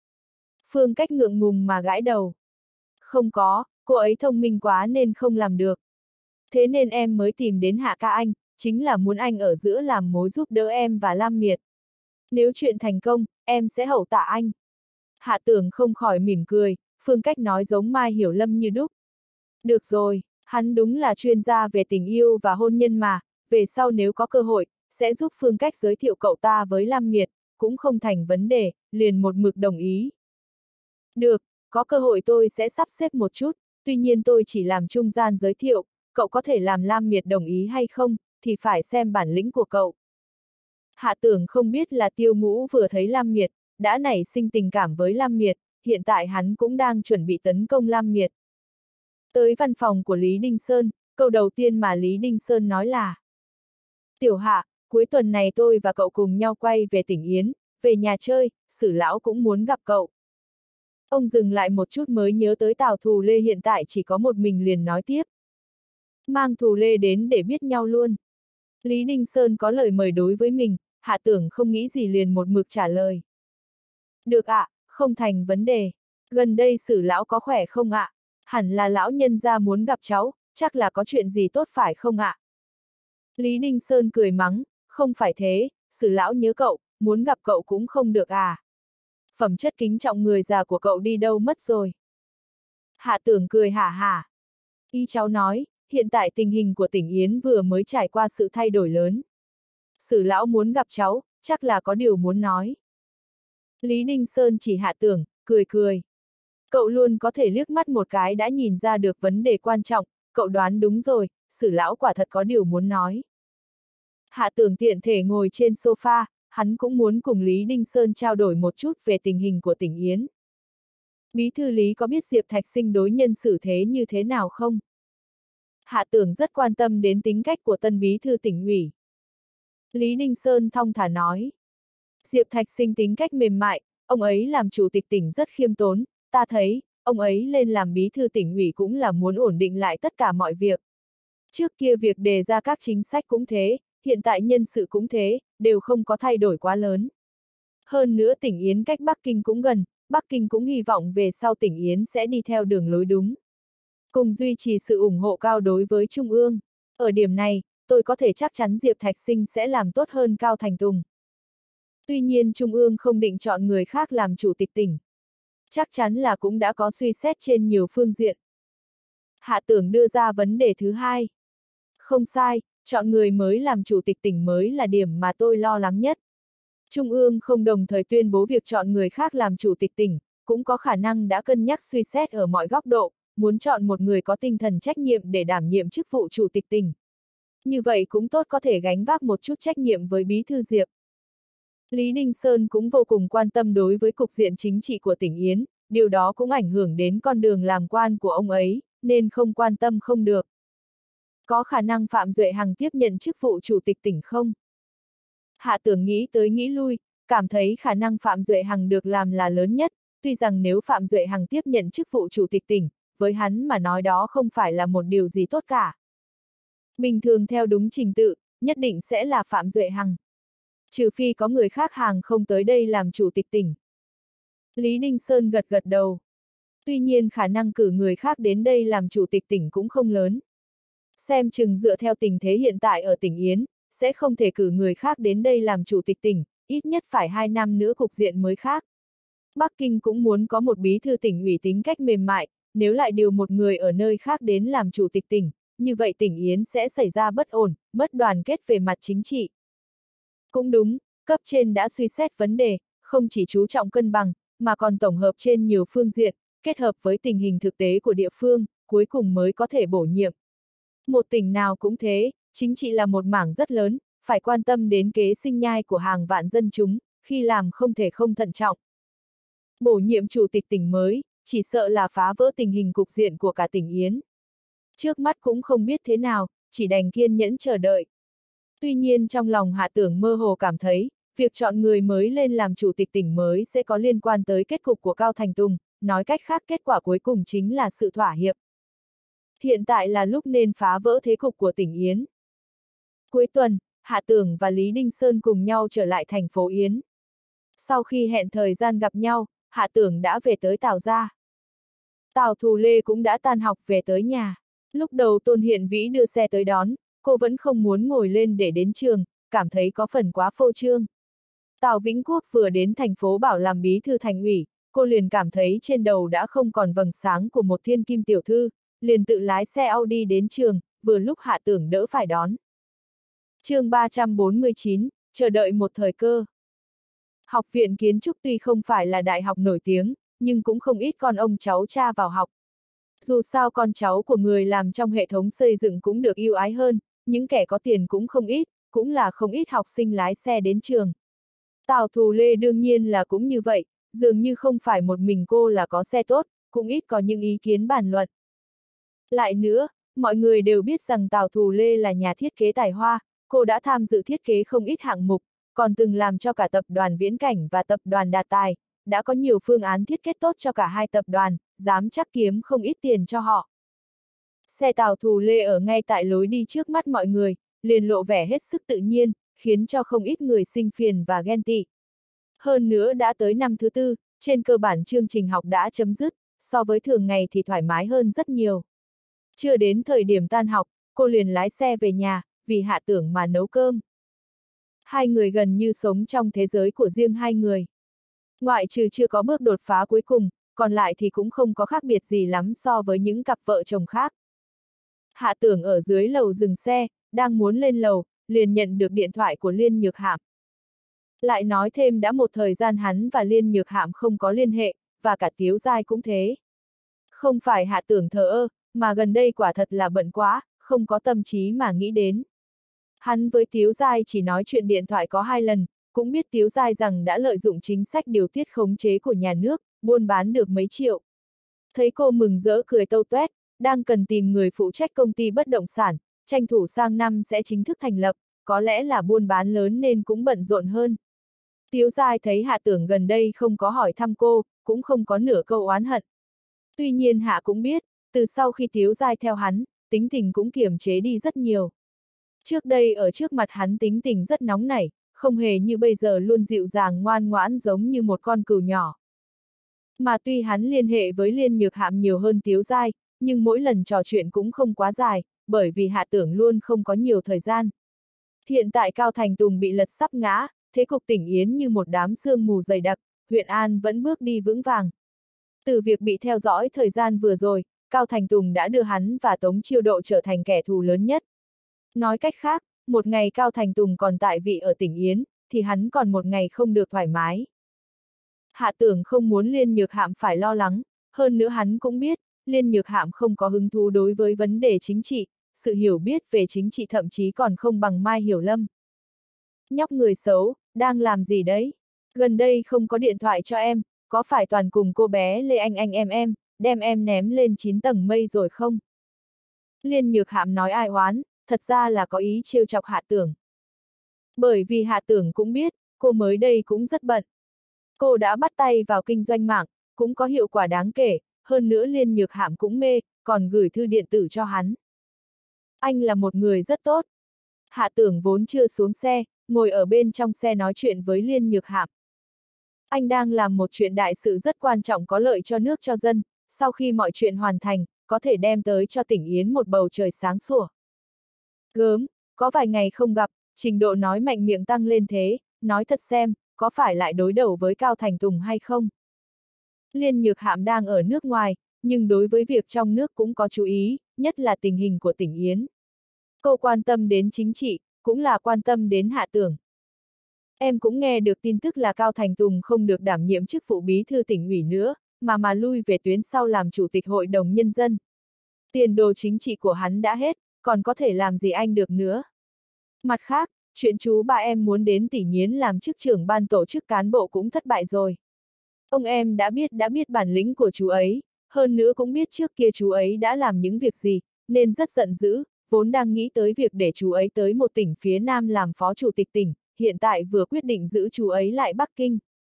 Phương Cách ngượng ngùng mà gãi đầu. Không có, cô ấy thông minh quá nên không làm được. Thế nên em mới tìm đến Hạ ca anh, chính là muốn anh ở giữa làm mối giúp đỡ em và Lam Miệt. Nếu chuyện thành công, em sẽ hậu tạ anh. Hạ Tưởng không khỏi mỉm cười, Phương Cách nói giống Mai Hiểu Lâm như đúc. Được rồi, hắn đúng là chuyên gia về tình yêu và hôn nhân mà, về sau nếu có cơ hội, sẽ giúp Phương Cách giới thiệu cậu ta với Lam Miệt, cũng không thành vấn đề, liền một mực đồng ý. Được, có cơ hội tôi sẽ sắp xếp một chút, tuy nhiên tôi chỉ làm trung gian giới thiệu, cậu có thể làm Lam Miệt đồng ý hay không, thì phải xem bản lĩnh của cậu. Hạ Tưởng không biết là Tiêu Ngũ vừa thấy Lam Miệt, đã nảy sinh tình cảm với Lam Miệt, hiện tại hắn cũng đang chuẩn bị tấn công Lam Miệt. Tới văn phòng của Lý Đinh Sơn, câu đầu tiên mà Lý Đinh Sơn nói là: Tiểu Hạ, cuối tuần này tôi và cậu cùng nhau quay về tỉnh Yến, về nhà chơi, Sử lão cũng muốn gặp cậu. Ông dừng lại một chút mới nhớ tới Tào Thù Lê hiện tại chỉ có một mình liền nói tiếp. Mang Thù Lê đến để biết nhau luôn. Lý Đinh Sơn có lời mời đối với mình, Hạ Tưởng không nghĩ gì liền một mực trả lời. Được ạ, à, không thành vấn đề. Gần đây Sử lão có khỏe không ạ? À? Hẳn là lão nhân gia muốn gặp cháu, chắc là có chuyện gì tốt phải không ạ? À? Lý Đinh Sơn cười mắng, không phải thế, Sử lão nhớ cậu, muốn gặp cậu cũng không được à? Phẩm chất kính trọng người già của cậu đi đâu mất rồi? Hạ Tưởng cười hả hả. Ý cháu nói, hiện tại tình hình của tỉnh Yến vừa mới trải qua sự thay đổi lớn. Sử lão muốn gặp cháu, chắc là có điều muốn nói. Lý Đinh Sơn chỉ Hạ Tưởng, cười cười. Cậu luôn có thể liếc mắt một cái đã nhìn ra được vấn đề quan trọng, cậu đoán đúng rồi, Sử lão quả thật có điều muốn nói. Hạ Tưởng tiện thể ngồi trên sofa, hắn cũng muốn cùng Lý Đinh Sơn trao đổi một chút về tình hình của tỉnh Yến. Bí thư Lý có biết Diệp Thạch Sinh đối nhân xử thế như thế nào không? Hạ Tưởng rất quan tâm đến tính cách của tân bí thư tỉnh ủy. Lý Đinh Sơn thong thả nói. Diệp Thạch Sinh tính cách mềm mại, ông ấy làm chủ tịch tỉnh rất khiêm tốn, ta thấy, ông ấy lên làm bí thư tỉnh ủy cũng là muốn ổn định lại tất cả mọi việc. Trước kia việc đề ra các chính sách cũng thế, hiện tại nhân sự cũng thế, đều không có thay đổi quá lớn. Hơn nữa tỉnh Yến cách Bắc Kinh cũng gần, Bắc Kinh cũng hy vọng về sau tỉnh Yến sẽ đi theo đường lối đúng. Cùng duy trì sự ủng hộ cao đối với Trung ương. Ở điểm này, tôi có thể chắc chắn Diệp Thạch Sinh sẽ làm tốt hơn Cao Thành Tùng. Tuy nhiên Trung ương không định chọn người khác làm chủ tịch tỉnh. Chắc chắn là cũng đã có suy xét trên nhiều phương diện. Hạ Tưởng đưa ra vấn đề thứ hai. Không sai, chọn người mới làm chủ tịch tỉnh mới là điểm mà tôi lo lắng nhất. Trung ương không đồng thời tuyên bố việc chọn người khác làm chủ tịch tỉnh, cũng có khả năng đã cân nhắc suy xét ở mọi góc độ, muốn chọn một người có tinh thần trách nhiệm để đảm nhiệm chức vụ chủ tịch tỉnh. Như vậy cũng tốt, có thể gánh vác một chút trách nhiệm với Bí thư Diệp. Lý Đinh Sơn cũng vô cùng quan tâm đối với cục diện chính trị của tỉnh Yến, điều đó cũng ảnh hưởng đến con đường làm quan của ông ấy, nên không quan tâm không được. Có khả năng Phạm Duệ Hằng tiếp nhận chức vụ chủ tịch tỉnh không? Hạ Tưởng nghĩ tới nghĩ lui, cảm thấy khả năng Phạm Duệ Hằng được làm là lớn nhất, tuy rằng nếu Phạm Duệ Hằng tiếp nhận chức vụ chủ tịch tỉnh, với hắn mà nói đó không phải là một điều gì tốt cả. Bình thường theo đúng trình tự, nhất định sẽ là Phạm Duệ Hằng. Trừ phi có người khác hàng không tới đây làm chủ tịch tỉnh. Lý Đinh Sơn gật gật đầu. Tuy nhiên khả năng cử người khác đến đây làm chủ tịch tỉnh cũng không lớn. Xem chừng dựa theo tình thế hiện tại ở tỉnh Yến, sẽ không thể cử người khác đến đây làm chủ tịch tỉnh, ít nhất phải hai năm nữa cục diện mới khác. Bắc Kinh cũng muốn có một bí thư tỉnh ủy tính cách mềm mại, nếu lại điều một người ở nơi khác đến làm chủ tịch tỉnh, như vậy tỉnh Yến sẽ xảy ra bất ổn, mất đoàn kết về mặt chính trị. Cũng đúng, cấp trên đã suy xét vấn đề, không chỉ chú trọng cân bằng, mà còn tổng hợp trên nhiều phương diện, kết hợp với tình hình thực tế của địa phương, cuối cùng mới có thể bổ nhiệm. Một tỉnh nào cũng thế, chính trị là một mảng rất lớn, phải quan tâm đến kế sinh nhai của hàng vạn dân chúng, khi làm không thể không thận trọng. Bổ nhiệm chủ tịch tỉnh mới, chỉ sợ là phá vỡ tình hình cục diện của cả tỉnh Yến. Trước mắt cũng không biết thế nào, chỉ đành kiên nhẫn chờ đợi. Tuy nhiên trong lòng Hạ Tưởng mơ hồ cảm thấy, việc chọn người mới lên làm chủ tịch tỉnh mới sẽ có liên quan tới kết cục của Cao Thành Tùng, nói cách khác kết quả cuối cùng chính là sự thỏa hiệp. Hiện tại là lúc nên phá vỡ thế cục của tỉnh Yến. Cuối tuần, Hạ Tưởng và Lý Đinh Sơn cùng nhau trở lại thành phố Yến. Sau khi hẹn thời gian gặp nhau, Hạ Tưởng đã về tới Tào gia. Tào Thù Lê cũng đã tan học về tới nhà. Lúc đầu Tôn Hiện Vĩ đưa xe tới đón, cô vẫn không muốn ngồi lên để đến trường, cảm thấy có phần quá phô trương. Tào Vĩnh Quốc vừa đến thành phố Bảo làm bí thư thành ủy, cô liền cảm thấy trên đầu đã không còn vầng sáng của một thiên kim tiểu thư, liền tự lái xe Audi đến trường, vừa lúc Hạ Tưởng đỡ phải đón. Chương ba trăm bốn mươi chín, chờ đợi một thời cơ. Học viện kiến trúc tuy không phải là đại học nổi tiếng, nhưng cũng không ít con ông cháu cha vào học. Dù sao con cháu của người làm trong hệ thống xây dựng cũng được ưu ái hơn, những kẻ có tiền cũng không ít, cũng là không ít học sinh lái xe đến trường. Tào Thù Lê đương nhiên là cũng như vậy, dường như không phải một mình cô là có xe tốt, cũng ít có những ý kiến bàn luận. Lại nữa, mọi người đều biết rằng Tào Thù Lê là nhà thiết kế tài hoa, cô đã tham dự thiết kế không ít hạng mục, còn từng làm cho cả tập đoàn Viễn Cảnh và tập đoàn Đạt Tài, đã có nhiều phương án thiết kế tốt cho cả hai tập đoàn, dám chắc kiếm không ít tiền cho họ. Xe Tào Thù Lê ở ngay tại lối đi trước mắt mọi người, liền lộ vẻ hết sức tự nhiên, khiến cho không ít người sinh phiền và ghen tị. Hơn nữa đã tới năm thứ tư, trên cơ bản chương trình học đã chấm dứt, so với thường ngày thì thoải mái hơn rất nhiều. Chưa đến thời điểm tan học, cô liền lái xe về nhà, vì Hạ Tưởng mà nấu cơm. Hai người gần như sống trong thế giới của riêng hai người. Ngoại trừ chưa có bước đột phá cuối cùng, còn lại thì cũng không có khác biệt gì lắm so với những cặp vợ chồng khác. Hạ Tưởng ở dưới lầu dừng xe, đang muốn lên lầu, liền nhận được điện thoại của Liên Nhược Hạm. Lại nói thêm đã một thời gian hắn và Liên Nhược Hạm không có liên hệ, và cả Tiếu Giai cũng thế. Không phải Hạ Tưởng thờ ơ, mà gần đây quả thật là bận quá, không có tâm trí mà nghĩ đến. Hắn với Tiếu Giai chỉ nói chuyện điện thoại có hai lần, cũng biết Tiếu Giai rằng đã lợi dụng chính sách điều tiết khống chế của nhà nước, buôn bán được mấy triệu. Thấy cô mừng rỡ cười tâu tuét, đang cần tìm người phụ trách công ty bất động sản, tranh thủ sang năm sẽ chính thức thành lập, có lẽ là buôn bán lớn nên cũng bận rộn hơn. Tiếu Giai thấy Hạ Tưởng gần đây không có hỏi thăm cô, cũng không có nửa câu oán hận. Tuy nhiên Hạ cũng biết, từ sau khi Tiếu Giai theo hắn, tính tình cũng kiềm chế đi rất nhiều. Trước đây ở trước mặt hắn tính tình rất nóng nảy, không hề như bây giờ luôn dịu dàng ngoan ngoãn giống như một con cừu nhỏ. Mà tuy hắn liên hệ với Liên Nhược Hạm nhiều hơn Tiếu Giai, nhưng mỗi lần trò chuyện cũng không quá dài, bởi vì Hạ Tưởng luôn không có nhiều thời gian. Hiện tại Cao Thành Tùng bị lật sắp ngã, thế cục tỉnh Yến như một đám sương mù dày đặc, huyện An vẫn bước đi vững vàng. Từ việc bị theo dõi thời gian vừa rồi, Cao Thành Tùng đã đưa hắn và Tống Chiêu Độ trở thành kẻ thù lớn nhất. Nói cách khác, một ngày Cao Thành Tùng còn tại vị ở tỉnh Yến, thì hắn còn một ngày không được thoải mái. Hạ Tưởng không muốn Liên Nhược Hạm phải lo lắng, hơn nữa hắn cũng biết, Liên Nhược Hạm không có hứng thú đối với vấn đề chính trị, sự hiểu biết về chính trị thậm chí còn không bằng Mai Hiểu Lâm. Nhóc người xấu, đang làm gì đấy? Gần đây không có điện thoại cho em, có phải toàn cùng cô bé Lê Anh Anh em em, đem em ném lên chín tầng mây rồi không? Liên Nhược Hạm nói ai oán, thật ra là có ý trêu chọc Hạ Tưởng. Bởi vì Hạ Tưởng cũng biết, cô mới đây cũng rất bận. Cô đã bắt tay vào kinh doanh mạng, cũng có hiệu quả đáng kể, hơn nữa Liên Nhược Hạm cũng mê, còn gửi thư điện tử cho hắn. Anh là một người rất tốt. Hạ Tưởng vốn chưa xuống xe, ngồi ở bên trong xe nói chuyện với Liên Nhược Hạm. Anh đang làm một chuyện đại sự rất quan trọng có lợi cho nước cho dân, sau khi mọi chuyện hoàn thành, có thể đem tới cho tỉnh Yến một bầu trời sáng sủa. Gớm, có vài ngày không gặp, trình độ nói mạnh miệng tăng lên thế, nói thật xem, có phải lại đối đầu với Cao Thành Tùng hay không? Liên Nhược Hạm đang ở nước ngoài, nhưng đối với việc trong nước cũng có chú ý, nhất là tình hình của tỉnh Yến. Cô quan tâm đến chính trị, cũng là quan tâm đến Hạ Tưởng. Em cũng nghe được tin tức là Cao Thành Tùng không được đảm nhiệm chức vụ bí thư tỉnh ủy nữa, mà mà lui về tuyến sau làm chủ tịch hội đồng nhân dân. Tiền đồ chính trị của hắn đã hết, còn có thể làm gì anh được nữa. Mặt khác, chuyện chú ba em muốn đến Tỷ Nhiến làm chức trưởng ban tổ chức cán bộ cũng thất bại rồi. Ông em đã biết đã biết bản lĩnh của chú ấy, hơn nữa cũng biết trước kia chú ấy đã làm những việc gì, nên rất giận dữ, vốn đang nghĩ tới việc để chú ấy tới một tỉnh phía Nam làm phó chủ tịch tỉnh, hiện tại vừa quyết định giữ chú ấy lại Bắc Kinh.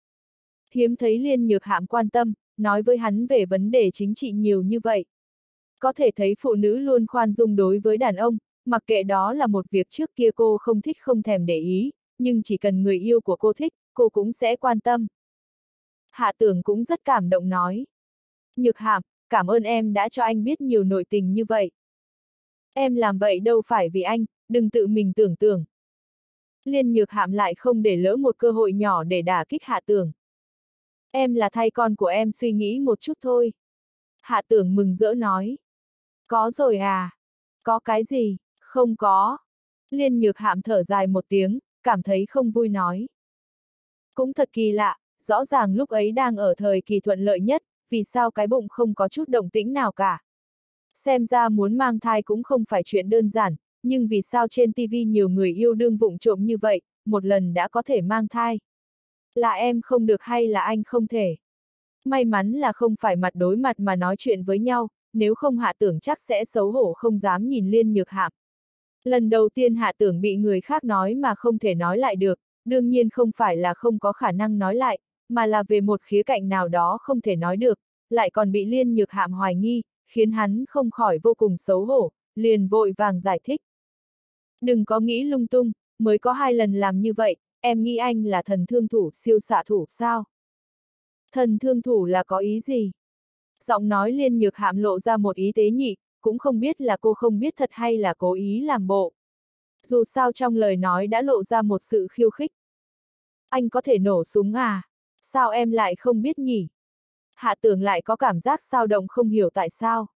Hiếm thấy Liên Nhược Hạm quan tâm, nói với hắn về vấn đề chính trị nhiều như vậy. Có thể thấy phụ nữ luôn khoan dung đối với đàn ông, mặc kệ đó là một việc trước kia cô không thích không thèm để ý, nhưng chỉ cần người yêu của cô thích, cô cũng sẽ quan tâm. Hạ Tưởng cũng rất cảm động nói. Nhược Hạm, cảm ơn em đã cho anh biết nhiều nội tình như vậy. Em làm vậy đâu phải vì anh, đừng tự mình tưởng tượng. Liên Nhược Hạm lại không để lỡ một cơ hội nhỏ để đả kích Hạ Tưởng. Em là thay con của em suy nghĩ một chút thôi. Hạ Tưởng mừng rỡ nói. Có rồi à? Có cái gì? Không có. Liên Nhược Hạm thở dài một tiếng, cảm thấy không vui nói. Cũng thật kỳ lạ, rõ ràng lúc ấy đang ở thời kỳ thuận lợi nhất, vì sao cái bụng không có chút động tĩnh nào cả. Xem ra muốn mang thai cũng không phải chuyện đơn giản, nhưng vì sao trên ti vi nhiều người yêu đương vụng trộm như vậy, một lần đã có thể mang thai. Là em không được hay là anh không thể? May mắn là không phải mặt đối mặt mà nói chuyện với nhau, nếu không Hạ Tưởng chắc sẽ xấu hổ không dám nhìn Liên Nhược Hạm. Lần đầu tiên Hạ Tưởng bị người khác nói mà không thể nói lại được, đương nhiên không phải là không có khả năng nói lại, mà là về một khía cạnh nào đó không thể nói được, lại còn bị Liên Nhược Hạm hoài nghi, khiến hắn không khỏi vô cùng xấu hổ, liền vội vàng giải thích. Đừng có nghĩ lung tung, mới có hai lần làm như vậy, em nghĩ anh là thần thương thủ siêu xạ thủ sao? Thần thương thủ là có ý gì? Giọng nói Liên Nhược Hạm lộ ra một ý tế nhị, cũng không biết là cô không biết thật hay là cố ý làm bộ. Dù sao trong lời nói đã lộ ra một sự khiêu khích. Anh có thể nổ súng à? Sao em lại không biết nhỉ? Hạ Tưởng lại có cảm giác dao động không hiểu tại sao.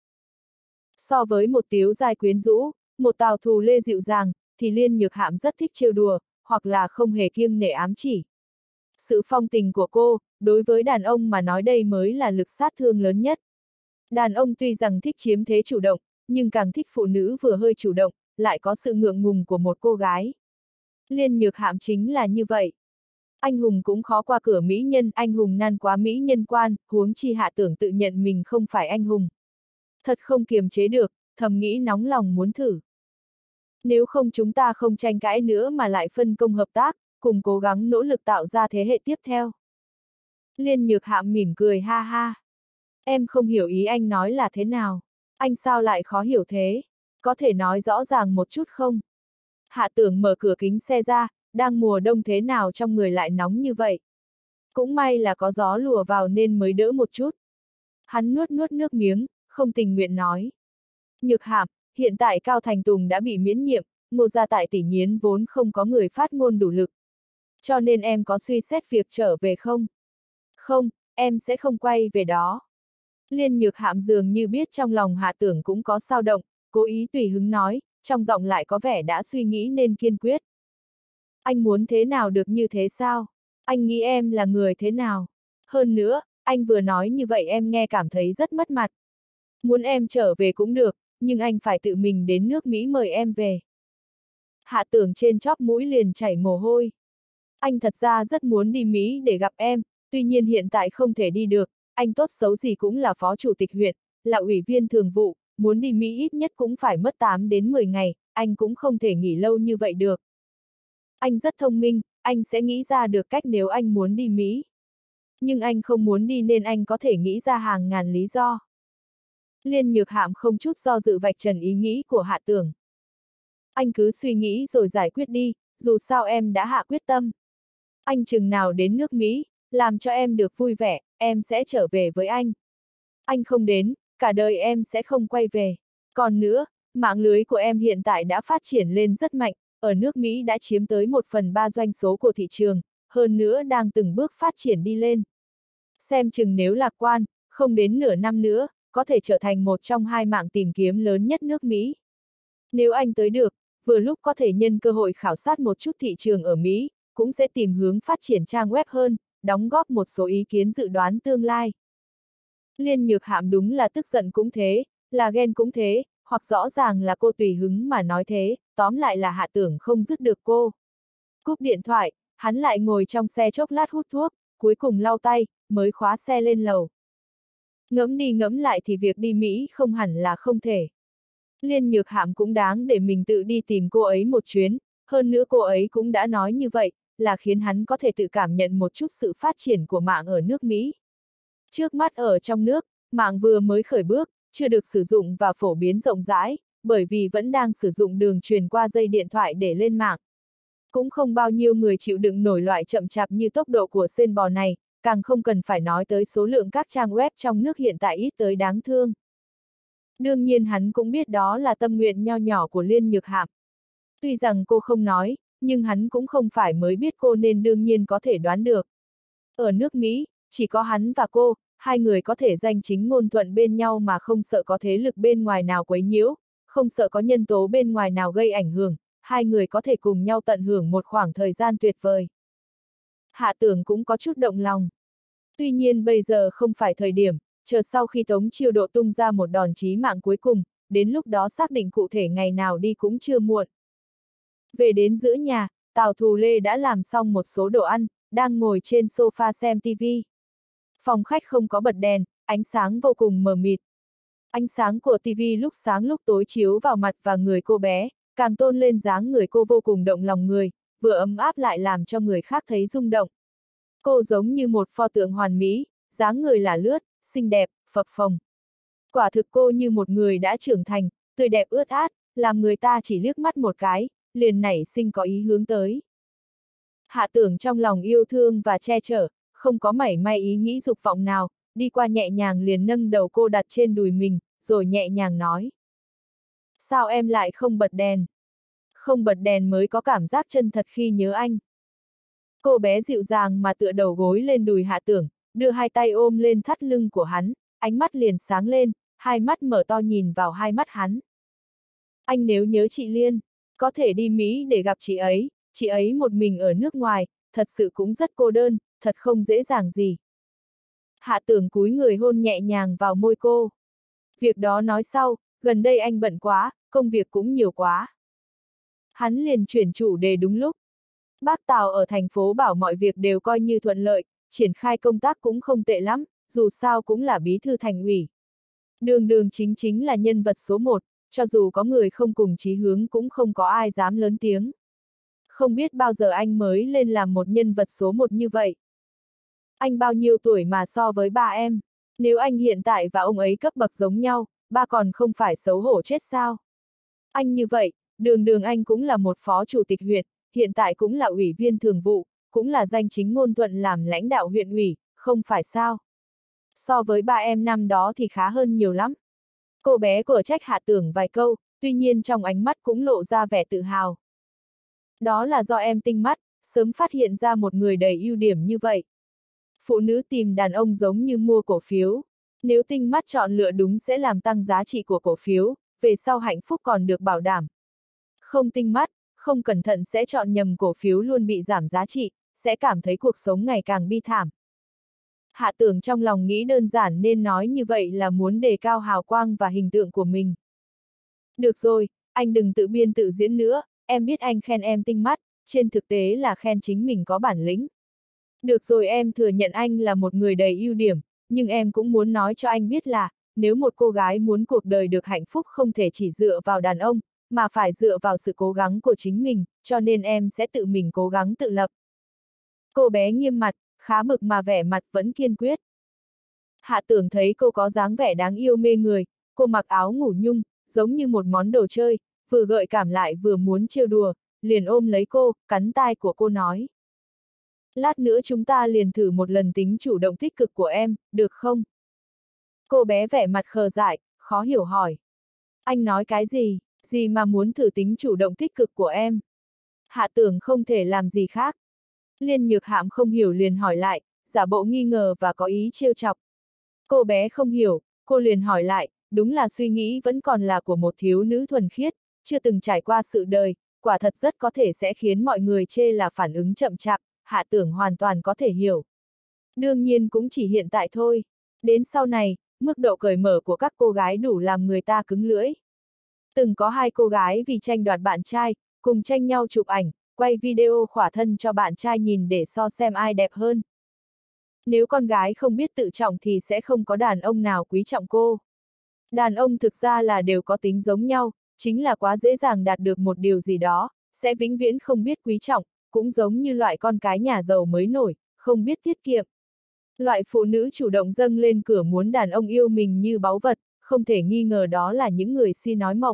So với một Tiếu Giai quyến rũ, một Tào Thù Lê dịu dàng, thì Liên Nhược Hạm rất thích trêu đùa, hoặc là không hề kiêng nể ám chỉ. Sự phong tình của cô, đối với đàn ông mà nói đây mới là lực sát thương lớn nhất. Đàn ông tuy rằng thích chiếm thế chủ động, nhưng càng thích phụ nữ vừa hơi chủ động, lại có sự ngượng ngùng của một cô gái. Liên Nhược Hạm chính là như vậy. Anh hùng cũng khó qua cửa mỹ nhân, anh hùng nan quá mỹ nhân quan, huống chi Hạ Tưởng tự nhận mình không phải anh hùng. Thật không kiềm chế được, thầm nghĩ nóng lòng muốn thử. Nếu không chúng ta không tranh cãi nữa mà lại phân công hợp tác, cùng cố gắng nỗ lực tạo ra thế hệ tiếp theo. Liên Nhược Hạm mỉm cười ha ha. Em không hiểu ý anh nói là thế nào. Anh sao lại khó hiểu thế? Có thể nói rõ ràng một chút không? Hạ Tưởng mở cửa kính xe ra, đang mùa đông thế nào trong người lại nóng như vậy. Cũng may là có gió lùa vào nên mới đỡ một chút. Hắn nuốt nuốt nước miếng, không tình nguyện nói. Nhược Hạm, hiện tại Cao Thành Tùng đã bị miễn nhiệm, Ngô gia tại Tỷ Nhiến vốn không có người phát ngôn đủ lực. Cho nên em có suy xét việc trở về không? Không, em sẽ không quay về đó. Liên Nhược Hạm dường như biết trong lòng Hạ Tưởng cũng có dao động, cố ý tùy hứng nói, trong giọng lại có vẻ đã suy nghĩ nên kiên quyết. Anh muốn thế nào được như thế sao? Anh nghĩ em là người thế nào? Hơn nữa, anh vừa nói như vậy em nghe cảm thấy rất mất mặt. Muốn em trở về cũng được, nhưng anh phải tự mình đến nước Mỹ mời em về. Hạ Tưởng trên chóp mũi liền chảy mồ hôi. Anh thật ra rất muốn đi Mỹ để gặp em, tuy nhiên hiện tại không thể đi được, anh tốt xấu gì cũng là phó chủ tịch huyện, là ủy viên thường vụ, muốn đi Mỹ ít nhất cũng phải mất tám đến mười ngày, anh cũng không thể nghỉ lâu như vậy được. Anh rất thông minh, anh sẽ nghĩ ra được cách nếu anh muốn đi Mỹ. Nhưng anh không muốn đi nên anh có thể nghĩ ra hàng ngàn lý do. Liên Nhược Hạm không chút do dự vạch trần ý nghĩ của Hạ Tưởng. Anh cứ suy nghĩ rồi giải quyết đi, dù sao em đã hạ quyết tâm. Anh chừng nào đến nước Mỹ, làm cho em được vui vẻ, em sẽ trở về với anh. Anh không đến, cả đời em sẽ không quay về. Còn nữa, mạng lưới của em hiện tại đã phát triển lên rất mạnh, ở nước Mỹ đã chiếm tới một phần ba doanh số của thị trường, hơn nữa đang từng bước phát triển đi lên. Xem chừng nếu lạc quan, không đến nửa năm nữa, có thể trở thành một trong hai mạng tìm kiếm lớn nhất nước Mỹ. Nếu anh tới được, vừa lúc có thể nhân cơ hội khảo sát một chút thị trường ở Mỹ, cũng sẽ tìm hướng phát triển trang web hơn, đóng góp một số ý kiến dự đoán tương lai. Liên Nhược Hạm đúng là tức giận cũng thế, là ghen cũng thế, hoặc rõ ràng là cô tùy hứng mà nói thế, tóm lại là Hạ Tưởng không dứt được cô. Cúp điện thoại, hắn lại ngồi trong xe chốc lát hút thuốc, cuối cùng lau tay, mới khóa xe lên lầu. Ngẫm đi ngẫm lại thì việc đi Mỹ không hẳn là không thể. Liên Nhược Hạm cũng đáng để mình tự đi tìm cô ấy một chuyến, hơn nữa cô ấy cũng đã nói như vậy, là khiến hắn có thể tự cảm nhận một chút sự phát triển của mạng ở nước Mỹ. Trước mắt ở trong nước, mạng vừa mới khởi bước, chưa được sử dụng và phổ biến rộng rãi, bởi vì vẫn đang sử dụng đường truyền qua dây điện thoại để lên mạng. Cũng không bao nhiêu người chịu đựng nổi loại chậm chạp như tốc độ của sên bò này, càng không cần phải nói tới số lượng các trang web trong nước hiện tại ít tới đáng thương. Đương nhiên hắn cũng biết đó là tâm nguyện nho nhỏ của Liên Nhược Hạm. Tuy rằng cô không nói, nhưng hắn cũng không phải mới biết cô nên đương nhiên có thể đoán được. Ở nước Mỹ, chỉ có hắn và cô, hai người có thể danh chính ngôn thuận bên nhau mà không sợ có thế lực bên ngoài nào quấy nhiễu, không sợ có nhân tố bên ngoài nào gây ảnh hưởng, hai người có thể cùng nhau tận hưởng một khoảng thời gian tuyệt vời. Hạ Tưởng cũng có chút động lòng. Tuy nhiên bây giờ không phải thời điểm, chờ sau khi Tống Chiêu Độ tung ra một đòn chí mạng cuối cùng, đến lúc đó xác định cụ thể ngày nào đi cũng chưa muộn. Về đến giữa nhà, Tào Thù Lê đã làm xong một số đồ ăn, đang ngồi trên sofa xem tivi. Phòng khách không có bật đèn, ánh sáng vô cùng mờ mịt. Ánh sáng của tivi lúc sáng lúc tối chiếu vào mặt và người cô bé, càng tôn lên dáng người cô vô cùng động lòng người, vừa ấm áp lại làm cho người khác thấy rung động. Cô giống như một pho tượng hoàn mỹ, dáng người là lướt, xinh đẹp, phập phồng. Quả thực cô như một người đã trưởng thành, tươi đẹp ướt át, làm người ta chỉ liếc mắt một cái, liền nảy sinh có ý hướng tới. Hạ Tưởng trong lòng yêu thương và che chở, không có mảy may ý nghĩ dục vọng nào, đi qua nhẹ nhàng liền nâng đầu cô đặt trên đùi mình, rồi nhẹ nhàng nói. Sao em lại không bật đèn? Không bật đèn mới có cảm giác chân thật khi nhớ anh. Cô bé dịu dàng mà tựa đầu gối lên đùi Hạ Tưởng, đưa hai tay ôm lên thắt lưng của hắn, ánh mắt liền sáng lên, hai mắt mở to nhìn vào hai mắt hắn. Anh nếu nhớ chị Liên, có thể đi Mỹ để gặp chị ấy, chị ấy một mình ở nước ngoài, thật sự cũng rất cô đơn, thật không dễ dàng gì. Hạ Tưởng cúi người hôn nhẹ nhàng vào môi cô. Việc đó nói sau, gần đây anh bận quá, công việc cũng nhiều quá. Hắn liền chuyển chủ đề đúng lúc. Bác Tào ở thành phố bảo mọi việc đều coi như thuận lợi, triển khai công tác cũng không tệ lắm, dù sao cũng là bí thư thành ủy. Đường Đường chính chính là nhân vật số một, cho dù có người không cùng chí hướng cũng không có ai dám lớn tiếng. Không biết bao giờ anh mới lên làm một nhân vật số một như vậy. Anh bao nhiêu tuổi mà so với ba em, nếu anh hiện tại và ông ấy cấp bậc giống nhau, ba còn không phải xấu hổ chết sao? Anh như vậy, Đường Đường anh cũng là một phó chủ tịch huyện, hiện tại cũng là ủy viên thường vụ, cũng là danh chính ngôn thuận làm lãnh đạo huyện ủy, không phải sao? So với ba em năm đó thì khá hơn nhiều lắm. Cô bé của trách Hạ Tưởng vài câu, tuy nhiên trong ánh mắt cũng lộ ra vẻ tự hào. Đó là do em tinh mắt, sớm phát hiện ra một người đầy ưu điểm như vậy. Phụ nữ tìm đàn ông giống như mua cổ phiếu. Nếu tinh mắt chọn lựa đúng sẽ làm tăng giá trị của cổ phiếu, về sau hạnh phúc còn được bảo đảm. Không tinh mắt, không cẩn thận sẽ chọn nhầm cổ phiếu luôn bị giảm giá trị, sẽ cảm thấy cuộc sống ngày càng bi thảm. Hạ Tưởng trong lòng nghĩ đơn giản nên nói như vậy là muốn đề cao hào quang và hình tượng của mình. Được rồi, anh đừng tự biên tự diễn nữa, em biết anh khen em tinh mắt, trên thực tế là khen chính mình có bản lĩnh. Được rồi, em thừa nhận anh là một người đầy ưu điểm, nhưng em cũng muốn nói cho anh biết là, nếu một cô gái muốn cuộc đời được hạnh phúc không thể chỉ dựa vào đàn ông, mà phải dựa vào sự cố gắng của chính mình, cho nên em sẽ tự mình cố gắng tự lập. Cô bé nghiêm mặt, khá bực mà vẻ mặt vẫn kiên quyết. Hạ Tưởng thấy cô có dáng vẻ đáng yêu mê người, cô mặc áo ngủ nhung, giống như một món đồ chơi, vừa gợi cảm lại vừa muốn trêu đùa, liền ôm lấy cô, cắn tai của cô nói. Lát nữa chúng ta liền thử một lần tính chủ động tích cực của em, được không? Cô bé vẻ mặt khờ dại, khó hiểu hỏi. Anh nói cái gì, gì mà muốn thử tính chủ động tích cực của em? Hạ Tưởng không thể làm gì khác. Liên Nhược Hạm không hiểu liền hỏi lại, giả bộ nghi ngờ và có ý trêu chọc. Cô bé không hiểu, cô liền hỏi lại, đúng là suy nghĩ vẫn còn là của một thiếu nữ thuần khiết, chưa từng trải qua sự đời, quả thật rất có thể sẽ khiến mọi người chê là phản ứng chậm chạp, Hạ Tưởng hoàn toàn có thể hiểu. Đương nhiên cũng chỉ hiện tại thôi. Đến sau này, mức độ cởi mở của các cô gái đủ làm người ta cứng lưỡi. Từng có hai cô gái vì tranh đoạt bạn trai, cùng tranh nhau chụp ảnh, quay video khỏa thân cho bạn trai nhìn để so xem ai đẹp hơn. Nếu con gái không biết tự trọng thì sẽ không có đàn ông nào quý trọng cô. Đàn ông thực ra là đều có tính giống nhau, chính là quá dễ dàng đạt được một điều gì đó, sẽ vĩnh viễn không biết quý trọng, cũng giống như loại con cái nhà giàu mới nổi, không biết tiết kiệm. Loại phụ nữ chủ động dâng lên cửa muốn đàn ông yêu mình như báu vật, không thể nghi ngờ đó là những người si nói mộng.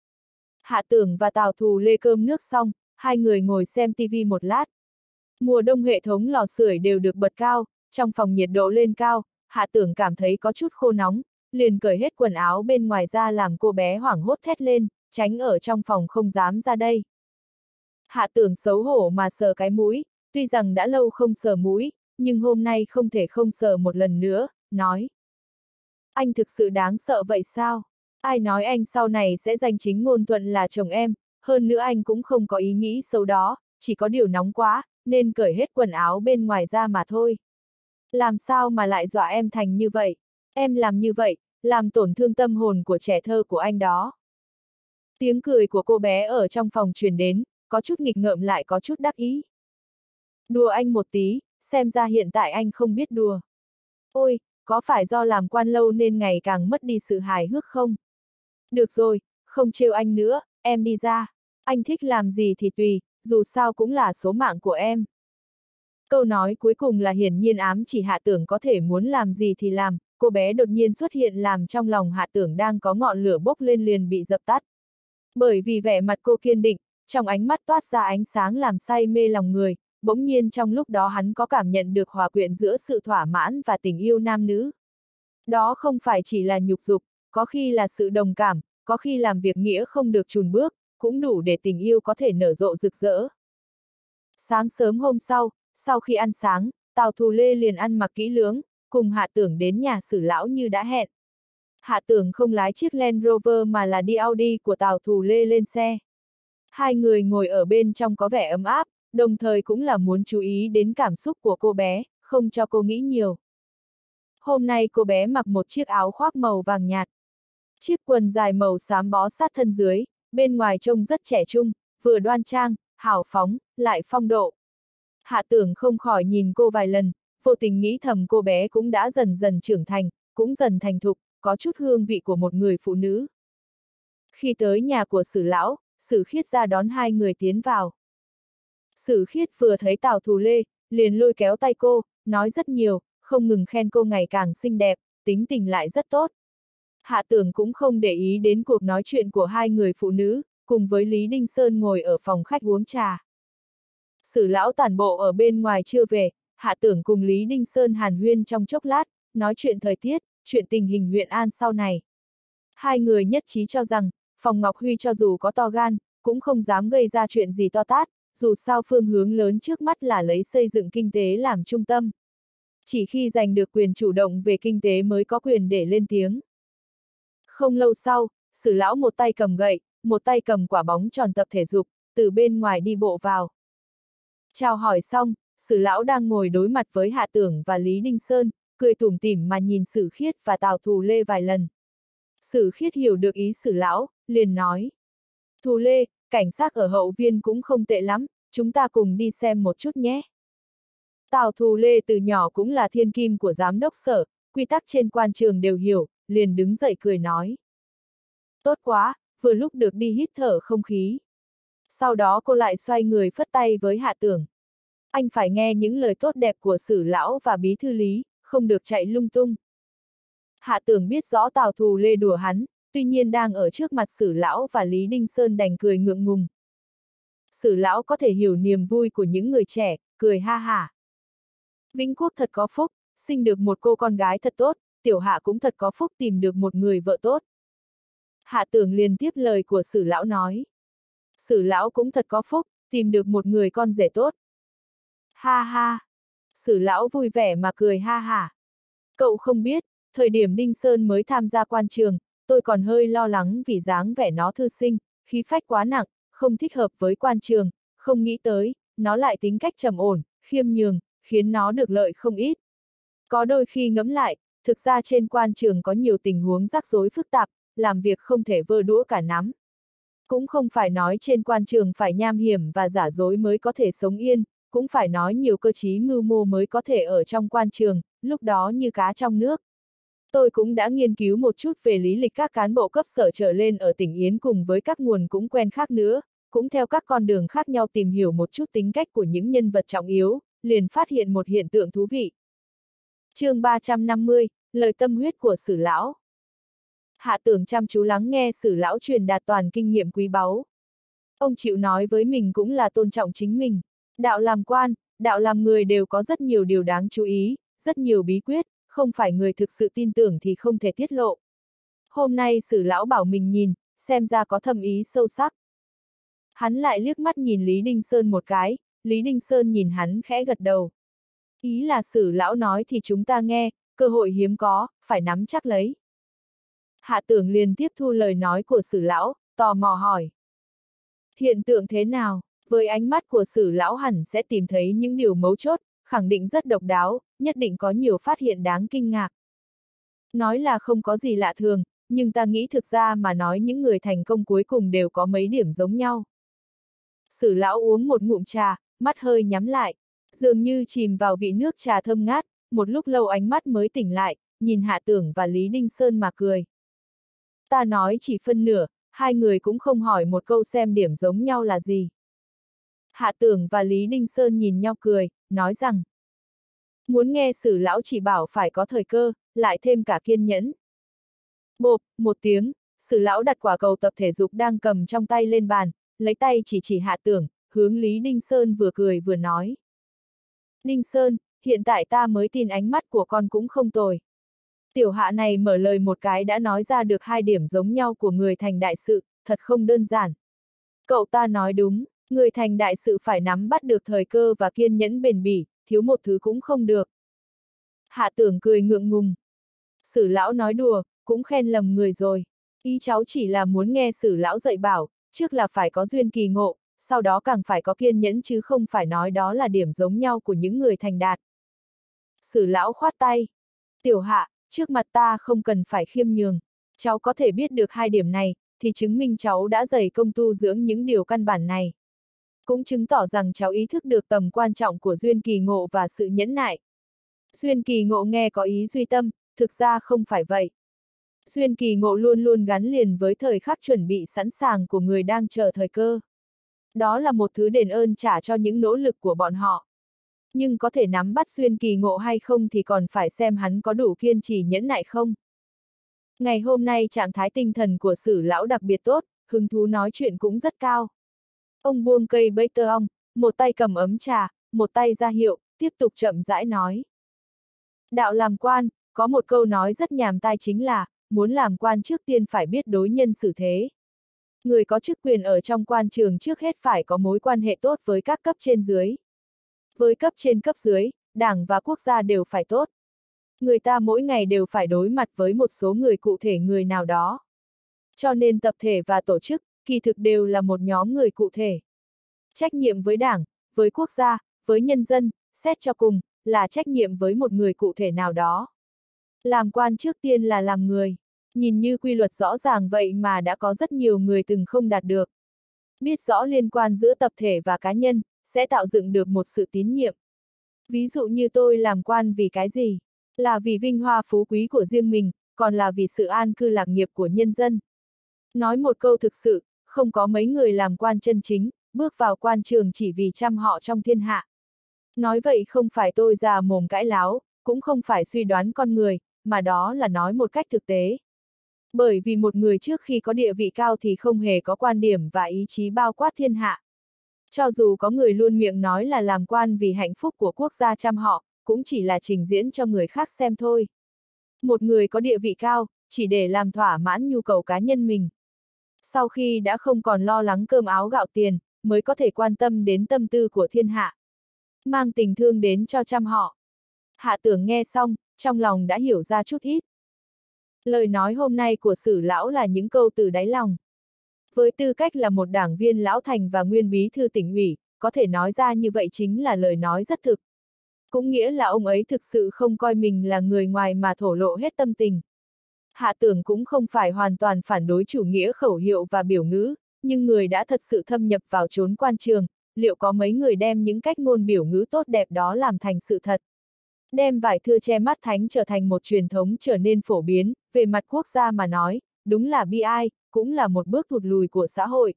Hạ Tưởng và Tào Thù Lê cơm nước xong, hai người ngồi xem tivi một lát. Mùa đông hệ thống lò sưởi đều được bật cao, trong phòng nhiệt độ lên cao, Hạ Tưởng cảm thấy có chút khô nóng, liền cởi hết quần áo bên ngoài ra làm cô bé hoảng hốt thét lên, tránh ở trong phòng không dám ra đây. Hạ Tưởng xấu hổ mà sờ cái mũi, tuy rằng đã lâu không sờ mũi, nhưng hôm nay không thể không sờ một lần nữa, nói. Anh thực sự đáng sợ vậy sao? Ai nói anh sau này sẽ danh chính ngôn thuận là chồng em, hơn nữa anh cũng không có ý nghĩ xấu đó, chỉ có điều nóng quá, nên cởi hết quần áo bên ngoài ra mà thôi. Làm sao mà lại dọa em thành như vậy? Em làm như vậy, làm tổn thương tâm hồn của trẻ thơ của anh đó. Tiếng cười của cô bé ở trong phòng truyền đến, có chút nghịch ngợm lại có chút đắc ý. Đùa anh một tí, xem ra hiện tại anh không biết đùa. Ôi, có phải do làm quan lâu nên ngày càng mất đi sự hài hước không? Được rồi, không trêu anh nữa, em đi ra. Anh thích làm gì thì tùy, dù sao cũng là số mạng của em. Câu nói cuối cùng là hiển nhiên ám chỉ Hạ Tưởng có thể muốn làm gì thì làm, cô bé đột nhiên xuất hiện làm trong lòng Hạ Tưởng đang có ngọn lửa bốc lên liền bị dập tắt. Bởi vì vẻ mặt cô kiên định, trong ánh mắt toát ra ánh sáng làm say mê lòng người, bỗng nhiên trong lúc đó hắn có cảm nhận được hòa quyện giữa sự thỏa mãn và tình yêu nam nữ. Đó không phải chỉ là nhục dục, có khi là sự đồng cảm, có khi làm việc nghĩa không được chùn bước, cũng đủ để tình yêu có thể nở rộ rực rỡ. Sáng sớm hôm sau, sau khi ăn sáng, Tào Thù Lê liền ăn mặc kỹ lưỡng, cùng Hạ Tưởng đến nhà Sử lão như đã hẹn. Hạ Tưởng không lái chiếc Land Rover mà là đi Audi của Tào Thù Lê lên xe. Hai người ngồi ở bên trong có vẻ ấm áp, đồng thời cũng là muốn chú ý đến cảm xúc của cô bé, không cho cô nghĩ nhiều. Hôm nay cô bé mặc một chiếc áo khoác màu vàng nhạt. Chiếc quần dài màu xám bó sát thân dưới, bên ngoài trông rất trẻ trung, vừa đoan trang, hào phóng, lại phong độ. Hạ Tưởng không khỏi nhìn cô vài lần, vô tình nghĩ thầm cô bé cũng đã dần dần trưởng thành, cũng dần thành thục, có chút hương vị của một người phụ nữ. Khi tới nhà của Sử lão, Sử Khiết ra đón hai người tiến vào. Sử Khiết vừa thấy Tào Thù Lê, liền lôi kéo tay cô, nói rất nhiều, không ngừng khen cô ngày càng xinh đẹp, tính tình lại rất tốt. Hạ Tưởng cũng không để ý đến cuộc nói chuyện của hai người phụ nữ, cùng với Lý Đinh Sơn ngồi ở phòng khách uống trà. Sử lão tản bộ ở bên ngoài chưa về, Hạ Tưởng cùng Lý Đinh Sơn hàn huyên trong chốc lát, nói chuyện thời tiết, chuyện tình hình huyện An sau này. Hai người nhất trí cho rằng, Phòng Ngọc Huy cho dù có to gan, cũng không dám gây ra chuyện gì to tát, dù sao phương hướng lớn trước mắt là lấy xây dựng kinh tế làm trung tâm. Chỉ khi giành được quyền chủ động về kinh tế mới có quyền để lên tiếng. Không lâu sau, Sử lão một tay cầm gậy, một tay cầm quả bóng tròn tập thể dục, từ bên ngoài đi bộ vào. Chào hỏi xong, Sử lão đang ngồi đối mặt với Hạ Tưởng và Lý Đinh Sơn, cười tủm tỉm mà nhìn Sử Khiết và Tào Thù Lê vài lần. Sử Khiết hiểu được ý Sử lão, liền nói. Thù Lê, cảnh sát ở hậu viên cũng không tệ lắm, chúng ta cùng đi xem một chút nhé. Tào Thù Lê từ nhỏ cũng là thiên kim của giám đốc sở, quy tắc trên quan trường đều hiểu, liền đứng dậy cười nói. Tốt quá, vừa lúc được đi hít thở không khí. Sau đó cô lại xoay người phất tay với Hạ Tưởng. Anh phải nghe những lời tốt đẹp của Sử lão và Bí thư Lý, không được chạy lung tung. Hạ Tưởng biết rõ Tào Thù Lê đùa hắn, tuy nhiên đang ở trước mặt Sử lão và Lý Đinh Sơn đành cười ngượng ngùng. Sử lão có thể hiểu niềm vui của những người trẻ, cười ha hả. Vĩnh Quốc thật có phúc, sinh được một cô con gái thật tốt, Tiểu Hạ cũng thật có phúc tìm được một người vợ tốt. Hạ Tưởng liền tiếp lời của Sử lão nói. Sử lão cũng thật có phúc, tìm được một người con rể tốt. Ha ha! Sử lão vui vẻ mà cười ha hả. Cậu không biết, thời điểm Đinh Sơn mới tham gia quan trường, tôi còn hơi lo lắng vì dáng vẻ nó thư sinh, khí phách quá nặng, không thích hợp với quan trường, không nghĩ tới, nó lại tính cách trầm ổn, khiêm nhường, khiến nó được lợi không ít. Có đôi khi ngẫm lại, thực ra trên quan trường có nhiều tình huống rắc rối phức tạp, làm việc không thể vơ đũa cả nắm. Cũng không phải nói trên quan trường phải nham hiểm và giả dối mới có thể sống yên, cũng phải nói nhiều cơ trí mưu mô mới có thể ở trong quan trường, lúc đó như cá trong nước. Tôi cũng đã nghiên cứu một chút về lý lịch các cán bộ cấp sở trở lên ở tỉnh Yến cùng với các nguồn cũng quen khác nữa, cũng theo các con đường khác nhau tìm hiểu một chút tính cách của những nhân vật trọng yếu, liền phát hiện một hiện tượng thú vị. Chương ba trăm năm mươi, lời tâm huyết của Sử lão. Hạ Tưởng chăm chú lắng nghe Sử lão truyền đạt toàn kinh nghiệm quý báu. Ông chịu nói với mình cũng là tôn trọng chính mình. Đạo làm quan, đạo làm người đều có rất nhiều điều đáng chú ý, rất nhiều bí quyết, không phải người thực sự tin tưởng thì không thể tiết lộ. Hôm nay Sử lão bảo mình nhìn, xem ra có thâm ý sâu sắc. Hắn lại liếc mắt nhìn Lý Đinh Sơn một cái, Lý Đinh Sơn nhìn hắn khẽ gật đầu. Ý là Sử lão nói thì chúng ta nghe, cơ hội hiếm có, phải nắm chắc lấy. Hạ Tưởng liền tiếp thu lời nói của Sử lão, tò mò hỏi. Hiện tượng thế nào? Với ánh mắt của Sử lão hẳn sẽ tìm thấy những điều mấu chốt, khẳng định rất độc đáo, nhất định có nhiều phát hiện đáng kinh ngạc. Nói là không có gì lạ thường, nhưng ta nghĩ thực ra mà nói những người thành công cuối cùng đều có mấy điểm giống nhau. Sử lão uống một ngụm trà, mắt hơi nhắm lại, dường như chìm vào vị nước trà thơm ngát, một lúc lâu ánh mắt mới tỉnh lại, nhìn Hạ Tưởng và Lý Đinh Sơn mà cười. Ta nói chỉ phân nửa, hai người cũng không hỏi một câu xem điểm giống nhau là gì. Hạ Tưởng và Lý Đinh Sơn nhìn nhau cười, nói rằng muốn nghe Sử lão chỉ bảo phải có thời cơ, lại thêm cả kiên nhẫn. Bộp, một tiếng, Sử lão đặt quả cầu tập thể dục đang cầm trong tay lên bàn, lấy tay chỉ chỉ Hạ Tưởng, hướng Lý Đinh Sơn vừa cười vừa nói. Đinh Sơn, hiện tại ta mới tin ánh mắt của con cũng không tồi. Tiểu Hạ này mở lời một cái đã nói ra được hai điểm giống nhau của người thành đại sự, thật không đơn giản. Cậu ta nói đúng, người thành đại sự phải nắm bắt được thời cơ và kiên nhẫn bền bỉ, thiếu một thứ cũng không được. Hạ Tưởng cười ngượng ngùng. Sử lão nói đùa, cũng khen lầm người rồi. Ý cháu chỉ là muốn nghe Sử lão dạy bảo, trước là phải có duyên kỳ ngộ, sau đó càng phải có kiên nhẫn chứ không phải nói đó là điểm giống nhau của những người thành đạt. Sử lão khoát tay. Tiểu Hạ, trước mặt ta không cần phải khiêm nhường. Cháu có thể biết được hai điểm này, thì chứng minh cháu đã dày công tu dưỡng những điều căn bản này. Cũng chứng tỏ rằng cháu ý thức được tầm quan trọng của duyên kỳ ngộ và sự nhẫn nại. Duyên kỳ ngộ nghe có ý duy tâm, thực ra không phải vậy. Duyên kỳ ngộ luôn luôn gắn liền với thời khắc chuẩn bị sẵn sàng của người đang chờ thời cơ. Đó là một thứ đền ơn trả cho những nỗ lực của bọn họ. Nhưng có thể nắm bắt duyên kỳ ngộ hay không thì còn phải xem hắn có đủ kiên trì nhẫn nại không. Ngày hôm nay trạng thái tinh thần của Sử lão đặc biệt tốt, hứng thú nói chuyện cũng rất cao. Ông buông cây bây tơ ong, một tay cầm ấm trà, một tay ra hiệu, tiếp tục chậm rãi nói. Đạo làm quan, có một câu nói rất nhàm tai chính là, muốn làm quan trước tiên phải biết đối nhân xử thế. Người có chức quyền ở trong quan trường trước hết phải có mối quan hệ tốt với các cấp trên dưới. Với cấp trên cấp dưới, đảng và quốc gia đều phải tốt. Người ta mỗi ngày đều phải đối mặt với một số người cụ thể người nào đó. Cho nên tập thể và tổ chức, kỳ thực đều là một nhóm người cụ thể. Trách nhiệm với đảng, với quốc gia, với nhân dân, xét cho cùng, là trách nhiệm với một người cụ thể nào đó. Làm quan trước tiên là làm người. Nhìn như quy luật rõ ràng vậy mà đã có rất nhiều người từng không đạt được. Biết rõ liên quan giữa tập thể và cá nhân, sẽ tạo dựng được một sự tín nhiệm. Ví dụ như tôi làm quan vì cái gì? Là vì vinh hoa phú quý của riêng mình, còn là vì sự an cư lạc nghiệp của nhân dân. Nói một câu thực sự, không có mấy người làm quan chân chính, bước vào quan trường chỉ vì chăm họ trong thiên hạ. Nói vậy không phải tôi già mồm cãi láo, cũng không phải suy đoán con người, mà đó là nói một cách thực tế. Bởi vì một người trước khi có địa vị cao thì không hề có quan điểm và ý chí bao quát thiên hạ. Cho dù có người luôn miệng nói là làm quan vì hạnh phúc của quốc gia chăm họ, cũng chỉ là trình diễn cho người khác xem thôi. Một người có địa vị cao, chỉ để làm thỏa mãn nhu cầu cá nhân mình. Sau khi đã không còn lo lắng cơm áo gạo tiền, mới có thể quan tâm đến tâm tư của thiên hạ. Mang tình thương đến cho chăm họ. Hạ Tưởng nghe xong, trong lòng đã hiểu ra chút ít. Lời nói hôm nay của Sử lão là những câu từ đáy lòng. Với tư cách là một đảng viên lão thành và nguyên bí thư tỉnh ủy, có thể nói ra như vậy chính là lời nói rất thực. Cũng nghĩa là ông ấy thực sự không coi mình là người ngoài mà thổ lộ hết tâm tình. Hạ Tưởng cũng không phải hoàn toàn phản đối chủ nghĩa khẩu hiệu và biểu ngữ, nhưng người đã thật sự thâm nhập vào chốn quan trường, liệu có mấy người đem những cách ngôn biểu ngữ tốt đẹp đó làm thành sự thật? Đem vải thưa che mắt thánh trở thành một truyền thống trở nên phổ biến, về mặt quốc gia mà nói, đúng là bi ai, cũng là một bước thụt lùi của xã hội.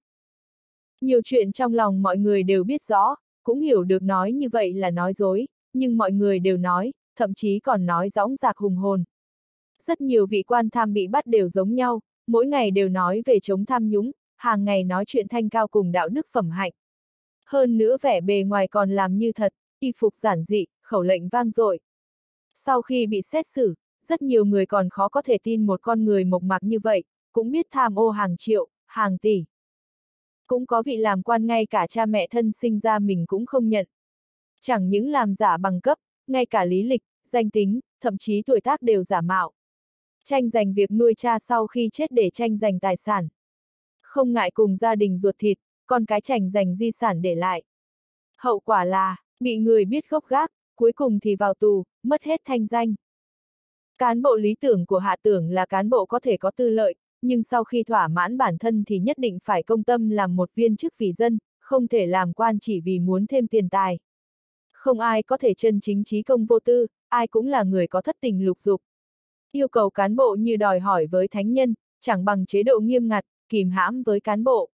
Nhiều chuyện trong lòng mọi người đều biết rõ, cũng hiểu được nói như vậy là nói dối, nhưng mọi người đều nói, thậm chí còn nói dõng dạc hùng hồn. Rất nhiều vị quan tham bị bắt đều giống nhau, mỗi ngày đều nói về chống tham nhũng, hàng ngày nói chuyện thanh cao cùng đạo đức phẩm hạnh. Hơn nữa vẻ bề ngoài còn làm như thật, y phục giản dị, khẩu lệnh vang dội. Sau khi bị xét xử, rất nhiều người còn khó có thể tin một con người mộc mạc như vậy, cũng biết tham ô hàng triệu, hàng tỷ. Cũng có vị làm quan ngay cả cha mẹ thân sinh ra mình cũng không nhận. Chẳng những làm giả bằng cấp, ngay cả lý lịch, danh tính, thậm chí tuổi tác đều giả mạo. Tranh giành việc nuôi cha sau khi chết để tranh giành tài sản. Không ngại cùng gia đình ruột thịt, con cái tranh giành di sản để lại. Hậu quả là, bị người biết gốc gác, cuối cùng thì vào tù, mất hết thanh danh. Cán bộ lý tưởng của Hạ Tưởng là cán bộ có thể có tư lợi, nhưng sau khi thỏa mãn bản thân thì nhất định phải công tâm làm một viên chức vì dân, không thể làm quan chỉ vì muốn thêm tiền tài. Không ai có thể chân chính trí công vô tư, ai cũng là người có thất tình lục dục. Yêu cầu cán bộ như đòi hỏi với thánh nhân, chẳng bằng chế độ nghiêm ngặt, kìm hãm với cán bộ.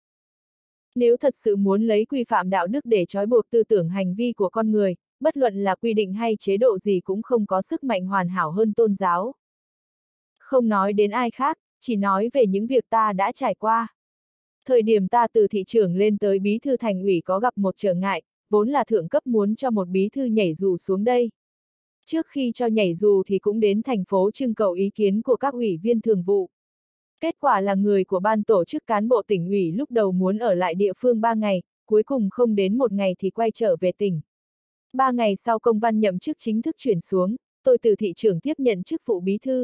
Nếu thật sự muốn lấy quy phạm đạo đức để trói buộc tư tưởng hành vi của con người, bất luận là quy định hay chế độ gì cũng không có sức mạnh hoàn hảo hơn tôn giáo. Không nói đến ai khác, chỉ nói về những việc ta đã trải qua. Thời điểm ta từ thị trưởng lên tới bí thư thành ủy có gặp một trở ngại, vốn là thượng cấp muốn cho một bí thư nhảy dù xuống đây. Trước khi cho nhảy dù thì cũng đến thành phố trưng cầu ý kiến của các ủy viên thường vụ. Kết quả là người của ban tổ chức cán bộ tỉnh ủy lúc đầu muốn ở lại địa phương ba ngày, cuối cùng không đến một ngày thì quay trở về tỉnh. Ba ngày sau công văn nhậm chức chính thức chuyển xuống, tôi từ thị trưởng tiếp nhận chức vụ bí thư.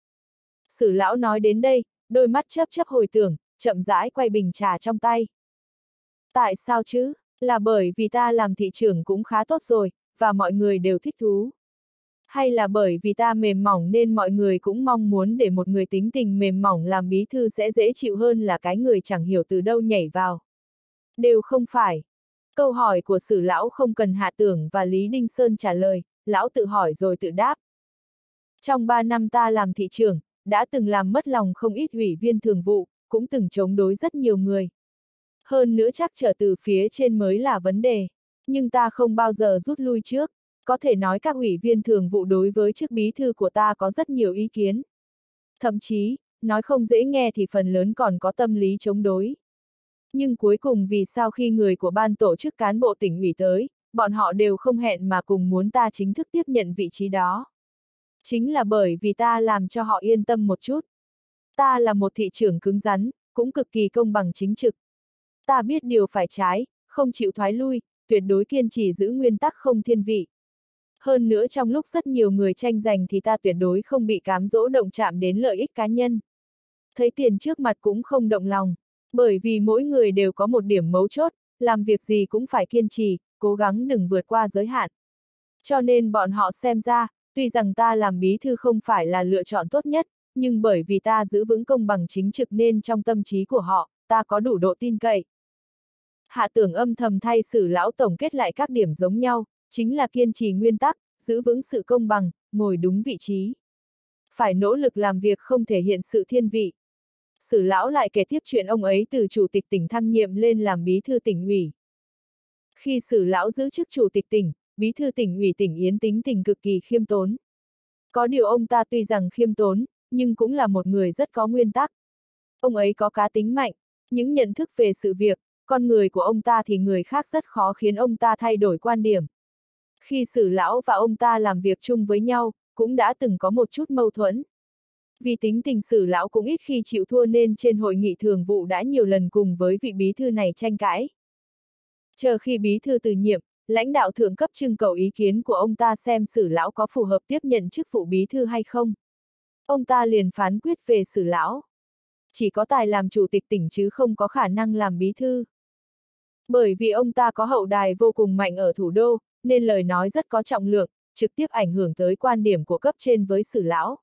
Sử lão nói đến đây, đôi mắt chớp chớp hồi tưởng, chậm rãi quay bình trà trong tay. Tại sao chứ? Là bởi vì ta làm thị trưởng cũng khá tốt rồi, và mọi người đều thích thú. Hay là bởi vì ta mềm mỏng nên mọi người cũng mong muốn để một người tính tình mềm mỏng làm bí thư sẽ dễ chịu hơn là cái người chẳng hiểu từ đâu nhảy vào. Đều không phải. Câu hỏi của Sử lão không cần Hạ Tưởng và Lý Đinh Sơn trả lời, lão tự hỏi rồi tự đáp. Trong ba năm ta làm thị trưởng, đã từng làm mất lòng không ít ủy viên thường vụ, cũng từng chống đối rất nhiều người. Hơn nữa chắc trở từ phía trên mới là vấn đề. Nhưng ta không bao giờ rút lui trước. Có thể nói các ủy viên thường vụ đối với chức bí thư của ta có rất nhiều ý kiến. Thậm chí, nói không dễ nghe thì phần lớn còn có tâm lý chống đối. Nhưng cuối cùng vì sao khi người của ban tổ chức cán bộ tỉnh ủy tới, bọn họ đều không hẹn mà cùng muốn ta chính thức tiếp nhận vị trí đó. Chính là bởi vì ta làm cho họ yên tâm một chút. Ta là một thị trưởng cứng rắn, cũng cực kỳ công bằng chính trực. Ta biết điều phải trái, không chịu thoái lui, tuyệt đối kiên trì giữ nguyên tắc không thiên vị. Hơn nữa trong lúc rất nhiều người tranh giành thì ta tuyệt đối không bị cám dỗ động chạm đến lợi ích cá nhân. Thấy tiền trước mặt cũng không động lòng, bởi vì mỗi người đều có một điểm mấu chốt, làm việc gì cũng phải kiên trì, cố gắng đừng vượt qua giới hạn. Cho nên bọn họ xem ra, tuy rằng ta làm bí thư không phải là lựa chọn tốt nhất, nhưng bởi vì ta giữ vững công bằng chính trực nên trong tâm trí của họ, ta có đủ độ tin cậy. Hạ Tưởng âm thầm thay Sử lão tổng kết lại các điểm giống nhau, chính là kiên trì nguyên tắc, giữ vững sự công bằng, ngồi đúng vị trí. Phải nỗ lực làm việc không thể hiện sự thiên vị. Sử lão lại kể tiếp chuyện ông ấy từ chủ tịch tỉnh thăng nhiệm lên làm bí thư tỉnh ủy. Khi Sử lão giữ chức chủ tịch tỉnh, bí thư tỉnh ủy tỉnh Yến tính tình cực kỳ khiêm tốn. Có điều ông ta tuy rằng khiêm tốn, nhưng cũng là một người rất có nguyên tắc. Ông ấy có cá tính mạnh, những nhận thức về sự việc, con người của ông ta thì người khác rất khó khiến ông ta thay đổi quan điểm. Khi Sử lão và ông ta làm việc chung với nhau, cũng đã từng có một chút mâu thuẫn. Vì tính tình Sử lão cũng ít khi chịu thua nên trên hội nghị thường vụ đã nhiều lần cùng với vị bí thư này tranh cãi. Chờ khi bí thư từ nhiệm, lãnh đạo thượng cấp trưng cầu ý kiến của ông ta xem Sử lão có phù hợp tiếp nhận chức vụ bí thư hay không. Ông ta liền phán quyết về Sử lão. Chỉ có tài làm chủ tịch tỉnh chứ không có khả năng làm bí thư. Bởi vì ông ta có hậu đài vô cùng mạnh ở thủ đô, nên lời nói rất có trọng lượng, trực tiếp ảnh hưởng tới quan điểm của cấp trên với Sử lão.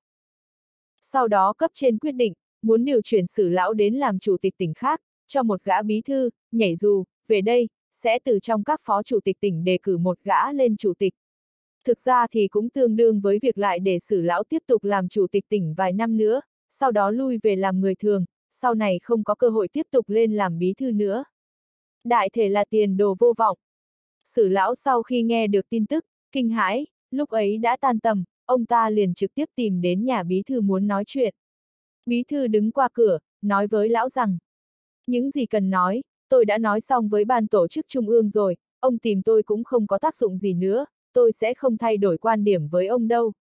Sau đó cấp trên quyết định, muốn điều chuyển Sử lão đến làm chủ tịch tỉnh khác, cho một gã bí thư, nhảy dù, về đây, sẽ từ trong các phó chủ tịch tỉnh đề cử một gã lên chủ tịch. Thực ra thì cũng tương đương với việc lại để Sử lão tiếp tục làm chủ tịch tỉnh vài năm nữa, sau đó lui về làm người thường, sau này không có cơ hội tiếp tục lên làm bí thư nữa. Đại thể là tiền đồ vô vọng. Sử lão sau khi nghe được tin tức, kinh hãi, lúc ấy đã tan tầm, ông ta liền trực tiếp tìm đến nhà bí thư muốn nói chuyện. Bí thư đứng qua cửa, nói với lão rằng, những gì cần nói, tôi đã nói xong với ban tổ chức trung ương rồi, ông tìm tôi cũng không có tác dụng gì nữa, tôi sẽ không thay đổi quan điểm với ông đâu.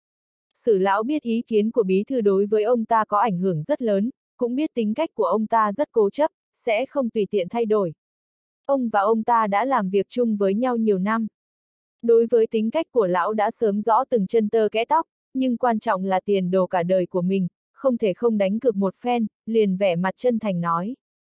Sử lão biết ý kiến của bí thư đối với ông ta có ảnh hưởng rất lớn, cũng biết tính cách của ông ta rất cố chấp, sẽ không tùy tiện thay đổi. Ông và ông ta đã làm việc chung với nhau nhiều năm. Đối với tính cách của lão đã sớm rõ từng chân tơ kẽ tóc, nhưng quan trọng là tiền đồ cả đời của mình, không thể không đánh cược một phen, liền vẻ mặt chân thành nói.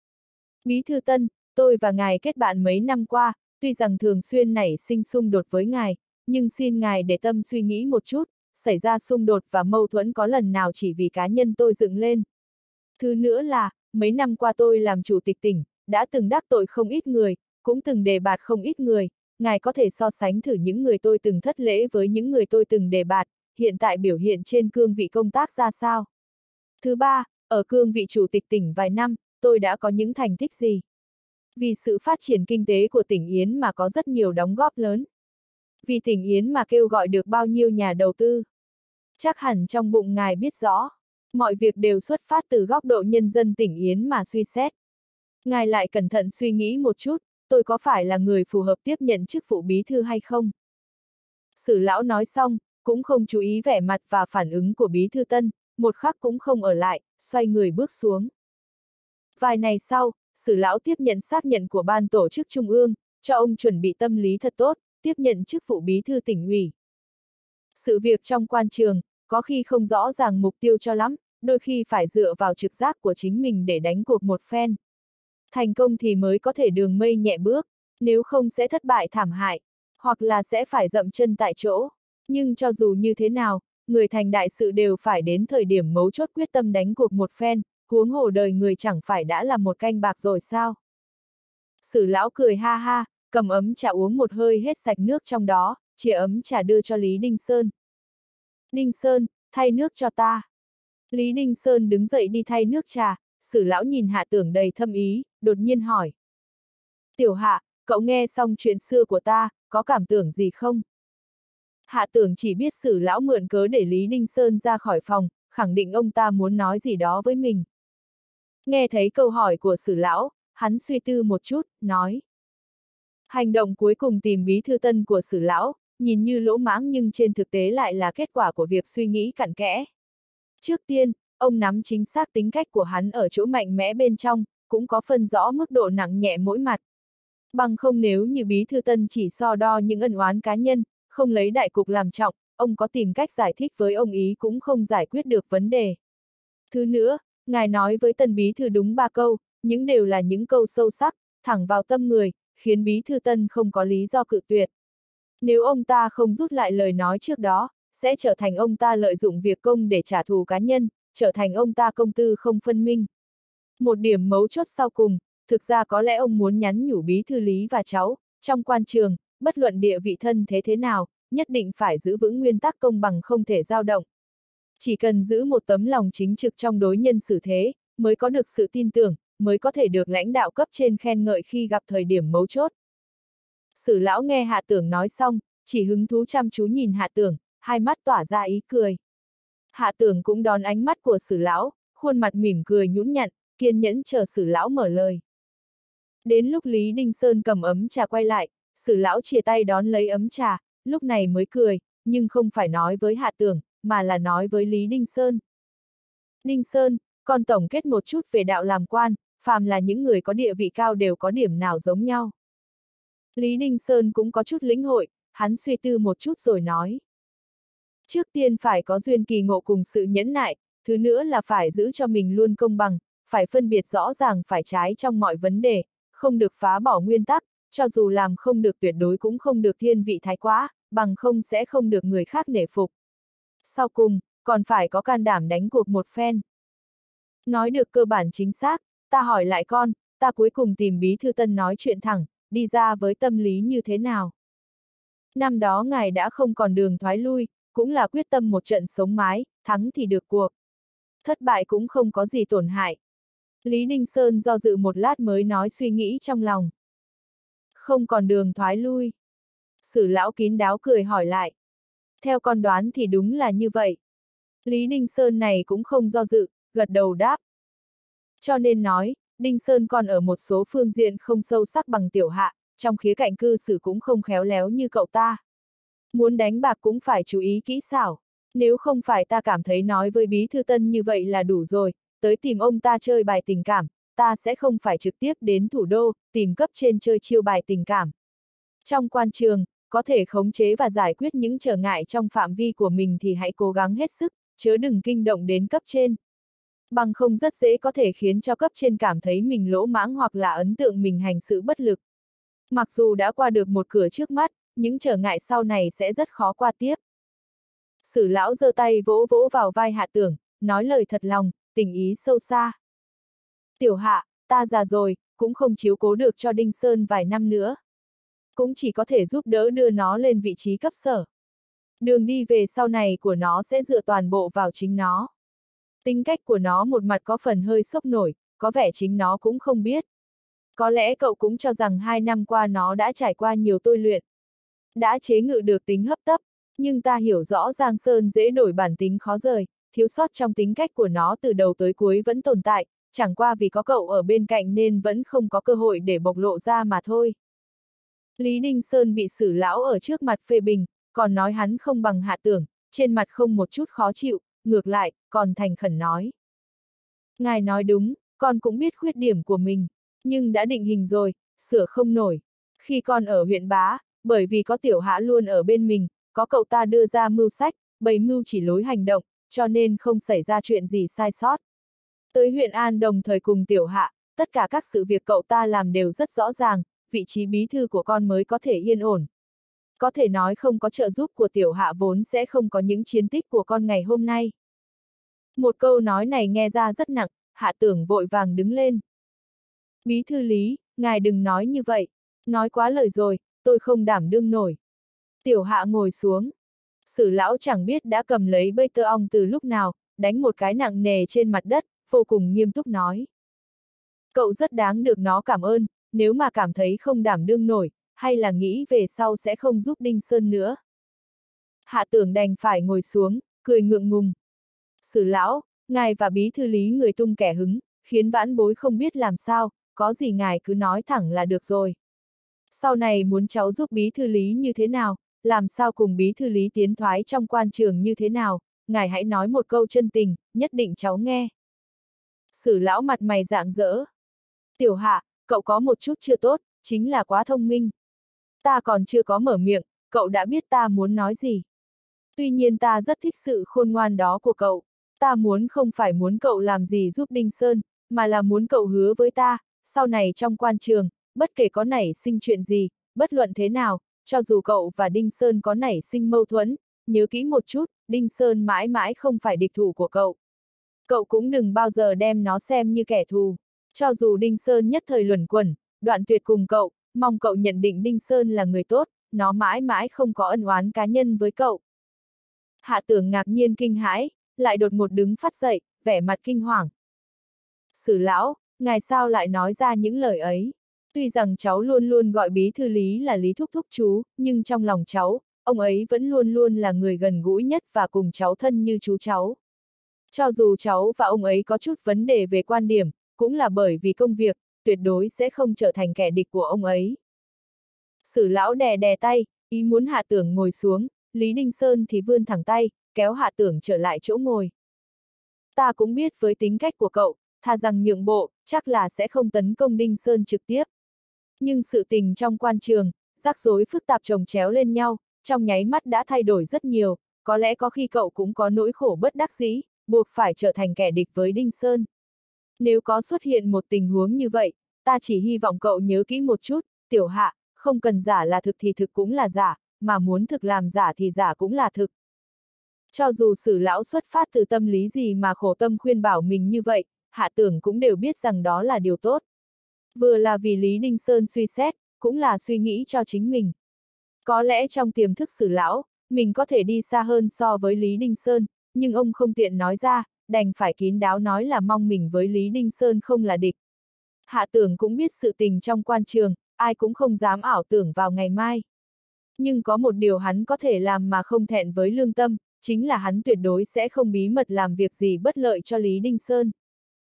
Bí thư Tân, tôi và ngài kết bạn mấy năm qua, tuy rằng thường xuyên nảy sinh xung đột với ngài, nhưng xin ngài để tâm suy nghĩ một chút, xảy ra xung đột và mâu thuẫn có lần nào chỉ vì cá nhân tôi dựng lên. Thứ nữa là, mấy năm qua tôi làm chủ tịch tỉnh, đã từng đắc tội không ít người, cũng từng đề bạt không ít người, ngài có thể so sánh thử những người tôi từng thất lễ với những người tôi từng đề bạt, hiện tại biểu hiện trên cương vị công tác ra sao. Thứ ba, ở cương vị chủ tịch tỉnh vài năm, tôi đã có những thành tích gì? Vì sự phát triển kinh tế của tỉnh Yến mà có rất nhiều đóng góp lớn. Vì tỉnh Yến mà kêu gọi được bao nhiêu nhà đầu tư. Chắc hẳn trong bụng ngài biết rõ, mọi việc đều xuất phát từ góc độ nhân dân tỉnh Yến mà suy xét. Ngài lại cẩn thận suy nghĩ một chút, tôi có phải là người phù hợp tiếp nhận chức vụ bí thư hay không? Sử lão nói xong, cũng không chú ý vẻ mặt và phản ứng của bí thư Tân, một khắc cũng không ở lại, xoay người bước xuống. Vài ngày sau, Sử lão tiếp nhận xác nhận của ban tổ chức trung ương, cho ông chuẩn bị tâm lý thật tốt, tiếp nhận chức vụ bí thư tỉnh ủy. Sự việc trong quan trường, có khi không rõ ràng mục tiêu cho lắm, đôi khi phải dựa vào trực giác của chính mình để đánh cuộc một phen. Thành công thì mới có thể đường mây nhẹ bước, nếu không sẽ thất bại thảm hại, hoặc là sẽ phải dậm chân tại chỗ. Nhưng cho dù như thế nào, người thành đại sự đều phải đến thời điểm mấu chốt quyết tâm đánh cuộc một phen, huống hồ đời người chẳng phải đã là một canh bạc rồi sao? Sử lão cười ha ha, cầm ấm trà uống một hơi hết sạch nước trong đó, chia ấm trà đưa cho Lý Đinh Sơn. Đinh Sơn, thay nước cho ta. Lý Đinh Sơn đứng dậy đi thay nước trà, Sử lão nhìn Hạ Tưởng đầy thâm ý, đột nhiên hỏi. Tiểu Hạ, cậu nghe xong chuyện xưa của ta, có cảm tưởng gì không? Hạ Tưởng chỉ biết Sử lão mượn cớ để Lý Đinh Sơn ra khỏi phòng, khẳng định ông ta muốn nói gì đó với mình. Nghe thấy câu hỏi của Sử lão, hắn suy tư một chút, nói. Hành động cuối cùng tìm bí thư Tân của Sử lão, nhìn như lỗ mãng nhưng trên thực tế lại là kết quả của việc suy nghĩ cặn kẽ. Trước tiên, ông nắm chính xác tính cách của hắn ở chỗ mạnh mẽ bên trong, cũng có phân rõ mức độ nặng nhẹ mỗi mặt. Bằng không nếu như bí thư Tân chỉ so đo những ân oán cá nhân, không lấy đại cục làm trọng, ông có tìm cách giải thích với ông ý cũng không giải quyết được vấn đề. Thứ nữa, ngài nói với Tân bí thư đúng ba câu, những đều là những câu sâu sắc, thẳng vào tâm người, khiến bí thư Tân không có lý do cự tuyệt. Nếu ông ta không rút lại lời nói trước đó, sẽ trở thành ông ta lợi dụng việc công để trả thù cá nhân, trở thành ông ta công tư không phân minh. Một điểm mấu chốt sau cùng, thực ra có lẽ ông muốn nhắn nhủ bí thư Lý và cháu, trong quan trường, bất luận địa vị thân thế thế nào, nhất định phải giữ vững nguyên tắc công bằng không thể dao động. Chỉ cần giữ một tấm lòng chính trực trong đối nhân xử thế, mới có được sự tin tưởng, mới có thể được lãnh đạo cấp trên khen ngợi khi gặp thời điểm mấu chốt. Sử lão nghe Hạ Tưởng nói xong, chỉ hứng thú chăm chú nhìn Hạ Tưởng, hai mắt tỏa ra ý cười. Hạ Tưởng cũng đón ánh mắt của Sử lão, khuôn mặt mỉm cười nhũn nhặn, kiên nhẫn chờ Sử lão mở lời. Đến lúc Lý Đinh Sơn cầm ấm trà quay lại, Sử lão chia tay đón lấy ấm trà, lúc này mới cười, nhưng không phải nói với Hạ Tưởng, mà là nói với Lý Đinh Sơn. Đinh Sơn, con tổng kết một chút về đạo làm quan, phàm là những người có địa vị cao đều có điểm nào giống nhau. Lý Đinh Sơn cũng có chút lĩnh hội, hắn suy tư một chút rồi nói. Trước tiên phải có duyên kỳ ngộ cùng sự nhẫn nại, thứ nữa là phải giữ cho mình luôn công bằng, phải phân biệt rõ ràng phải trái trong mọi vấn đề, không được phá bỏ nguyên tắc, cho dù làm không được tuyệt đối cũng không được thiên vị thái quá, bằng không sẽ không được người khác nể phục. Sau cùng, còn phải có can đảm đánh cuộc một phen. Nói được cơ bản chính xác, ta hỏi lại con, ta cuối cùng tìm Bí Thư Tân nói chuyện thẳng, đi ra với tâm lý như thế nào? Năm đó ngài đã không còn đường thoái lui, cũng là quyết tâm một trận sống mái, thắng thì được cuộc. Thất bại cũng không có gì tổn hại. Lý Đinh Sơn do dự một lát mới nói suy nghĩ trong lòng. Không còn đường thoái lui. Sử lão kín đáo cười hỏi lại. Theo con đoán thì đúng là như vậy. Lý Đinh Sơn này cũng không do dự, gật đầu đáp. Cho nên nói, Đinh Sơn còn ở một số phương diện không sâu sắc bằng Tiểu Hạ, trong khía cạnh cư xử cũng không khéo léo như cậu ta. Muốn đánh bạc cũng phải chú ý kỹ xảo. Nếu không phải ta cảm thấy nói với Bí Thư Tân như vậy là đủ rồi, tới tìm ông ta chơi bài tình cảm, ta sẽ không phải trực tiếp đến thủ đô, tìm cấp trên chơi chiêu bài tình cảm. Trong quan trường, có thể khống chế và giải quyết những trở ngại trong phạm vi của mình thì hãy cố gắng hết sức, chớ đừng kinh động đến cấp trên. Bằng không rất dễ có thể khiến cho cấp trên cảm thấy mình lỗ mãng hoặc là ấn tượng mình hành sự bất lực. Mặc dù đã qua được một cửa trước mắt, những trở ngại sau này sẽ rất khó qua tiếp. Sử lão giơ tay vỗ vỗ vào vai Hạ Tưởng, nói lời thật lòng, tình ý sâu xa. Tiểu Hạ, ta già rồi, cũng không chiếu cố được cho Đinh Sơn vài năm nữa. Cũng chỉ có thể giúp đỡ đưa nó lên vị trí cấp sở. Đường đi về sau này của nó sẽ dựa toàn bộ vào chính nó. Tính cách của nó một mặt có phần hơi sốc nổi, có vẻ chính nó cũng không biết. Có lẽ cậu cũng cho rằng hai năm qua nó đã trải qua nhiều tôi luyện. Đã chế ngự được tính hấp tấp, nhưng ta hiểu rõ Giang Sơn dễ đổi bản tính khó rời, thiếu sót trong tính cách của nó từ đầu tới cuối vẫn tồn tại, chẳng qua vì có cậu ở bên cạnh nên vẫn không có cơ hội để bộc lộ ra mà thôi. Lý Đinh Sơn bị Sử lão ở trước mặt phê bình, còn nói hắn không bằng Hạ Tưởng, trên mặt không một chút khó chịu, ngược lại, còn thành khẩn nói. Ngài nói đúng, con cũng biết khuyết điểm của mình, nhưng đã định hình rồi, sửa không nổi. Khi con ở huyện Bá, bởi vì có Tiểu Hạ luôn ở bên mình, có cậu ta đưa ra mưu sách, bày mưu chỉ lối hành động, cho nên không xảy ra chuyện gì sai sót. Tới huyện An đồng thời cùng Tiểu Hạ, tất cả các sự việc cậu ta làm đều rất rõ ràng, vị trí bí thư của con mới có thể yên ổn. Có thể nói không có trợ giúp của Tiểu Hạ vốn sẽ không có những chiến tích của con ngày hôm nay. Một câu nói này nghe ra rất nặng, Hạ Tưởng vội vàng đứng lên. Bí thư Lý, ngài đừng nói như vậy, nói quá lời rồi, tôi không đảm đương nổi. Tiểu Hạ ngồi xuống. Sử lão chẳng biết đã cầm lấy bây tơ ong từ lúc nào, đánh một cái nặng nề trên mặt đất, vô cùng nghiêm túc nói. Cậu rất đáng được nó cảm ơn, nếu mà cảm thấy không đảm đương nổi, hay là nghĩ về sau sẽ không giúp Đinh Sơn nữa. Hạ Tưởng đành phải ngồi xuống, cười ngượng ngùng. Sử lão, ngài và bí thư Lý người tung kẻ hứng, khiến vãn bối không biết làm sao, có gì ngài cứ nói thẳng là được rồi. Sau này muốn cháu giúp bí thư Lý như thế nào, làm sao cùng bí thư Lý tiến thoái trong quan trường như thế nào, ngài hãy nói một câu chân tình, nhất định cháu nghe. Sử lão mặt mày rạng rỡ. Tiểu Hạ, cậu có một chút chưa tốt, chính là quá thông minh. Ta còn chưa có mở miệng, cậu đã biết ta muốn nói gì. Tuy nhiên ta rất thích sự khôn ngoan đó của cậu. Ta muốn không phải muốn cậu làm gì giúp Đinh Sơn, mà là muốn cậu hứa với ta, sau này trong quan trường, bất kể có nảy sinh chuyện gì, bất luận thế nào, cho dù cậu và Đinh Sơn có nảy sinh mâu thuẫn, nhớ kỹ một chút, Đinh Sơn mãi mãi không phải địch thủ của cậu. Cậu cũng đừng bao giờ đem nó xem như kẻ thù. Cho dù Đinh Sơn nhất thời luẩn quẩn, đoạn tuyệt cùng cậu, mong cậu nhận định Đinh Sơn là người tốt, nó mãi mãi không có ân oán cá nhân với cậu. Hạ Tưởng ngạc nhiên kinh hãi, lại đột ngột đứng phát dậy, vẻ mặt kinh hoàng. Sử lão, ngài sao lại nói ra những lời ấy? Tuy rằng cháu luôn luôn gọi bí thư Lý là Lý Thúc Thúc chú, nhưng trong lòng cháu, ông ấy vẫn luôn luôn là người gần gũi nhất và cùng cháu thân như chú cháu. Cho dù cháu và ông ấy có chút vấn đề về quan điểm, cũng là bởi vì công việc, tuyệt đối sẽ không trở thành kẻ địch của ông ấy. Sử lão đè đè tay, ý muốn Hạ Tưởng ngồi xuống, Lý Đinh Sơn thì vươn thẳng tay, kéo Hạ Tưởng trở lại chỗ ngồi. Ta cũng biết với tính cách của cậu, thà rằng nhượng bộ, chắc là sẽ không tấn công Đinh Sơn trực tiếp. Nhưng sự tình trong quan trường, rắc rối phức tạp chồng chéo lên nhau, trong nháy mắt đã thay đổi rất nhiều, có lẽ có khi cậu cũng có nỗi khổ bất đắc dĩ, buộc phải trở thành kẻ địch với Đinh Sơn. Nếu có xuất hiện một tình huống như vậy, ta chỉ hy vọng cậu nhớ kỹ một chút, Tiểu Hạ, không cần giả là thực thì thực cũng là giả, mà muốn thực làm giả thì giả cũng là thực. Cho dù Sử lão xuất phát từ tâm lý gì mà khổ tâm khuyên bảo mình như vậy, Hạ Tưởng cũng đều biết rằng đó là điều tốt. Vừa là vì Lý Đinh Sơn suy xét, cũng là suy nghĩ cho chính mình. Có lẽ trong tiềm thức Sử lão, mình có thể đi xa hơn so với Lý Đinh Sơn, nhưng ông không tiện nói ra, đành phải kín đáo nói là mong mình với Lý Đinh Sơn không là địch. Hạ Tưởng cũng biết sự tình trong quan trường, ai cũng không dám ảo tưởng vào ngày mai. Nhưng có một điều hắn có thể làm mà không thẹn với lương tâm, chính là hắn tuyệt đối sẽ không bí mật làm việc gì bất lợi cho Lý Đinh Sơn.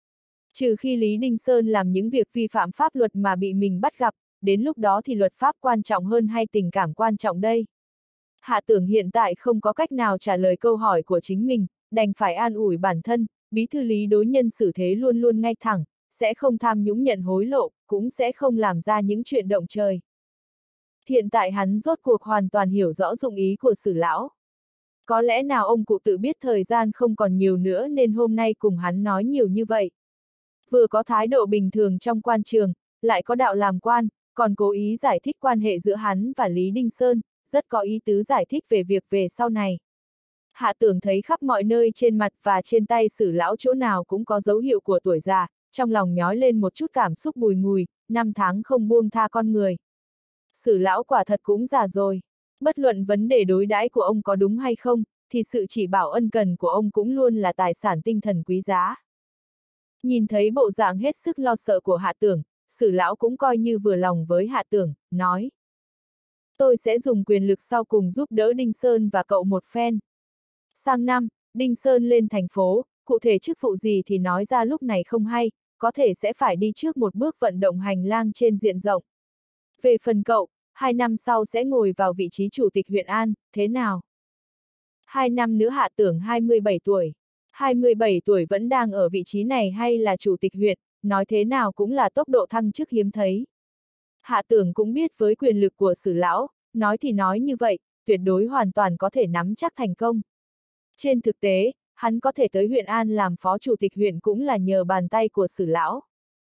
Trừ khi Lý Đinh Sơn làm những việc vi phạm pháp luật mà bị mình bắt gặp, đến lúc đó thì luật pháp quan trọng hơn hay tình cảm quan trọng đây? Hạ Tưởng hiện tại không có cách nào trả lời câu hỏi của chính mình, đành phải an ủi bản thân, bí thư Lý đối nhân xử thế luôn luôn ngay thẳng, sẽ không tham nhũng nhận hối lộ, cũng sẽ không làm ra những chuyện động trời. Hiện tại hắn rốt cuộc hoàn toàn hiểu rõ dụng ý của Sử lão. Có lẽ nào ông cụ tự biết thời gian không còn nhiều nữa nên hôm nay cùng hắn nói nhiều như vậy. Vừa có thái độ bình thường trong quan trường, lại có đạo làm quan, còn cố ý giải thích quan hệ giữa hắn và Lý Đinh Sơn, rất có ý tứ giải thích về việc về sau này. Hạ Tưởng thấy khắp mọi nơi trên mặt và trên tay Sử lão chỗ nào cũng có dấu hiệu của tuổi già, trong lòng nhói lên một chút cảm xúc bùi ngùi, năm tháng không buông tha con người. Sử lão quả thật cũng già rồi. Bất luận vấn đề đối đãi của ông có đúng hay không, thì sự chỉ bảo ân cần của ông cũng luôn là tài sản tinh thần quý giá. Nhìn thấy bộ dạng hết sức lo sợ của Hạ Tưởng, Sử lão cũng coi như vừa lòng với Hạ Tưởng, nói. Tôi sẽ dùng quyền lực sau cùng giúp đỡ Đinh Sơn và cậu một phen. Sang năm, Đinh Sơn lên thành phố, cụ thể chức vụ gì thì nói ra lúc này không hay, có thể sẽ phải đi trước một bước vận động hành lang trên diện rộng. Về phần cậu, hai năm sau sẽ ngồi vào vị trí chủ tịch huyện An, thế nào? Hai năm nữa Hạ Tưởng hai mươi bảy tuổi. hai mươi bảy tuổi vẫn đang ở vị trí này hay là chủ tịch huyện, nói thế nào cũng là tốc độ thăng chức hiếm thấy. Hạ Tưởng cũng biết với quyền lực của Sử lão, nói thì nói như vậy, tuyệt đối hoàn toàn có thể nắm chắc thành công. Trên thực tế, hắn có thể tới huyện An làm phó chủ tịch huyện cũng là nhờ bàn tay của Sử lão.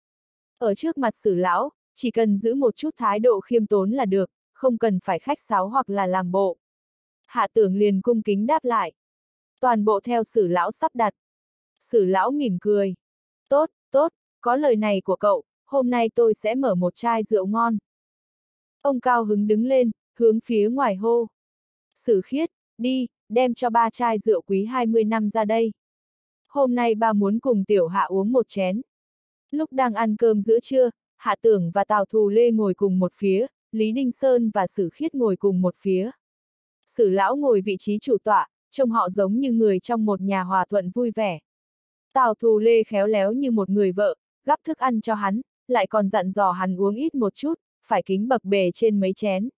Ở trước mặt Sử lão, chỉ cần giữ một chút thái độ khiêm tốn là được, không cần phải khách sáo hoặc là làm bộ. Hạ Tưởng liền cung kính đáp lại. Toàn bộ theo Sử lão sắp đặt. Sử lão mỉm cười. Tốt, tốt, có lời này của cậu, hôm nay tôi sẽ mở một chai rượu ngon. Ông cao hứng đứng lên, hướng phía ngoài hô. Sử Khiết, đi, đem cho ba chai rượu quý hai mươi năm ra đây. Hôm nay ba muốn cùng Tiểu Hạ uống một chén. Lúc đang ăn cơm giữa trưa, Hạ Tưởng và Tào Thù Lê ngồi cùng một phía, Lý Đinh Sơn và Sử Khiết ngồi cùng một phía. Sử lão ngồi vị trí chủ tọa, trông họ giống như người trong một nhà hòa thuận vui vẻ. Tào Thù Lê khéo léo như một người vợ, gắp thức ăn cho hắn, lại còn dặn dò hắn uống ít một chút, phải kính bậc bề trên mấy chén.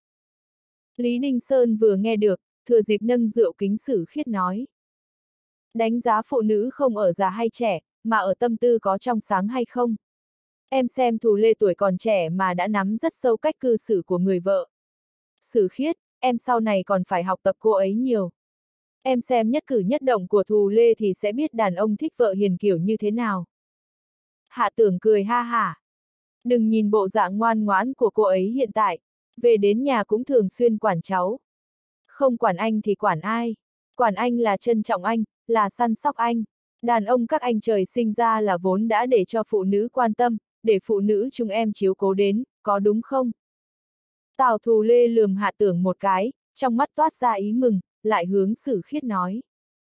Lý Đinh Sơn vừa nghe được, thừa dịp nâng rượu kính Sử Khiết nói. Đánh giá phụ nữ không ở già hay trẻ, mà ở tâm tư có trong sáng hay không. Em xem Thù Lê tuổi còn trẻ mà đã nắm rất sâu cách cư xử của người vợ. Sử Khiết, em sau này còn phải học tập cô ấy nhiều. Em xem nhất cử nhất động của Thù Lê thì sẽ biết đàn ông thích vợ hiền kiểu như thế nào. Hạ Tưởng cười ha hả. Đừng nhìn bộ dạng ngoan ngoãn của cô ấy hiện tại. Về đến nhà cũng thường xuyên quản cháu. Không quản anh thì quản ai? Quản anh là trân trọng anh, là săn sóc anh. Đàn ông các anh trời sinh ra là vốn đã để cho phụ nữ quan tâm, để phụ nữ chúng em chiếu cố đến, có đúng không? Tào Thù Lê lườm Hạ Tưởng một cái, trong mắt toát ra ý mừng, lại hướng Sử Khiết nói.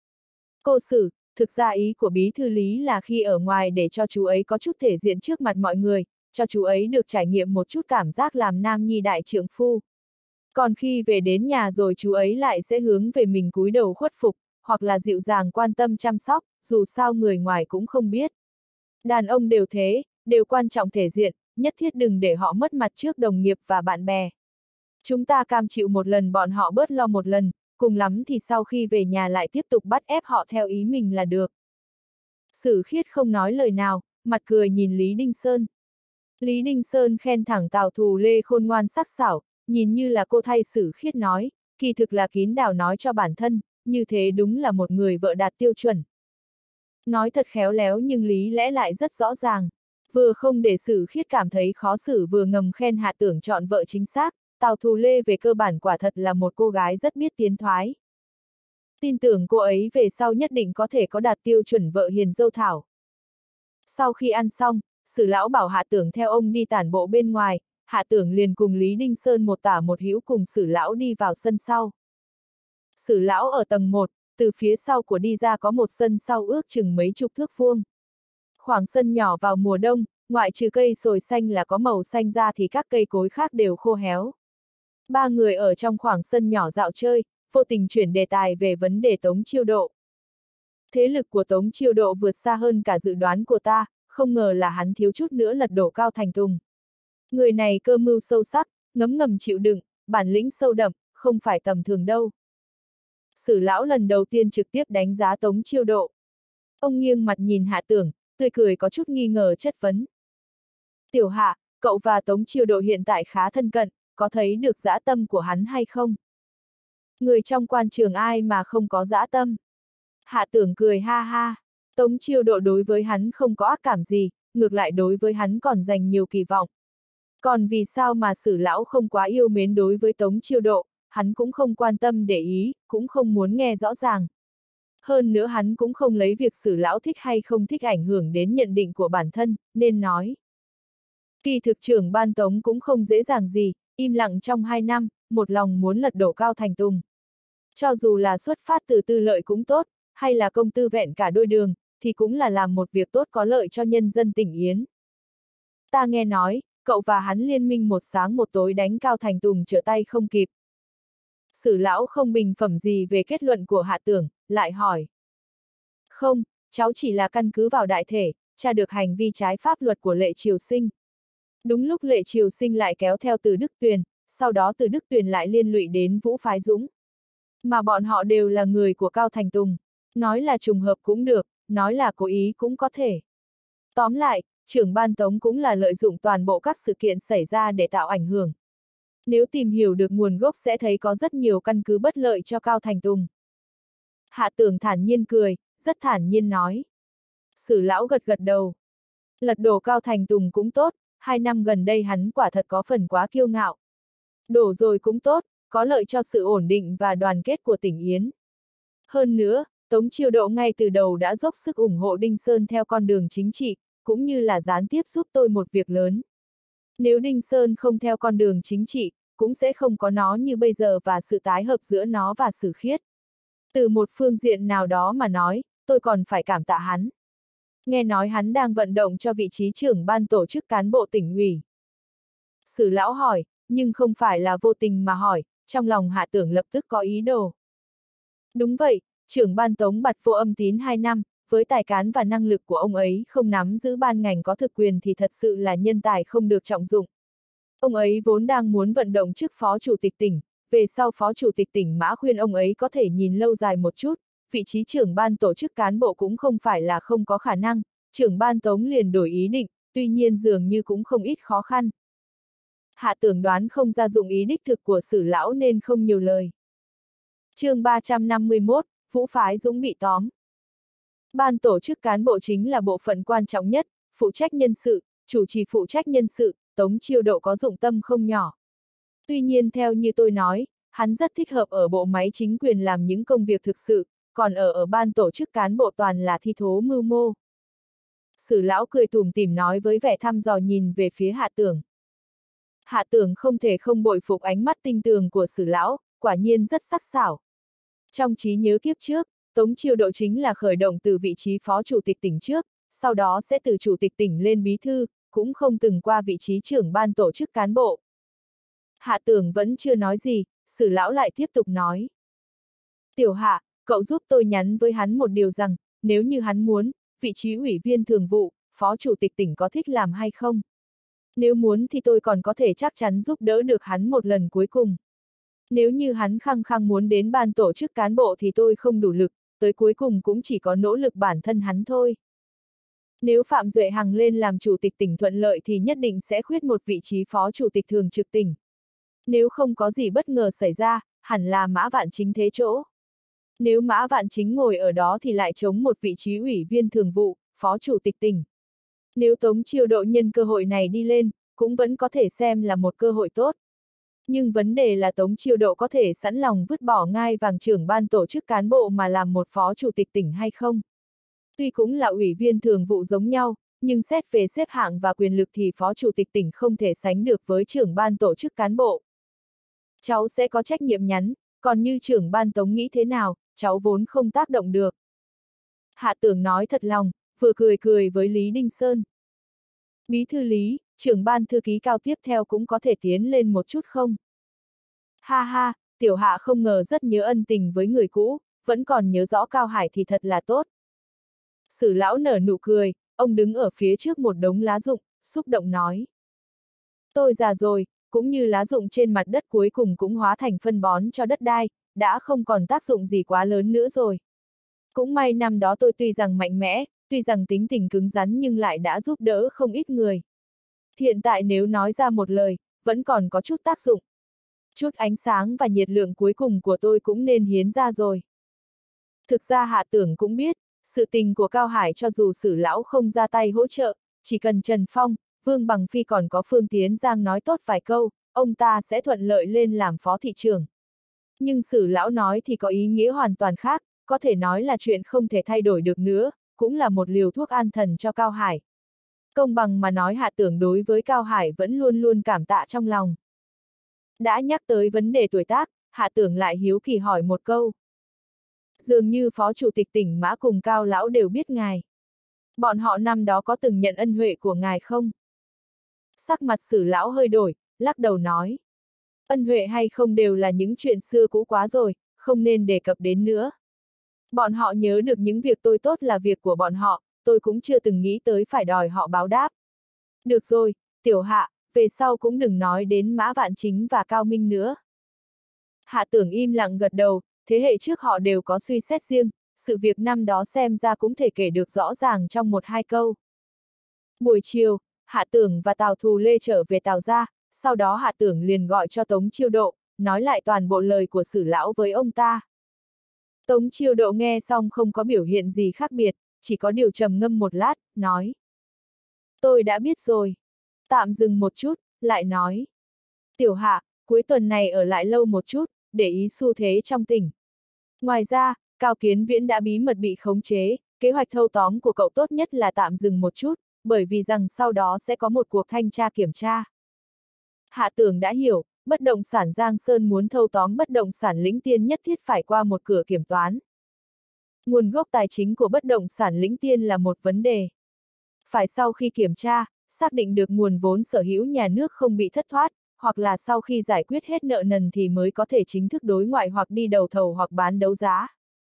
Cô Sử, thực ra ý của bí thư Lý là khi ở ngoài để cho chú ấy có chút thể diện trước mặt mọi người, cho chú ấy được trải nghiệm một chút cảm giác làm nam nhi đại trượng phu. Còn khi về đến nhà rồi chú ấy lại sẽ hướng về mình cúi đầu khuất phục, hoặc là dịu dàng quan tâm chăm sóc, dù sao người ngoài cũng không biết. Đàn ông đều thế, đều quan trọng thể diện, nhất thiết đừng để họ mất mặt trước đồng nghiệp và bạn bè. Chúng ta cam chịu một lần bọn họ bớt lo một lần, cùng lắm thì sau khi về nhà lại tiếp tục bắt ép họ theo ý mình là được. Sử Khiết không nói lời nào, mặt cười nhìn Lý Đinh Sơn. Lý Đinh Sơn khen thẳng Tào Thù Lê khôn ngoan sắc sảo, nhìn như là cô thay Sử Khiết nói, kỳ thực là kín đảo nói cho bản thân, như thế đúng là một người vợ đạt tiêu chuẩn. Nói thật khéo léo nhưng lý lẽ lại rất rõ ràng, vừa không để Sử Khiết cảm thấy khó xử vừa ngầm khen Hạ Tưởng chọn vợ chính xác, Tào Thù Lê về cơ bản quả thật là một cô gái rất biết tiến thoái. Tin tưởng cô ấy về sau nhất định có thể có đạt tiêu chuẩn vợ hiền dâu thảo. Sau khi ăn xong, Sử lão bảo Hạ Tưởng theo ông đi tản bộ bên ngoài, Hạ Tưởng liền cùng Lý Đinh Sơn một tả một hữu cùng Sử lão đi vào sân sau. Sử lão ở tầng một, từ phía sau của đi ra có một sân sau ước chừng mấy chục thước vuông. Khoảng sân nhỏ vào mùa đông, ngoại trừ cây sồi xanh là có màu xanh ra thì các cây cối khác đều khô héo. Ba người ở trong khoảng sân nhỏ dạo chơi, vô tình chuyển đề tài về vấn đề Tống Chiêu Độ. Thế lực của Tống Chiêu Độ vượt xa hơn cả dự đoán của ta, không ngờ là hắn thiếu chút nữa lật đổ Cao Thành Tùng. Người này cơ mưu sâu sắc, ngấm ngầm chịu đựng, bản lĩnh sâu đậm, không phải tầm thường đâu. Sử lão lần đầu tiên trực tiếp đánh giá Tống Chiêu Độ. Ông nghiêng mặt nhìn Hạ Tưởng, tươi cười có chút nghi ngờ chất vấn. Tiểu Hạ, cậu và Tống Chiêu Độ hiện tại khá thân cận, có thấy được dã tâm của hắn hay không? Người trong quan trường ai mà không có dã tâm? Hạ Tưởng cười ha ha, Tống Chiêu Độ đối với hắn không có ác cảm gì, ngược lại đối với hắn còn dành nhiều kỳ vọng. Còn vì sao mà Sử lão không quá yêu mến đối với Tống Chiêu Độ, hắn cũng không quan tâm để ý, cũng không muốn nghe rõ ràng. Hơn nữa hắn cũng không lấy việc Sử lão thích hay không thích ảnh hưởng đến nhận định của bản thân, nên nói. Kỳ thực trưởng ban Tống cũng không dễ dàng gì, im lặng trong hai năm, một lòng muốn lật đổ Cao Thành Tùng. Cho dù là xuất phát từ tư lợi cũng tốt, hay là công tư vẹn cả đôi đường, thì cũng là làm một việc tốt có lợi cho nhân dân tỉnh Yến. Ta nghe nói, cậu và hắn liên minh một sáng một tối đánh Cao Thành Tùng trở tay không kịp. Sử lão không bình phẩm gì về kết luận của Hạ Tưởng, lại hỏi. Không, cháu chỉ là căn cứ vào đại thể, tra được hành vi trái pháp luật của Lệ Triều Sinh. Đúng lúc Lệ Triều Sinh lại kéo theo Từ Đức Tuyền, sau đó Từ Đức Tuyền lại liên lụy đến Vũ Phái Dũng. Mà bọn họ đều là người của Cao Thành Tùng, nói là trùng hợp cũng được, nói là cố ý cũng có thể. Tóm lại, trưởng ban Tống cũng là lợi dụng toàn bộ các sự kiện xảy ra để tạo ảnh hưởng. Nếu tìm hiểu được nguồn gốc sẽ thấy có rất nhiều căn cứ bất lợi cho Cao Thành Tùng. Hạ Tưởng thản nhiên cười, rất thản nhiên nói. Sử lão gật gật đầu. Lật đổ Cao Thành Tùng cũng tốt, hai năm gần đây hắn quả thật có phần quá kiêu ngạo. Đổ rồi cũng tốt, có lợi cho sự ổn định và đoàn kết của tỉnh Yến. Hơn nữa, Tống Chiêu Độ ngay từ đầu đã dốc sức ủng hộ Đinh Sơn theo con đường chính trị, cũng như là gián tiếp giúp tôi một việc lớn. Nếu Đinh Sơn không theo con đường chính trị, cũng sẽ không có nó như bây giờ và sự tái hợp giữa nó và Sử Khiết. Từ một phương diện nào đó mà nói, tôi còn phải cảm tạ hắn. Nghe nói hắn đang vận động cho vị trí trưởng ban tổ chức cán bộ tỉnh ủy. Sử lão hỏi, nhưng không phải là vô tình mà hỏi, trong lòng Hạ Tưởng lập tức có ý đồ. Đúng vậy, trưởng ban Tống Bạt Vô Âm Tín hai năm, với tài cán và năng lực của ông ấy không nắm giữ ban ngành có thực quyền thì thật sự là nhân tài không được trọng dụng. Ông ấy vốn đang muốn vận động chức phó chủ tịch tỉnh, về sau phó chủ tịch tỉnh Mã khuyên ông ấy có thể nhìn lâu dài một chút, vị trí trưởng ban tổ chức cán bộ cũng không phải là không có khả năng, trưởng ban Tống liền đổi ý định, tuy nhiên dường như cũng không ít khó khăn. Hạ Tưởng đoán không ra dụng ý đích thực của Sử lão nên không nhiều lời. Chương ba trăm năm mươi mốt, Vũ Phái Dũng bị tóm. Ban tổ chức cán bộ chính là bộ phận quan trọng nhất, phụ trách nhân sự, chủ trì phụ trách nhân sự, Tống Chiêu Độ có dụng tâm không nhỏ. Tuy nhiên theo như tôi nói, hắn rất thích hợp ở bộ máy chính quyền làm những công việc thực sự, còn ở ở ban tổ chức cán bộ toàn là thi thố mưu mô. Sử lão cười tủm tỉm nói với vẻ thăm dò nhìn về phía Hạ Tưởng. Hạ Tưởng không thể không bội phục ánh mắt tinh tường của Sử lão, quả nhiên rất sắc sảo. Trong trí nhớ kiếp trước, Tống Chiêu Độ chính là khởi động từ vị trí phó chủ tịch tỉnh trước, sau đó sẽ từ chủ tịch tỉnh lên bí thư, cũng không từng qua vị trí trưởng ban tổ chức cán bộ. Hạ Tưởng vẫn chưa nói gì, Sử lão lại tiếp tục nói. Tiểu Hạ, cậu giúp tôi nhắn với hắn một điều rằng, nếu như hắn muốn, vị trí ủy viên thường vụ, phó chủ tịch tỉnh có thích làm hay không? Nếu muốn thì tôi còn có thể chắc chắn giúp đỡ được hắn một lần cuối cùng. Nếu như hắn khăng khăng muốn đến ban tổ chức cán bộ thì tôi không đủ lực, tới cuối cùng cũng chỉ có nỗ lực bản thân hắn thôi. Nếu Phạm Duệ Hằng lên làm chủ tịch tỉnh thuận lợi thì nhất định sẽ khuyết một vị trí phó chủ tịch thường trực tỉnh. Nếu không có gì bất ngờ xảy ra, hẳn là Mã Vạn Chính thế chỗ. Nếu Mã Vạn Chính ngồi ở đó thì lại chống một vị trí ủy viên thường vụ, phó chủ tịch tỉnh. Nếu Tống Chiêu Độ nhân cơ hội này đi lên, cũng vẫn có thể xem là một cơ hội tốt. Nhưng vấn đề là Tống Chiêu Độ có thể sẵn lòng vứt bỏ ngai vàng trưởng ban tổ chức cán bộ mà làm một phó chủ tịch tỉnh hay không? Tuy cũng là ủy viên thường vụ giống nhau, nhưng xét về xếp hạng và quyền lực thì phó chủ tịch tỉnh không thể sánh được với trưởng ban tổ chức cán bộ. Cháu sẽ có trách nhiệm nhắn, còn như trưởng ban Tống nghĩ thế nào, cháu vốn không tác động được. Hạ Tưởng nói thật lòng, vừa cười cười với Lý Đinh Sơn. Bí thư Lý, trưởng ban thư ký cao tiếp theo cũng có thể tiến lên một chút không? Ha ha, Tiểu Hạ không ngờ rất nhớ ân tình với người cũ, vẫn còn nhớ rõ Cao Hải thì thật là tốt. Sử lão nở nụ cười, ông đứng ở phía trước một đống lá rụng, xúc động nói. Tôi già rồi, cũng như lá rụng trên mặt đất cuối cùng cũng hóa thành phân bón cho đất đai, đã không còn tác dụng gì quá lớn nữa rồi. Cũng may năm đó tôi tuy rằng mạnh mẽ, tuy rằng tính tình cứng rắn nhưng lại đã giúp đỡ không ít người. Hiện tại nếu nói ra một lời, vẫn còn có chút tác dụng. Chút ánh sáng và nhiệt lượng cuối cùng của tôi cũng nên hiến ra rồi. Thực ra Hạ Tưởng cũng biết, sự tình của Cao Hải cho dù Sử lão không ra tay hỗ trợ, chỉ cần Trần Phong, Vương Bằng Phi còn có Phương Tiến Giang nói tốt vài câu, ông ta sẽ thuận lợi lên làm phó thị trưởng. Nhưng Sử lão nói thì có ý nghĩa hoàn toàn khác, có thể nói là chuyện không thể thay đổi được nữa, cũng là một liều thuốc an thần cho Cao Hải. Công bằng mà nói Hạ Tưởng đối với Cao Hải vẫn luôn luôn cảm tạ trong lòng. Đã nhắc tới vấn đề tuổi tác, Hạ Tưởng lại hiếu kỳ hỏi một câu. Dường như phó chủ tịch tỉnh Mã cùng Cao lão đều biết ngài. Bọn họ năm đó có từng nhận ân huệ của ngài không? Sắc mặt Sử lão hơi đổi, lắc đầu nói. Ân huệ hay không đều là những chuyện xưa cũ quá rồi, không nên đề cập đến nữa. Bọn họ nhớ được những việc tôi tốt là việc của bọn họ, tôi cũng chưa từng nghĩ tới phải đòi họ báo đáp. Được rồi, Tiểu Hạ, về sau cũng đừng nói đến Mã Vạn Chính và Cao Minh nữa. Hạ Tưởng im lặng gật đầu, thế hệ trước họ đều có suy xét riêng, sự việc năm đó xem ra cũng thể kể được rõ ràng trong một hai câu. Buổi chiều, Hạ Tưởng và Tào Thù Lê trở về Tào gia, sau đó Hạ Tưởng liền gọi cho Tống Chiêu Độ, nói lại toàn bộ lời của Sử lão với ông ta. Tống Chiêu Độ nghe xong không có biểu hiện gì khác biệt, chỉ có điều trầm ngâm một lát, nói. Tôi đã biết rồi. Tạm dừng một chút, lại nói. Tiểu Hạ, cuối tuần này ở lại lâu một chút, để ý xu thế trong tỉnh. Ngoài ra, Cao Kiến Viễn đã bí mật bị khống chế, kế hoạch thâu tóm của cậu tốt nhất là tạm dừng một chút, bởi vì rằng sau đó sẽ có một cuộc thanh tra kiểm tra. Hạ Tưởng đã hiểu, bất động sản Giang Sơn muốn thâu tóm bất động sản Lĩnh Tiên nhất thiết phải qua một cửa kiểm toán. Nguồn gốc tài chính của bất động sản Lĩnh Tiên là một vấn đề. Phải sau khi kiểm tra, xác định được nguồn vốn sở hữu nhà nước không bị thất thoát, hoặc là sau khi giải quyết hết nợ nần thì mới có thể chính thức đối ngoại hoặc đi đầu thầu hoặc bán đấu giá.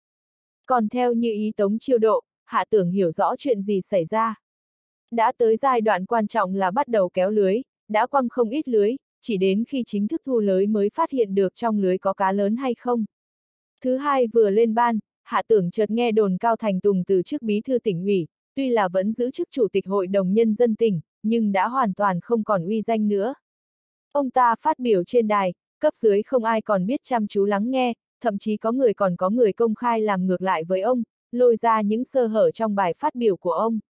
Còn theo như ý Tống Chiêu Độ, Hạ Tưởng hiểu rõ chuyện gì xảy ra. Đã tới giai đoạn quan trọng là bắt đầu kéo lưới, đã quăng không ít lưới, chỉ đến khi chính thức thu lưới mới phát hiện được trong lưới có cá lớn hay không. Thứ hai vừa lên ban, Hạ Tưởng chợt nghe đồn Cao Thành Tùng từ chức bí thư tỉnh ủy, tuy là vẫn giữ chức chủ tịch hội đồng nhân dân tỉnh, nhưng đã hoàn toàn không còn uy danh nữa. Ông ta phát biểu trên đài, cấp dưới không ai còn biết chăm chú lắng nghe, thậm chí có người còn có người công khai làm ngược lại với ông, lôi ra những sơ hở trong bài phát biểu của ông.